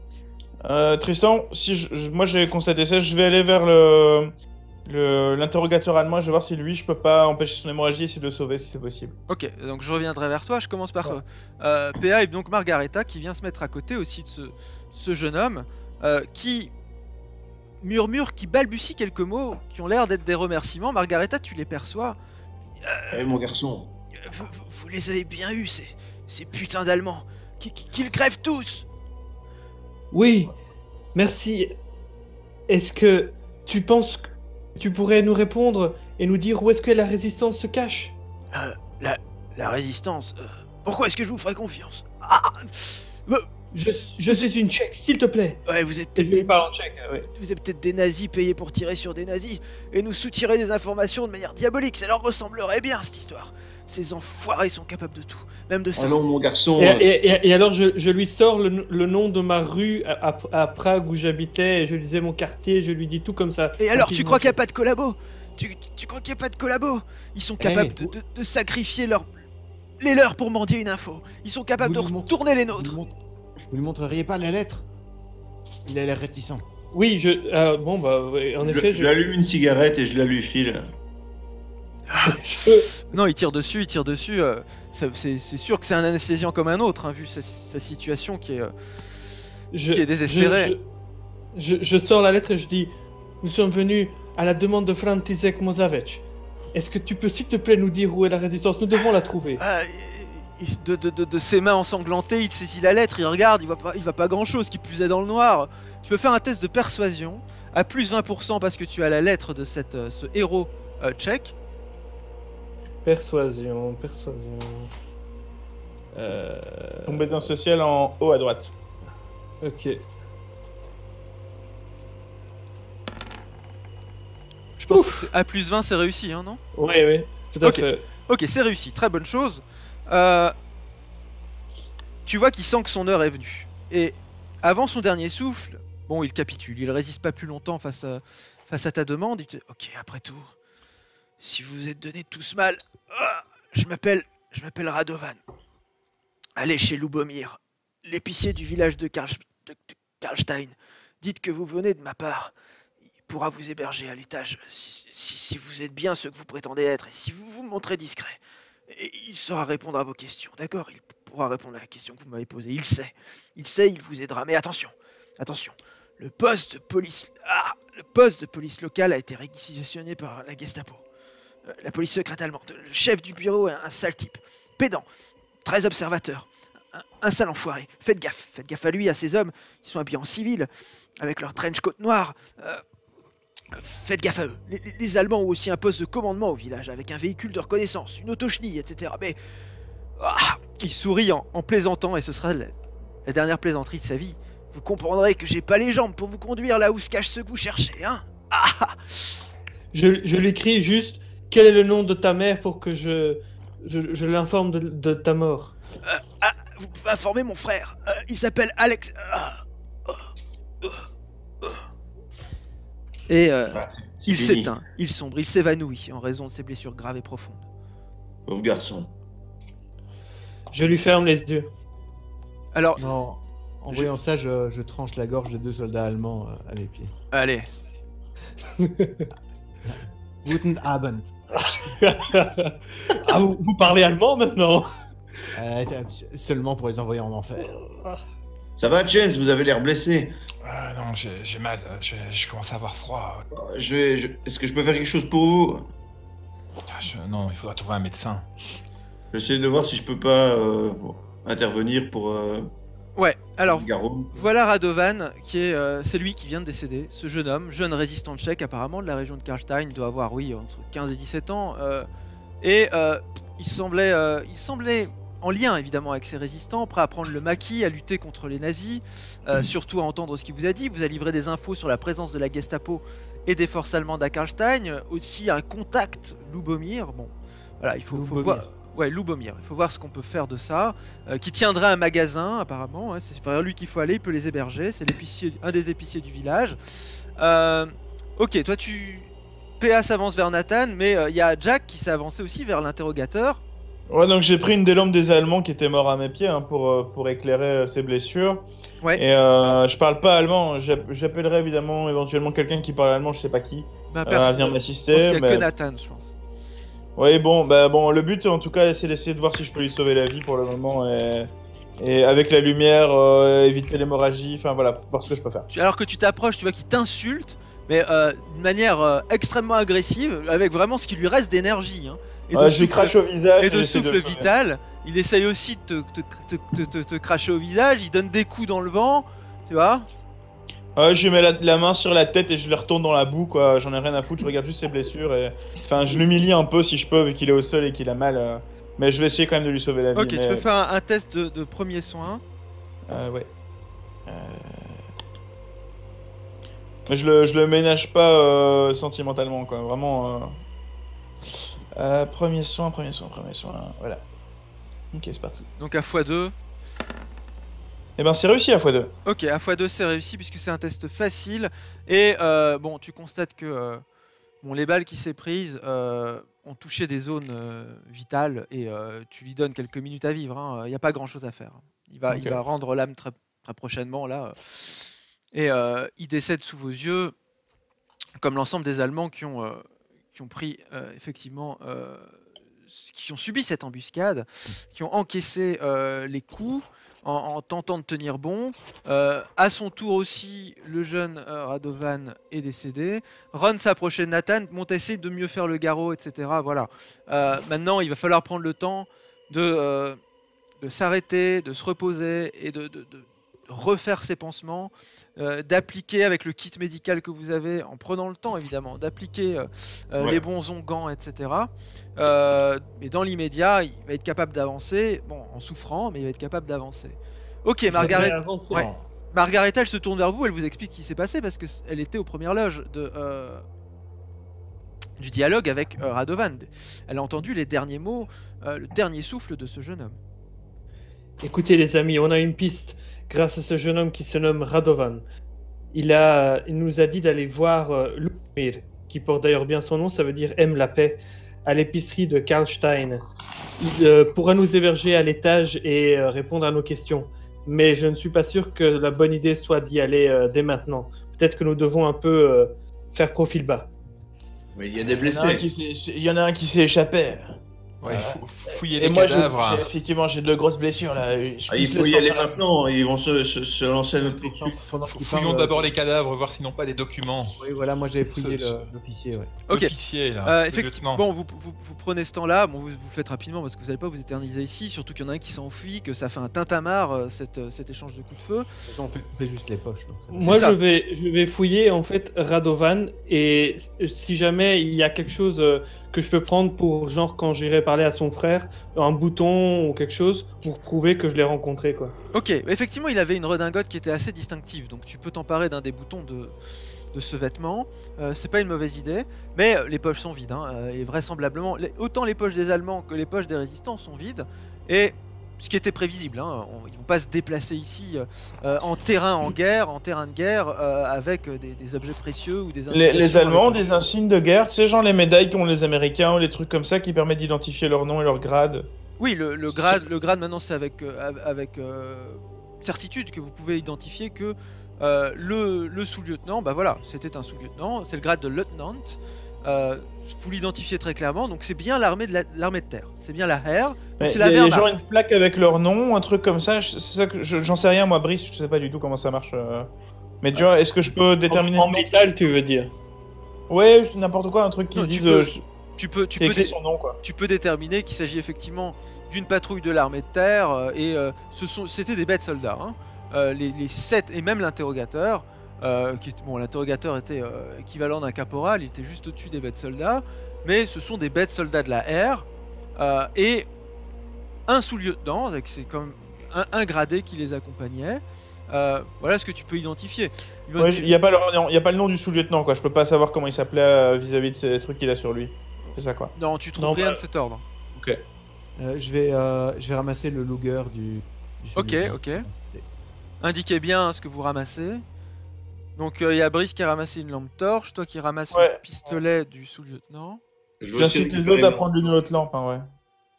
Euh, Tristan, si je- je- moi j'ai constaté ça, je vais aller vers le le- l'interrogateur allemand. Je vais voir si lui je peux pas empêcher son hémorragie et essayer de le sauver si c'est possible. Ok, donc je reviendrai vers toi. Je commence par euh, euh, P A et donc Margareta qui vient se mettre à côté aussi de ce, ce jeune homme euh, qui murmure, qui balbutie quelques mots qui ont l'air d'être des remerciements. Margareta, tu les perçois. Eh mon garçon. Vous, vous- vous les avez bien eus, ces, ces putains d'Allemands. Qui- qui- Qu'ils crèvent tous. Oui, merci. Est-ce que tu penses que tu pourrais nous répondre et nous dire où est-ce que la résistance se cache? Euh, la, la résistance. euh, pourquoi est-ce que je vous ferais confiance? Ah, euh, Je, je suis une tchèque, s'il te plaît. ouais, vous êtes Je peut-être lui des, parle en tchèque, ouais. vous êtes peut-être des nazis payés pour tirer sur des nazis et nous soutirez des informations de manière diabolique. Ça leur ressemblerait bien cette histoire. Ces enfoirés sont capables de tout, même de ça. Allons mon garçon. Et, euh, et- et- et alors, je, je lui sors le, le nom de ma rue à, à- à Prague où j'habitais, et je lui disais mon quartier, je lui dis tout comme ça. Et alors, tu tranquillement. crois qu'il n'y a pas de collabos? tu, tu crois qu'il n'y a pas de collabos? Ils sont capables Eh, de, de- de sacrifier leur, les leurs pour mendier une info. Ils sont capables Vous de lui montrez- retourner les Vous nôtres. lui, montre- vous lui montreriez pas la lettre? Il a l'air réticent. Oui, je. euh, bon, bah, ouais, en je, effet, je je. lui allume une cigarette et je la lui file. je- Non, il tire dessus, il tire dessus. euh, ça- c'est c'est sûr que c'est un anesthésiant comme un autre, hein, vu sa, sa situation qui est. euh, je- Qui est désespéré. Je, je- je sors la lettre et je dis nous sommes venus à la demande de František Mozavec. Est-ce que tu peux, s'il te plaît, nous dire où est la résistance? Nous devons la trouver. ah, il- de, de- de- de ses mains ensanglantées, il saisit la lettre, il regarde, il voit pas, il voit pas grand chose, qui plus est dans le noir. Tu peux faire un test de persuasion à plus vingt pour cent parce que tu as la lettre de cette, euh, ce héros euh, tchèque. Persuasion, persuasion. Euh... Compétence sociale en haut à droite. Ok. Je pense que c'est- à plus vingt, c'est réussi, hein, non? Oui, oui, tout à Ok. fait. Ok, c'est réussi, très bonne chose. Euh, tu vois qu'il sent que son heure est venue. Et avant son dernier souffle, bon, il capitule. Il résiste pas plus longtemps face à, face à ta demande. Il te dit, ok, après tout, si vous vous êtes donné tous mal, ah, je m'appelle, je m'appelle Radovan. Allez chez Lubomir, l'épicier du village de, Karl, de, de Karlstein. Dites que vous venez de ma part. Il pourra vous héberger à l'étage si, si, si vous êtes bien ce que vous prétendez être et si vous vous montrez discret. Et il saura répondre à vos questions, d'accord? Il pourra répondre à la question que vous m'avez posée. Il sait. Il sait, il vous aidera. Mais attention, attention. Le poste de police... Ah, le poste de police locale a été réquisitionné par la Gestapo. Euh, la police secrète allemande. Le chef du bureau est un, un sale type. Pédant. Très observateur. Un, un sale enfoiré. Faites gaffe. Faites gaffe à lui, à ces hommes. Ils sont habillés en civil, avec leur trench coat noir. Euh, Faites gaffe à eux. Les, les, les Allemands ont aussi un poste de commandement au village, avec un véhicule de reconnaissance, une autochenille, et cetera. Mais... Ah, il sourit en, en plaisantant, et ce sera la, la dernière plaisanterie de sa vie. Vous comprendrez que j'ai pas les jambes pour vous conduire là où se cachent ceux que vous cherchez, hein. Ah. Je, je lui crie juste, quel est le nom de ta mère pour que je, je, je l'informe de, de ta mort. Euh, ah, vous pouvez informer mon frère. Euh, il s'appelle Alex... Ah. Oh. Oh. Oh. Et euh, Ah, c'est- c'est il fini. s'éteint, il sombre, il s'évanouit en raison de ses blessures graves et profondes. Pauvre garçon. Je lui ferme les yeux. Alors, Non, en Je- voyant ça, je, je tranche la gorge de deux soldats allemands euh, à mes pieds. allez. Guten Abend. Ah, vous, vous parlez allemand maintenant? Euh, c'est- seulement pour les envoyer en enfer. Ça va, James? Vous avez l'air blessé. Ah non, j'ai j'ai mal, je, je commence à avoir froid. Euh, Je vais. je- Est-ce que je peux faire quelque chose pour vous? Ah, je- non, il faudra trouver un médecin. J'essaie de voir si je peux pas euh, intervenir pour. Euh, Ouais, alors Garo. voilà Radovan, qui est, euh, c'est lui qui vient de décéder, ce jeune homme, jeune résistant tchèque apparemment de la région de Karlstein, il doit avoir, oui, entre quinze et dix-sept ans, euh, et euh, il, semblait, euh, il semblait en lien évidemment avec ces résistants, prêt à prendre le maquis, à lutter contre les nazis, euh, surtout à entendre ce qu'il vous a dit, vous a livré des infos sur la présence de la Gestapo et des forces allemandes à Karlstein, aussi un contact, Lubomir, bon, voilà, il faut, faut Lubomir. voir... Ouais, Lubomir, il faut voir ce qu'on peut faire de ça. Euh, qui tiendra un magasin, apparemment. Hein, c'est vers lui qu'il faut aller, il peut les héberger. C'est l'épicier, un des épiciers du village. Euh, ok, toi, tu. P A s'avance vers Nathan, mais il y a Jack qui s'est avancé aussi vers l'interrogateur. Ouais, donc j'ai pris une des lampes des Allemands qui était mort à mes pieds hein, pour, euh, pour éclairer euh, ses blessures. Ouais. Et euh, je parle pas allemand, J'app- j'appellerai évidemment éventuellement quelqu'un qui parle allemand, je sais pas qui, Bah, euh, à personne. venir Il n'y m'assister. a mais- que Nathan, je pense. Oui, bon, bah bon, le but en tout cas, c'est d'essayer de voir si je peux lui sauver la vie pour le moment et, et avec la lumière, euh, éviter l'hémorragie, enfin voilà, voir ce que je peux faire. Tu- Alors que tu t'approches, tu vois qu'il t'insulte, mais euh, d'une manière euh, extrêmement agressive, avec vraiment ce qui lui reste d'énergie. Hein, et Ouais, de je lui souffle- crache au visage. et de j'essaie souffle le- vital. Il essaye aussi de te, te- te- te- te- te cracher au visage, il donne des coups dans le vent, tu vois. Ouais, je lui mets la, la main sur la tête et je le retourne dans la boue, quoi. J'en ai rien à foutre, je regarde juste ses blessures et. Enfin, je l'humilie un peu si je peux, vu qu'il est au sol et qu'il a mal. euh, Mais je vais essayer quand même de lui sauver la vie. Ok, mais... tu peux faire un, un test de, de premier soin. Euh, ouais. Euh... Mais je le, je le ménage pas euh, sentimentalement, quoi. Vraiment. Euh... Euh, premier soin, premier soin, premier soin. Voilà. Ok, c'est parti. Donc à fois deux. Et ben, c'est réussi à fois deux. Ok, à fois deux c'est réussi puisque c'est un test facile. Et euh, bon, tu constates que euh, bon, les balles qui s'est prises euh, ont touché des zones euh, vitales et euh, tu lui donnes quelques minutes à vivre. Il n'y a pas grand chose à faire. Il va, Ok. il va rendre l'âme très, très prochainement là. Et euh, il décède sous vos yeux, comme l'ensemble des Allemands qui ont, euh, qui ont pris euh, effectivement, euh, qui ont subi cette embuscade, qui ont encaissé euh, les coups. En, en tentant de tenir bon. Euh, à son tour aussi, le jeune euh, Radovan est décédé. Ron s'approchait de Nathan, bon, essaie de mieux faire le garrot, et cetera. Voilà. Euh, maintenant, il va falloir prendre le temps de, euh, de s'arrêter, de se reposer et de, de- de refaire ses pansements, euh, d'appliquer avec le kit médical que vous avez, en prenant le temps évidemment, d'appliquer euh, euh, Ouais. les bons onguents, et cetera. Euh, mais dans l'immédiat, il va être capable d'avancer, bon, en souffrant, mais il va être capable d'avancer. Ok, Margaret, J'aimerais avancer. Ouais. Margareta, elle se tourne vers vous, elle vous explique ce qui s'est passé parce qu'elle était aux premières loges de, euh, du dialogue avec euh, Radovan. Elle a entendu les derniers mots, euh, le dernier souffle de ce jeune homme. Écoutez les amis, on a une piste grâce à ce jeune homme qui se nomme Radovan. Il, a, il nous a dit d'aller voir euh, Lubomir, qui porte d'ailleurs bien son nom, ça veut dire aime la paix, à l'épicerie de Karlstein. Il euh, pourra nous héberger à l'étage et euh, répondre à nos questions. Mais je ne suis pas sûr que la bonne idée soit d'y aller euh, dès maintenant. Peut-être que nous devons un peu euh, faire profil bas. Mais il y a des Il y en a un blessés. qui s'est- il y en a un qui s'est échappé. Ouais, fou- fouiller Et les moi, je- cadavres. j'ai- effectivement, j'ai de grosses blessures là. Je Ah, il pisse faut le y sang aller sur la- maintenant, ils vont se, se, se lancer à notre Tristan, poursuite. pendant qu'il Fouillons parle, d'abord euh, les cadavres, voir s'ils n'ont pas des documents. Oui, voilà, moi j'ai fouillé Ce- ce- le- l'officier, ouais. Ok. L'officier, là. Euh, le effectivement, lieutenant. bon, vous, vous, vous prenez ce temps-là, bon, vous, vous faites rapidement parce que vous n'allez pas vous éterniser ici, surtout qu'il y en a un qui s'enfuit, que ça fait un tintamarre euh, cette, euh, cet échange de coups de feu. De toute façon, on fait, on fait juste les poches. Donc ça va. Moi, ça. je vais, je vais fouiller en fait Radovan et si jamais il y a quelque chose euh, que je peux prendre pour genre quand j'irai parler à son frère, un bouton ou quelque chose pour prouver que je l'ai rencontré quoi. Ok, effectivement, il avait une redingote qui était assez distinctive, donc tu peux t'emparer d'un des boutons de, de ce vêtement. Euh, c'est pas une mauvaise idée, mais euh, les poches sont vides, hein, euh, et vraisemblablement, les- autant les poches des Allemands que les poches des résistants sont vides, et ce qui était prévisible, hein, on- ils vont pas se déplacer ici euh, euh, en terrain en guerre, en terrain de guerre, euh, avec euh, des, des objets précieux ou des Les, indications les dans Allemands ont poches. des insignes de guerre, tu sais, genre les médailles qu'ont les Américains ou les trucs comme ça qui permettent d'identifier leur nom et leur grade. Oui, le, le grade, le grade maintenant c'est avec, euh, av- avec euh, certitude que vous pouvez identifier que euh, le, le sous-lieutenant, bah voilà, c'était un sous-lieutenant, c'est le grade de lieutenant. Euh, vous l'identifiez très clairement, donc c'est bien l'armée de la- l'armée de terre, c'est bien la Heer, donc Mais c'est Il y la a, il y a Wehrmacht. genre une plaque avec leur nom, un truc comme ça, je- c'est ça que je- j'en sais rien moi, Brice, je sais pas du tout comment ça marche. euh. Mais tu vois, est-ce que je peux déterminer En son nom métal, tu veux dire? Ouais, n'importe quoi, un truc qui Non, tu dise peux- euh, je- Tu peux, tu qui peux, écrit dé- son nom quoi. tu peux déterminer qu'il s'agit effectivement d'une patrouille de l'armée de terre euh, et euh, ce sont, c'était des bêtes soldats. Hein. Euh, les, les sept et même l'interrogateur, euh, qui est- bon, l'interrogateur était euh, équivalent d'un caporal, il était juste au-dessus des bêtes soldats, mais ce sont des bêtes soldats de la Heer euh, et un sous-lieutenant, avec c'est comme un, un gradé qui les accompagnait. Euh, voilà ce que tu peux identifier. Il va- Ouais, il y a pas leur nom- il y a pas le nom du sous-lieutenant quoi, je peux pas savoir comment il s'appelait euh, vis-à-vis de ces trucs qu'il a sur lui. C'est ça quoi. Non, tu trouves Non, rien bah- de cet ordre. Ok. Euh, je, vais, euh, je vais ramasser le Luger du. du Ok, sous-lieutenant. ok. C'est- Indiquez bien ce que vous ramassez. Donc il y a Brice qui a ramassé une lampe torche, toi qui ramasses Ouais. le pistolet du sous-lieutenant. Je veux aussi J'incite les récupérer autres à une- prendre l'une ou l'autre lampe, hein, ouais.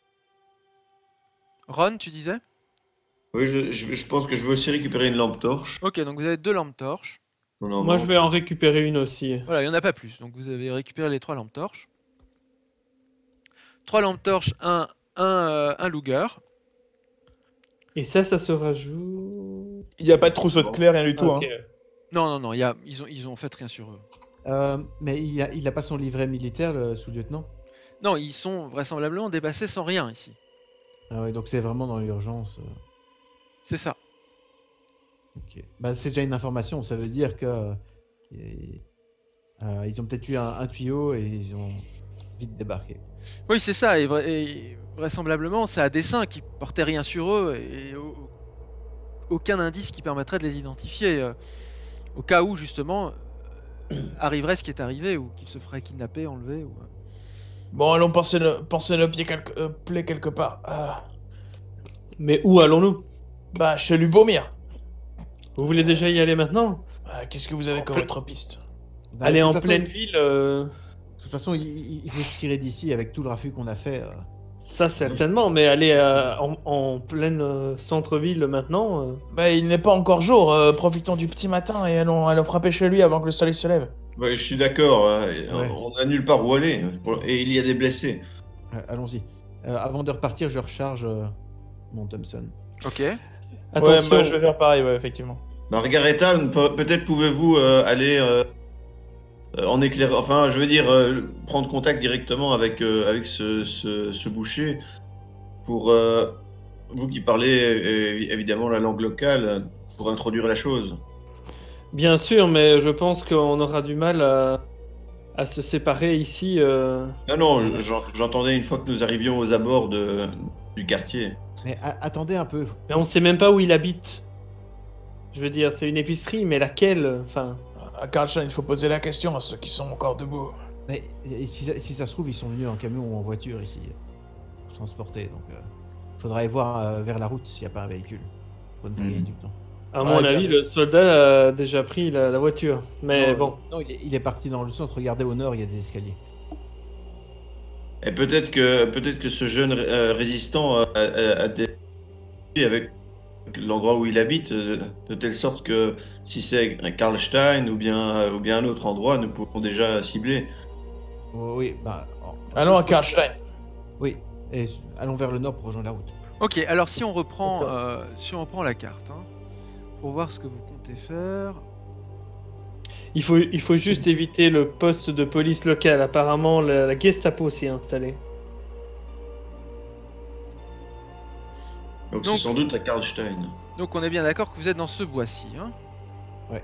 Ron, tu disais? Oui, je, je, je pense que je veux aussi récupérer une lampe torche. Ok, donc vous avez deux lampes torches. Non, non, Moi, non. je vais en récupérer une aussi. Voilà, il n'y en a pas plus. Donc vous avez récupéré les trois lampes torches. Trois lampes torches, un, un, euh, un Luger. Et ça, ça se rajoute. Il y a pas de trousseau de clés, rien du tout. Ok. Hein. Non, non, non, il y a, ils, ont, ils ont fait rien sur eux. Euh, mais il a, il a pas son livret militaire, le sous-lieutenant. Non, ils sont vraisemblablement dépassés sans rien ici. Ah ouais, donc c'est vraiment dans l'urgence. euh. C'est ça. Ok. Bah, c'est déjà une information, ça veut dire que euh, et- euh, ils ont peut-être eu un, un tuyau et ils ont vite débarqué. Oui, c'est ça. Et, vra- et vraisemblablement, c'est à dessein qui portaient rien sur eux et au- aucun indice qui permettrait de les identifier. euh, au cas où, justement, euh, arriverait ce qui est arrivé ou qu'ils se feraient kidnapper, enlever. Ou... euh. Bon, allons penser, le, penser nos pieds quelque, euh, plaies quelque part. Ah. Mais où allons-nous? Bah, chez Lubomir. Vous voulez déjà y aller maintenant? Ah, Qu'est-ce que vous avez comme ple- autre piste? Bah, Aller de en toute façon, pleine il- ville, euh, De toute façon, il, il- il faut se tirer d'ici avec tout le raffut qu'on a fait. euh. ça certainement, mais aller euh, en, en pleine euh, centre-ville maintenant. euh, Bah, il n'est pas encore jour. euh, profitons du petit matin et allons, allons frapper chez lui avant que le soleil se lève. Ouais, je suis d'accord, hein, Ouais. on a nulle part où aller. Et il y a des blessés. Euh, Allons-y. Euh, avant de repartir, je recharge euh, mon Thompson. Ok. Attention. Ouais, bah, je vais faire pareil, ouais, effectivement. Margaretha, pe- peut-être pouvez-vous euh, aller euh, euh, en éclair... Enfin, je veux dire, euh, prendre contact directement avec, euh, avec ce, ce, ce boucher pour, euh, vous qui parlez euh, évidemment la langue locale, pour introduire la chose. Bien sûr, mais je pense qu'on aura du mal à, à se séparer ici. euh. Non, non, j'en- j'entendais une fois que nous arrivions aux abords de, du quartier. Mais a- attendez un peu. Mais on sait même pas où il habite. Je veux dire, c'est une épicerie, mais laquelle? Enfin, À Karlstein, il faut poser la question à ceux qui sont encore debout. Mais et si, ça- si ça se trouve, ils sont venus en camion ou en voiture ici. Pour transporter. Donc, euh, faudra aller voir euh, vers la route s'il n'y a pas un véhicule. Pour nous faire Mhm. gagner du temps. À Ouais, mon bien. avis, le soldat a déjà pris la, la voiture. Mais non, bon. Non, il est, il est parti dans le centre. Regardez au nord, il y a des escaliers. Et peut-être que, peut-être que ce jeune euh, résistant a, a- a des avec l'endroit où il habite, euh, de telle sorte que si c'est Karlstein ou bien, ou bien un autre endroit, nous pouvons déjà cibler. Oh, oui, bah. en- Allons je à pense Karlstein. que- Oui, et allons vers le nord pour rejoindre la route. Ok, alors si on reprend, D'accord. euh, si on reprend la carte, hein, pour voir ce que vous comptez faire. Il faut, il faut juste éviter le poste de police local. Apparemment, la, la Gestapo s'y est installée. Donc, Donc- c'est sans doute à Karlstein. Donc on est bien d'accord que vous êtes dans ce bois-ci. Hein. Ouais.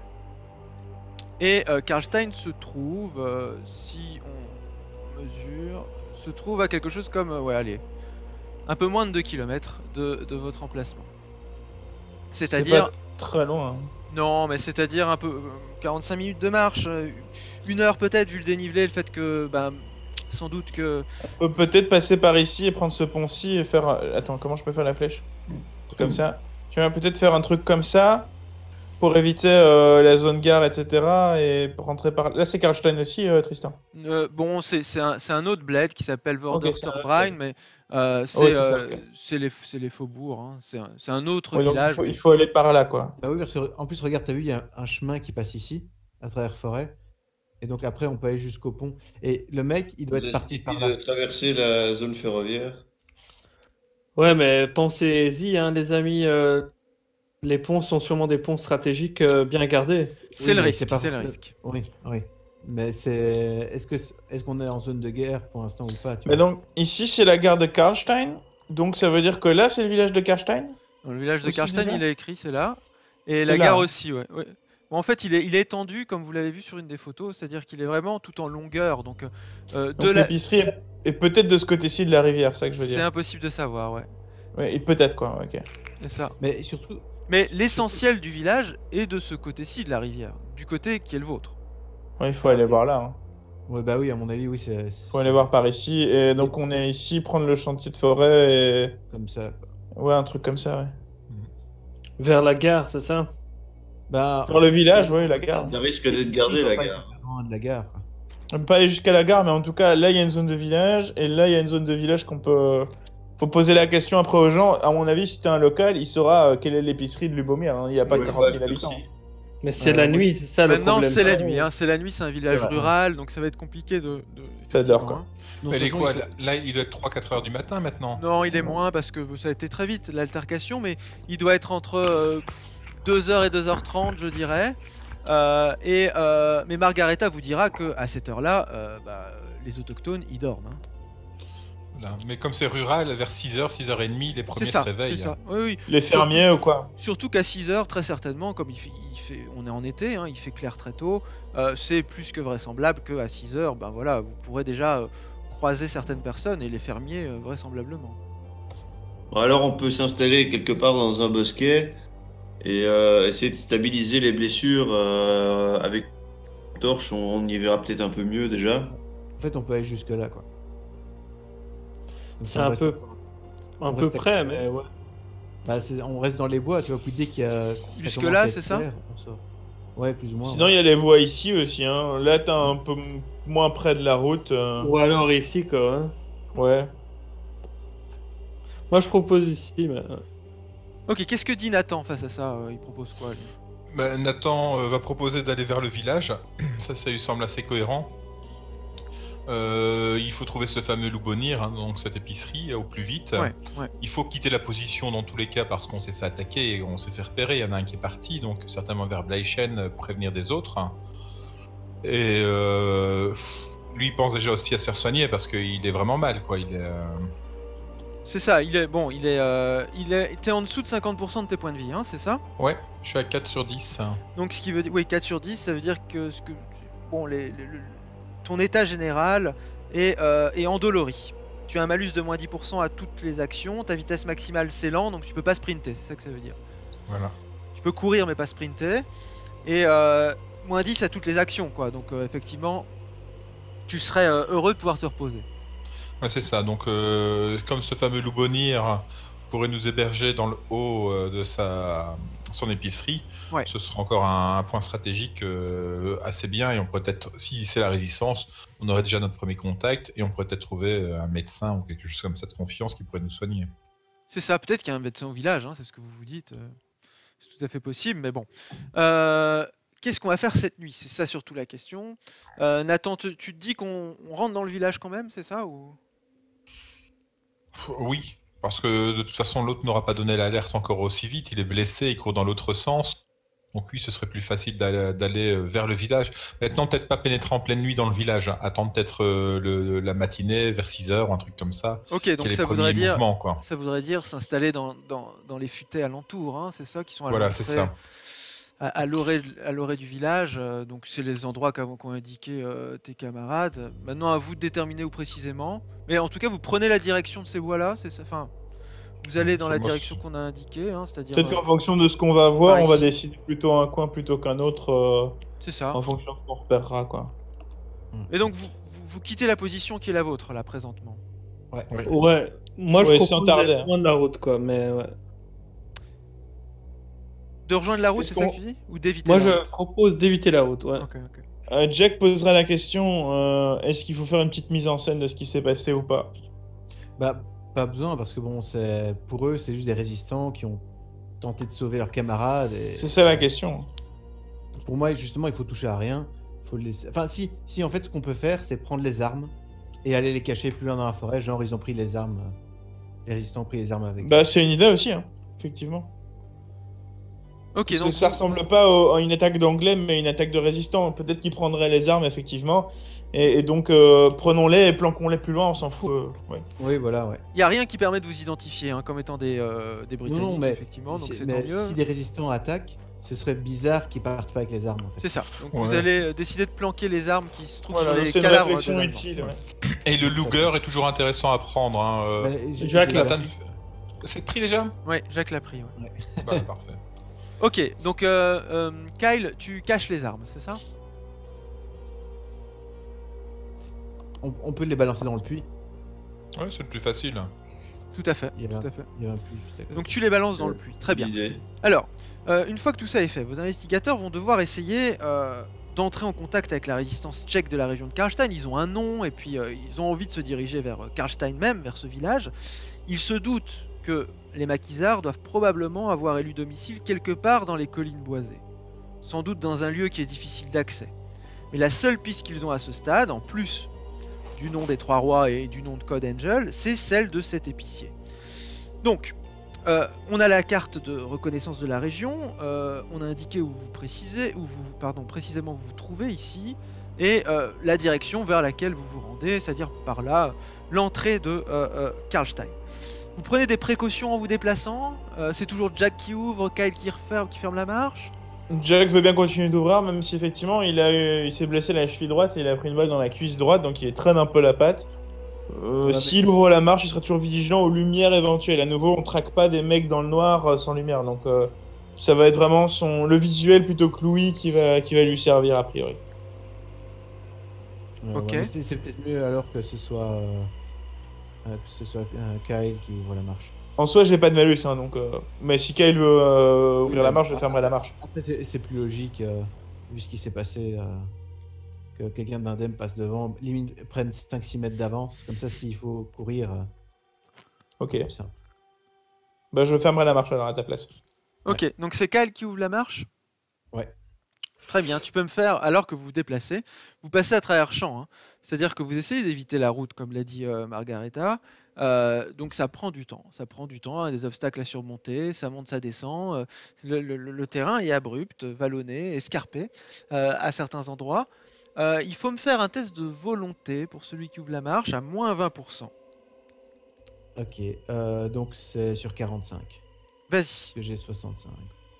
Et euh, Karlstein se trouve, euh, si on mesure, se trouve à quelque chose comme, euh, ouais, allez, un peu moins de deux kilomètres de, de votre emplacement. C'est-à-dire, C'est pas très loin. hein. non, mais c'est-à-dire un peu euh, quarante-cinq minutes de marche, euh, une heure peut-être vu le dénivelé, le fait que, bah, sans doute que, On peut peut-être passer par ici et prendre ce pont-ci et faire. un- Attends, comment je peux faire la flèche? Un truc Comme ça. Tu vas peut-être faire un truc comme ça pour éviter euh, la zone gare, et cetera. Et rentrer par. Là, c'est Karlstein aussi, euh, Tristan. euh, bon, c'est c'est un, c'est un autre bled qui s'appelle c'est un autre Vorderterbrine, mais euh, c'est Ouais, c'est ça, euh, ok. c'est les, c'est les faubourgs, hein. C'est un, c'est un autre Ouais, donc il village. faut, il faut aller par là, quoi. Bah oui, parce que, en plus, regarde, t'as vu, il y a un chemin qui passe ici, à travers forêt. Et donc après, on peut aller jusqu'au pont. Et le mec, il doit être parti par là. de traverser la zone ferroviaire. Ouais, mais pensez-y, hein, les amis. euh, les ponts sont sûrement des ponts stratégiques euh, bien gardés. C'est Oui, le mais risque, c'est pas c'est le forcément- risque. Oui, oui. Mais c'est. Est-ce que est-ce qu'on est en zone de guerre pour l'instant ou pas, tu Mais vois? donc, ici, c'est la gare de Karlstein. Donc, ça veut dire que là, c'est le village de Karlstein. Dans le village de Aussi Karlstein, déjà il est écrit, c'est là. Et C'est la là, gare hein. aussi, ouais. ouais. Bon, en fait, il est, il est étendu, comme vous l'avez vu sur une des photos, c'est-à-dire qu'il est vraiment tout en longueur. Donc, euh, de Donc, la... l'épicerie est, est peut-être de ce côté-ci de la rivière, c'est ça que je veux c'est dire. impossible de savoir, ouais. Ouais, et peut-être, quoi, ok. C'est ça. Mais surtout. Mais l'essentiel du village est de ce côté-ci de la rivière, du côté qui est le vôtre. Ouais, il faut aller voir là. Hein. Ouais, bah oui, à mon avis, oui, c'est. Il faut aller voir par ici. Et donc, on est ici, prendre le chantier de forêt et. Comme ça. Ouais, un truc comme ça, ouais. Vers la gare, c'est ça? Bah. Dans le village, ouais, la gare. Ça risque d'être gardé, la gare. Loin de la gare. quoi. On peut pas aller jusqu'à la gare, mais en tout cas, là, il y a une zone de village. Et là, il y a une zone de village qu'on peut. Faut poser la question après aux gens. À mon avis, si t'es un local, il saura euh, quelle est l'épicerie de Lubomir. hein. Il n'y a pas Ouais, quarante mille ouais, habitants. aussi. Mais c'est Euh, la moi, nuit, c'est ça le Maintenant, problème. c'est la nuit. Hein. C'est la nuit, c'est un village vrai. rural, donc ça va être compliqué de. de Ça dort, effectivement, quoi. hein. Non, Mais de elle est toute quoi façon, il Là, il doit être trois quatre heures du matin maintenant. Non, il est moins parce que ça a été très vite l'altercation, mais il doit être entre euh, deux heures et deux heures trente, je dirais. Euh, et, euh, mais Margaretha vous dira que à cette heure-là, euh, bah, les autochtones, ils dorment. hein. Voilà. Mais comme c'est rural, vers six heures, six heures trente, les C'est premiers ça, se réveillent. c'est ça. Oui, oui. Les Surtout- fermiers ou quoi? Surtout qu'à six heures, très certainement, comme il fait, il fait, on est en été, hein, il fait clair très tôt, euh, c'est plus que vraisemblable qu'à six heures, ben voilà, vous pourrez déjà euh, croiser certaines personnes et les fermiers euh, vraisemblablement. Bon, alors, on peut s'installer quelque part dans un bosquet et euh, essayer de stabiliser les blessures euh, avec une torche. On, on y verra peut-être un peu mieux déjà. En fait, on peut aller jusque-là, quoi. Comme C'est ça, on un reste- peu, un on peu reste à- près, mais ouais. Bah, c'est- on reste dans les bois, tu vois, puis dès qu'il y a. ça Jusque commence là, à être c'est ça clair, on sort. Ouais, plus ou moins. Sinon, ouais. il y a les voies ici aussi. Hein. Là, t'es un peu m- moins près de la route. euh, Ou alors ici, quoi. hein. Ouais. Moi, je propose ici, mais... Ok, qu'est-ce que dit Nathan face à ça euh, Il propose quoi lui Bah, Nathan euh, va proposer d'aller vers le village. Ça, ça lui semble assez cohérent. Euh, il faut trouver ce fameux Loubonir, hein, donc cette épicerie, au plus vite. Ouais, ouais. Il faut quitter la position dans tous les cas parce qu'on s'est fait attaquer et on s'est fait repérer. Il y en a un qui est parti, donc certainement vers Bleichen, euh, prévenir des autres. Et euh, pff, lui, il pense déjà aussi à se faire soigner parce qu'il est vraiment mal, quoi. Il est, euh, C'est ça, il est bon, il est, euh, il est, t'es en dessous de cinquante pour cent de tes points de vie, hein, c'est ça? Ouais, je suis à quatre sur dix. Donc ce qui veut dire, oui, quatre sur dix, ça veut dire que, ce que bon, les, les- le- ton état général est, euh, est endolori. Tu as un malus de moins dix pour cent à toutes les actions, ta vitesse maximale c'est lent, donc tu peux pas sprinter, c'est ça que ça veut dire. Voilà. Tu peux courir mais pas sprinter, et euh, moins dix à toutes les actions, quoi, donc euh, effectivement, tu serais euh, heureux de pouvoir te reposer. Ouais, c'est ça. Donc, euh, comme ce fameux Loubonir, pourrait nous héberger dans le haut euh, de sa son épicerie, Ouais. ce sera encore un, un point stratégique euh, assez bien et on pourrait peut-être, si c'est la résistance, on aurait déjà notre premier contact et on pourrait peut-être trouver euh, un médecin ou quelque chose comme ça de confiance qui pourrait nous soigner. C'est ça, peut-être qu'il y a un médecin au village, hein, c'est ce que vous vous dites. euh, C'est tout à fait possible, mais bon. Euh, Qu'est-ce qu'on va faire cette nuit? C'est ça surtout la question. Euh, Nathan, tu, tu te dis qu'on on rentre dans le village quand même, c'est ça ou... Pff, Oui, parce que de toute façon l'autre n'aura pas donné l'alerte encore aussi vite, il est blessé, il court dans l'autre sens. Donc oui, ce serait plus facile d'aller d'aller, euh, vers le village. Maintenant, peut-être pas pénétrer en pleine nuit dans le village, hein. Attendre peut-être euh, le- la matinée vers six heures ou un truc comme ça. Ok, Qu'il y donc ait les ça premiers voudrait dire, mouvements, quoi. ça voudrait dire s'installer dans, dans, dans les futaies alentours, hein, c'est ça, qui sont à Voilà, c'est l'entrée, ça. à, à l'orée à l'orée du village. euh, donc c'est les endroits qu'ont qu'ont indiqué euh, tes camarades. Maintenant, à vous de déterminer où précisément. Mais en tout cas, vous prenez la direction de ces voies-là, c'est ça. Enfin, vous allez dans la Moi, direction qu'on a indiquée, hein, c'est-à-dire. Peut-être euh, qu'en fonction de ce qu'on va voir, par on va ici. décider plutôt un coin plutôt qu'un autre euh, c'est ça. en fonction de ce qu'on repérera, quoi. Et donc vous, vous, vous quittez la position qui est la vôtre là présentement. Ouais. Oui. Ouais, moi je Ouais, propose sans tarder, d'être hein. loin de la route, quoi, mais ouais. De rejoindre la route, Est-ce c'est ça qu'on- que tu dis? Ou d'éviter Moi la je route? propose d'éviter la route, ouais. Ok, ok. Euh, Jack posera la question, euh, est-ce qu'il faut faire une petite mise en scène de ce qui s'est passé ou pas? Bah, pas besoin, parce que bon, c'est pour eux, c'est juste des résistants qui ont tenté de sauver leurs camarades. Et... C'est ça la question. Pour moi, justement, il faut toucher à rien. Faut le laisser... Enfin, si, si, en fait, ce qu'on peut faire, c'est prendre les armes et aller les cacher plus loin dans la forêt. Genre, ils ont pris les armes. euh, Les résistants ont pris les armes avec. Bah c'est une idée aussi, hein, effectivement. Ok, Parce donc que ça vous- ressemble pas au- à une attaque d'anglais, mais une attaque de résistants. Peut-être qu'ils prendraient les armes, effectivement. Et, et donc, euh, prenons-les et planquons-les plus loin, on s'en fout. euh, ouais. Oui, voilà, ouais. il n'y a rien qui permet de vous identifier hein, comme étant des, euh, des Britanniques, non, non, mais, effectivement, donc si, c'est mais tant mieux. si des résistants attaquent, ce serait bizarre qu'ils partent pas avec les armes, en fait. C'est ça. Donc Ouais. vous allez euh, décider de planquer les armes qui se trouvent Voilà, sur donc les c'est une cadavres des réflexion Allemands. utile. ouais. Et le Luger est toujours intéressant à prendre. Hein. euh, Bah, j'ai- Jack, j'ai- là. Nathan, c'est pris déjà? Ouais, Jacques l'a pris. ouais. Bah, parfait. Ok, donc euh, euh, Kyle, tu caches les armes, c'est ça? on, on peut les balancer dans le puits. Ouais, c'est le plus facile. Tout à fait. Il y avait Tout un- à fait. Il y a un puits juste à côté. Donc tu les balances dans le puits. Très bien. L'idée. Alors, euh, une fois que tout ça est fait, vos investigateurs vont devoir essayer euh, d'entrer en contact avec la résistance tchèque de la région de Karlstein. Ils ont un nom et puis euh, ils ont envie de se diriger vers euh, Karlstein même, vers ce village. Ils se doutent que les maquisards doivent probablement avoir élu domicile quelque part dans les collines boisées. Sans doute dans un lieu qui est difficile d'accès. Mais la seule piste qu'ils ont à ce stade, en plus du nom des Trois Rois et du nom de Code Angel, c'est celle de cet épicier. Donc, euh, on a la carte de reconnaissance de la région, euh, on a indiqué où vous précisez, où vous, pardon, précisément vous vous trouvez ici, et euh, la direction vers laquelle vous vous rendez, c'est-à-dire par là, l'entrée de euh, euh, Karlstein. Vous prenez des précautions en vous déplaçant, euh, c'est toujours Jack qui ouvre, Kyle qui referme, qui ferme la marche. Jack veut bien continuer d'ouvrir, même si effectivement il a eu- il s'est blessé la cheville droite et il a pris une balle dans la cuisse droite, donc il traîne un peu la patte. Euh, mais- S'il ouvre la marche, il sera toujours vigilant aux lumières éventuelles. À nouveau, on traque pas des mecs dans le noir euh, sans lumière, donc euh, ça va être vraiment son le visuel plutôt que Louis qui va qui va lui servir a priori. Euh, Ok. ouais, mais c'est c'est peut-être mieux alors que ce soit, euh, euh, que ce soit euh, Kyle qui ouvre la marche. En soi, j'ai pas de malus, hein, donc. euh, Mais si Kyle veut euh, ouvrir Oui, la bah, marche, je fermerai la marche. Après, c'est c'est plus logique, euh, vu ce qui s'est passé, euh, que quelqu'un d'indemne passe devant, limite prenne cinq six mètres d'avance. Comme ça, s'il faut courir, euh, Ok. c'est plus simple. Bah, je fermerai la marche alors à ta place. Ok, donc c'est Kyle qui ouvre la marche. Ouais. Très bien, tu peux me faire, alors que vous vous déplacez, vous passez à travers champs. Hein. C'est-à-dire que vous essayez d'éviter la route, comme l'a dit euh, Margareta. Euh, donc ça prend du temps. Ça prend du temps, hein, des obstacles à surmonter, ça monte, ça descend. euh, le, le- le terrain est abrupt, vallonné, escarpé euh, à certains endroits. Euh, il faut me faire un test de volonté pour celui qui ouvre la marche à moins vingt pour cent. Ok, euh, donc c'est sur quarante-cinq. Vas-y, Parce que j'ai soixante-cinq.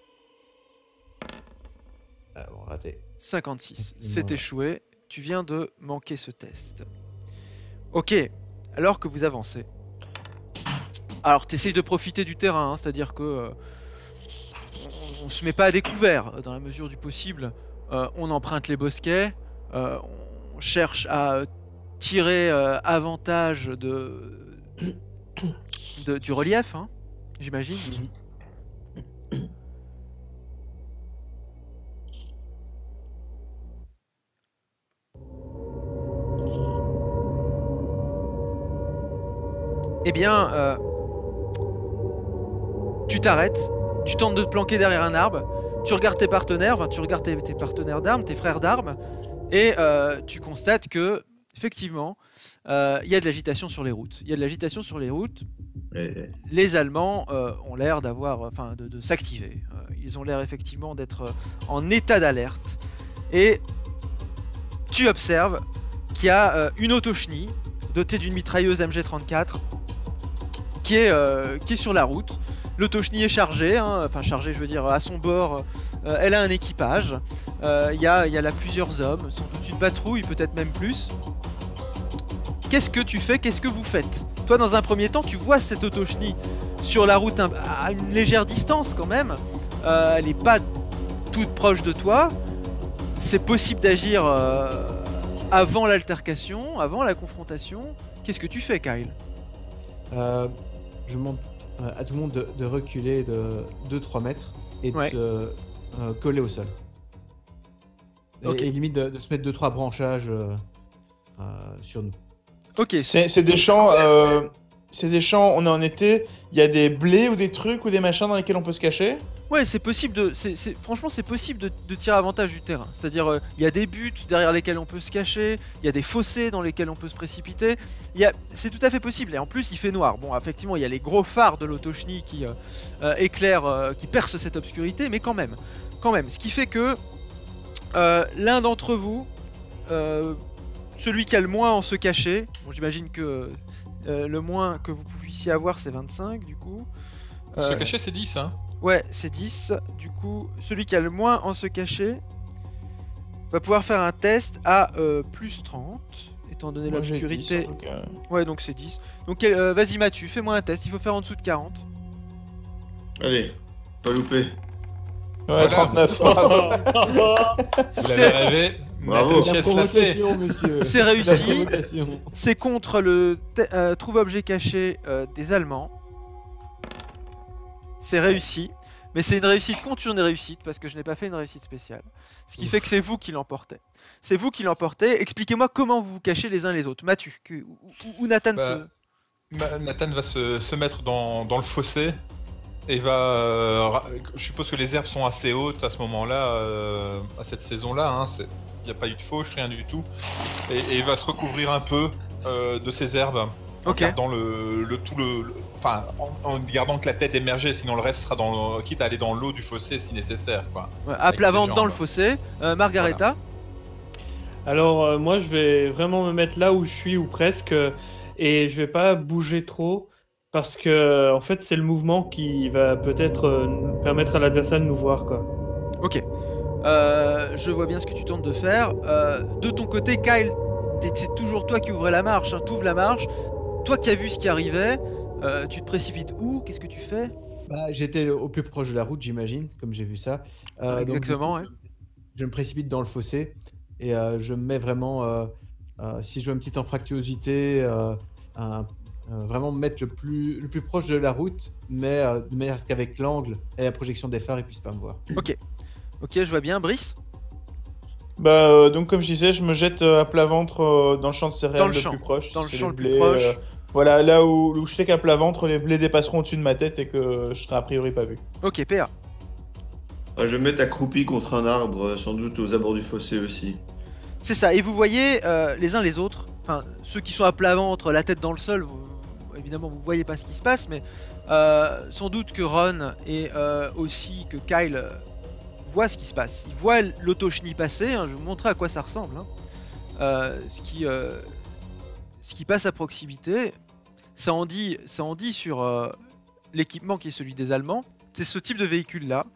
Ah bon, raté. cinquante-six. Et C'est voilà. échoué. Tu viens de manquer ce test. Ok, alors que vous avancez. Alors, tu essayes de profiter du terrain, hein, c'est-à-dire que euh, on, on se met pas à découvert euh, dans la mesure du possible. Euh, on emprunte les bosquets, euh, on cherche à euh, tirer euh, avantage de, de- du relief. Hein. j'imagine. Eh bien, euh, tu t'arrêtes, tu tentes de te planquer derrière un arbre, tu regardes tes partenaires, enfin tu regardes tes, tes partenaires d'armes, tes frères d'armes, et euh, tu constates que, effectivement, euh, il y a de l'agitation sur les routes. Il y a de l'agitation sur les routes. Et- Les Allemands euh, ont l'air d'avoir, enfin, de, de s'activer. Euh, ils ont l'air effectivement d'être euh, en état d'alerte. Et tu observes qu'il y a euh, une autochenille dotée d'une mitrailleuse M G trente-quatre qui est, euh, qui est sur la route. L'autochenille est chargée, hein, enfin chargée, je veux dire, à son bord, euh, elle a un équipage. Euh, Il y, a, il y a là plusieurs hommes, sans doute une patrouille, peut-être même plus. Qu'est-ce que tu fais? Qu'est-ce que vous faites? Toi, dans un premier temps, tu vois cette autochenille sur la route un- à une légère distance quand même. Euh, elle n'est pas toute proche de toi. C'est possible d'agir euh, avant l'altercation, avant la confrontation. Qu'est-ce que tu fais, Kyle? Euh, je demande euh, à tout le monde de, de reculer de deux trois mètres et de Ouais. se euh, coller au sol. Et, Ok. et limite de, de se mettre deux trois branchages euh, euh, sur nous. Ok, C'est c'est des champs, euh, c'est des champs, on est en été, il y a des blés ou des trucs ou des machins dans lesquels on peut se cacher. ouais, c'est possible de, c'est, c'est- franchement, c'est possible de, de tirer avantage du terrain. C'est-à-dire, euh, il y a des buts derrière lesquels on peut se cacher, il y a des fossés dans lesquels on peut se précipiter. Il y a, c'est tout à fait possible. Et en plus, il fait noir. Bon, effectivement, il y a les gros phares de l'autochnie qui euh, euh, éclairent, euh, qui percent cette obscurité, mais quand même, quand même. Ce qui fait que euh, l'un d'entre vous, euh, celui qui a le moins en se cacher, bon, j'imagine que euh, le moins que vous puissiez avoir, c'est vingt-cinq du coup. Se Euh, cacher, c'est dix, hein. Ouais, c'est dix. Du coup, celui qui a le moins en se cacher va pouvoir faire un test à euh, plus trente, étant donné Moi, j'ai dix, l'obscurité. en tout cas. Ouais, donc c'est dix. Donc euh, vas-y Mathieu, fais-moi un test, il faut faire en dessous de quarante. Allez, pas loupé. Ouais, Voilà. trente-neuf. Vous l'avez C'est rêvé. Bravo. Nathan La Chess l'a fait. provocation, monsieur. c'est La réussi. provocation. C'est contre le te- euh, trouve-objet caché euh, des Allemands. C'est réussi. Mais c'est une réussite contre une réussite, parce que je n'ai pas fait une réussite spéciale. Ce qui fait que c'est vous qui l'emportez. C'est vous qui l'emportez. Expliquez-moi comment vous vous cachez les uns les autres. Mathieu, que, où, où- où Nathan Bah, se... Ma- Nathan va se, se mettre dans, dans le fossé et va. euh, ra- je suppose que les herbes sont assez hautes à ce moment-là, euh, à cette saison-là. Hein, c'est- il n'y a pas eu de fauche, rien du tout. Et, et il va se recouvrir un peu euh, de ces herbes. En Ok. gardant le, le tout le. le- Enfin, en, en gardant que la tête émergeait, sinon le reste sera dans le- quitte à aller dans l'eau du fossé si nécessaire, quoi. Ouais, à Avec plat ses ventre dans le jambes. fossé. Euh, Margareta. Alors euh, moi je vais vraiment me mettre là où je suis ou presque euh, et je vais pas bouger trop parce que euh, en fait c'est le mouvement qui va peut-être euh, nous- permettre à l'adversaire de nous voir quoi. Ok. Euh, je vois bien ce que tu tentes de faire. Euh, de ton côté, Kyle, t'es- c'est toujours toi qui ouvrais la marche. Hein, t'ouvres la marche. Toi qui as vu ce qui arrivait, euh, tu te précipites où? Qu'est-ce que tu fais? Bah, j'étais au plus proche de la route, j'imagine, comme j'ai vu ça. Euh, donc, Exactement, du coup, ouais. je, je me précipite dans le fossé et euh, je me mets vraiment, euh, euh, si je veux une petite anfractuosité, euh, un- euh, vraiment me mettre le plus, le plus proche de la route, mais euh, de manière à ce qu'avec l'angle et la projection des phares, ils puissent pas me voir. Ok. Ok, je vois bien. Brice? Bah, euh, donc comme je disais, je me jette euh, à plat ventre euh, dans le champ de céréales Dans le le champ. plus proche. Dans le C'est champ les le plus blés, proche. euh, voilà, là où, où je sais qu'à plat ventre, les blés dépasseront au-dessus de ma tête et que je serai a priori pas vu. Ok, P A. Ah, je vais me mettre accroupi contre un arbre, euh, sans doute aux abords du fossé aussi. C'est ça. Et vous voyez euh, les uns les autres, enfin ceux qui sont à plat ventre, la tête dans le sol, vous- évidemment vous voyez pas ce qui se passe, mais euh, sans doute que Ron et euh, aussi que Kyle euh, voient ce qui se passe. Ils voient l'autochenille passer. Hein, je vais vous montrer à quoi ça ressemble. Hein. Euh, ce qui euh, ce qui passe à proximité, ça en dit, ça en dit sur euh, l'équipement qui est celui des Allemands. C'est ce type de véhicule là.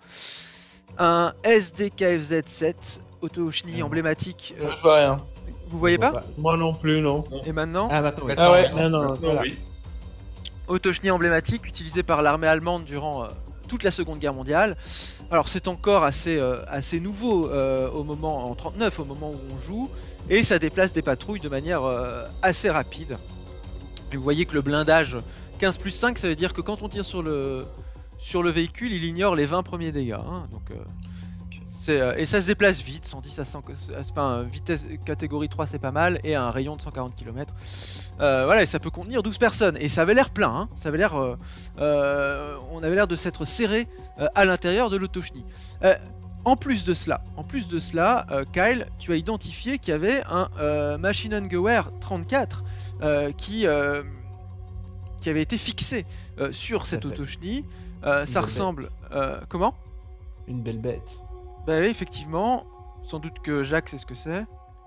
Un S D K F Z sept, auto-chenille emblématique. euh, Je vois rien. vous voyez Je vois pas, Moi non plus non. Et maintenant, Ah, maintenant, oui. Ah ouais. Non non. Maintenant, voilà. oui. auto-chenille emblématique utilisée par l'armée allemande durant euh, toute la Seconde Guerre mondiale. Alors c'est encore assez, euh, assez nouveau euh, au moment en trente-neuf, au moment où on joue, et ça déplace des patrouilles de manière euh, assez rapide. Et vous voyez que le blindage quinze plus cinq, ça veut dire que quand on tire sur le, sur le véhicule, il ignore les vingt premiers dégâts. Hein, donc, euh, euh, et ça se déplace vite, cent dix à cent, enfin, vitesse catégorie trois c'est pas mal, et un rayon de cent quarante kilomètres. Euh, voilà, et ça peut contenir douze personnes, et ça avait l'air plein, hein, ça avait l'air, euh, euh, on avait l'air de s'être serré euh, à l'intérieur de l'Autochni. Euh, en plus de cela, en plus de cela, euh, Kyle, tu as identifié qu'il y avait un euh, Maschinengewehr trente-quatre euh, qui... Euh, qui avait été fixé euh, sur cette Autochni. Euh, ça ressemble... Euh, comment? Une belle bête. Bah oui, effectivement. Sans doute que Jacques sait ce que c'est.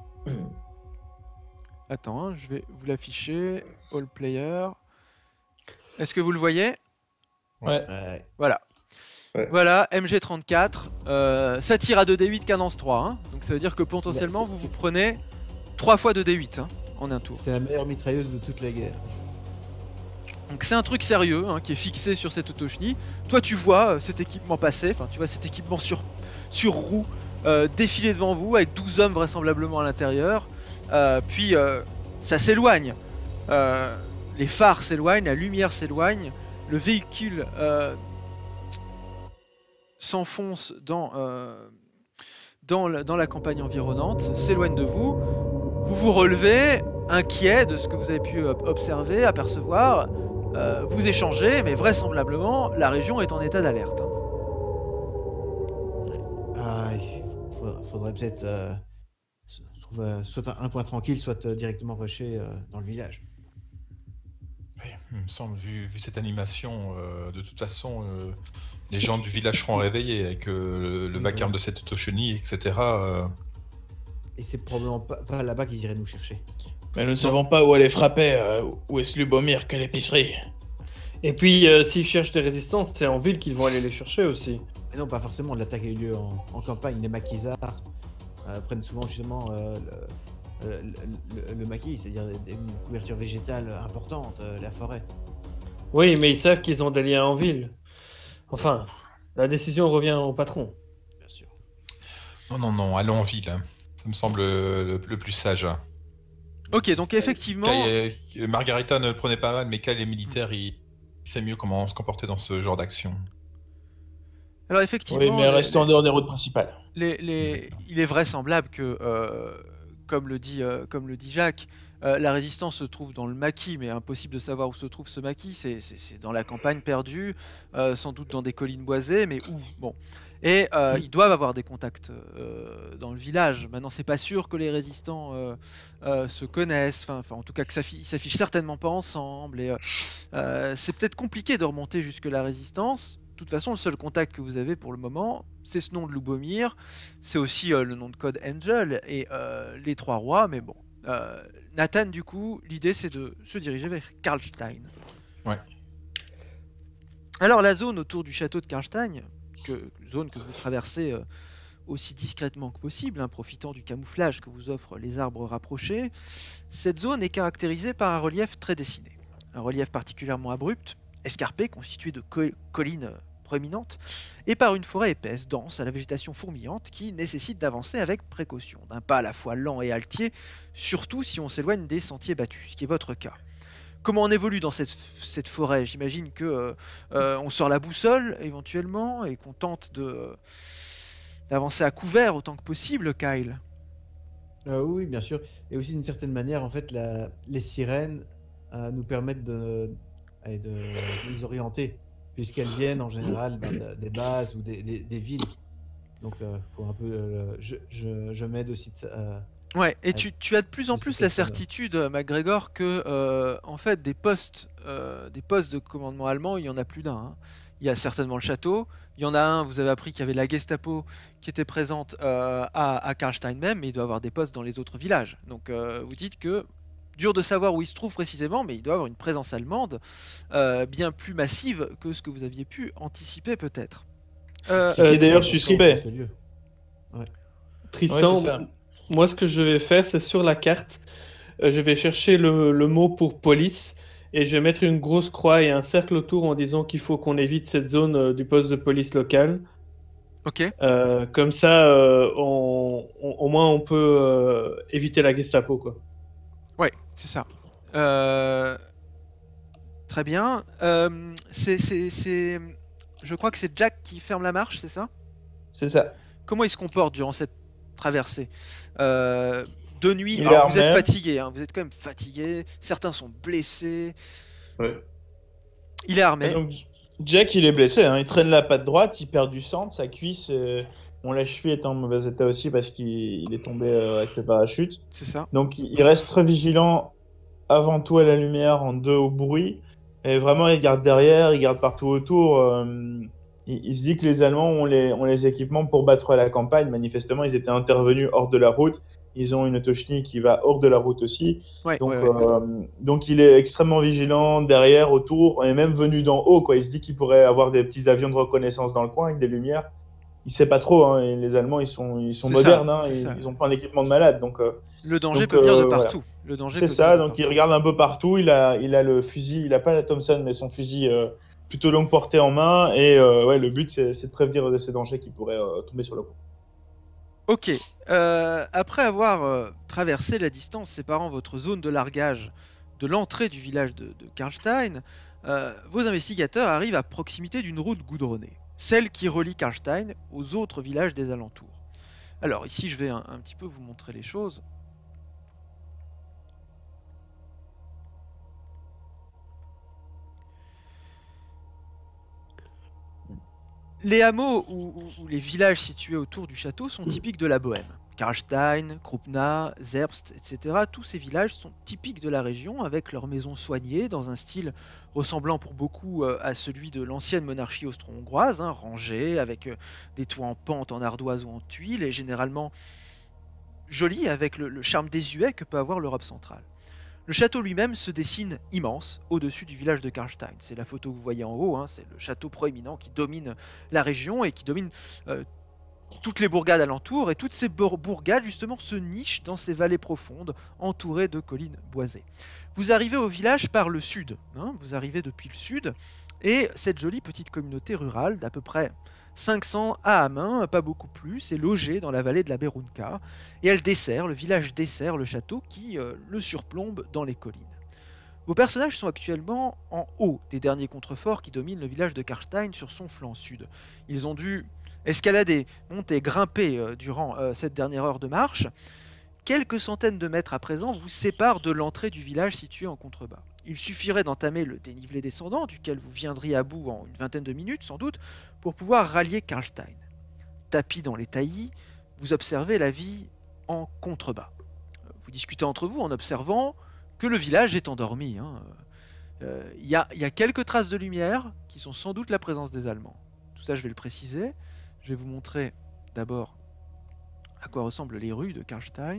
Attends, hein, je vais vous l'afficher. All player. Est-ce que vous le voyez? Ouais. Ouais. Voilà. Ouais. Voilà, M G trente-quatre. Euh, ça tire à deux D huit, cadence trois. Hein. Donc ça veut dire que potentiellement, Bah, vous vous prenez trois fois deux D huit hein, en un tour. C'était la meilleure mitrailleuse de toute la guerre. Donc c'est un truc sérieux hein, qui est fixé sur cette Autochni. Toi tu vois euh, cet équipement passer, enfin tu vois cet équipement sur, sur roue euh, défiler devant vous avec douze hommes vraisemblablement à l'intérieur. Euh, puis euh, ça s'éloigne. Euh, les phares s'éloignent, la lumière s'éloigne, le véhicule euh, s'enfonce dans, euh, dans, la, dans la campagne environnante, s'éloigne de vous. Vous vous relevez, inquiet de ce que vous avez pu observer, apercevoir. Euh, vous échangez, mais vraisemblablement, la région est en état d'alerte. Hein. Ah, il faudrait peut-être euh, trouver soit un coin tranquille, soit euh, directement rusher euh, dans le village. Oui, il me semble, vu, vu cette animation, euh, de toute façon, euh, les gens du village seront réveillés avec euh, le Oui, vacarme oui. de cette Autochni, et cetera. euh. Et c'est probablement pas, pas là-bas qu'ils iraient nous chercher. Mais nous ne savons pas où aller frapper, euh, où est-ce Lubomir, quelle épicerie. Et puis, euh, s'ils cherchent des résistances, c'est en ville qu'ils vont aller les chercher aussi. Mais non, pas forcément. L'attaque a eu lieu en, en campagne. Les maquisards euh, prennent souvent justement euh, le, le, le- le maquis, c'est-à-dire des- des- une couverture végétale importante, euh, la forêt. Oui, mais ils savent qu'ils ont des liens en ville. Enfin, la décision revient au patron. Bien sûr. Non, non, non, allons en ville. hein. Ça me semble le, le- le plus sage. hein. Ok, donc effectivement... Kyle est- euh, Margarita ne le prenait pas mal, mais Kyle est militaire, il il sait mieux comment se comporter dans ce genre d'action. Alors effectivement... Oui, mais les- restons en dehors des routes principales. les- les- Exactement. il est vraisemblable que, euh, comme, le dit, euh, comme le dit Jacques, euh, la résistance se trouve dans le maquis, mais impossible de savoir où se trouve ce maquis. C'est c'est- c'est dans la campagne perdue, euh, sans doute dans des collines boisées, mais où? Bon. Et euh, ils doivent avoir des contacts euh, dans le village. Maintenant, c'est pas sûr que les résistants euh, euh, se connaissent. Enfin, enfin, en tout cas, que ça s'affichent s'affichent certainement pas ensemble. Et euh, euh, c'est peut-être compliqué de remonter jusque la résistance. De toute façon, le seul contact que vous avez pour le moment, c'est ce nom de Lubomir. C'est aussi euh, le nom de code Angel et euh, les trois rois. Mais bon, euh, Nathan, du coup, l'idée c'est de se diriger vers Karlstein. Ouais. Alors, la zone autour du château de Karlstein, que, zone que vous traversez euh, aussi discrètement que possible, hein, profitant du camouflage que vous offrent les arbres rapprochés, cette zone est caractérisée par un relief très dessiné. Un relief particulièrement abrupt, escarpé, constitué de co- collines euh, proéminentes, et par une forêt épaisse, dense, à la végétation fourmillante, qui nécessite d'avancer avec précaution, d'un pas à la fois lent et altier, surtout si on s'éloigne des sentiers battus, ce qui est votre cas. Comment on évolue dans cette, cette forêt? J'imagine que euh, euh, on sort la boussole éventuellement et qu'on tente de euh, d'avancer à couvert autant que possible, Kyle. Euh, oui, bien sûr. Et aussi, d'une certaine manière, en fait, la- les sirènes euh, nous permettent de, allez, de, de nous orienter, puisqu'elles viennent en général ben, de- des bases ou des, des- des villes. Donc, il faut un peu. euh, je je, je m'aide aussi de ça. euh, Ouais, et Ouais. tu, tu as de plus en Je plus sais la que ça va. certitude, euh, MacGregor, que euh, en fait des postes, euh, des postes de commandement allemand, il y en a plus d'un. hein. Il y a certainement le château. Il y en a un. Vous avez appris qu'il y avait la Gestapo qui était présente euh, à, à Karlstein même, mais il doit y avoir des postes dans les autres villages. Donc euh, vous dites que dur de savoir où il se trouve précisément, mais il doit y avoir une présence allemande euh, bien plus massive que ce que vous aviez pu anticiper peut-être. Euh, Ce qui est d'ailleurs très suspect. important sur ce lieu. Tristan, Ouais, c'est ça. moi ce que je vais faire, c'est sur la carte, euh, je vais chercher le, le mot pour police et je vais mettre une grosse croix et un cercle autour en disant qu'il faut qu'on évite cette zone euh, du poste de police local. ok. Euh, comme ça, euh, on- on- au moins on peut euh, éviter la Gestapo, quoi. Ouais, c'est ça. Euh, Très bien. Euh, c'est, c'est, c'est... Je crois que c'est Jack qui ferme la marche, c'est ça? C'est ça. Comment il se comporte durant cette traversée? euh, De nuit, Il alors est vous êtes armé. fatigué, hein, vous êtes quand même fatigué. Certains sont blessés. Ouais. Il est armé. Et donc, Jack, il est blessé, hein. Il traîne la patte droite, il perd du sang de sa cuisse. euh, Bon, la cheville est en mauvais état aussi parce qu'il il est tombé euh, avec le parachute. C'est ça. Donc, il il reste très vigilant avant tout à la lumière, en deux au bruit. Et vraiment, il garde derrière, il garde partout autour. euh, il, il se dit que les Allemands ont les, ont les équipements pour battre la campagne. Manifestement, ils étaient intervenus hors de la route. Ils ont une Toshny qui va hors de la route aussi. Ouais, Donc, ouais, ouais. euh, donc il est extrêmement vigilant derrière, autour, et même venu d'en haut, quoi. Il se dit qu'il pourrait avoir des petits avions de reconnaissance dans le coin avec des lumières. Il sait pas trop, hein. Et les Allemands, ils sont, ils sont C'est modernes, ça, hein. c'est Ils, ça. ils ont pas un équipement de malade, donc. euh, Le danger donc, peut venir de euh, voilà. partout. Le danger C'est peut ça. venir de Donc il partout. regarde un peu partout. Il a, il a le fusil. Il a pas la Thompson, mais son fusil euh, plutôt longue portée en main. Et euh, ouais, le but, c'est c'est de prévenir de ces dangers qui pourraient euh, tomber sur le coup. Ok. Euh, après avoir euh, traversé la distance séparant votre zone de largage de l'entrée du village de, de Karlstein, euh, vos investigateurs arrivent à proximité d'une route goudronnée, celle qui relie Karlstein aux autres villages des alentours. Alors ici, je vais un, un petit peu vous montrer les choses. Les hameaux ou, ou- ou les villages situés autour du château sont typiques de la Bohème. Karlstein, Krupna, Zerbst, et cetera. Tous ces villages sont typiques de la région, avec leurs maisons soignées dans un style ressemblant pour beaucoup euh, à celui de l'ancienne monarchie austro-hongroise, hein, rangées, avec euh, des toits en pente, en ardoise ou en tuiles, et généralement jolies, avec le, le charme désuet que peut avoir l'Europe centrale. Le château lui-même se dessine immense au-dessus du village de Karlstein. C'est la photo que vous voyez en haut, hein, c'est le château proéminent qui domine la région et qui domine euh, toutes les bourgades alentours. Et toutes ces bour- bourgades, justement, se nichent dans ces vallées profondes, entourées de collines boisées. Vous arrivez au village par le sud, hein, vous arrivez depuis le sud, et cette jolie petite communauté rurale d'à peu près cinq cents à main, pas beaucoup plus, est logée dans la vallée de la Berunka, et elle dessert, le village dessert le château qui euh, le surplombe dans les collines. Vos personnages sont actuellement en haut des derniers contreforts qui dominent le village de Karlstein sur son flanc sud. Ils ont dû escalader, monter, grimper euh, durant euh, cette dernière heure de marche. Quelques centaines de mètres à présent vous séparent de l'entrée du village situé en contrebas. Il suffirait d'entamer le dénivelé descendant, duquel vous viendriez à bout en une vingtaine de minutes sans doute, pour pouvoir rallier Karlstein. Tapis dans les taillis, vous observez la vie en contrebas. Vous discutez entre vous en observant que le village est endormi. hein. Euh, Il y a, il y a quelques traces de lumière qui sont sans doute la présence des Allemands. Tout ça, je vais le préciser. Je vais vous montrer d'abord à quoi ressemblent les rues de Karlstein.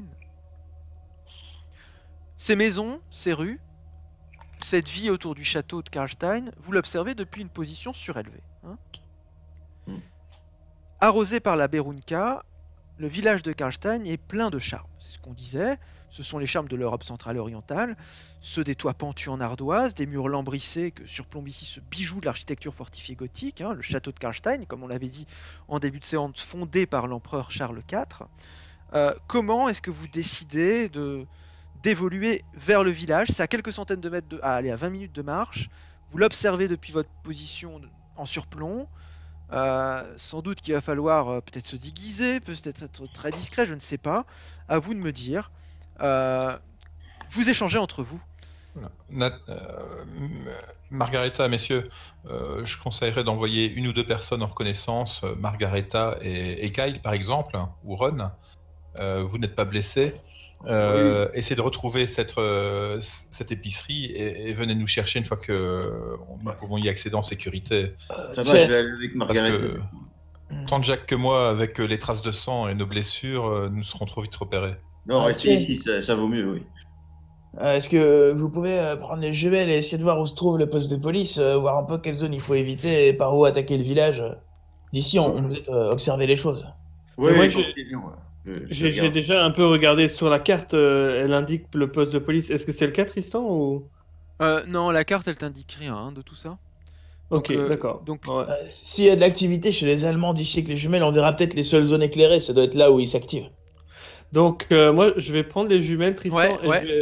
Ces maisons, ces rues, cette vie autour du château de Karlstein, vous l'observez depuis une position surélevée. hein. Mm. Arrosé par la Berunka, le village de Karlstein est plein de charmes. C'est ce qu'on disait. Ce sont les charmes de l'Europe centrale et orientale, ceux des toits pentus en ardoise, des murs lambrissés que surplombe ici ce bijou de l'architecture fortifiée gothique, hein, le château de Karlstein, comme on l'avait dit en début de séance, fondé par l'empereur Charles quatre. Euh, comment est-ce que vous décidez de d'évoluer vers le village? C'est à quelques centaines de mètres, de, ah, allez, à vingt minutes de marche. Vous l'observez depuis votre position en surplomb. Euh, sans doute qu'il va falloir euh, peut-être se déguiser, peut-être être très discret, je ne sais pas. À vous de me dire. Euh, vous échangez entre vous. Voilà. Nat- euh, M- Margaretha, messieurs, euh, je conseillerais d'envoyer une ou deux personnes en reconnaissance, euh, Margaretha et, et Kyle par exemple, ou Ron. Euh, vous n'êtes pas blessés. Euh, Essayez de retrouver cette, euh, c- cette épicerie et, et venez nous chercher une fois que euh, nous Ouais. pouvons y accéder en sécurité. Ça va, Jess. je vais aller avec Parce Margaret. que tant Jack que moi, avec euh, les traces de sang et nos blessures, euh, nous serons trop vite repérés. Non, Ah, restez ok. ici, ça, ça vaut mieux, oui. Euh, Est-ce que vous pouvez euh, prendre les jumelles et essayer de voir où se trouve le poste de police, euh, voir un peu quelle zone il faut éviter et par où attaquer le village? D'ici, on, on vous êtes euh, observer les choses. Oui, moi, oui, j'ai- continuons, ouais. Je- je J'ai j'ai regarde. déjà un peu regardé sur la carte, euh, elle indique le poste de police. Est-ce que c'est le cas, Tristan ou... Euh, non, la carte, elle t'indique rien hein, de tout ça. Ok, Donc, euh, d'accord. donc- Ouais. Euh, S'il y a de l'activité chez les Allemands d'ici avec les jumelles, on verra peut-être les seules zones éclairées. Ça doit être là où ils s'activent. Donc, euh, moi, je vais prendre les jumelles, Tristan, Ouais, et ouais. Je, vais,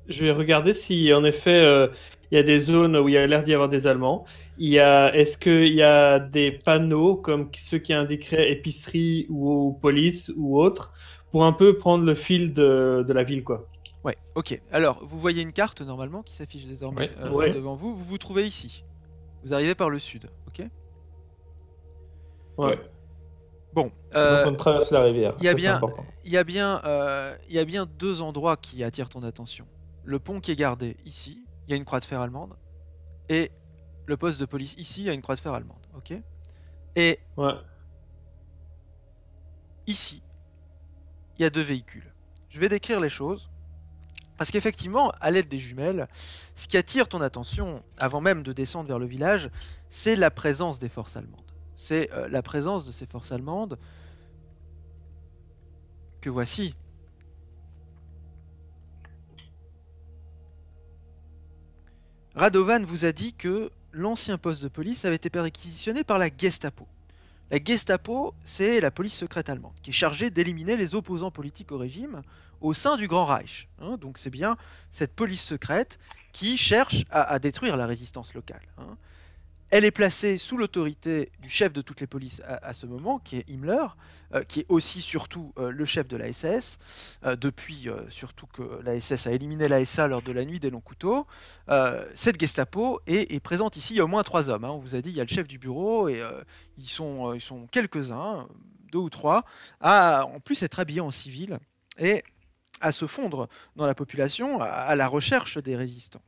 je vais regarder si en effet euh, il y a des zones où il y a l'air d'y avoir des Allemands. Il y a, est-ce qu'il y a des panneaux comme ceux qui indiqueraient épicerie ou police ou autre pour un peu prendre le fil de, de la ville, quoi. Ouais, ok. Alors, vous voyez une carte normalement qui s'affiche désormais Ouais. euh, Ouais. devant vous. Vous vous trouvez ici. Vous arrivez par le sud, ok? Ouais. Ouais. Bon, euh, Donc on traverse la rivière. il y a Ça, c'est bien- important. il y a bien, euh, il y a bien deux endroits qui attirent ton attention. Le pont qui est gardé ici, il y a une croix de fer allemande, et le poste de police ici, il y a une croix de fer allemande, ok? Et Ouais. ici, il y a deux véhicules. Je vais décrire les choses. Parce qu'effectivement, à l'aide des jumelles, ce qui attire ton attention, avant même de descendre vers le village, c'est la présence des forces allemandes. C'est euh, la présence de ces forces allemandes que voici. Radovan vous a dit que l'ancien poste de police avait été perquisitionné par la Gestapo. La Gestapo, c'est la police secrète allemande, qui est chargée d'éliminer les opposants politiques au régime au sein du Grand Reich. Hein, donc c'est bien cette police secrète qui cherche à, à détruire la résistance locale. Hein. Elle est placée sous l'autorité du chef de toutes les polices à, à ce moment, qui est Himmler, euh, qui est aussi surtout euh, le chef de la S S, euh, depuis euh, surtout que la S S a éliminé la S A lors de la nuit des longs couteaux. Euh, cette Gestapo est, est présente ici, il y a au moins trois hommes. Hein. On vous a dit, il y a le chef du bureau, et euh, ils, sont, euh, ils sont quelques-uns, deux ou trois, à en plus être habillés en civil, et à se fondre dans la population, à, à la recherche des résistants.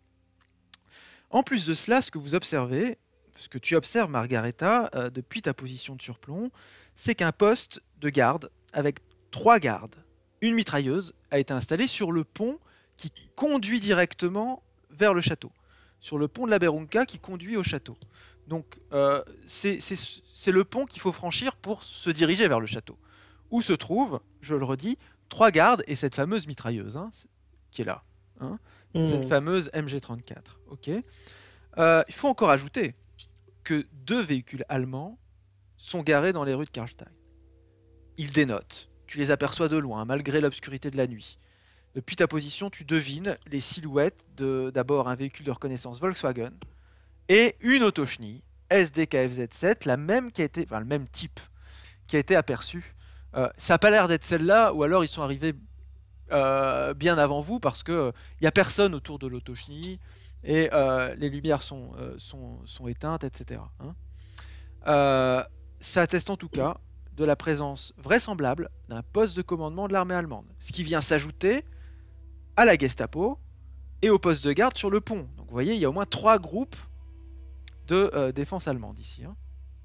En plus de cela, ce que vous observez, ce que tu observes, Margaretha, euh, depuis ta position de surplomb, c'est qu'un poste de garde avec trois gardes, une mitrailleuse, a été installé sur le pont qui conduit directement vers le château, sur le pont de la Berunka qui conduit au château. Donc, euh, c'est c'est- c'est le pont qu'il faut franchir pour se diriger vers le château, où se trouvent, je le redis, trois gardes et cette fameuse mitrailleuse, hein, qui est là, hein, cette Hmm. fameuse M G trente-quatre. Ok. Euh, il faut encore ajouter que deux véhicules allemands sont garés dans les rues de Karlstein. Ils dénotent. Tu les aperçois de loin, malgré l'obscurité de la nuit. Depuis ta position, tu devines les silhouettes de d'abord un véhicule de reconnaissance Volkswagen et une Autoschnie S D K F Z sept, la même qui a été, enfin, le même type qui a été aperçu. Euh, ça n'a pas l'air d'être celle-là, ou alors ils sont arrivés euh, bien avant vous parce que il y a personne autour de l'Autoschnie et euh, les lumières sont, euh, sont, sont éteintes, et cetera. Hein. Euh, ça atteste en tout cas de la présence vraisemblable d'un poste de commandement de l'armée allemande, ce qui vient s'ajouter à la Gestapo et au poste de garde sur le pont. Donc vous voyez, il y a au moins trois groupes de euh, défense allemande ici. Hein.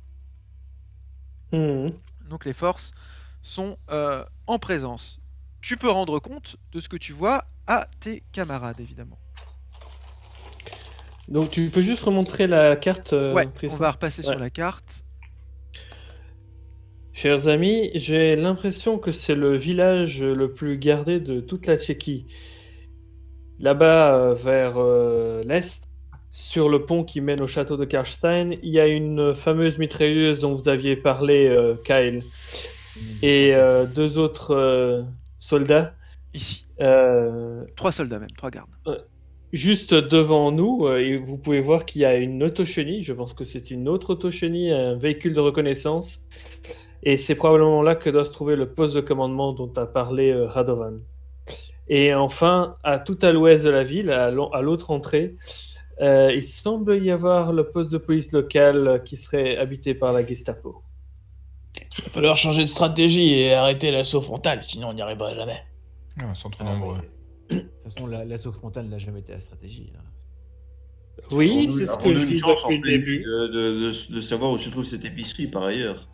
Hmm. Donc les forces sont euh, en présence. Tu peux rendre compte de ce que tu vois à tes camarades, évidemment. Donc tu peux juste remontrer la carte, euh, Ouais, on Tristan. va repasser Ouais. sur la carte. Chers amis, j'ai l'impression que c'est le village le plus gardé de toute la Tchéquie. Là-bas, euh, vers euh, l'est, sur le pont qui mène au château de Karlstein, il y a une fameuse mitrailleuse dont vous aviez parlé, euh, Kyle, et euh, deux autres euh, soldats. Ici. euh, Trois soldats même, trois gardes. Juste devant nous, euh, et vous pouvez voir qu'il y a une autochenille. Je pense que c'est une autre autochenille, un véhicule de reconnaissance. Et c'est probablement là que doit se trouver le poste de commandement dont a parlé euh, Radovan. Et enfin, à tout à l'ouest de la ville, à l'en- à l'autre entrée, euh, il semble y avoir le poste de police local euh, qui serait habité par la Gestapo. Il va falloir changer de stratégie et arrêter l'assaut frontal, sinon on n'y arrivera jamais. Ah, ils sont trop Ah, nombreux. De toute façon, la- l'assaut frontal n'a jamais été la stratégie. hein. Oui, Rends-nous- c'est ce que rends-nous je une dis chance en depuis le pleine début. nuit de, de- de- de savoir où se trouve cette épicerie par ailleurs.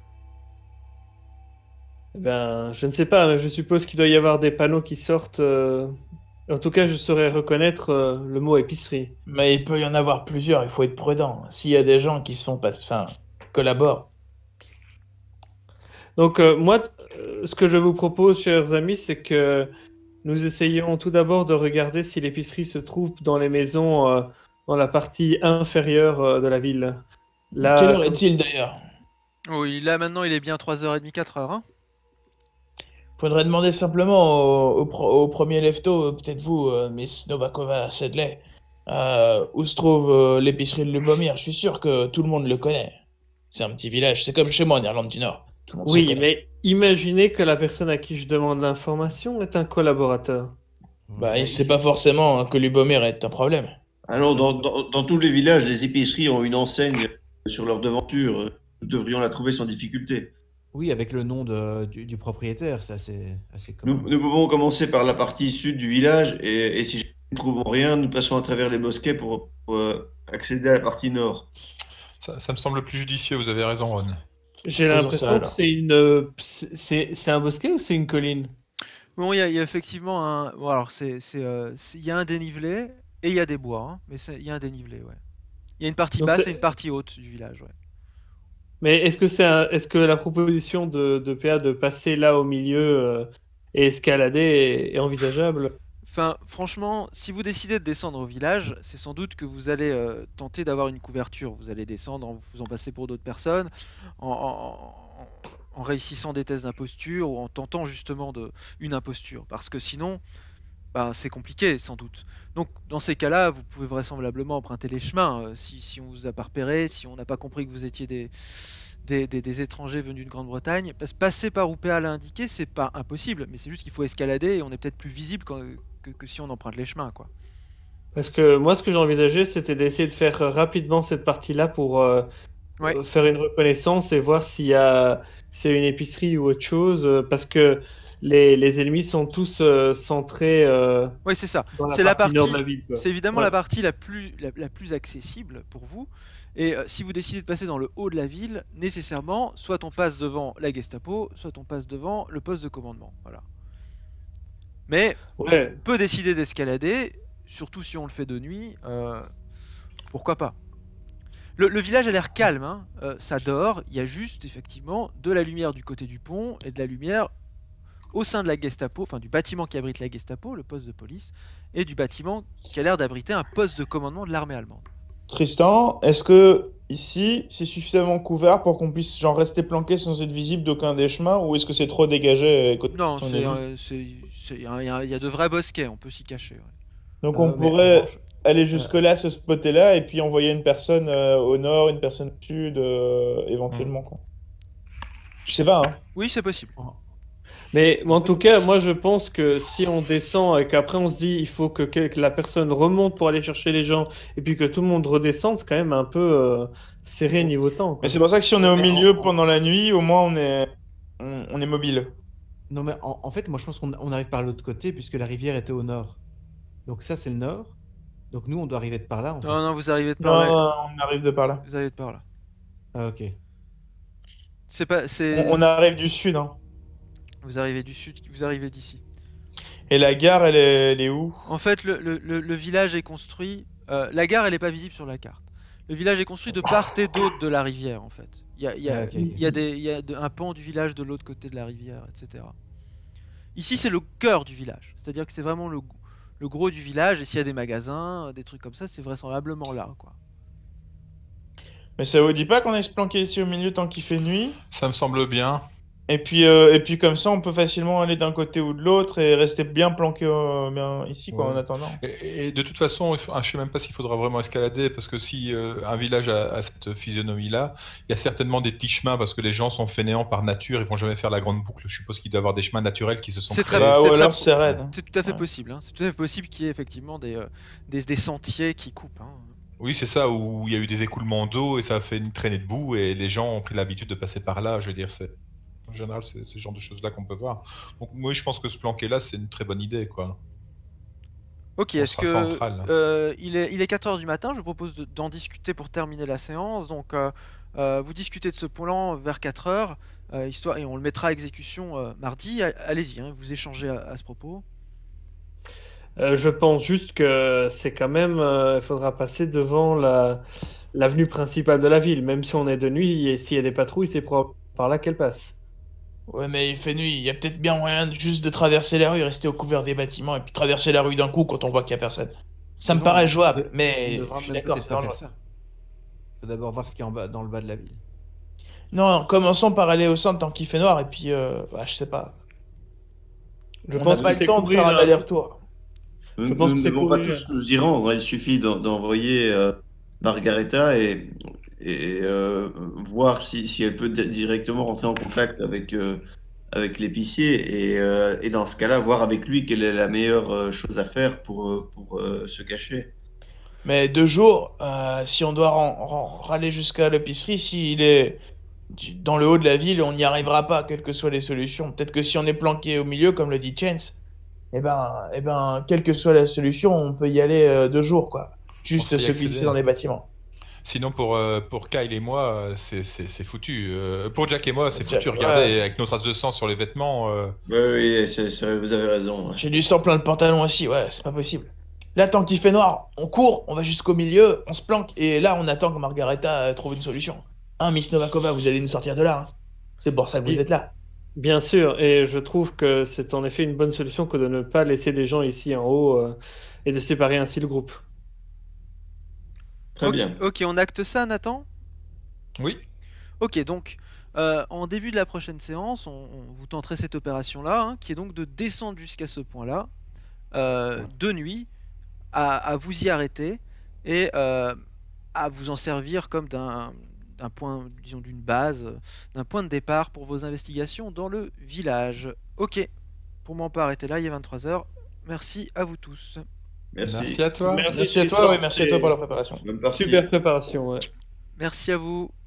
Ben, je ne sais pas, mais je suppose qu'il doit y avoir des panneaux qui sortent. euh, En tout cas, je saurais reconnaître euh, le mot épicerie. Mais il peut y en avoir plusieurs, il faut être prudent. S'il y a des gens qui sont pas, enfin, collaborent. Donc, euh, moi, t- euh, ce que je vous propose, chers amis, c'est que nous essayons tout d'abord de regarder si l'épicerie se trouve dans les maisons, euh, dans la partie inférieure euh, de la ville. Là, Quelle heure comme- est-il d'ailleurs? Oui, là maintenant il est bien trois heures trente, quatre heures. Hein. Faudrait demander simplement au, au, pro- au premier lefto, euh, peut-être vous, euh, Miss Novakova Sedley, euh, où se trouve euh, l'épicerie de Lubomir. Je suis sûr que tout le monde le connaît. C'est un petit village, c'est comme chez moi en Irlande du Nord. Tout le monde se Oui, connaît. mais imaginez que la personne à qui je demande l'information est un collaborateur. Bah, Ouais, il sait ici- pas forcément que Lubomir est un problème. Alors, Ça, dans, c'est- dans- dans tous les villages, les épiceries ont une enseigne sur leur devanture. Nous devrions la trouver sans difficulté. Oui, avec le nom de, du, du propriétaire, c'est assez, assez Nous, commun. nous pouvons commencer par la partie sud du village et, et si nous ne trouvons rien, nous passons à travers les bosquets pour, pour, euh, accéder à la partie nord. Ça, ça me semble plus judicieux, vous avez raison, Ron. J'ai Faisons ça, l'impression que alors. c'est une, euh, c'est c'est un bosquet ou c'est une colline? Bon, il y, a il y a effectivement un. Bon, alors, c'est, c'est, euh, c'est- il y a un dénivelé et il y a des bois, hein, mais c'est- il y a un dénivelé, ouais. Il y a une partie Donc basse c'est- et une partie haute du village, ouais. Mais est-ce que c'est un- est-ce que la proposition de, de P A de passer là au milieu euh, et escalader est, est envisageable? Enfin, franchement, si vous décidez de descendre au village, c'est sans doute que vous allez euh, tenter d'avoir une couverture. Vous allez descendre en vous faisant passer pour d'autres personnes, en, en- en- en réussissant des tests d'imposture ou en tentant justement de, une imposture. Parce que sinon, bah, c'est compliqué, sans doute. Donc, dans ces cas-là, vous pouvez vraisemblablement emprunter les chemins. euh, si, si on vous a pas repéré, si on n'a pas compris que vous étiez des, des, des- des étrangers venus de Grande-Bretagne. Parce que passer par où P A l'a indiqué, c'est pas impossible, mais c'est juste qu'il faut escalader et on est peut-être plus visible quand- que, que si on emprunte les chemins, quoi. Parce que moi, ce que j'ai envisagé, c'était d'essayer de faire euh, rapidement cette partie-là pour euh, Ouais. euh, faire une reconnaissance et voir s'il y a s'il y a une épicerie ou autre chose. euh, Parce que les, les ennemis sont tous euh, centrés euh, Oui, c'est ça. dans la C'est la partie nord de partie, la ville, quoi. c'est évidemment Ouais. la partie la plus, la, la plus accessible pour vous. Et euh, si vous décidez de passer dans le haut de la ville, nécessairement, soit on passe devant la Gestapo, soit on passe devant le poste de commandement. Voilà. Mais Ouais. on peut décider d'escalader, surtout si on le fait de nuit. euh, pourquoi pas? Le, le village a l'air calme, hein, euh, ça dort. Il y a juste effectivement de la lumière du côté du pont et de la lumière au sein de la Gestapo, enfin du bâtiment qui abrite la Gestapo, le poste de police, et du bâtiment qui a l'air d'abriter un poste de commandement de l'armée allemande. Tristan, est-ce que ici c'est suffisamment couvert pour qu'on puisse genre rester planqué sans être visible d'aucun des chemins ou est-ce que c'est trop dégagé euh, côté Non, son c'est, ennemi euh, c'est- c'est- il y, a il y a de vrais bosquets, on peut s'y cacher. Ouais. Donc Euh, on mais en pourrait revanche, aller jusque-là, se spotter-là, et puis envoyer une personne euh, au nord, une personne au sud, euh, éventuellement. Quoi. Je sais pas, hein. Oui, c'est possible. Mais en tout cas, moi je pense que si on descend et qu'après on se dit il faut que, que la personne remonte pour aller chercher les gens et puis que tout le monde redescende, c'est quand même un peu euh, serré niveau temps, quoi. Mais c'est pour ça que si on est au Mais en- milieu en- pendant la nuit, au moins on est, on, on est mobile. Non, mais en, en fait, moi, je pense qu'on on arrive par l'autre côté, puisque la rivière était au nord. Donc ça, c'est le nord. Donc nous, on doit arriver de par là, en fait. Non, non, vous arrivez de Non, par là. non, on arrive de par là. Vous arrivez de par là. Ah, ok. C'est pas, c'est. On, on arrive du sud, hein. Vous arrivez du sud, vous arrivez d'ici. Et la gare, elle est, elle est où? En fait, le, le- le- le village est construit. euh, la gare, elle n'est pas visible sur la carte. Le village est construit de part et d'autre de la rivière, en fait. Il y a, il y a- Ah, ok, ok. il y a des, il y a de- un pan du village de l'autre côté de la rivière, et cetera. Ici, c'est le cœur du village. C'est-à-dire que c'est vraiment le, le gros du village. Et s'il y a des magasins, des trucs comme ça, c'est vraisemblablement là, quoi. Mais ça vous dit pas qu'on aille se planquer ici au milieu tant qu'il fait nuit? Ça me semble bien. Et puis, euh, et puis comme ça, on peut facilement aller d'un côté ou de l'autre et rester bien planqué euh, bien ici, quoi, Ouais. en attendant. Et, et de toute façon, il faut- je sais même pas s'il faudra vraiment escalader, parce que si euh, un village a, a cette physionomie-là, il y a certainement des petits chemins, parce que les gens sont fainéants par nature, ils vont jamais faire la grande boucle. Je suppose qu'il doit y avoir des chemins naturels qui se sont C'est très créés. Bah, c'est ou très- alors c'est raide. C'est tout à fait Ouais. possible. hein. C'est tout à fait possible qu'il y ait effectivement des, euh, des, des sentiers qui coupent. hein. Oui, c'est ça, où il y a eu des écoulements d'eau et ça a fait une traînée de boue, et les gens ont pris l'habitude de passer par là. Je veux dire, c'est en général, c'est c'est ce genre de choses-là qu'on peut voir. Donc, moi, je pense que se planquer là, c'est une très bonne idée, quoi. Ok, On est-ce sera que central. euh, il est il est quatre heures du matin, je vous propose de- d'en discuter pour terminer la séance. Donc euh, euh, vous discutez de ce plan vers quatre heures, euh, histoire et on le mettra à exécution euh, mardi. A- Allez-y, hein, vous échangez à, à ce propos. Euh, je pense juste que c'est quand même, euh, il faudra passer devant la l'avenue principale de la ville, même si on est de nuit et s'il y a des patrouilles, c'est probablement par là qu'elles passent. Ouais, mais il fait nuit, il y a peut-être bien moyen de- juste de traverser la rue, rester au couvert des bâtiments et puis traverser la rue d'un coup quand on voit qu'il y a personne. Ça me Faisons, paraît on jouable, de- mais On je devra suis même d'accord, peut-être c'est pas dangereux. faire ça. Faut d'abord voir ce qui est en bas, dans le bas de la ville. Non, commençons par aller au centre tant qu'il fait noir et puis, euh, bah, je sais pas. Je On pense n'a pas que le c'est temps de faire un couvrir- aller-retour. Nous Je pense nous que ne c'est devons pas couru, tous nous y rendre, il suffit d'en- d'envoyer euh, Margareta et, et euh, voir si, si elle peut di- directement rentrer en contact avec, euh, avec l'épicier et, euh, et dans ce cas-là, voir avec lui quelle est la meilleure euh, chose à faire pour, euh, pour euh, se cacher. Mais deux jours, euh, si on doit ren- ren- râler jusqu'à l'épicerie, s'il est du- dans le haut de la ville, on n'y arrivera pas, quelles que soient les solutions. Peut-être que si on est planqué au milieu, comme le dit Chance, eh ben, eh ben, quelle que soit la solution, on peut y aller euh, deux jours, quoi. Juste serait y se accéder. glisser dans les bâtiments. Sinon, pour, euh, pour Kyle et moi, euh, c'est c'est- c'est foutu. Euh, pour Jack et moi, c'est Jack, foutu. Regardez, ouais. avec nos traces de sang sur les vêtements. euh, Oui, oui, c'est- c'est- vous avez raison. ouais. J'ai du sang plein le pantalon aussi, ouais, c'est pas possible. Là, tant qu'il fait noir, on court, on va jusqu'au milieu, on se planque, et là, on attend que Margareta euh, trouve une solution. Hein, Miss Novakova, vous allez nous sortir de là. Hein. C'est pour ça que vous Oui. êtes là. Bien sûr, et je trouve que c'est en effet une bonne solution que de ne pas laisser des gens ici en haut euh, et de séparer ainsi le groupe. Très ok, bien. ok, on acte ça, Nathan. Oui. Ok, donc euh, en début de la prochaine séance, on, on- vous tenterez cette opération-là, hein, qui est donc de descendre jusqu'à ce point-là, euh, de nuit, à, à vous y arrêter et euh, à vous en servir comme d'un d'un point, disons d'une base, euh, d'un point de départ pour vos investigations dans le village. Ok, pour m'en pas arrêter là, il est vingt-trois heures. Merci à vous tous. Merci. Merci à toi. Merci, à Tristan, toi, oui, merci à toi c'est- pour la préparation. Bonne partie. Super préparation, ouais. Merci à vous.